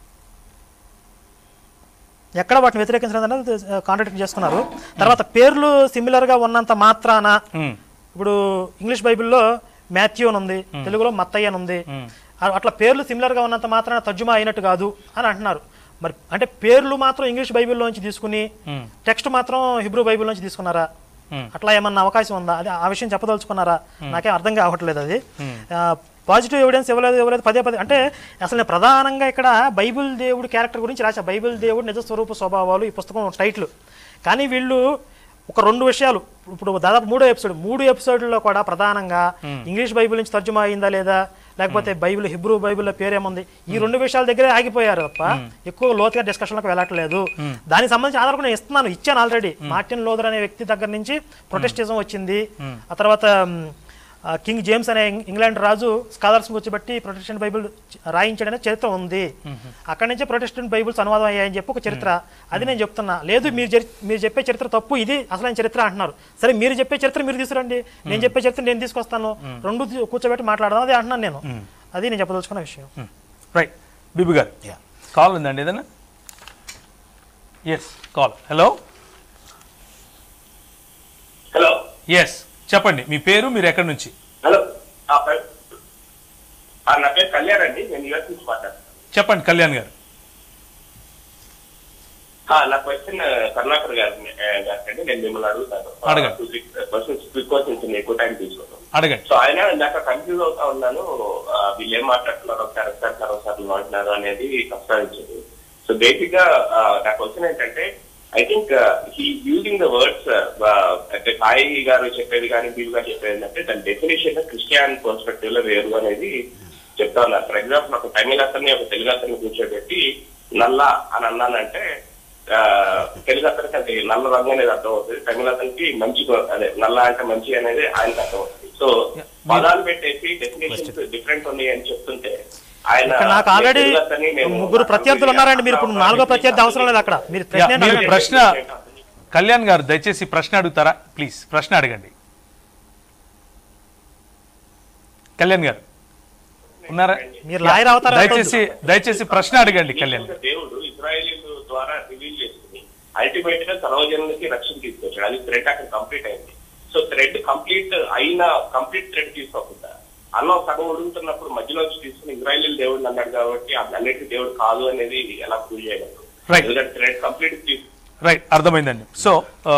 ఎక్కడ వాటిని వ్యతిరేకించలేదన్నది కాంట్రాడిక్ట్ చేసుకున్నారు. తర్వాత పేర్లు సిమిలర్గా ఉన్నంత మాత్రాన, ఇప్పుడు ఇంగ్లీష్ బైబిల్లో మాథ్యూ అని ఉంది, తెలుగులో మత్తయ్య అని ఉంది, అట్లా పేర్లు సిమిలర్గా ఉన్నంత మాత్రాన తర్జుమా అయినట్టు కాదు అని అంటున్నారు. మరి అంటే పేర్లు మాత్రం ఇంగ్లీష్ బైబిల్లోంచి తీసుకుని టెక్స్ట్ మాత్రం హిబ్రూ బైబిల్లోంచి తీసుకున్నారా, అట్లా ఏమన్నా అవకాశం ఉందా, అది ఆ విషయం చెప్పదలుచుకున్నారా, నాకేం అర్థం కావట్లేదు. అది పాజిటివ్ ఎవిడెన్స్ ఇవ్వలేదు ఇవ్వలేదు పదే పదే అంటే అసలు నేను ప్రధానంగా ఇక్కడ బైబిల్ దేవుడు క్యారెక్టర్ గురించి రాశా, బైబిల్ దేవుడు నిజ స్వరూప స్వభావాలు ఈ పుస్తకం టైటిల్. కానీ వీళ్ళు ఒక రెండు విషయాలు, ఇప్పుడు దాదాపు మూడో ఎపిసోడ్ మూడు ఎపిసోడ్లో కూడా ప్రధానంగా ఇంగ్లీష్ బైబిల్ నుంచి తర్జుమా అయిందా లేదా, లేకపోతే బైబిల్ హిబ్రూ బైబిల్లో పేరేముంది, ఈ రెండు విషయాల దగ్గరే ఆగిపోయారు తప్ప ఎక్కువ లోతుగా డిస్కషన్లకు వెళ్ళట్లేదు. దానికి సంబంధించి ఆధారం నేను ఇస్తున్నాను, ఇచ్చాను ఆల్రెడీ. మార్టిన్ లూథర్ అనే వ్యక్తి దగ్గర నుంచి ప్రొటెస్టిజం వచ్చింది, ఆ తర్వాత కింగ్ జేమ్స్ అనే ఇంగ్లాండ్ రాజు స్కాలర్స్ కూర్చోబెట్టి ప్రొటెస్టెంట్ బైబిల్ రాయించడనే చరిత్ర ఉంది, అక్కడి నుంచే ప్రొటెస్టెంట్ బైబిల్స్ అనువాదం అయ్యాయని చెప్పి ఒక చరిత్ర. అది నేను చెప్తున్నా. లేదు మీరు మీరు చెప్పే చరిత్ర తప్పు, ఇది అసలైన చరిత్ర అంటున్నారు. సరే మీరు చెప్పే చరిత్ర మీరు తీసుకురండి, నేను చెప్పే చరిత్ర నేను తీసుకొస్తాను, రెండు కూర్చోబెట్టి మాట్లాడదాం, అది అంటున్నాను నేను. అది నేను చెప్పదలుచుకున్న విషయం. రైట్ బీబీ గారు కాల్ ఉందండి ఏదైనా? Yes call. Hello hello yes చెప్పండి, మీ పేరు, మీరు ఎక్కడి నుంచి? హలో నా పేరు కళ్యాణ్ అండి, నేను యూఎస్ నుంచి మాట్లాడుతున్నాను. చెప్పండి కళ్యాణ్ గారు. నా క్వశ్చన్ కరుణాకర్ గారు గారండి, నేను మిమ్మల్ని అడుగుతాను. క్వశ్చన్స్ ఎక్కువ టైం తీసుకున్నాను. అడగండి. సో ఆయన నాకు కన్ఫ్యూజ్ అవుతా ఉన్నాను, వీళ్ళు ఏం మాట్లాడుతున్నారు, ఒకసారి ఒకసారి ఒకసారి మాట్లాడుతున్నారు అనేది ప్రస్తావించింది. సో బేసిక్ గా నా క్వశ్చన్ ఏంటంటే, I think he using the words, అంటే సాయి గారు చెప్పేది కానీ బీబీ గారు చెప్పేది ఏంటంటే దాని డెఫినేషన్ క్రిస్టియన్ పర్స్పెక్టివ్ లో వేరు అనేది చెప్తా ఉన్నారు. ఫర్ ఎగ్జాంపుల్ ఒక తమిళ అతన్ని ఒక తెలుగు అతన్ని కూర్చోబెట్టి నల్ల అని అన్నానంటే తెలుగు అతనికి అది నల్ల రంగు అనేది అర్థం అవుతుంది, తమిళ అతనికి మంచి అదే నల్ల అంటే మంచి అనేది ఆయనకు అర్థం అవుతుంది. సో పదాలు పెట్టేసి డెఫినేషన్స్ డిఫరెంట్ ఉన్నాయి అని చెప్తుంటే నాకు ఆల్రెడీ ముగ్గురు ప్రత్యర్థులు ఉన్నారండి, మీరు ఇప్పుడు నాలుగో ప్రత్యర్థి అవసరం లేదు అక్కడ. మీరు ప్రశ్న కళ్యాణ్ గారు దయచేసి ప్రశ్న అడుగుతారా ప్లీజ్, ప్రశ్న అడగండి. కళ్యాణ్ గారు ఉన్నారా? మీరు లాయర్ అవుతారా? దయచేసి దయచేసి ప్రశ్న అడగండి కళ్యాణ్. దేవుడు ఇజ్రాయేలీల ద్వారా రివీల్ చేసుకుని అల్టిమేట్ గా సర్వజనులకి రక్షణ తీసుకొచ్చాడు, అది థ్రెడ్ అక్కడ కంప్లీట్ అయింది. సో థ్రెడ్ కంప్లీట్ అయిన కంప్లీట్ థ్రెడ్ తీసుకోకుండా అన్న సగం ఉడుగుతున్నప్పుడు మధ్యలో వచ్చి తీసుకుని ఇజ్రాయేలీ దేవుడు అన్నాడు కాబట్టి అన్నిటి దేవుడు కాదు అనేది ఎలా ప్రూవ్ చేయగలరు? ఎందుకంటే థ్రెడ్ కంప్లీట్ రైట్, అర్థమైందండి. సో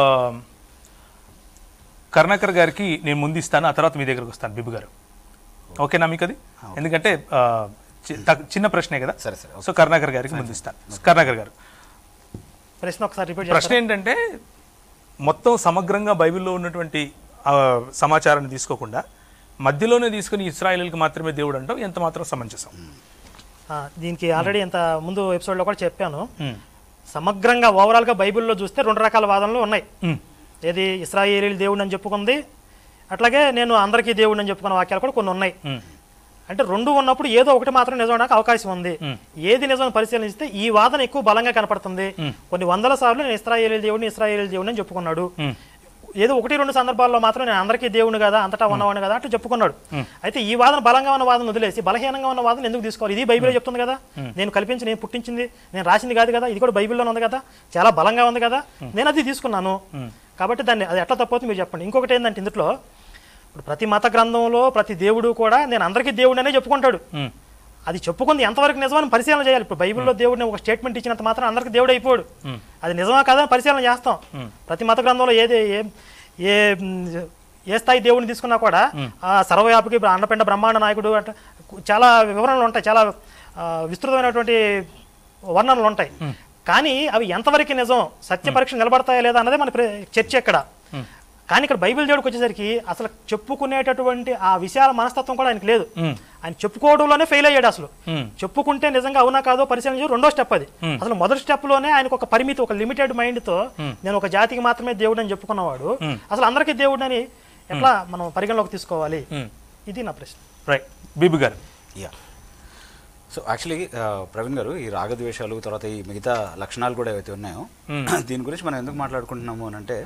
కరుణాకర్ గారికి నేను ముందు ఇస్తాను, ఆ తర్వాత మీ దగ్గరకు వస్తాను బీబీ గారు. ఓకేనా మీకు అది? ఎందుకంటే చిన్న ప్రశ్నే కదా. సరే సరే. సో కరుణాకర్ గారికి ముందు ఇస్తాను. కరుణాకర్ గారు ప్రశ్న ఒకసారి రిపీట్. ప్రశ్న ఏంటంటే, మొత్తం సమగ్రంగా బైబిల్లో ఉన్నటువంటి సమాచారాన్ని తీసుకోకుండా మధ్యలోనే తీసుకుని ఇశ్రాయేలీలకు మాత్రమే దేవుడు అంటాం ఎంత మాత్రం సమంజసం? దీనికి ఆల్రెడీ ఇంత ముందు ఎపిసోడ్లో కూడా చెప్పాను. సమగ్రంగా ఓవరాల్గా బైబిల్లో చూస్తే రెండు రకాల వాదనలు ఉన్నాయి. ఏది ఇశ్రాయేలీల దేవుడు అని చెప్పుకుంది, అట్లాగే నేను అందరికీ దేవుడు అని చెప్పుకున్న వాక్యాలు కూడా కొన్ని ఉన్నాయి. అంటే రెండు ఉన్నప్పుడు ఏదో ఒకటి మాత్రం నిజమడానికి అవకాశం ఉంది. ఏది నిజం పరిశీలిస్తే ఈ వాదన ఎక్కువ బలంగా కనపడుతుంది. కొన్ని వందల సార్లు నేను ఇశ్రాయేలీల దేవుడిని ఇశ్రాయేలీల దేవుడిని అని చెప్పుకున్నాడు. ఏదో ఒకటి రెండు సందర్భాల్లో మాత్రం నేను అందరికీ దేవుడు కదా, అంతటా ఉన్నవాడిని కదా అట్లా చెప్పుకున్నాడు. అయితే ఈ వాదన బలంగా ఉన్న వాదన వదిలేసి బలహీనంగా ఉన్న వాదన ఎందుకు తీసుకోవాలి? ఇది బైబిల్ చెప్తుంది కదా, నేను కల్పించి నేను పుట్టించింది నేను రాసింది కాదు కదా, ఇది కూడా బైబిల్లోనే ఉంది కదా, చాలా బలంగా ఉంది కదా, నేను అది తీసుకున్నాను. కాబట్టి దాన్ని అది ఎట్లా తప్పవుతుంది మీరు చెప్పండి. ఇంకొకటి ఏంటంటే, ఇందులో ఇప్పుడు ప్రతి మత గ్రంథంలో ప్రతి దేవుడు కూడా నేను అందరికీ దేవుడు అనే చెప్పుకుంటాడు. అది చెప్పుకుంది ఎంతవరకు నిజమని పరిశీలన చేయాలి. ఇప్పుడు బైబిల్లో దేవుడిని ఒక స్టేట్మెంట్ ఇచ్చినంత మాత్రం అందరికి దేవుడు అయిపోడు. అది నిజమా కాదా పరిశీలన చేస్తాం. ప్రతి మత గ్రంథంలో ఏది ఏ ఏ స్థాయి దేవుడిని తీసుకున్నా కూడా ఆ సర్వవ్యాపకి అండపిండ బ్రహ్మాండ నాయకుడు అంటే చాలా వివరణలు ఉంటాయి, చాలా విస్తృతమైనటువంటి వర్ణనలు ఉంటాయి. కానీ అవి ఎంతవరకు నిజం, సత్య పరీక్ష నిలబడతాయా లేదా అన్నదే మన చర్చ ఇక్కడ. కానీ ఇక్కడ బైబిల్ దేవుడికి వచ్చేసరికి అసలు చెప్పుకునేటటువంటి ఆ విశాల మనస్తత్వం కూడా ఆయనకి లేదు. ఆయన చెప్పుకోవడంలోనే ఫెయిల్ అయ్యాడు. అసలు చెప్పుకుంటే నిజంగా అవునా కాదో పరిశీలన రెండో స్టెప్ అది. అసలు మొదటి స్టెప్ లోనే ఆయనకు ఒక పరిమితి, ఒక లిమిటెడ్ మైండ్ తో నేను ఒక జాతికి మాత్రమే దేవుడు అని చెప్పుకున్నవాడు అసలు అందరికీ దేవుడు అని ఎట్లా మనం పరిగణలోకి తీసుకోవాలి, ఇది నా ప్రశ్న. రైట్ బీబీ గారు. యా సో యాక్చువల్లీ ప్రవీణ్ గారు, ఈ రాగద్వేషాలు తర్వాత ఈ మిగతా లక్షణాలు కూడా ఏవైతే ఉన్నాయో దీని గురించి మనం ఎందుకు మాట్లాడుకుంటున్నాము అని అంటే,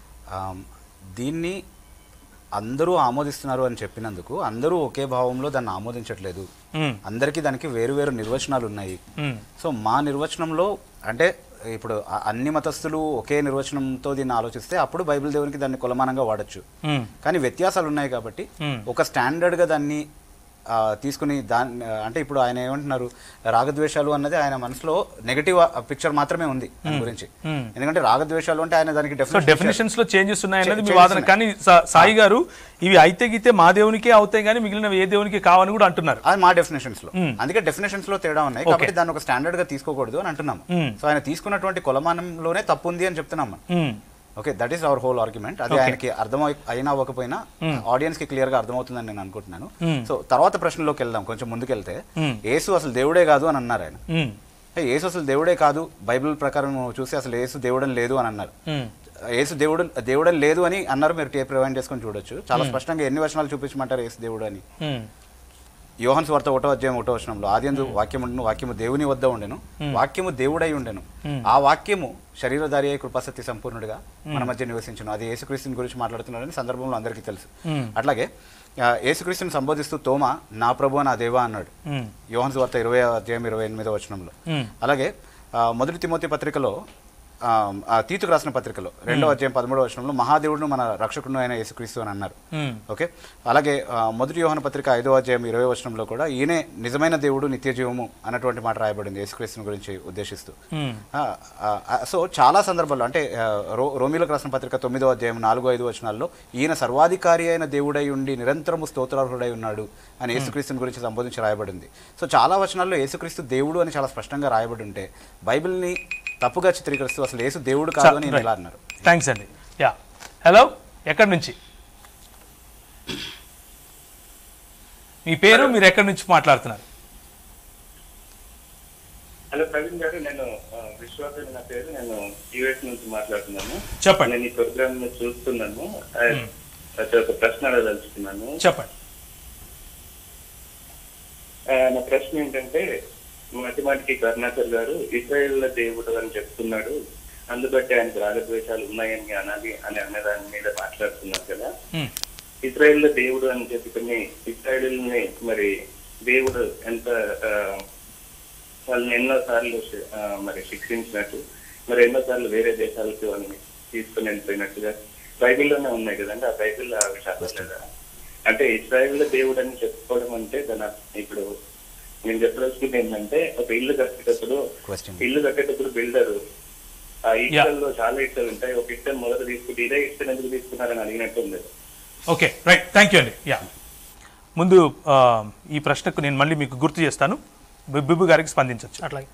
దీన్ని అందరూ ఆమోదిస్తున్నారు అని చెప్పినందుకు అందరూ ఒకే భావంలో దాన్ని ఆమోదించట్లేదు. అందరికీ దానికి వేరు వేరు నిర్వచనాలు ఉన్నాయి. సో మా నిర్వచనంలో అంటే ఇప్పుడు అన్ని మతస్థులు ఒకే నిర్వచనంతో దీన్ని ఆలోచిస్తే అప్పుడు బైబిల్ దేవునికి దాన్ని కొలమానంగా వాడచ్చు. కానీ వ్యత్యాసాలు ఉన్నాయి కాబట్టి ఒక స్టాండర్డ్గా దాన్ని తీసుకుని దాన్ని అంటే ఇప్పుడు ఆయన ఏమంటున్నారు, రాగద్వేషాలు అన్నది ఆయన మనసులో నెగటివ్ పిక్చర్ మాత్రమే ఉంది దాని గురించి. ఎందుకంటే రాగద్వేషాలు అంటే ఆయన దానికి డెఫినేషన్స్ లో చేంజెస్ ఉన్నాయన్నది మీ వాదన. కానీ సాయి గారు ఇవి అయితే గీతే మా దేవునికే అవుతాయి కానీ మిగిలిన ఏ దేవునికి కావని కూడా అంటున్నారు. అది మా డెఫినేషన్స్ లో, అందుకే డెఫినేషన్స్ లో తేడా ఉన్నాయి కాబట్టి దాన్ని ఒక స్టాండర్డ్ గా తీసుకోకూడదు అని అంటున్నాము. సో ఆయన తీసుకున్నటువంటి కొలమానంలోనే తప్పు ఉంది అని చెప్తున్నాం మనం. Okay, that is our whole argument. అది ఆయనకి అర్థం అయినా అవ్వకపోయినా ఆడియన్స్ కి క్లియర్ గా అర్థమవుతుందని నేను అనుకుంటున్నాను. సో తర్వాత ప్రశ్నలోకి వెళ్దాం, కొంచెం ముందుకెళ్తే యేసు అసలు దేవుడే కాదు అని అన్నారు ఆయన. యేసు అసలు దేవుడే కాదు, బైబిల్ ప్రకారం చూసి అసలు యేసు దేవుడని లేదు అని అన్నారు. యేసు దేవుడు దేవుడని లేదు అని అన్నారు. మీరు టేప్ రివైండ్ చేసుకొని చూడొచ్చు, చాలా స్పష్టంగా ఎన్ని వచనాలు చూపించమంటారు యేసు దేవుడు అని. యోహాను సువార్త ఒకటో అధ్యాయం ఒకటో వచనంలో ఆదియందు వాక్యము ఉండెను, వాక్యము దేవుని వద్ద ఉండెను, వాక్యము దేవుడై ఉండెను, ఆ వాక్యము శరీరధారి అయి కృపాసక్తి సంపూర్ణుడిగా మన మధ్య నివసించను. అది యేసుక్రీస్తుని గురించి మాట్లాడుతున్నాడని సందర్భంలో అందరికీ తెలుసు. అట్లాగే యేసుక్రీస్తుని సంబోధిస్తూ తోమా నా ప్రభు నా దేవా అన్నాడు యోహాను సువార్త ఇరవై అధ్యాయం ఇరవై ఎనిమిదో వచనంలో. అలాగే మొదటి తిమోతి పత్రికలో తీతుకు రాసిన పత్రికలో రెండో అధ్యాయం పదమూడవ వచనంలో మహాదేవుడును మన రక్షకుడు అయిన యేసుక్రీస్తు అని అన్నారు. ఓకే, అలాగే మొదటి యోహాను పత్రిక ఐదో అధ్యాయం ఇరవై వచనంలో కూడా ఈయనే నిజమైన దేవుడు నిత్య జీవము అన్నటువంటి మాట రాయబడింది యేసుక్రీస్తుని గురించి ఉద్దేశిస్తూ. సో చాలా సందర్భాల్లో అంటే రోమిలకు రాసిన పత్రిక తొమ్మిదో అధ్యాయం నాలుగో ఐదు వచనాల్లో ఈయన సర్వాధికారి అయిన దేవుడై ఉండి నిరంతరము స్తోత్రార్హుడై ఉన్నాడు అని యేసుక్రీస్తుని గురించి సంబోధించి రాయబడింది. సో చాలా వచనాల్లో యేసుక్రీస్తు దేవుడు అని చాలా స్పష్టంగా రాయబడి ఉంటే బైబిల్ని తప్పుగా చిత్రీకరిస్తూ అసలు యేసు దేవుడు కాదు అని ఎలా అన్నారు. థ్యాంక్స్ అండి. యా హలో, ఎక్కడి నుంచి మీ పేరు, మీరు ఎక్కడి నుంచి మాట్లాడుతున్నారు? హలో ప్రవీణ్ గారు, నేను విశ్వాస నా పేరు, నేను యూఎస్ నుంచి మాట్లాడుతున్నాను. చెప్పండి. నేను ఈ ప్రోగ్రామ్ చూస్తున్నాను, ఒక ప్రశ్న అడగదలుచుకున్నాను. చెప్పండి. నా ప్రశ్న ఏంటంటే, మాటి మాటికి కరుణాకర్ గారు ఇశ్రాయేల్ దేవుడు అని చెప్తున్నాడు, అందుబట్టి ఆయనకు రాగద్వేషాలు ఉన్నాయని అనాలి అని అనే దాని మీద మాట్లాడుతున్నారు కదా. ఇశ్రాయేల్ దేవుడు అని చెప్పుకుని ఇశ్రాయేల్ని మరి దేవుడు ఎంత వాళ్ళని ఎన్నో సార్లు మరి శిక్షించినట్టు, మరి ఎన్నో సార్లు వేరే దేశాలకు వాళ్ళని తీసుకుని వెళ్ళిపోయినట్టుగా బైబిల్లోనే ఉన్నాయి కదండి. ఆ బైబిల్ అవి చదవలేదా? అంటే ఇశ్రాయేల్ దేవుడు అని చెప్పుకోవడం అంటే దాని ఇప్పుడు నేను చెప్పదలుచుకుంటే ఏంటంటే, ఒక ఇల్లు కట్టేటప్పుడు ఇల్లు కట్టేటప్పుడు బిల్డర్ ఆ ఇటుకల్లో చాలా ఇటుకలు ఉంటాయి, ఒక ఇటుకను మొదట తీసుకుంటే ఇదే ఇటుకను ఎందుకు తీసుకున్నారని అడిగినట్టు ఉంది. ఓకే రైట్, థ్యాంక్ యూ అండి. యా ముందు ఈ ప్రశ్నకు నేను మళ్ళీ మీకు గుర్తు చేస్తాను, బిబ్బు గారికి స్పందించవచ్చు. అట్లాగే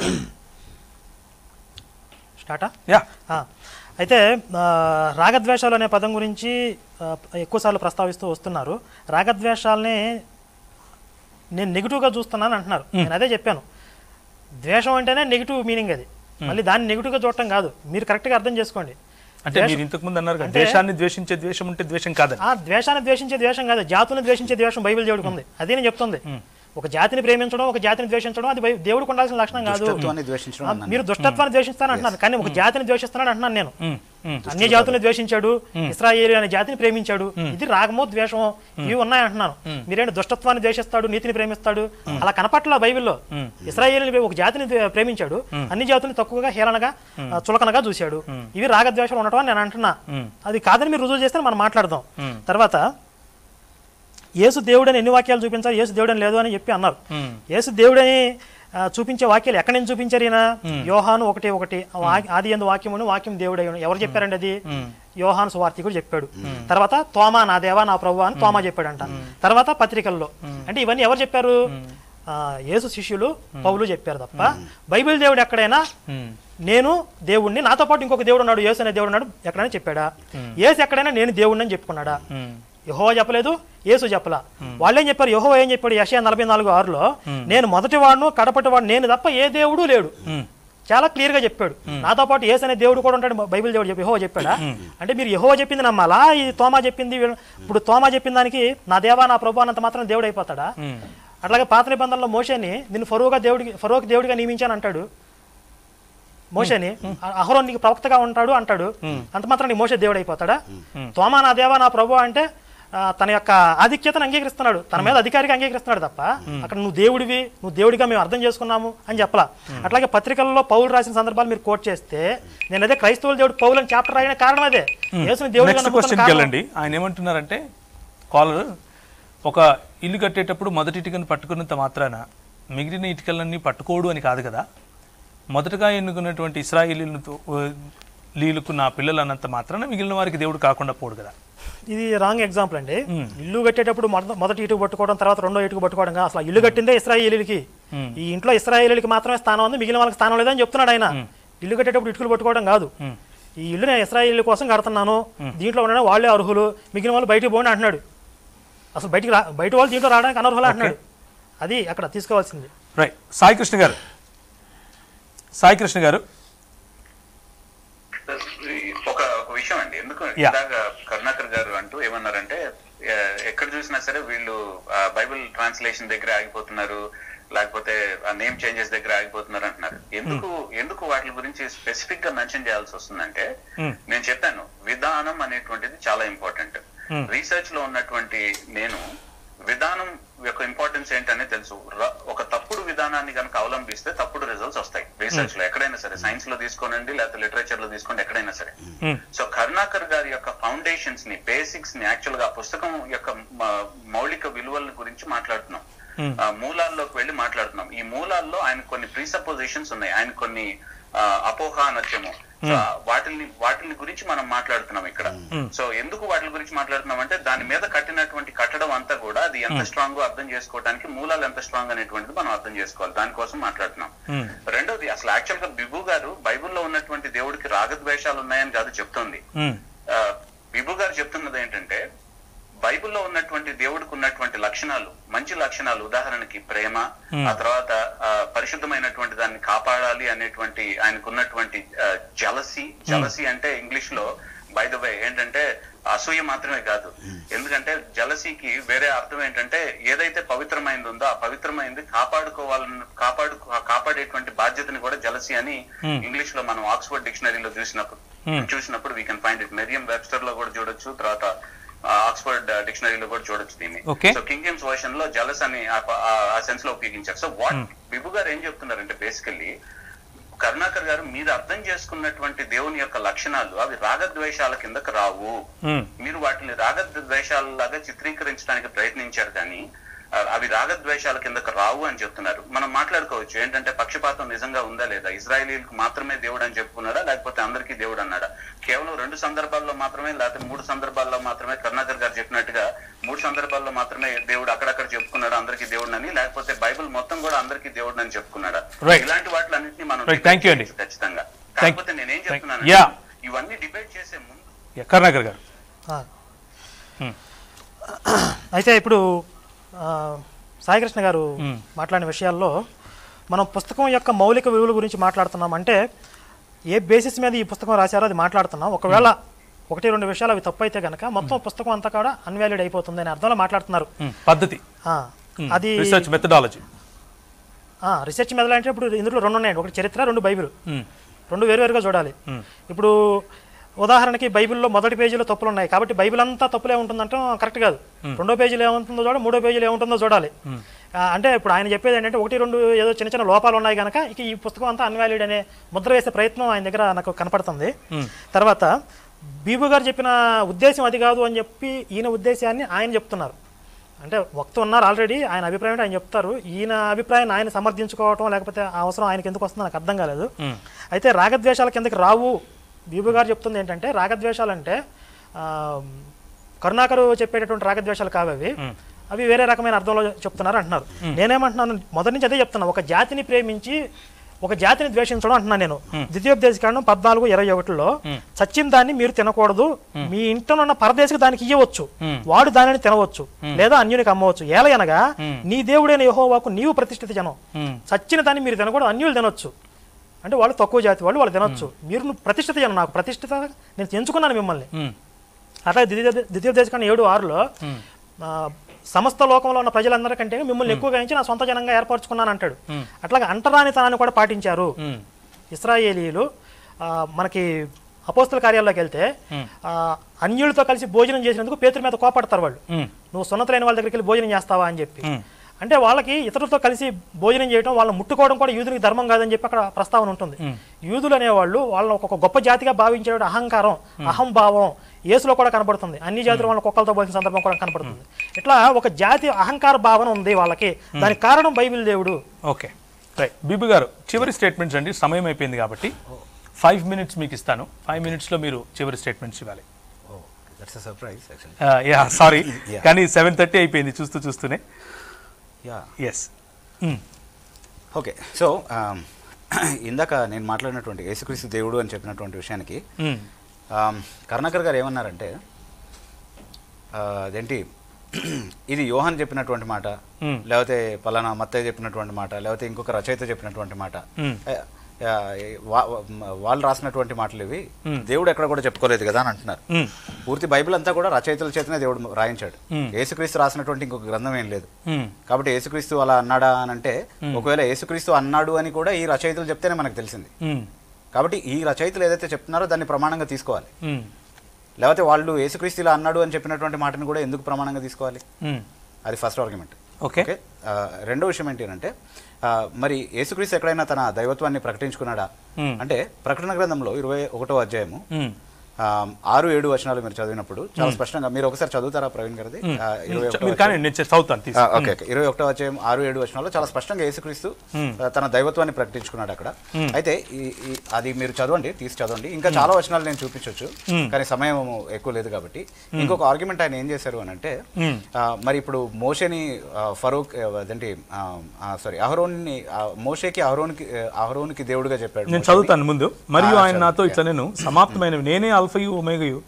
స్టార్టా? యా అయితే రాగద్వేషాలు అనే పదం గురించి ఎక్కువసార్లు ప్రస్తావిస్తూ వస్తున్నారు. రాగద్వేషాలని నేను నెగిటివ్గా చూస్తున్నాను అంటున్నారు. నేను అదే చెప్పాను, ద్వేషం అంటేనే నెగిటివ్ మీనింగ్ అది. మళ్ళీ దాన్ని నెగిటివ్గా చూడటం కాదు, మీరు కరెక్ట్గా అర్థం చేసుకోండి. అంటే మీరు ఇంతకు ముందు అన్నారు ద్వేషాన్ని ద్వేషించే ద్వేషం ఉంటే ద్వేషం కాదు. ఆ ద్వేషాన్ని ద్వేషించే ద్వేషం కాదు, జాతులను ద్వేషించే ద్వేషం బైబిల్ దేవుడికి ఉంది. అదే నేను చెప్తుంది. ఒక జాతిని ప్రేమించడం, ఒక జాతిని ద్వేషించడం అది దేవుడికి ఉండాల్సిన లక్షణం కాదు. మీరు దుష్టత్వాన్ని ద్వేషిస్తాను అంటున్నారు, కానీ ఒక జాతిని ద్వేషిస్తున్నాడు అంటున్నాను నేను. అన్ని జాతులను ద్వేషించాడు, ఇశ్రాయేలు అనే జాతిని ప్రేమించాడు, ఇది రాగమో ద్వేషమో ఇవి ఉన్నాయంటున్నాను. మీరేంటి దుష్టత్వాన్ని ద్వేషిస్తాడు, నీతిని ప్రేమిస్తాడు, అలా కనపట్ల బైబిల్లో. ఇశ్రాయేలు ఒక జాతిని ప్రేమించాడు, అన్ని జాతులను తక్కువగా హేళనగా చులకనగా చూశాడు. ఇవి రాగద్వేషాలు ఉండటం అని నేను అంటున్నా. అది కాదని మీరు రుజువు చేస్తే మనం మాట్లాడదాం. తర్వాత యేసు దేవుడని ఎన్ని వాక్యాలు చూపించారు, యేసు దేవుడని లేదు అని చెప్పి అన్నారు. యేసు దేవుడని చూపించే వాక్యాలు ఎక్కడి నుంచి చూపించారు ఈయన? యోహాను ఒకటి ఒకటి ఆది యందు వాక్యమును, వాక్యం దేవుడై. ఎవరు చెప్పారండి అది? యోహాను సువార్తికుడు చెప్పాడు. తర్వాత తోమా నా దేవా నా ప్రభువా అని తోమా చెప్పాడంట. తర్వాత పత్రికల్లో. అంటే ఇవన్నీ ఎవరు చెప్పారు? యేసు శిష్యులు పౌలు చెప్పారు తప్ప బైబిల్ దేవుడు ఎక్కడైనా నేను దేవుణ్ణి, నాతో పాటు ఇంకొక దేవుడు ఉన్నాడు, యేసు అనే దేవుడు ఉన్నాడు ఎక్కడైనా చెప్పాడా? యేసు ఎక్కడైనా నేను దేవుణ్ణి అని చెప్పుకున్నాడా? యెహోవా చెప్పలేదు, యేసు చెప్పలా. వాళ్ళేం చెప్పారు? యెహోవా ఏం చెప్పాడు? యెషయా నలభై నాలుగు ఆరులో నేను మొదటి వాడును కడపటి వాడు నేను తప్ప ఏ దేవుడు లేడు. చాలా క్లియర్ గా చెప్పాడు. నాతో పాటు యేసు అనే దేవుడు కూడా ఉంటాడు బైబిల్ దేవుడు చెప్పి యెహోవా చెప్పాడా? అంటే మీరు యెహోవా చెప్పింది నమ్మాలా? ఈ తోమా చెప్పింది? ఇప్పుడు తోమా చెప్పిన దానికి నా దేవా నా ప్రభు అన్నంత మాత్రం దేవుడు అయిపోతాడా? అట్లాగే పాత నిబంధనలో మోషేని నేను ఫరోగా దేవుడికి ఫరోకి దేవుడిగా నియమించాను అంటాడు. మోషేని అహరోన్ నీకు ప్రవక్తగా ఉంటాడు అంటాడు. అంత మాత్రం నీ మోషే దేవుడు అయిపోతాడా? తోమా నా దేవా నా ప్రభు అంటే తన యొక్క ఆధిక్యతను అంగీకరిస్తున్నాడు, తన మీద అధికారిగా అంగీకరిస్తున్నాడు తప్ప అక్కడ నువ్వు దేవుడివి, నువ్వు దేవుడిగా మేము అర్థం చేసుకున్నాము అని చెప్పలా. అట్లాగే పత్రికల్లో పౌలు రాసిన సందర్భాలు మీరు కోట్ చేస్తే నేను అదే క్రైస్తవుల దేవుడు పౌలు అని చాప్టర్ రాయడానికి కారణం అదే. యేసుని దేవుడిగా ఆయన ఏమంటున్నారంటే కాలర్ ఒక ఇల్లు కట్టేటప్పుడు మొదటి ఇటుకను పట్టుకున్నంత మాత్రాన మిగిలిన ఇటుకలన్నీ పట్టుకోడు అని కాదు కదా. మొదటగా ఎన్నుకున్నటువంటి ఇశ్రాయేలీలతో లీలకు నా పిల్లలు అన్నంత మాత్రాన మిగిలిన వారికి దేవుడు కాకుండా పోడు కదా. ఇది రాంగ్ ఎగ్జాంపుల్ అండి. ఇల్లు కట్టేటప్పుడు మొదటి ఇటుకు పట్టుకోవడం, తర్వాత రెండో ఇటుకు పట్టుకోవడం. అసలు ఇల్లు కట్టిందే ఇశ్రాయేలీలకి. ఈ ఇంట్లో ఇశ్రాయేలీలకి మాత్రమే స్థానం ఉంది, మిగిలిన వాళ్ళకి స్థానం లేదని చెప్తున్నాడు ఆయన. ఇల్లు కట్టేటప్పుడు ఇటుకలు పట్టుకోవడం కాదు. ఈ ఇల్లు నేను ఇశ్రాయేలీల కోసం కడుతున్నాను, దీంట్లో ఉండడం వాళ్ళే అర్హులు, మిగిలిన వాళ్ళు బయటికి పోండి అంటున్నాడు. అసలు బయటికి రా బయట వాళ్ళు దీంట్లో రావడానికి అనర్హులు అంటున్నాడు. అది అక్కడ తీసుకోవాల్సింది. రైట్. సాయి కృష్ణ గారు సాయి కృష్ణ గారు ఒక ఒక విషయం అండి, ఎందుకు ఇందాక కరుణాకర్ గారు అంటూ ఏమన్నారంటే ఎక్కడ చూసినా సరే వీళ్ళు బైబిల్ ట్రాన్స్లేషన్ దగ్గర ఆగిపోతున్నారు, లేకపోతే నేమ్ చేంజెస్ దగ్గర ఆగిపోతున్నారు అంటున్నారు. ఎందుకు ఎందుకు వాటి గురించి స్పెసిఫిక్ గా మెన్షన్ చేయాల్సి వస్తుందంటే నేను చెప్పాను విధానం అనేటువంటిది చాలా ఇంపార్టెంట్. రీసెర్చ్ లో ఉన్నటువంటి నేను విధానం యొక్క ఇంపార్టెన్స్ ఏంటనే తెలుసు. ఒక తప్పుడు విధానాన్ని కనుక అవలంబిస్తే తప్పుడు రిజల్ట్స్ వస్తాయి రీసెర్చ్ లో, ఎక్కడైనా సరే, సైన్స్ లో తీసుకోనండి లేకపోతే లిటరేచర్ లో తీసుకోండి, ఎక్కడైనా సరే. సో కరుణాకర్ గారి యొక్క ఫౌండేషన్స్ ని, బేసిక్స్ ని, యాక్చువల్ గా పుస్తకం యొక్క మౌలిక విలువల గురించి మాట్లాడుతున్నాం, మూలాల్లోకి వెళ్ళి మాట్లాడుతున్నాం. ఈ మూలాల్లో ఆయన కొన్ని ప్రీసపోజిషన్స్ ఉన్నాయి, ఆయన కొన్ని అపోహ అనొచ్చేమో, వాటిని వాటిని గురించి మనం మాట్లాడుతున్నాం ఇక్కడ. సో ఎందుకు వాటి గురించి మాట్లాడుతున్నాం అంటే దాని మీద కట్టినటువంటి కట్టడం అంతా కూడా అది ఎంత స్ట్రాంగ్ అర్థం చేసుకోవడానికి మూలాలు ఎంత స్ట్రాంగ్ అనేటువంటిది మనం అర్థం చేసుకోవాలి, దానికోసం మాట్లాడుతున్నాం. రెండోది, అసలు యాక్చువల్ గా బిబు గారు బైబుల్లో ఉన్నటువంటి దేవుడికి రాగద్వేషాలు ఉన్నాయని కాదు చెప్తోంది. బిబు గారు చెప్తున్నది ఏంటంటే బైబిల్లో ఉన్నటువంటి దేవుడికి ఉన్నటువంటి లక్షణాలు, మంచి లక్షణాలు, ఉదాహరణకి ప్రేమ, ఆ తర్వాత పరిశుద్ధమైనటువంటి దాన్ని కాపాడాలి అనేటువంటి ఆయనకు ఉన్నటువంటి జలసి. జలసి అంటే ఇంగ్లీష్ లో బై ద వే ఏంటంటే అసూయ మాత్రమే కాదు, ఎందుకంటే జలసీకి వేరే అర్థం ఏంటంటే ఏదైతే పవిత్రమైంది ఉందో ఆ పవిత్రమైంది కాపాడుకోవాలని కాపాడు కాపాడేటువంటి బాధ్యతని కూడా జలసీ అని ఇంగ్లీష్ లో మనం ఆక్స్ఫర్డ్ డిక్షనరీలో చూసినప్పుడు చూసినప్పుడు we can find it. Merriam Webster లో కూడా చూడొచ్చు, తర్వాత ఆక్స్ఫర్డ్ డిక్షనరీలో కూడా చూడొచ్చు దీన్ని. సో కింగ్ జేమ్స్ వర్షన్ లో జలస్ అని ఆ సెన్స్ లో ఉపయోగించారు. సో వాట్ బిబు గారు ఏం చెప్తున్నారంటే బేసికల్లీ కరుణాకర్ గారు మీరు అర్థం చేసుకున్నటువంటి దేవుని యొక్క లక్షణాలు అవి రాగద్వేషాల కిందకు రావు, మీరు వాటిని రాగద్వేషాలలాగా చిత్రీకరించడానికి ప్రయత్నించారు కానీ అవి రాగద్వేషాల కిందకు రావు అని చెప్తున్నారు. మనం మాట్లాడుకోవచ్చు ఏంటంటే పక్షపాతం నిజంగా ఉందా లేదా, ఇజ్రాయేలీలకు మాత్రమే దేవుడు అని చెప్పుకున్నాడా లేకపోతే అందరికీ దేవుడు అన్నాడా, కేవలం రెండు సందర్భాల్లో మాత్రమే లేకపోతే మూడు సందర్భాల్లో మాత్రమే కరుణాకర్ గారు చెప్పినట్టుగా మూడు సందర్భాల్లో మాత్రమే దేవుడు అక్కడక్కడ చెప్పుకున్నాడా అందరికీ దేవుడిని, లేకపోతే బైబిల్ మొత్తం కూడా అందరికీ దేవుడు అని చెప్పుకున్నాడా, ఇలాంటి వాటిలన్నింటినీ మనం ఖచ్చితంగా. కాకపోతే నేనేం చెప్తున్నాను ఇవన్నీ డిబేట్ చేసే ముందు కరుణాకర్ గారు అయితే ఇప్పుడు సాయికృష్ణ గారు మాట్లాడిన విషయాల్లో మనం పుస్తకం యొక్క మౌలిక విలువల గురించి మాట్లాడుతున్నాం. అంటే ఏ బేసిస్ మీద ఈ పుస్తకం రాశారో అది మాట్లాడుతున్నాం. ఒకవేళ ఒకటి రెండు విషయాలు అవి తప్పు అయితే కనుక మొత్తం పుస్తకం అంతా కూడా అన్వాలిడ్ అయిపోతుంది అనే అర్థంలో మాట్లాడుతున్నారు. పద్ధతి అది రీసెర్చ్ మెథడాలజీ. రీసెర్చ్ మెథడ్ అంటే ఇప్పుడు ఇందులో రెండు ఉన్నాయండి, ఒకటి చరిత్ర, రెండు బైబిల్, రెండు వేరువేరుగా చూడాలి. ఇప్పుడు ఉదాహరణకి బైబిల్లో మొదటి పేజీలో తప్పులు ఉన్నాయి కాబట్టి బైబిల్ అంతా తప్పులే ఉంటుందంటే కరెక్ట్ కాదు. రెండో పేజీలో ఏముంటుందో చూడాలి, మూడో పేజీలో ఏముంటుందో చూడాలి. అంటే ఇప్పుడు ఆయన చెప్పేది ఏంటంటే ఒకటి రెండు ఏదో చిన్న చిన్న లోపాలు ఉన్నాయి కనుక ఇక ఈ పుస్తకం అంతా అన్వాలిడ్ అనే ముద్ర వేసే ప్రయత్నం ఆయన దగ్గర నాకు కనపడుతుంది. తర్వాత బీబు గారు చెప్పిన ఉద్దేశం అది కాదు అని చెప్పి ఈయన ఉద్దేశాన్ని ఆయన చెప్తున్నారు. అంటే వక్త ఉన్నారు ఆల్రెడీ, ఆయన అభిప్రాయం ఆయన చెప్తారు. ఈయన అభిప్రాయాన్ని ఆయన సమర్థించుకోవటం లేకపోతే ఆ అవసరం ఆయనకి ఎందుకు వస్తుందో నాకు అర్థం కాలేదు. అయితే రాగద్వేషాల కిందకి రావు. బీబు గారు చెప్తుంది ఏంటంటే రాగద్వేషాలు అంటే కరుణాకరు చెప్పేటటువంటి రాగద్వేషాలు కావు అవి, అవి వేరే రకమైన అర్థంలో చెప్తున్నారు అంటున్నారు. నేనేమంటున్నాను, మొదటి నుంచి అదే చెప్తున్నా, ఒక జాతిని ప్రేమించి ఒక జాతిని ద్వేషించడం అంటున్నాను నేను. ద్వితీయోపదేశకాండం పద్నాలుగు ఇరవై ఒకటిలో చచ్చిన దాన్ని మీరు తినకూడదు, మీ ఇంట్లో ఉన్న పరదేశికి దానికి ఇవ్వచ్చు, వాడు దానిని తినవచ్చు లేదా అన్యునికి అమ్మవచ్చు. ఏలయనగా నీ దేవుడైన యెహోవాకు నీవు ప్రతిష్ఠిత జనం, చచ్చిన దాన్ని మీరు తినకూడదు, అన్యులు తినొచ్చు. అంటే వాళ్ళు తక్కువ జాతి వాళ్ళు, వాళ్ళు తినొచ్చు. మీరు నువ్వు ప్రతిష్ఠిత జనం, నాకు ప్రతిష్ఠిత, నేను ఎంచుకున్నాను మిమ్మల్ని. అట్లాగే ద్వితీయ ద్వితీయోపదేశకాండం ఏడు ఆరులో సమస్త లోకంలో ఉన్న ప్రజలందరికంటే మిమ్మల్ని ఎక్కువగా ఎంచి నా సొంత జనంగా ఏర్పరచుకున్నాను అంటాడు. అట్లాగే అంటరానితనాన్ని కూడా పాటించారు ఇశ్రాయేలీయులు. మనకి అపోస్తల కార్యాల్లోకి వెళ్తే అన్యులతో కలిసి భోజనం చేసినందుకు పేతురు మీద కోపడతారు వాళ్ళు, నువ్వు సున్నతులైన వాళ్ళ దగ్గరికి వెళ్ళి భోజనం చేస్తావా అని చెప్పి. అంటే వాళ్ళకి ఇతరులతో కలిసి భోజనం చేయడం, వాళ్ళని ముట్టుకోవడం కూడా యూదునికి ధర్మం కాదని చెప్పి అక్కడ ప్రస్తావన ఉంటుంది. యూదులు అనేవాళ్ళు వాళ్ళని ఒక గొప్ప జాతిగా భావించే అహంకారం, అహంభావం యేసులో కూడా కనబడుతుంది. అన్ని జాతుల వాళ్ళ కుక్కలతో పోలిన సందర్భం కూడా కనబడుతుంది. ఇట్లా ఒక జాతి అహంకార భావన ఉంది వాళ్ళకి, దానికి కారణం బైబిల్ దేవుడు. Okay right. బీబు గారు చివరి స్టేట్మెంట్స్ అండి, సమయం అయిపోయింది కాబట్టి ఫైవ్ మినిట్స్ మీకు ఇస్తాను. ఫైవ్ మినిట్స్లో మీరు చివరి స్టేట్మెంట్స్ ఇవ్వాలి. యా సారీ కానీ సెవెన్ థర్టీ అయిపోయింది చూస్తూ చూస్తూనే. Yes okay. సో ఇందాక నేను మాట్లాడినటువంటి యేసుక్రీస్తు దేవుడు అని చెప్పినటువంటి విషయానికి కరుణాకర్ గారు ఏమన్నారంటే, అదేంటి ఇది యోహాన్ చెప్పినటువంటి మాట, లేకపోతే పలానా మత్తయి చెప్పినటువంటి మాట, లేకపోతే ఇంకొక రచయిత చెప్పినటువంటి మాట, వాళ్ళు రాసినటువంటి మాటలు ఇవి, దేవుడు ఎక్కడ కూడా చెప్పుకోలేదు కదా అని అంటున్నారు. పూర్తి బైబిల్ అంతా కూడా రచయితల చేతనే దేవుడు రాయించాడు. యేసుక్రీస్తు రాసినటువంటి ఇంకొక గ్రంథం ఏం లేదు. కాబట్టి యేసుక్రీస్తు అలా అన్నాడా అని అంటే, ఒకవేళ యేసుక్రీస్తు అన్నాడు అని కూడా ఈ రచయితలు చెప్తేనే మనకు తెలిసింది. కాబట్టి ఈ రచయితలు ఏదైతే చెప్తున్నారో దాన్ని ప్రమాణంగా తీసుకోవాలి. లేకపోతే వాళ్ళు యేసుక్రీస్తు ఇలా అన్నాడు అని చెప్పినటువంటి మాటను కూడా ఎందుకు ప్రమాణంగా తీసుకోవాలి? అది ఫస్ట్ ఆర్గ్యుమెంట్. ఓకే. రెండో విషయం ఏంటి అంటే, మరి యేసుక్రీస్తు ఎక్కడైనా తన దైవత్వాన్ని ప్రకటించుకున్నాడా అంటే, ప్రకటన గ్రంథంలో ఇరవై ఒకటో అధ్యాయము ఆరు ఏడు వచనాలు మీరు చదివినప్పుడు చాలా స్పష్టంగా, మీరు ఒకసారి చదువుతారా ప్రవీణ్ గారిది? ఓకే. ఇరవై ఒకటో అధ్యాయం ఆరు ఏడు వచనాల్లో చాలా స్పష్టంగా యేసుక్రీస్తు తన దైవత్వాన్ని ప్రకటించుకున్నాడు అక్కడ. అయితే అది మీరు చదవండి, తీసి చదవండి. ఇంకా చాలా వచనాలు నేను చూపించవచ్చు, కానీ సమయం ఎక్కువ లేదు కాబట్టి. ఇంకొక ఆర్గ్యుమెంట్ ఆయన ఏం చేశారు అని అంటే, మరి ఇప్పుడు మోషేని ఫరూక్ అదేంటి సారీ అహరోన్ని మోషేకి అహరోన్కి అహరోన్కి దేవుడిగా చెప్పాడు. నేను చదువుతాను ముందు. మరియు ఆయన నాతో ఇట్లా, నేను సమాప్తమైన నేనే అల్ఫయు ఒమేగయు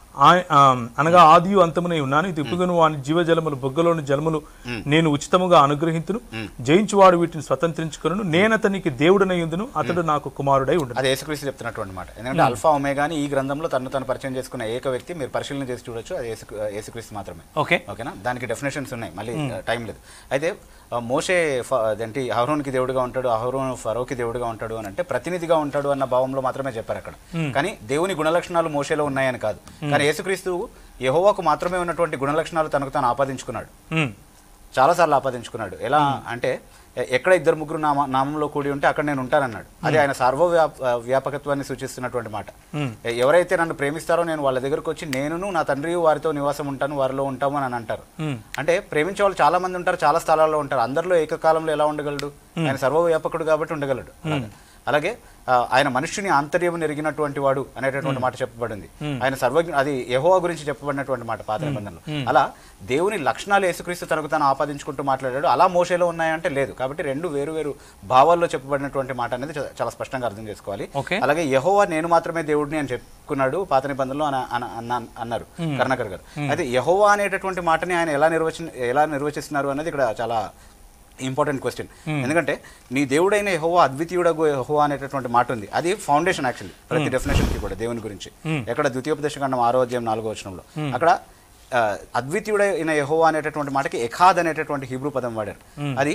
అనగా ఆదియు అంతమునై ఉన్నాను, ఇది ఇప్పుడును వాని జీవజలములు బొగ్గలోని జలములు నేను ఉచితముగా అనుగ్రహించును, జయించువాడు వీటిని స్వతంత్రించుకును, నేను అతనికి దేవుడనై ఉందును, అతడు నాకు కుమారుడై ఉండు. అది యేసుక్రీస్తు చెప్తున్నటువంటి మాట. ఎందుకంటే అల్ఫా ఒమేగాని ఈ గ్రంథంలో తను తను పరిచయం చేసుకున్న ఏక వ్యక్తి మీరు పరిశీలన చేసి చూడొచ్చు, అది యేసుక్రీస్తు మాత్రమే. ఓకే ఓకేనా. దానికి డెఫినేషన్స్ ఉన్నాయి, మళ్ళీ టైం లేదు. అయితే మోషే అదేంటి అహరోన్కి దేవుడుగా ఉంటాడు, అహరోన్ ఫరోకి దేవుడుగా ఉంటాడు అని అంటే ప్రతినిధిగా ఉంటాడు అన్న భావంలో మాత్రమే చెప్పారు అక్కడ. కానీ దేవుని గుణలక్షణాలు మోషేలో ఉన్నాయని కాదు. కానీ యేసుక్రీస్తు యెహోవాకు మాత్రమే ఉన్నటువంటి గుణలక్షణాలు తనకు తాను ఆపాదించుకున్నాడు, చాలాసార్లు ఆపాదించుకున్నాడు. ఎలా అంటే, ఎక్కడ ఇద్దరు ముగ్గురు నామ నామంలో కూడి ఉంటే అక్కడ నేను ఉంటానన్నాడు. అది ఆయన సర్వ వ్యాపకత్వాన్ని సూచిస్తున్నటువంటి మాట. ఎవరైతే నన్ను ప్రేమిస్తారో నేను వాళ్ళ దగ్గరకు వచ్చి నేనును నా తండ్రి వారితో నివాసం ఉంటాను, వారిలో ఉంటాము అని అంటారు. అంటే ప్రేమించే వాళ్ళు చాలా మంది ఉంటారు, చాలా స్థలాల్లో ఉంటారు. అందరిలో ఏకకాలంలో ఎలా ఉండగలడు? ఆయన సర్వ వ్యాపకుడు కాబట్టి ఉండగలడు. అలాగే ఆయన మనుష్యుని ఆంతర్యము నెరిగినటువంటి వాడు అనేటటువంటి మాట చెప్పబడింది. ఆయన సర్వజ్ఞ, అది యెహోవా గురించి చెప్పబడినటువంటి మాట పాత నిబంధనలో. అలా దేవుని లక్షణాలు యేసుక్రీస్తు తనకు తాను ఆపాదించుకుంటూ మాట్లాడాడు. అలా మోషేలో ఉన్నాయంటే లేదు. కాబట్టి రెండు వేరు వేరు భావాల్లో చెప్పబడినటువంటి మాట అనేది చాలా స్పష్టంగా అర్థం చేసుకోవాలి. అలాగే యెహోవా నేను మాత్రమే దేవుడిని అని చెప్పుకున్నాడు పాత నిబంధనలో అన్నారు కరుణాకర్ గారు. అయితే యెహోవా అనేటటువంటి మాటని ఆయన ఎలా నిర్వచన ఎలా నిర్వచిస్తున్నారు అనేది ఇక్కడ చాలా ఇంపార్టెంట్ క్వశ్చన్. ఎందుకంటే నీ దేవుడైన యెహోవా అద్వితీయుడగు యెహోవా అనేటటువంటి మాట ఉంది. అది ఫౌండేషన్ యాక్చువల్లీ ప్రతి డెఫినేషన్ కి కూడా దేవుని గురించి. ఎక్కడ ద్వితీయోపదేశకాండం ఆరో అధ్యాయం నాలుగో వచనంలో అక్కడ అద్వితీయుడైన యెహోవా అనేటటువంటి మాటకి ఎఖాద్ అనేటటువంటి హీబ్రూ పదం వాడారు. అది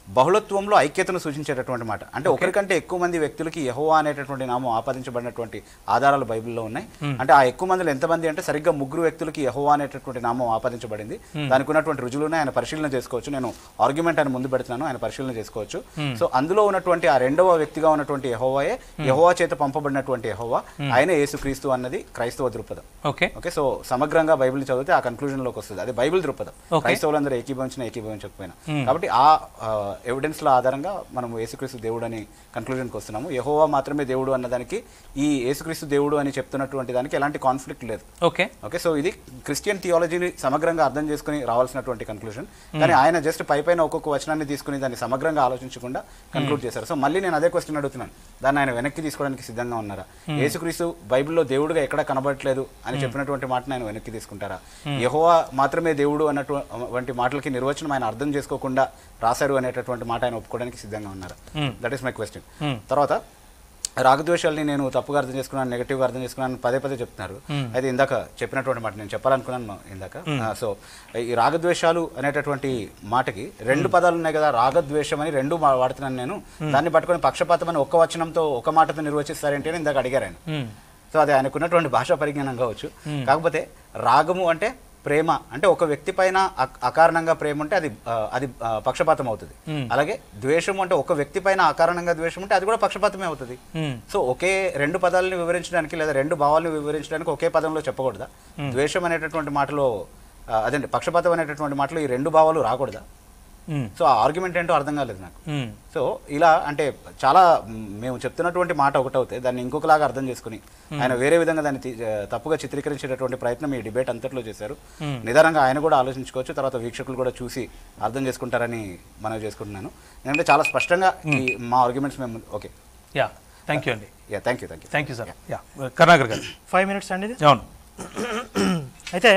బహుళత్వంలో ఐక్యతను సూచించేటటువంటి మాట. అంటే ఒకరికంటే ఎక్కువ మంది వ్యక్తులకి యెహోవా అనేటటువంటి నామం ఆపాదించబడినటువంటి ఆధారాలు బైబిల్లో ఉన్నాయి. అంటే ఆ ఎక్కువ మందిలో ఎంతమంది అంటే సరిగ్గా ముగ్గురు వ్యక్తులకి యెహోవా అనేటటువంటి నామం ఆపాదించబడింది. దానికి ఉన్నటువంటి రుజువులను ఆయన పరిశీలన చేసుకోవచ్చు. నేను ఆర్గ్యుమెంట్ ఆయన ముందు పెడుతున్నాను, ఆయన పరిశీలన చేసుకోవచ్చు. సో అందులో ఉన్నటువంటి ఆ రెండవ వ్యక్తిగా ఉన్నటువంటి యెహోవాయే యెహోవా చేత పంపబడినటువంటి యెహోవా, ఆయనే యేసుక్రీస్తు అన్నది క్రైస్తవ దృక్పథం. ఓకే ఓకే సో సమగ్రంగా బైబిల్ చదివితే ఆ కన్క్లూజన్ లోకి వస్తుంది. అది బైబిల్ దృక్పథం. క్రైస్తవులందరూ ఏకీభవించిన ఏకీభవించకపోయినా. కాబట్టి ఆ ఎవిడెన్స్ల ఆధారంగా మనం యేసుక్రీస్తు దేవుడు అని కన్క్లూజన్కి వస్తున్నాము. యెహోవా మాత్రమే దేవుడు అన్నదానికి ఈ యేసుక్రీస్తు దేవుడు అని చెప్తున్నటువంటి దానికి ఎలాంటి కాన్ఫ్లిక్ట్ లేదు. ఓకే ఓకే సో ఇది క్రిస్టియన్ థియాలజీని సమగ్రంగా అర్థం చేసుకుని రావాల్సినటువంటి కన్క్లూజన్. కానీ ఆయన జస్ట్ పై పైన ఒక్కొక్క వచనాన్ని తీసుకుని దాన్ని సమగ్రంగా ఆలోచించకుండా కన్క్లూడ్ చేశారు. సో మళ్ళీ నేను అదే క్వశ్చన్ అడుగుతున్నాను, దాన్ని ఆయన వెనక్కి తీసుకోవడానికి సిద్ధంగా ఉన్నారా? యేసుక్రీస్తు బైబిల్లో దేవుడుగా ఎక్కడ కనబడట్లేదు అని చెప్పినటువంటి మాటను ఆయన వెనక్కి తీసుకుంటారా? యెహోవా మాత్రమే దేవుడు అన్నటువంటి మాటలకి నిర్వచనం ఆయన అర్థం చేసుకోకుండా రాశారు అనేటటువంటి మాట ఆయన ఒప్పుకోవడానికి సిద్ధంగా ఉన్నారు. That is my question. తర్వాత రాగద్వేషాలని నేను తప్పుగా అర్థం చేసుకున్నాను, నెగటివ్గా అర్థం చేసుకున్నాను పదే పదే చెప్తున్నారు. అయితే ఇందాక చెప్పినటువంటి మాట నేను చెప్పాలనుకున్నాను ఇందాక. సో ఈ రాగద్వేషాలు అనేటటువంటి మాటకి రెండు పదాలు ఉన్నాయి కదా, రాగద్వేషం అని రెండు వాడుతున్నాను నేను. దాన్ని పట్టుకొని పక్షపాతం అని ఒక్క వచనంతో ఒక మాటతో నిర్వచిస్తారేంటి అని ఇందాక అడిగారు ఆయన. సో అది ఆయనకున్నటువంటి భాషా పరిజ్ఞానం కావచ్చు. కాకపోతే రాగము అంటే ప్రేమ, అంటే ఒక వ్యక్తి పైన అకారణంగా ప్రేమ ఉంటే అది అది పక్షపాతం అవుతుంది. అలాగే ద్వేషం అంటే ఒక వ్యక్తి పైన అకారణంగా ద్వేషం ఉంటే అది కూడా పక్షపాతమే అవుతుంది. సో ఒకే రెండు పదాలను వివరించడానికి లేదా రెండు భావాలను వివరించడానికి ఒకే పదంలో చెప్పకూడదా? ద్వేషం అనేటటువంటి మాటలో అదే పక్షపాతం అనేటటువంటి మాటలో ఈ రెండు భావాలు రాకూడదా? సో ఆ ఆర్గ్యుమెంట్ ఏంటో అర్థం కాలేదు నాకు. సో ఇలా అంటే చాలా మేము చెప్తున్నటువంటి మాట ఒకటవుతాయి, దాన్ని ఇంకొకలాగా అర్థం చేసుకుని ఆయన వేరే విధంగా దాన్ని తప్పుగా చిత్రీకరించేటటువంటి ప్రయత్నం ఈ డిబేట్ అంతట్లో చేశారు. నిదానంగా ఆయన కూడా ఆలోచించుకోవచ్చు, తర్వాత వీక్షకులు కూడా చూసి అర్థం చేసుకుంటారని మనవి చేసుకుంటున్నాను. ఎందుకంటే చాలా స్పష్టంగా ఈ మా ఆర్గ్యుమెంట్స్ మేము ఓకే యా థ్యాంక్ యూ అండి. Yeah thank you thank you thank you sir. Yeah Karunakar గారు ఫైవ్ మినిట్స్ అండి. అవును. అయితే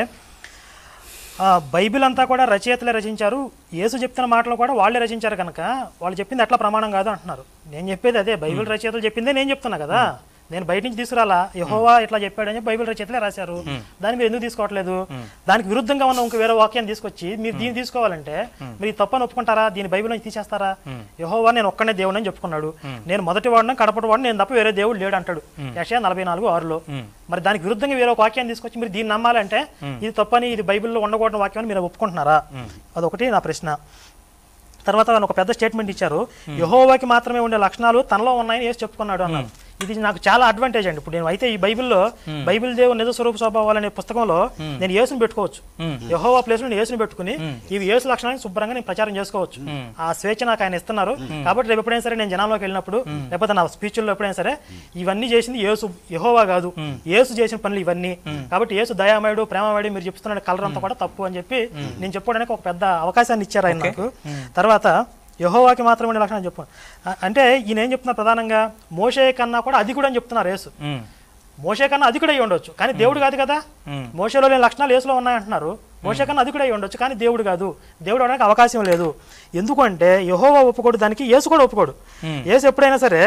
బైబిల్ అంతా కూడా రచయితలే రచించారు, యేసు చెప్తున్న మాటలు కూడా వాళ్ళే రచించారు కనుక వాళ్ళు చెప్పింది ఎట్లా ప్రమాణం కాదు అంటున్నారు. నేను చెప్పేది అదే, బైబిల్ రచయితలు చెప్పిందే నేను చెప్తున్నా కదా. నేను బయట నుంచి తీసుకురాలా, యెహోవా ఇట్లా చెప్పాడని బైబిల్ రచయితలే రాశారు. దాన్ని మీరు ఎందుకు తీసుకోవట్లేదు? దానికి విరుద్ధంగా ఉన్న ఇంకో వేరే వాక్యాన్ని తీసుకొచ్చి మీరు దీన్ని తీసుకోవాలంటే మీరు ఈ తప్పని ఒప్పుకుంటారా? దీన్ని బైబిల్ నుంచి తీసేస్తారా? యెహోవా నేను ఒక్కనే దేవుడు అని చెప్పుకున్నాడు, నేను మొదటి వాడిని కడపటి వాడిని, నేను తప్ప వేరే దేవుడు లేడు అంటాడు యెషయా నలభై నాలుగు ఆరులో. మరి దానికి విరుద్ధంగా వేరే వాక్యాన్ని తీసుకొచ్చి మీరు దీన్ని నమ్మాలంటే ఇది తప్పని, ఇది బైబిల్లో ఉండకూడని వాక్యాన్ని మీరు ఒప్పుకుంటున్నారా? అదొకటి నా ప్రశ్న. తర్వాత ఆయన ఒక పెద్ద స్టేట్మెంట్ ఇచ్చారు, యెహోవాకి మాత్రమే ఉండే లక్షణాలు తనలో ఉన్నాయని యేసు చెప్పుకున్నాడు అన్నారు. ఇది నాకు చాలా అడ్వాంటేజ్ అండి. ఇప్పుడు నేను అయితే ఈ బైబిల్లో బైబిల్ దేవుడు నిజ స్వరూప స్వభావాలు అనే పుస్తకంలో నేను యేసుని పెట్టుకోవచ్చు, యెహోవా ప్లేస్ లో నేను యేసుని పెట్టుకుని ఇవి యేసు లక్షణాన్ని శుభ్రంగా నేను ప్రచారం చేసుకోవచ్చు. ఆ స్వేచ్ఛ నాకు ఆయన ఇస్తున్నారు. కాబట్టి రేపు ఎప్పుడైనా సరే నేను జనాల్లోకి వెళ్ళినప్పుడు లేకపోతే నా స్పీచ్ల్లో ఎప్పుడైనా సరే ఇవన్నీ చేసింది యేసు, యెహోవా కాదు, యేసు చేసిన పనులు ఇవన్నీ. కాబట్టి యేసు దయామయుడు, ప్రేమమయుడు, మీరు చెప్తున్న కలర్ అంతా కూడా తప్పు అని చెప్పి నేను చెప్పుకోవడానికి ఒక పెద్ద అవకాశాన్ని ఇచ్చారు ఆయన నాకు. తర్వాత యెహోవాకి మాత్రమే లక్షణం చెప్పు అంటే ఈయన ఏం చెప్తున్నారు, ప్రధానంగా మోషే కన్నా కూడా అధికుడు అని చెప్తున్నారు యేసు. మోషే కన్నా అధికుడు అయ్యి ఉండొచ్చు కానీ దేవుడు కాదు కదా. మోషేలో లేని లక్షణాలు యేసులో ఉన్నాయంటున్నారు. మోషే కన్నా అధికుడు అయ్యి ఉండొచ్చు కానీ దేవుడు కాదు. దేవుడు అవడానికి అవకాశం లేదు. ఎందుకంటే యెహోవా ఒప్పుకోడు, దానికి యేసు కూడా ఒప్పుకోడు. యేసు ఎప్పుడైనా సరే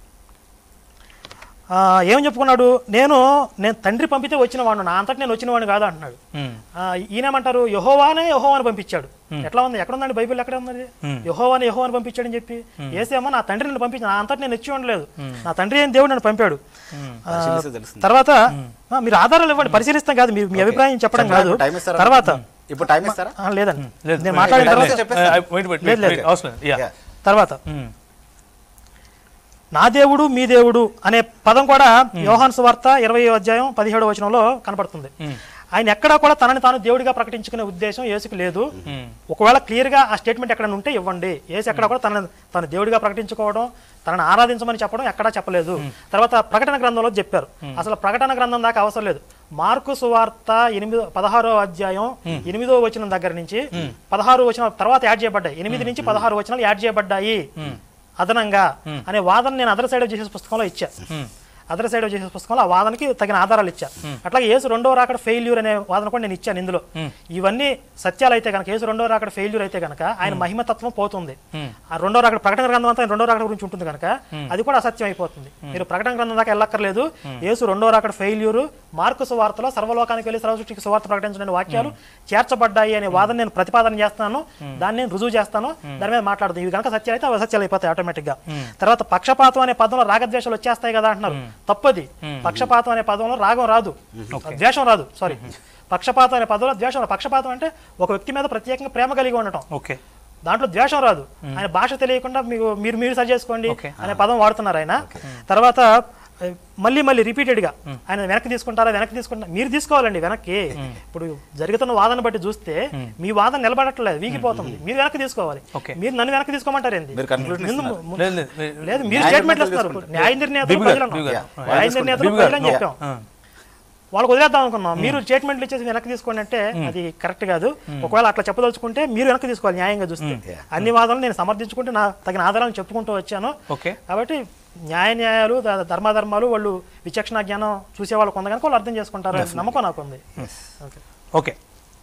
ఏమని చెప్పుకున్నాడు, నేను నేను తండ్రి పంపితే వచ్చిన వాడు, నా అంతటి నేను వచ్చిన వాడిని కాదు అంటున్నాడు. ఈయనేమంటారు, యెహోవానే యెహోవాని పంపించాడు. ఎట్లా ఉంది, ఎక్కడ ఉందండి బైబిల్, ఎక్కడ ఉన్నది యెహోవాని యెహోవాని పంపించాడు అని చెప్పి? యేసేమో నా తండ్రి నన్ను పంపించాడు, నా అంతటి నేను వచ్చి ఉండలేదు, నా తండ్రి ఏం దేవుడు నన్ను పంపాడు. తర్వాత మీరు ఆధారాలు ఇవ్వండి, పరిశీలిస్తాం కాదు, మీ అభిప్రాయం చెప్పడం కాదు. తర్వాత ఇప్పుడు టైం ఇస్తారా? లేదండి, నేను మాట్లాడిన తర్వాత తర్వాత నా దేవుడు మీ దేవుడు అనే పదం కూడా యోహాను సువార్త ఇరవై అధ్యాయం పదిహేడవ వచనంలో కనపడుతుంది. ఆయన ఎక్కడా కూడా తనని తాను దేవుడిగా ప్రకటించుకునే ఉద్దేశం యేసుకు లేదు. ఒకవేళ క్లియర్ గా ఆ స్టేట్మెంట్ ఎక్కడ ఉంటే ఇవ్వండి. యేసు ఎక్కడ కూడా తన తన దేవుడిగా ప్రకటించుకోవడం, తనని ఆరాధించమని చెప్పడం ఎక్కడా చెప్పలేదు. తర్వాత ప్రకటన గ్రంథంలో చెప్పారు, అసలు ప్రకటన గ్రంథం దాకా అవసరం లేదు. మార్కు సువార్త ఎనిమిదో పదహారో అధ్యాయం ఎనిమిదో వచనం దగ్గర నుంచి పదహారు వచనాలు తర్వాత యాడ్ చేయబడ్డాయి. ఎనిమిది నుంచి పదహారు వచనాలు యాడ్ చేయబడ్డాయి అదనంగా అనే వాదన నేను అదర్ సైడ్ ఆఫ్ జీసస్ పుస్తకంలో ఇచ్చా. అదర్ సైడ్ ఆఫ్ జీసస్ పుస్తకంలో ఆ వాదనకి తగిన ఆధారాలు ఇచ్చా. అట్లాగే యేసు రెండో రాకడ ఫెయిల్యూర్ అనే వాదన కూడా నేను ఇచ్చాను ఇందులో. ఇవన్నీ సత్యాలు అయితే కనుక, యేసు రెండో రాకడ ఫెయిల్యూర్ అయితే కనుక ఆయన మహిమతత్వం పోతుంది. ఆ రెండో రాకడ ప్రకటన గ్రంథం అంతా రెండో రాకడ గురించి ఉంటుంది కనుక అది కూడా అసత్యం అయిపోతుంది. మీరు ప్రకటన గ్రంథం దాకా వెళ్ళక్కర్లేదు. యేసు రెండో రాకడ ఫెయిల్యూర్, మార్కు సువార్తలో సర్వలోకానికి వెళ్ళి సర్వసృష్టికి సువార్త ప్రకటించడానికి వాక్యాలు చేర్చబడ్డాయి అనే వాదన నేను ప్రతిపాదన చేస్తాను, దాన్ని నేను రుజువు చేస్తాను, దాని మీద మాట్లాడదాం. ఇవి కనుక సత్యాలు అయితే అవి అసత్యాలు అయిపోతాయి ఆటోమేటిక్ గా. తర్వాత పక్షపాతం అనే పదంలో రాగద్వేషాలు వచ్చేస్తాయి కదా అంటున్నారు. తప్పది. పక్షపాతం అనే పదంలో రాగం రాదు, ద్వేషం రాదు. సారీ, పక్షపాతం అనే పదంలో ద్వేషం. పక్షపాతం అంటే ఒక వ్యక్తి మీద ప్రత్యేకంగా ప్రేమ కలిగి ఉండటం, దాంట్లో ద్వేషం రాదు. ఆయన భాష తెలియకుండా మీకు మీరు మీరు సరి చేసుకోండి అనే పదం వాడుతున్నారు ఆయన. తర్వాత మళ్ళీ మళ్ళీ రిపీటెడ్ గా ఆయన వెనక్కి తీసుకుంటారా, వెనక్కి తీసుకుంటారా, మీరు తీసుకోవాలండి వెనక్కి. ఇప్పుడు జరుగుతున్న వాదన బట్టి చూస్తే మీ వాదన నిలబడట్లేదు, వీగిపోతుంది. మీరు వెనక్కి తీసుకోవాలి. మీరు నన్ను వెనక్కి తీసుకోమంటారు ఏంది? లేదు, మీరు స్టేట్మెంట్లు ఇస్తున్నారు. న్యాయ నిర్ణేతలు ప్రజలను న్యాయ నిర్ణేతలు ప్రజలని చెప్పాం, వాళ్ళకి వదిలేద్దాం అనుకున్నాం. మీరు స్టేట్మెంట్లు ఇచ్చేసి వెనక్కి తీసుకోండి అంటే అది కరెక్ట్ కాదు. ఒకవేళ అట్లా చెప్పదలుచుకుంటే మీరు వెనక్కి తీసుకోవాలి న్యాయంగా చూస్తే. అన్ని వాదనలు నేను సమర్థించుకుంటే నా తగిన ఆధారాలను చెప్పుకుంటూ వచ్చాను. కాబట్టి న్యాయ న్యాయాలు ధర్మాధర్మాలు వాళ్ళు విచక్షణ జ్ఞానం చూసే వాళ్ళు కొంత కనుక వాళ్ళు అర్థం చేసుకుంటారు నమ్మకం నాకు ఉంది. ఓకే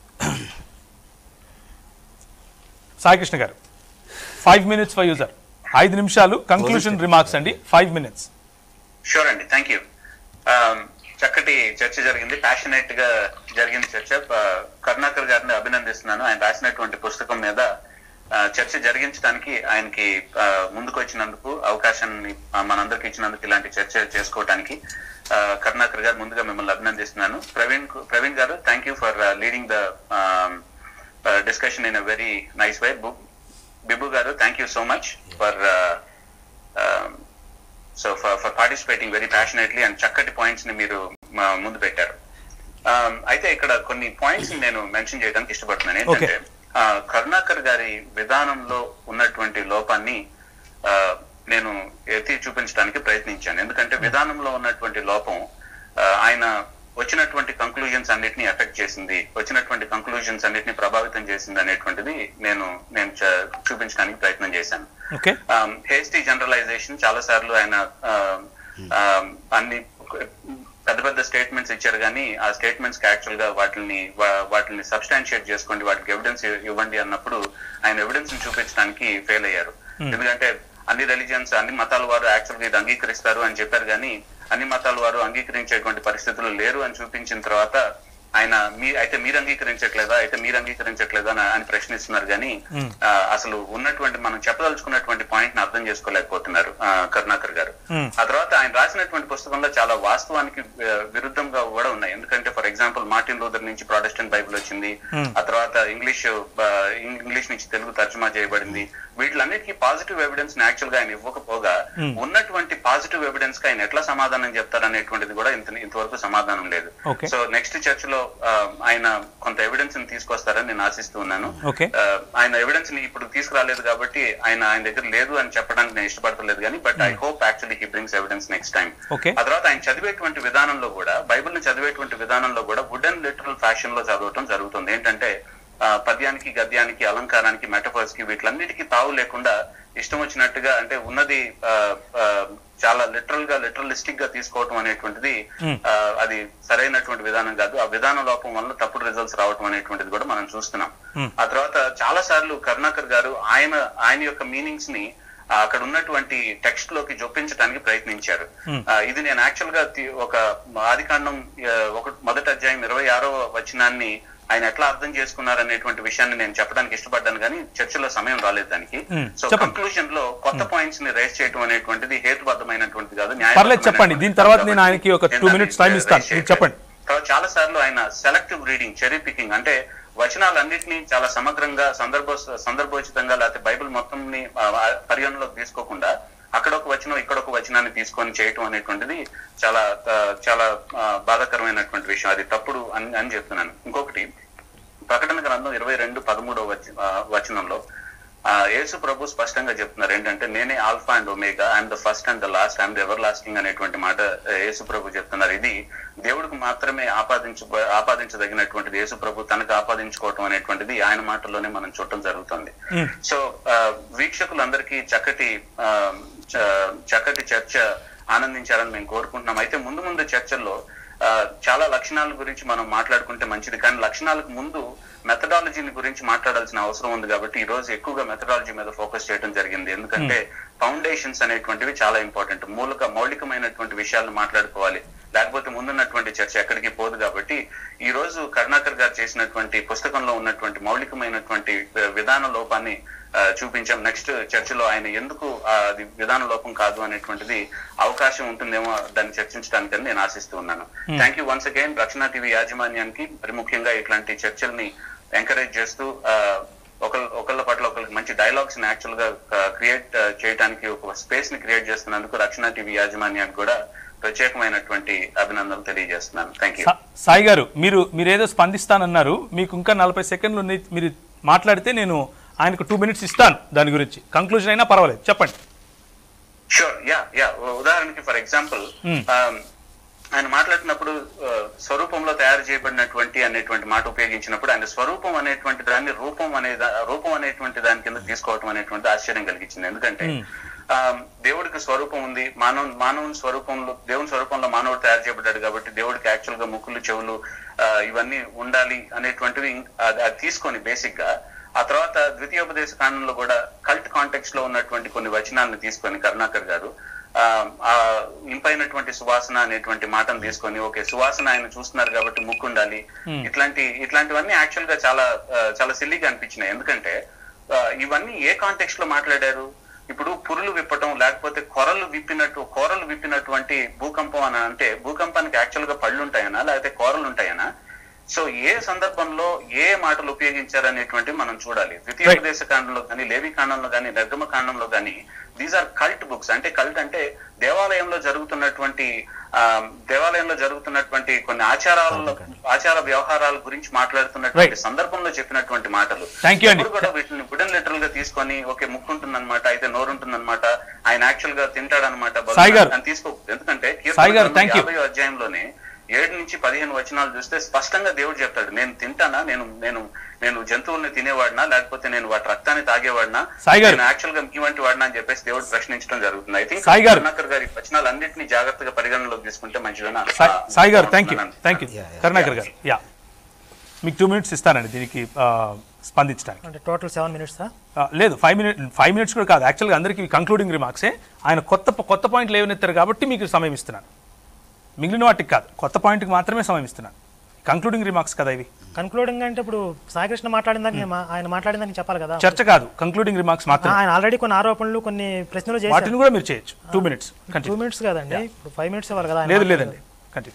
సాయికృష్ణ గారు, ఫైవ్ మినిట్స్ ఫర్ యూజర్. ఐదు నిమిషాలు కంక్లూషన్ రిమార్క్స్ అండి, ఫైవ్ మినిట్స్. షూర్ అండి, థ్యాంక్ యూ. చక్కటి చర్చ జరిగింది, ప్యాషనేట్ గా జరిగింది చర్చ. కరుణాకర్ గారిని అభినందిస్తున్నాను. ఆయన రాసినటువంటి పుస్తకం మీద చర్చ జరిగించడానికి ఆయనకి ముందుకు వచ్చినందుకు, అవకాశాన్ని మనందరికి ఇచ్చినందుకు, ఇలాంటి చర్చ చేసుకోవడానికి కరుణాకర్ గారు ముందుగా మిమ్మల్ని అభినందిస్తున్నాను. ప్రవీణ్ ప్రవీణ్ గారు, thank you for leading the discussion in a very nice way. Bibu గారు, thank you so much for so for participating very passionately and చక్కటి పాయింట్స్ ని మీరు ముందు పెట్టారు. అయితే ఇక్కడ కొన్ని పాయింట్స్ నేను మెన్షన్ చేయడానికి ఇష్టపడుతున్నాను. ఏంటంటే కరుణాకర్ గారి విధానంలో ఉన్నటువంటి లోపాన్ని నేను ఎత్తి చూపించడానికి ప్రయత్నించాను. ఎందుకంటే విధానంలో ఉన్నటువంటి లోపం ఆయన వచ్చినటువంటి కంక్లూజన్స్ అన్నిటిని ఎఫెక్ట్ చేసింది, వచ్చినటువంటి కంక్లూజన్స్ అన్నిటిని ప్రభావితం చేసింది అనేటువంటిది నేను నేను చూపించడానికి ప్రయత్నం చేశాను. హేస్టీ జనరలైజేషన్ చాలా సార్లు ఆయన అన్ని పెద్ద పెద్ద స్టేట్మెంట్స్ ఇచ్చారు, కానీ ఆ స్టేట్మెంట్స్ కి యాక్చువల్ గా వాటిని వాటిని సబ్స్టాన్షియేట్ చేసుకోండి, వాటికి ఎవిడెన్స్ ఇవ్వండి అన్నప్పుడు ఆయన ఎవిడెన్స్ ని చూపించడానికి ఫెయిల్ అయ్యారు. ఎందుకంటే అన్ని రిలీజియన్స్, అన్ని మతాల వారు యాక్చువల్ గా ఇది అంగీకరిస్తారు అని చెప్పారు, కానీ అన్ని మతాల వారు అంగీకరించేటువంటి పరిస్థితులు లేరు అని చూపించిన తర్వాత ఆయన మీ అయితే మీరు అంగీకరించట్లేదా అయితే మీరు అంగీకరించట్లేదా అని ప్రశ్నిస్తున్నారు, కానీ అసలు ఉన్నటువంటి మనం చెప్పదలుచుకున్నటువంటి పాయింట్ ని అర్థం చేసుకోలేకపోతున్నారు కరుణాకర్ గారు. ఆ తర్వాత ఆయన రాసినటువంటి పుస్తకంలో చాలా వాస్తవానికి విరుద్ధంగా కూడా ఉన్నాయి. ఎందుకంటే ఫర్ ఎగ్జాంపుల్ మార్టిన్ లూథర్ నుంచి ప్రాటెస్టెంట్ బైబిల్ వచ్చింది, ఆ తర్వాత ఇంగ్లీష్ ఇంగ్లీష్ నుంచి తెలుగు తర్జుమా చేయబడింది. వీటిలన్నిటికీ పాజిటివ్ ఎవిడెన్స్ ని యాక్చువల్ గా ఆయన ఇవ్వకపోగా ఉన్నటువంటి పాజిటివ్ ఎవిడెన్స్ కి ఆయన ఎట్లా సమాధానం చెప్తారు అనేటువంటిది కూడా ఇంత ఇంతవరకు సమాధానం లేదు. సో నెక్స్ట్ చర్చలో ఆయన కొంత ఎవిడెన్స్ ని తీసుకొస్తారని నేను ఆశిస్తూ ఉన్నాను. ఆయన ఎవిడెన్స్ ని ఇప్పుడు తీసుకురాలేదు కాబట్టి ఆయన ఆయన దగ్గర లేదు అని చెప్పడానికి నేను ఇష్టపడతలేదు, కానీ but I hope actually he brings evidence next time. ఆ తర్వాత ఆయన చదివేటువంటి విధానంలో కూడా, బైబిల్ ని చదివేటువంటి విధానంలో కూడా వుడ్ అండ్ లిటరల్ ఫ్యాషన్ లో చదవటం జరుగుతుంది. ఏంటంటే పద్యానికి, గద్యానికి, అలంకారానికి, మెటఫర్స్ కి వీటిలన్నిటికీ తావు లేకుండా ఇష్టం వచ్చినట్టుగా, అంటే ఉన్నది చాలా లిటరల్ గా లిటరలిస్టిక్ గా తీసుకోవటం అనేటువంటిది అది సరైనటువంటి విధానం కాదు. ఆ విధాన లోపం వల్ల తప్పుడు రిజల్ట్స్ రావటం అనేటువంటిది కూడా మనం చూస్తున్నాం. ఆ తర్వాత చాలా సార్లు కరుణాకర్ గారు ఆయన ఆయన యొక్క మీనింగ్స్ ని అక్కడ ఉన్నటువంటి టెక్స్ట్ లోకి జొప్పించడానికి ప్రయత్నించారు. ఇది నేను యాక్చువల్ గా ఒక ఆదికాండం ఒక మొదటి అధ్యాయం ఇరవై ఆరో వచనాన్ని ఆయన ఎట్లా అర్థం చేసుకున్నారు అనేటువంటి విషయాన్ని నేను చెప్పడానికి ఇష్టపడ్డాను, కానీ చర్చలో సమయం రాలేదు దానికి. సో కంక్లూజన్ లో కొత్త పాయింట్స్ ని రైజ్ చేయడం అనేటువంటిది హేతుబద్ధమైనటువంటిది కాదు. చెప్పండి, దీని తర్వాత నేను ఆయనకి ఒక టూ మినిట్స్ టైం ఇస్తాను, చెప్పండి. చాలా సార్లు ఆయన సెలెక్టివ్ రీడింగ్, చెరీ పికింగ్, అంటే వచనాలన్నింటినీ చాలా సమగ్రంగా సందర్భ సందర్భోచితంగా లేకపోతే బైబిల్ మొత్తం ని పరిగణలోకి తీసుకోకుండా అక్కడ ఒక వచనం ఇక్కడ ఒక వచనాన్ని తీసుకొని చేయటం అనేటువంటిది చాలా చాలా బాధాకరమైనటువంటి విషయం. అది తప్పుడు అని అని చెప్తున్నాను. ఇంకొకటి, ప్రకటన గ్రంథం ఇరవై రెండు పదమూడవ వచనంలో యేసు ప్రభు స్పష్టంగా చెప్తున్నారు ఏంటంటే, నేనే alpha and omega, I'm the first and the last, I'm the everlasting అనేటువంటి మాట యేసు ప్రభు చెప్తున్నారు. ఇది దేవుడికి మాత్రమే ఆపాదించ ఆపాదించదగినటువంటిది. యేసు ప్రభు తనకు ఆపాదించుకోవటం అనేటువంటిది ఆయన మాటల్లోనే మనం చూడటం జరుగుతుంది. సో వీక్షకులందరికీ చక్కటి చక్కటి చర్చ ఆనందించాలని మేము కోరుకుంటున్నాం. అయితే ముందు ముందు చర్చల్లో చాలా లక్షణాల గురించి మనం మాట్లాడుకుంటే మంచిది, కానీ లక్షణాలకు ముందు మెథడాలజీని గురించి మాట్లాడాల్సిన అవసరం ఉంది. కాబట్టి ఈ రోజు ఎక్కువగా మెథడాలజీ మీద ఫోకస్ చేయడం జరిగింది. ఎందుకంటే ఫౌండేషన్స్ అనేటువంటివి చాలా ఇంపార్టెంట్. మూలక మౌలికమైనటువంటి విషయాలను మాట్లాడుకోవాలి, లేకపోతే ముందున్నటువంటి చర్చ ఎక్కడికి పోదు. కాబట్టి ఈ రోజు కరుణాకర్ గారు చేసినటువంటి పుస్తకంలో ఉన్నటువంటి మౌలికమైనటువంటి విధాన లోపాన్ని చూపించాం. నెక్స్ట్ చర్చలో ఆయన ఎందుకు అది విధాన లోపం కాదు అనేటువంటిది అవకాశం ఉంటుందేమో దాన్ని చర్చించడానికి నేను ఆశిస్తూ ఉన్నాను. Thank you once again Rakshana TV యాజమాన్యానికి, మరి ముఖ్యంగా ఇట్లాంటి చర్చల్ని ఎంకరేజ్ చేస్తూ ఒకళ్ళ ఒకళ్ళ పట్ల ఒకరికి మంచి డైలాగ్స్ ని యాక్చువల్ గా క్రియేట్ చేయడానికి ఒక స్పేస్ ని క్రియేట్ చేస్తున్నందుకు రక్షణ టీవీ యాజమాన్యానికి కూడా ప్రత్యేకమైనటువంటి అభినందనలు తెలియజేస్తున్నాను. Thank you. సాయి గారు, మీరు మీరేదో స్పందిస్తానన్నారు, మీకు ఇంకా నలభై సెకండ్లు మీరు మాట్లాడితే నేను ఆయనకు టూ మినిట్స్ ఇస్తాను, దాని గురించి కంక్లూజన్ అయినా పర్వాలేదు, చెప్పండి. షూర్. యా యా ఉదాహరణకి ఫర్ ఎగ్జాంపుల్ ఆయన మాట్లాడినప్పుడు స్వరూపంలో తయారు చేయబడినటువంటి అనేటువంటి మాట ఉపయోగించినప్పుడు ఆయన స్వరూపం అనేటువంటి దాన్ని రూపం అనే రూపం అనేటువంటి దాని కింద తీసుకోవటం అనేటువంటి ఆశ్చర్యం కలిగించింది. ఎందుకంటే దేవుడికి స్వరూపం ఉంది, మానవ మానవుని స్వరూపంలో దేవుని స్వరూపంలో మానవుడు తయారు చేయబడ్డాడు కాబట్టి దేవుడికి యాక్చువల్ గా ముక్కులు చెవులు ఇవన్నీ ఉండాలి అనేటువంటివి అది తీసుకొని బేసిక్ గా ఆ తర్వాత ద్వితీయోపదేశ కాండంలో కూడా కల్ట్ కాంటెక్స్ట్ లో ఉన్నటువంటి కొన్ని వచనాలను తీసుకొని కరుణాకర్ గారు ఆ ఇంపైనటువంటి సువాసన అనేటువంటి మాటను తీసుకొని ఓకే సువాసన ఆయన చూస్తున్నారు కాబట్టి ముక్కు ఉండాలి, ఇట్లాంటి ఇట్లాంటివన్నీ యాక్చువల్ గా చాలా చాలా సిల్లీగా అనిపించినాయి. ఎందుకంటే ఇవన్నీ ఏ కాంటెక్స్ట్ లో మాట్లాడారు? ఇప్పుడు పురులు విప్పటం లేకపోతే కొరలు విప్పినట్టు కోరలు విప్పినటువంటి భూకంపం అని అంటే భూకంపానికి యాక్చువల్ గా పళ్ళు ఉంటాయనా లేకపోతే కోరలు ఉంటాయనా? సో ఏ సందర్భంలో ఏ మాటలు ఉపయోగించారనేటువంటి మనం చూడాలి. ద్వితీయోపదేశ కాండంలో కానీ లేవి కాండంలో కానీ నిర్గమ కాండంలో కానీ దీస్ ఆర్ కల్ట్ బుక్స్. అంటే కల్ట్ అంటే దేవాలయంలో జరుగుతున్నటువంటి ఆ దేవాలయంలో జరుగుతున్నటువంటి కొన్ని ఆచారాలలో ఆచార వ్యవహారాల గురించి మాట్లాడుతున్నటువంటి సందర్భంలో చెప్పినటువంటి మాటలు. ఇప్పుడు కూడా వీటిని బుడన్ లిటరల్ గా తీసుకొని ఓకే ముక్కు ఉంటుందన్నమాట, అయితే నోరు ఉంటుందన్నమాట, ఆయన యాక్చువల్ గా తింటాడనమాట అని తీసుకోకూడదు. ఎందుకంటే యాభై అధ్యాయంలోనే ఏడు నుంచి పదిహేను వచనాలు చూస్తే స్పష్టంగా దేవుడు చెప్తాడు, నేను తింటానా, నేను నేను నేను జంతువుల్ని తినేవాడినా లేకపోతే నేను వాటి రక్తాన్ని తాగేవాడినా, నేను యాక్చువల్ గా మీ వంటి వాడినా అని చెప్పేసి దేవుడు ప్రశ్నించడం జరుగుతుంది. ఐ థింక్ కరుణాకర్ గారి వచనాలు అన్నింటినీ జాగ్రత్తగా పరిగణనలోకి తీసుకుంటే మంచిదన్నా. సాయి గారు thank you thank you Karunakar గారు. యా మీకు టూ మినిట్స్ ఇస్తానండి దీనికి స్పందించడానికి. అంటే టోటల్ సెవెన్ మినిట్స్ లేదు, ఫైవ్ మినిట్ ఫైవ్ మినిట్స్ కూడా కాదు, యాక్చువల్గా అందరికీ కంక్లూడింగ్ రిమార్క్సే. ఆయన కొత్త కొత్త పాయింట్లు ఏమనెత్తారు కాబట్టి మీకు సమయం ఇస్తున్నాను, మిగిలిన వాటికి కాదు, కొత్త పాయింట్కి మాత్రమే సమయం ఇస్తున్నాను. కంక్లూడింగ్ రిమార్క్స్ కదా ఇవి. కన్క్లూడింగ్ అంటే ఇప్పుడు సాయికృష్ణ మాట్లాడిందని ఆయన మాట్లాడిందని చెప్పాలి కదా, చర్చ కాదు, కంక్లూడింగ్ రిమార్క్స్ మాత్రం. ఆయన ఆల్రెడీ కొన్ని ఆరోపణలు కొన్ని ప్రశ్నలు చేసి వాటిని కూడా మీరు చేయొచ్చు. టూ మినిట్స్ టూ మినిట్స్ కదండి, ఇప్పుడు ఫైవ్ మినిట్స్ ఇవ్వాలి కదా. లేదు లేదండి కంటిన్యూ.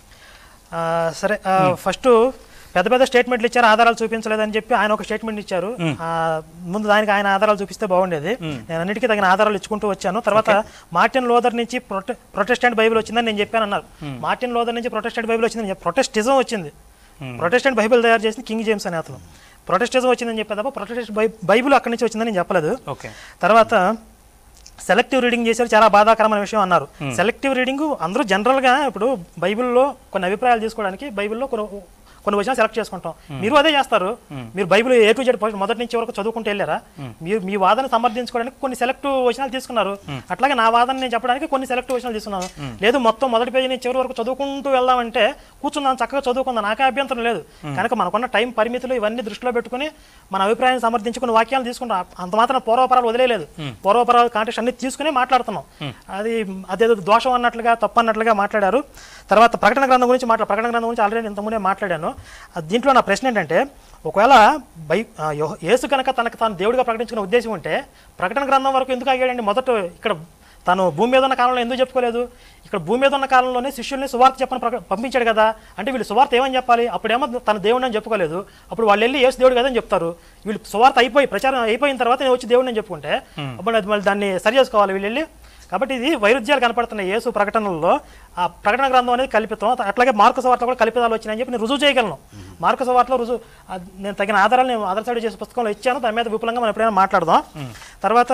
సరే, ఫస్ట్ పెద్ద పెద్ద స్టేట్మెంట్లు ఇచ్చారు, ఆధారాలు చూపించలేదని చెప్పి ఆయన ఒక స్టేట్మెంట్ ఇచ్చారు. ముందు దానికి ఆయన ఆధారాలు చూపిస్తే బాగుండేది. నేను అన్నిటికీ తగిన ఆధారాలు ఇచ్చుకుంటూ వచ్చాను. తర్వాత మార్టిన్ లూథర్ నుంచి ప్రొటెస్టెంట్ బైబిల్ వచ్చిందని నేను చెప్పాను అన్నారు. మార్టిన్ లూథర్ నుంచి ప్రొటెస్టెంట్ బైబిల్ వచ్చిందని ప్రొటెస్టిజం వచ్చింది. ప్రొటెస్టెంట్ బైబిల్ తయారు చేసింది కింగ్ జేమ్స్ అనే అతను. ప్రొటెస్టిజం వచ్చిందని చెప్పే తప్ప ప్రొటెస్ట్ బైబిల్ అక్కడి నుంచి వచ్చిందని నేను చెప్పలేదు. తర్వాత సెలెక్టివ్ రీడింగ్ చేశారు, చాలా బాధాకరమైన విషయం అన్నారు. సెలెక్టివ్ రీడింగ్ అందరూ జనరల్గా ఇప్పుడు బైబిల్లో కొన్ని అభిప్రాయాలు తీసుకోవడానికి బైబిల్లో కొన్ని కొన్ని వచనాలు సెలెక్ట్ చేసుకుంటాం. మీరు అదే చేస్తారు. మీరు బైబిల్ ఏ టు జెడ్ మొదటి నుంచి వరకు చదువుకుంటూ వెళ్ళారా? మీరు మీ వాదన సమర్థించుకోవడానికి కొన్ని సెలెక్టివ్ వచనాలు తీసుకున్నారు. అట్లాగే నా వాదన నేను చెప్పడానికి కొన్ని సెలెక్టివ్ వచనాలు తీసుకున్నాను. లేదు మొత్తం మొదటి పేజీ నుంచి చివరి వరకు చదువుకుంటూ వెళ్దామంటే కూర్చుందాం, చక్కగా చదువుకుందాం, నాకే అభ్యంతరం లేదు. కనుక మనకున్న టైం పరిమితులు ఇవన్నీ దృష్టిలో పెట్టుకుని మన అభిప్రాయాన్ని సమర్థించుకుని వాక్యాలు తీసుకుంటాం. అంత మాత్రం పూర్వపరాలు వదిలేదు. పూర్వపరాలు కాంటెక్స్ట్ అన్ని తీసుకుని మాట్లాడుతున్నాం. అది అదేదో దోషం అన్నట్లుగా తప్పు అన్నట్లుగా మాట్లాడారు. తర్వాత ప్రకటన గ్రంథం గురించి మాట్లా ప్రకటన గ్రంథం గురించి ఆల్రెడీ ఇంతకుముందే మాట్లాడాను. దీంట్లో నా ప్రశ్న ఏంటంటే, ఒకవేళ బై యేసు కనుక తనకు తాను దేవుడిగా ప్రకటించుకునే ఉద్దేశం ఉంటే ప్రకటన గ్రంథం వరకు ఎందుకు ఆగాడండి? మొదట ఇక్కడ తను భూమి మీద ఉన్న కాలంలో ఎందుకు చెప్పుకోలేదు? ఇక్కడ భూమి మీద ఉన్న కాలంలోనే శిష్యుల్ని సువార్త చెప్పని పంపించాడు కదా. అంటే వీళ్ళు సువార్త ఏమని చెప్పాలి? అప్పుడేమో తన దేవుడిని అని చెప్పుకోలేదు. అప్పుడు వాళ్ళు వెళ్ళి యేసు దేవుడు కదని చెప్తారు. వీళ్ళు సువార్త అయిపోయి ప్రచారం అయిపోయిన తర్వాత నేను వచ్చి దేవుడిని అని చెప్పుకుంటే అప్పుడు అది మళ్ళీ దాన్ని సరి చేసుకోవాలి వీళ్ళు వెళ్ళి. కాబట్టి ఇది వైరుధ్యాలు కనపడుతున్నాయి యేసు ప్రకటనల్లో. ఆ ప్రకటన గ్రంథం అనేది కల్పితం. అట్లాగే మార్కు సువార్తలో కూడా కల్పితాలు వచ్చినాయని చెప్పి నేను రుజువు చేయగలను. మార్కు సువార్తలో రుజువు నేను తగిన ఆధారాలు నేను ఆధార్ సైడ్ చేసే పుస్తకంలో ఇచ్చాను. దాని మీద విపులంగా మనం ఎప్పుడైనా మాట్లాడదాం. తర్వాత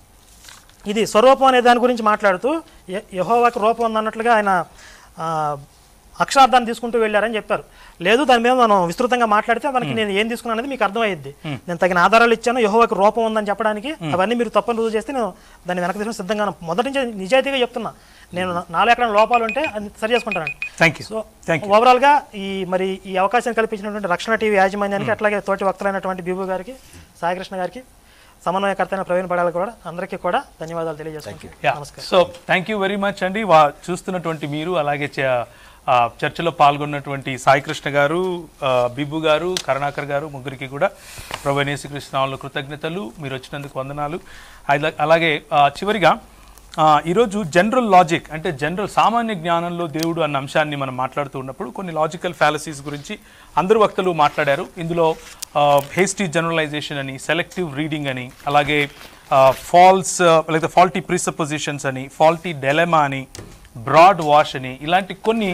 ఇది స్వరూపం అనే దాని గురించి మాట్లాడుతూ యెహోవాకి రూపం ఉందన్నట్లుగా ఆయన అక్షరార్థాన్ని తీసుకుంటూ వెళ్ళారని చెప్పారు. లేదు, దాని మీద మనం విస్తృతంగా మాట్లాడితే మనకి నేను ఏం తీసుకున్నాను అనేది మీకు అర్థమయ్యింది. నేను తగిన ఆధారాలు ఇచ్చాను, యెహోవాకి రూపం ఉందని చెప్పడానికి. అవన్నీ మీరు తప్పని రుజువు చేస్తే నేను దాన్ని వెనక తీసుకుని సిద్ధంగా మొదటి నుంచి నిజాయితీగా చెప్తున్నా. నేను నాలుగు ఎక్కడ లోపాలు ఉంటే అది సరి చేసుకుంటానండి. Thank you. సో ఓవరాల్ గా ఈ మరి ఈ అవకాశం కల్పించినటువంటి రక్షణ టీవీ యాజమాన్యానికి, అట్లాగే తోటి వక్తలైనటువంటి బీబు గారికి, సాయికృష్ణ గారికి, సమన్వయకర్త అయిన ప్రవీణ్ పడాలి కూడా అందరికీ కూడా ధన్యవాదాలు తెలియజేస్తున్నాను. నమస్కారం. So thank you very much అండి. వా చూస్తున్నటువంటి మీరు, అలాగే చర్చలో పాల్గొన్నటువంటి సాయికృష్ణ గారు, బిబ్బు గారు, కరుణాకర్ గారు, ముగ్గురికి కూడా ప్రభువైన యేసుక్రీస్తు కృతజ్ఞతలు. మీరు వచ్చినందుకు వందనాలు. అలాగే చివరిగా ఈరోజు జనరల్ లాజిక్ అంటే జనరల్ సామాన్య జ్ఞానంలో దేవుడు అన్న అంశాన్ని మనం మాట్లాడుతూ ఉన్నప్పుడు కొన్ని లాజికల్ ఫ్యాలసీస్ గురించి అందరు వక్తలు మాట్లాడారు. ఇందులో హేస్టీ జనరలైజేషన్ అని, సెలెక్టివ్ రీడింగ్ అని, అలాగే ఫాల్స్ లేదా ఫాల్టీ ప్రిసపోజిషన్స్ అని, ఫాల్టీ డెలెమా అని, బ్రాడ్ వాష్ అని, ఇలాంటి కొన్ని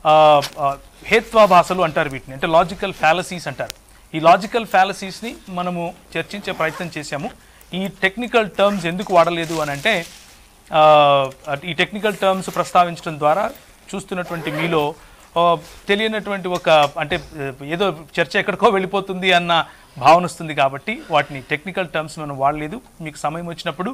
హేత్వాభాషలు అంటారు వీటిని, అంటే లాజికల్ ఫ్యాలసీస్ అంటారు. ఈ లాజికల్ ఫ్యాలసీస్ని మనము చర్చించే ప్రయత్నం చేశాము. ఈ టెక్నికల్ టర్మ్స్ ఎందుకు వాడలేదు అని అంటే ఈ టెక్నికల్ టర్మ్స్ ప్రస్తావించడం ద్వారా చూస్తున్నటువంటి మీలో తెలియనటువంటి ఒక అంటే ఏదో చర్చ ఎక్కడికో వెళ్ళిపోతుంది అన్న భావన వస్తుంది. కాబట్టి వాటిని టెక్నికల్ టర్మ్స్ మనం వాడలేదు. మీకు సమయం వచ్చినప్పుడు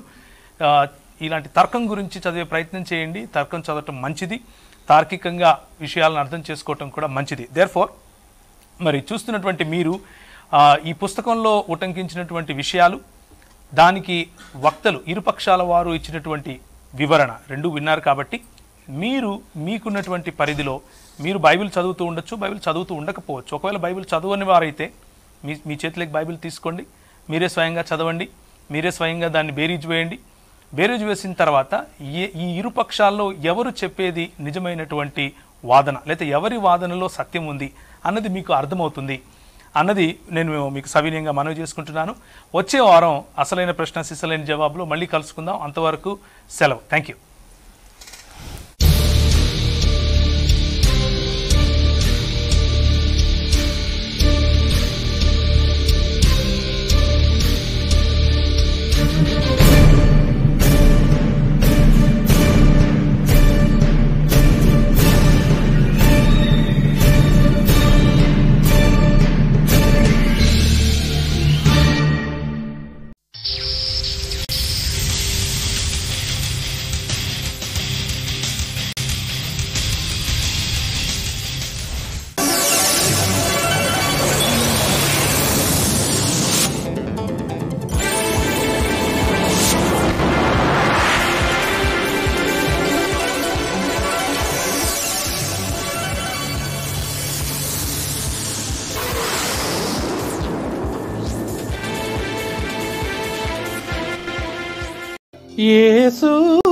ఇలాంటి తర్కం గురించి చదివే ప్రయత్నం చేయండి. తర్కం చదవటం మంచిది, తార్కికంగా విషయాలను అర్థం చేసుకోవటం కూడా మంచిది. దేర్ఫోర్ మరి చూస్తున్నటువంటి మీరు ఈ పుస్తకంలో ఉటంకించినటువంటి విషయాలు, దానికి వక్తలు ఇరుపక్షాల వారు ఇచ్చినటువంటి వివరణ రెండు విన్నారు. కాబట్టి మీరు మీకున్నటువంటి పరిధిలో మీరు బైబిల్ చదువుతూ ఉండొచ్చు, బైబిల్ చదువుతూ ఉండకపోవచ్చు. ఒకవేళ బైబిల్ చదవని వారైతే మీ మీ చేతిలోకి బైబిల్ తీసుకోండి, మీరే స్వయంగా చదవండి, మీరే స్వయంగా దాన్ని బేరీజు వేయండి. బేరీజు వేసిన తర్వాత ఈ ఇరుపక్షాల్లో ఎవరు చెప్పేది నిజమైనటువంటి వాదన, లేదా ఎవరి వాదనలో సత్యం ఉంది అన్నది మీకు అర్థమవుతుంది అన్నది నేను మీకు సవినయంగా మనవి చేసుకుంటున్నాను. వచ్చే వారం అసలైన ప్రశ్న సిసలైన జవాబులో మళ్ళీ కలుసుకుందాం. అంతవరకు సెలవు. Thank you. యేసు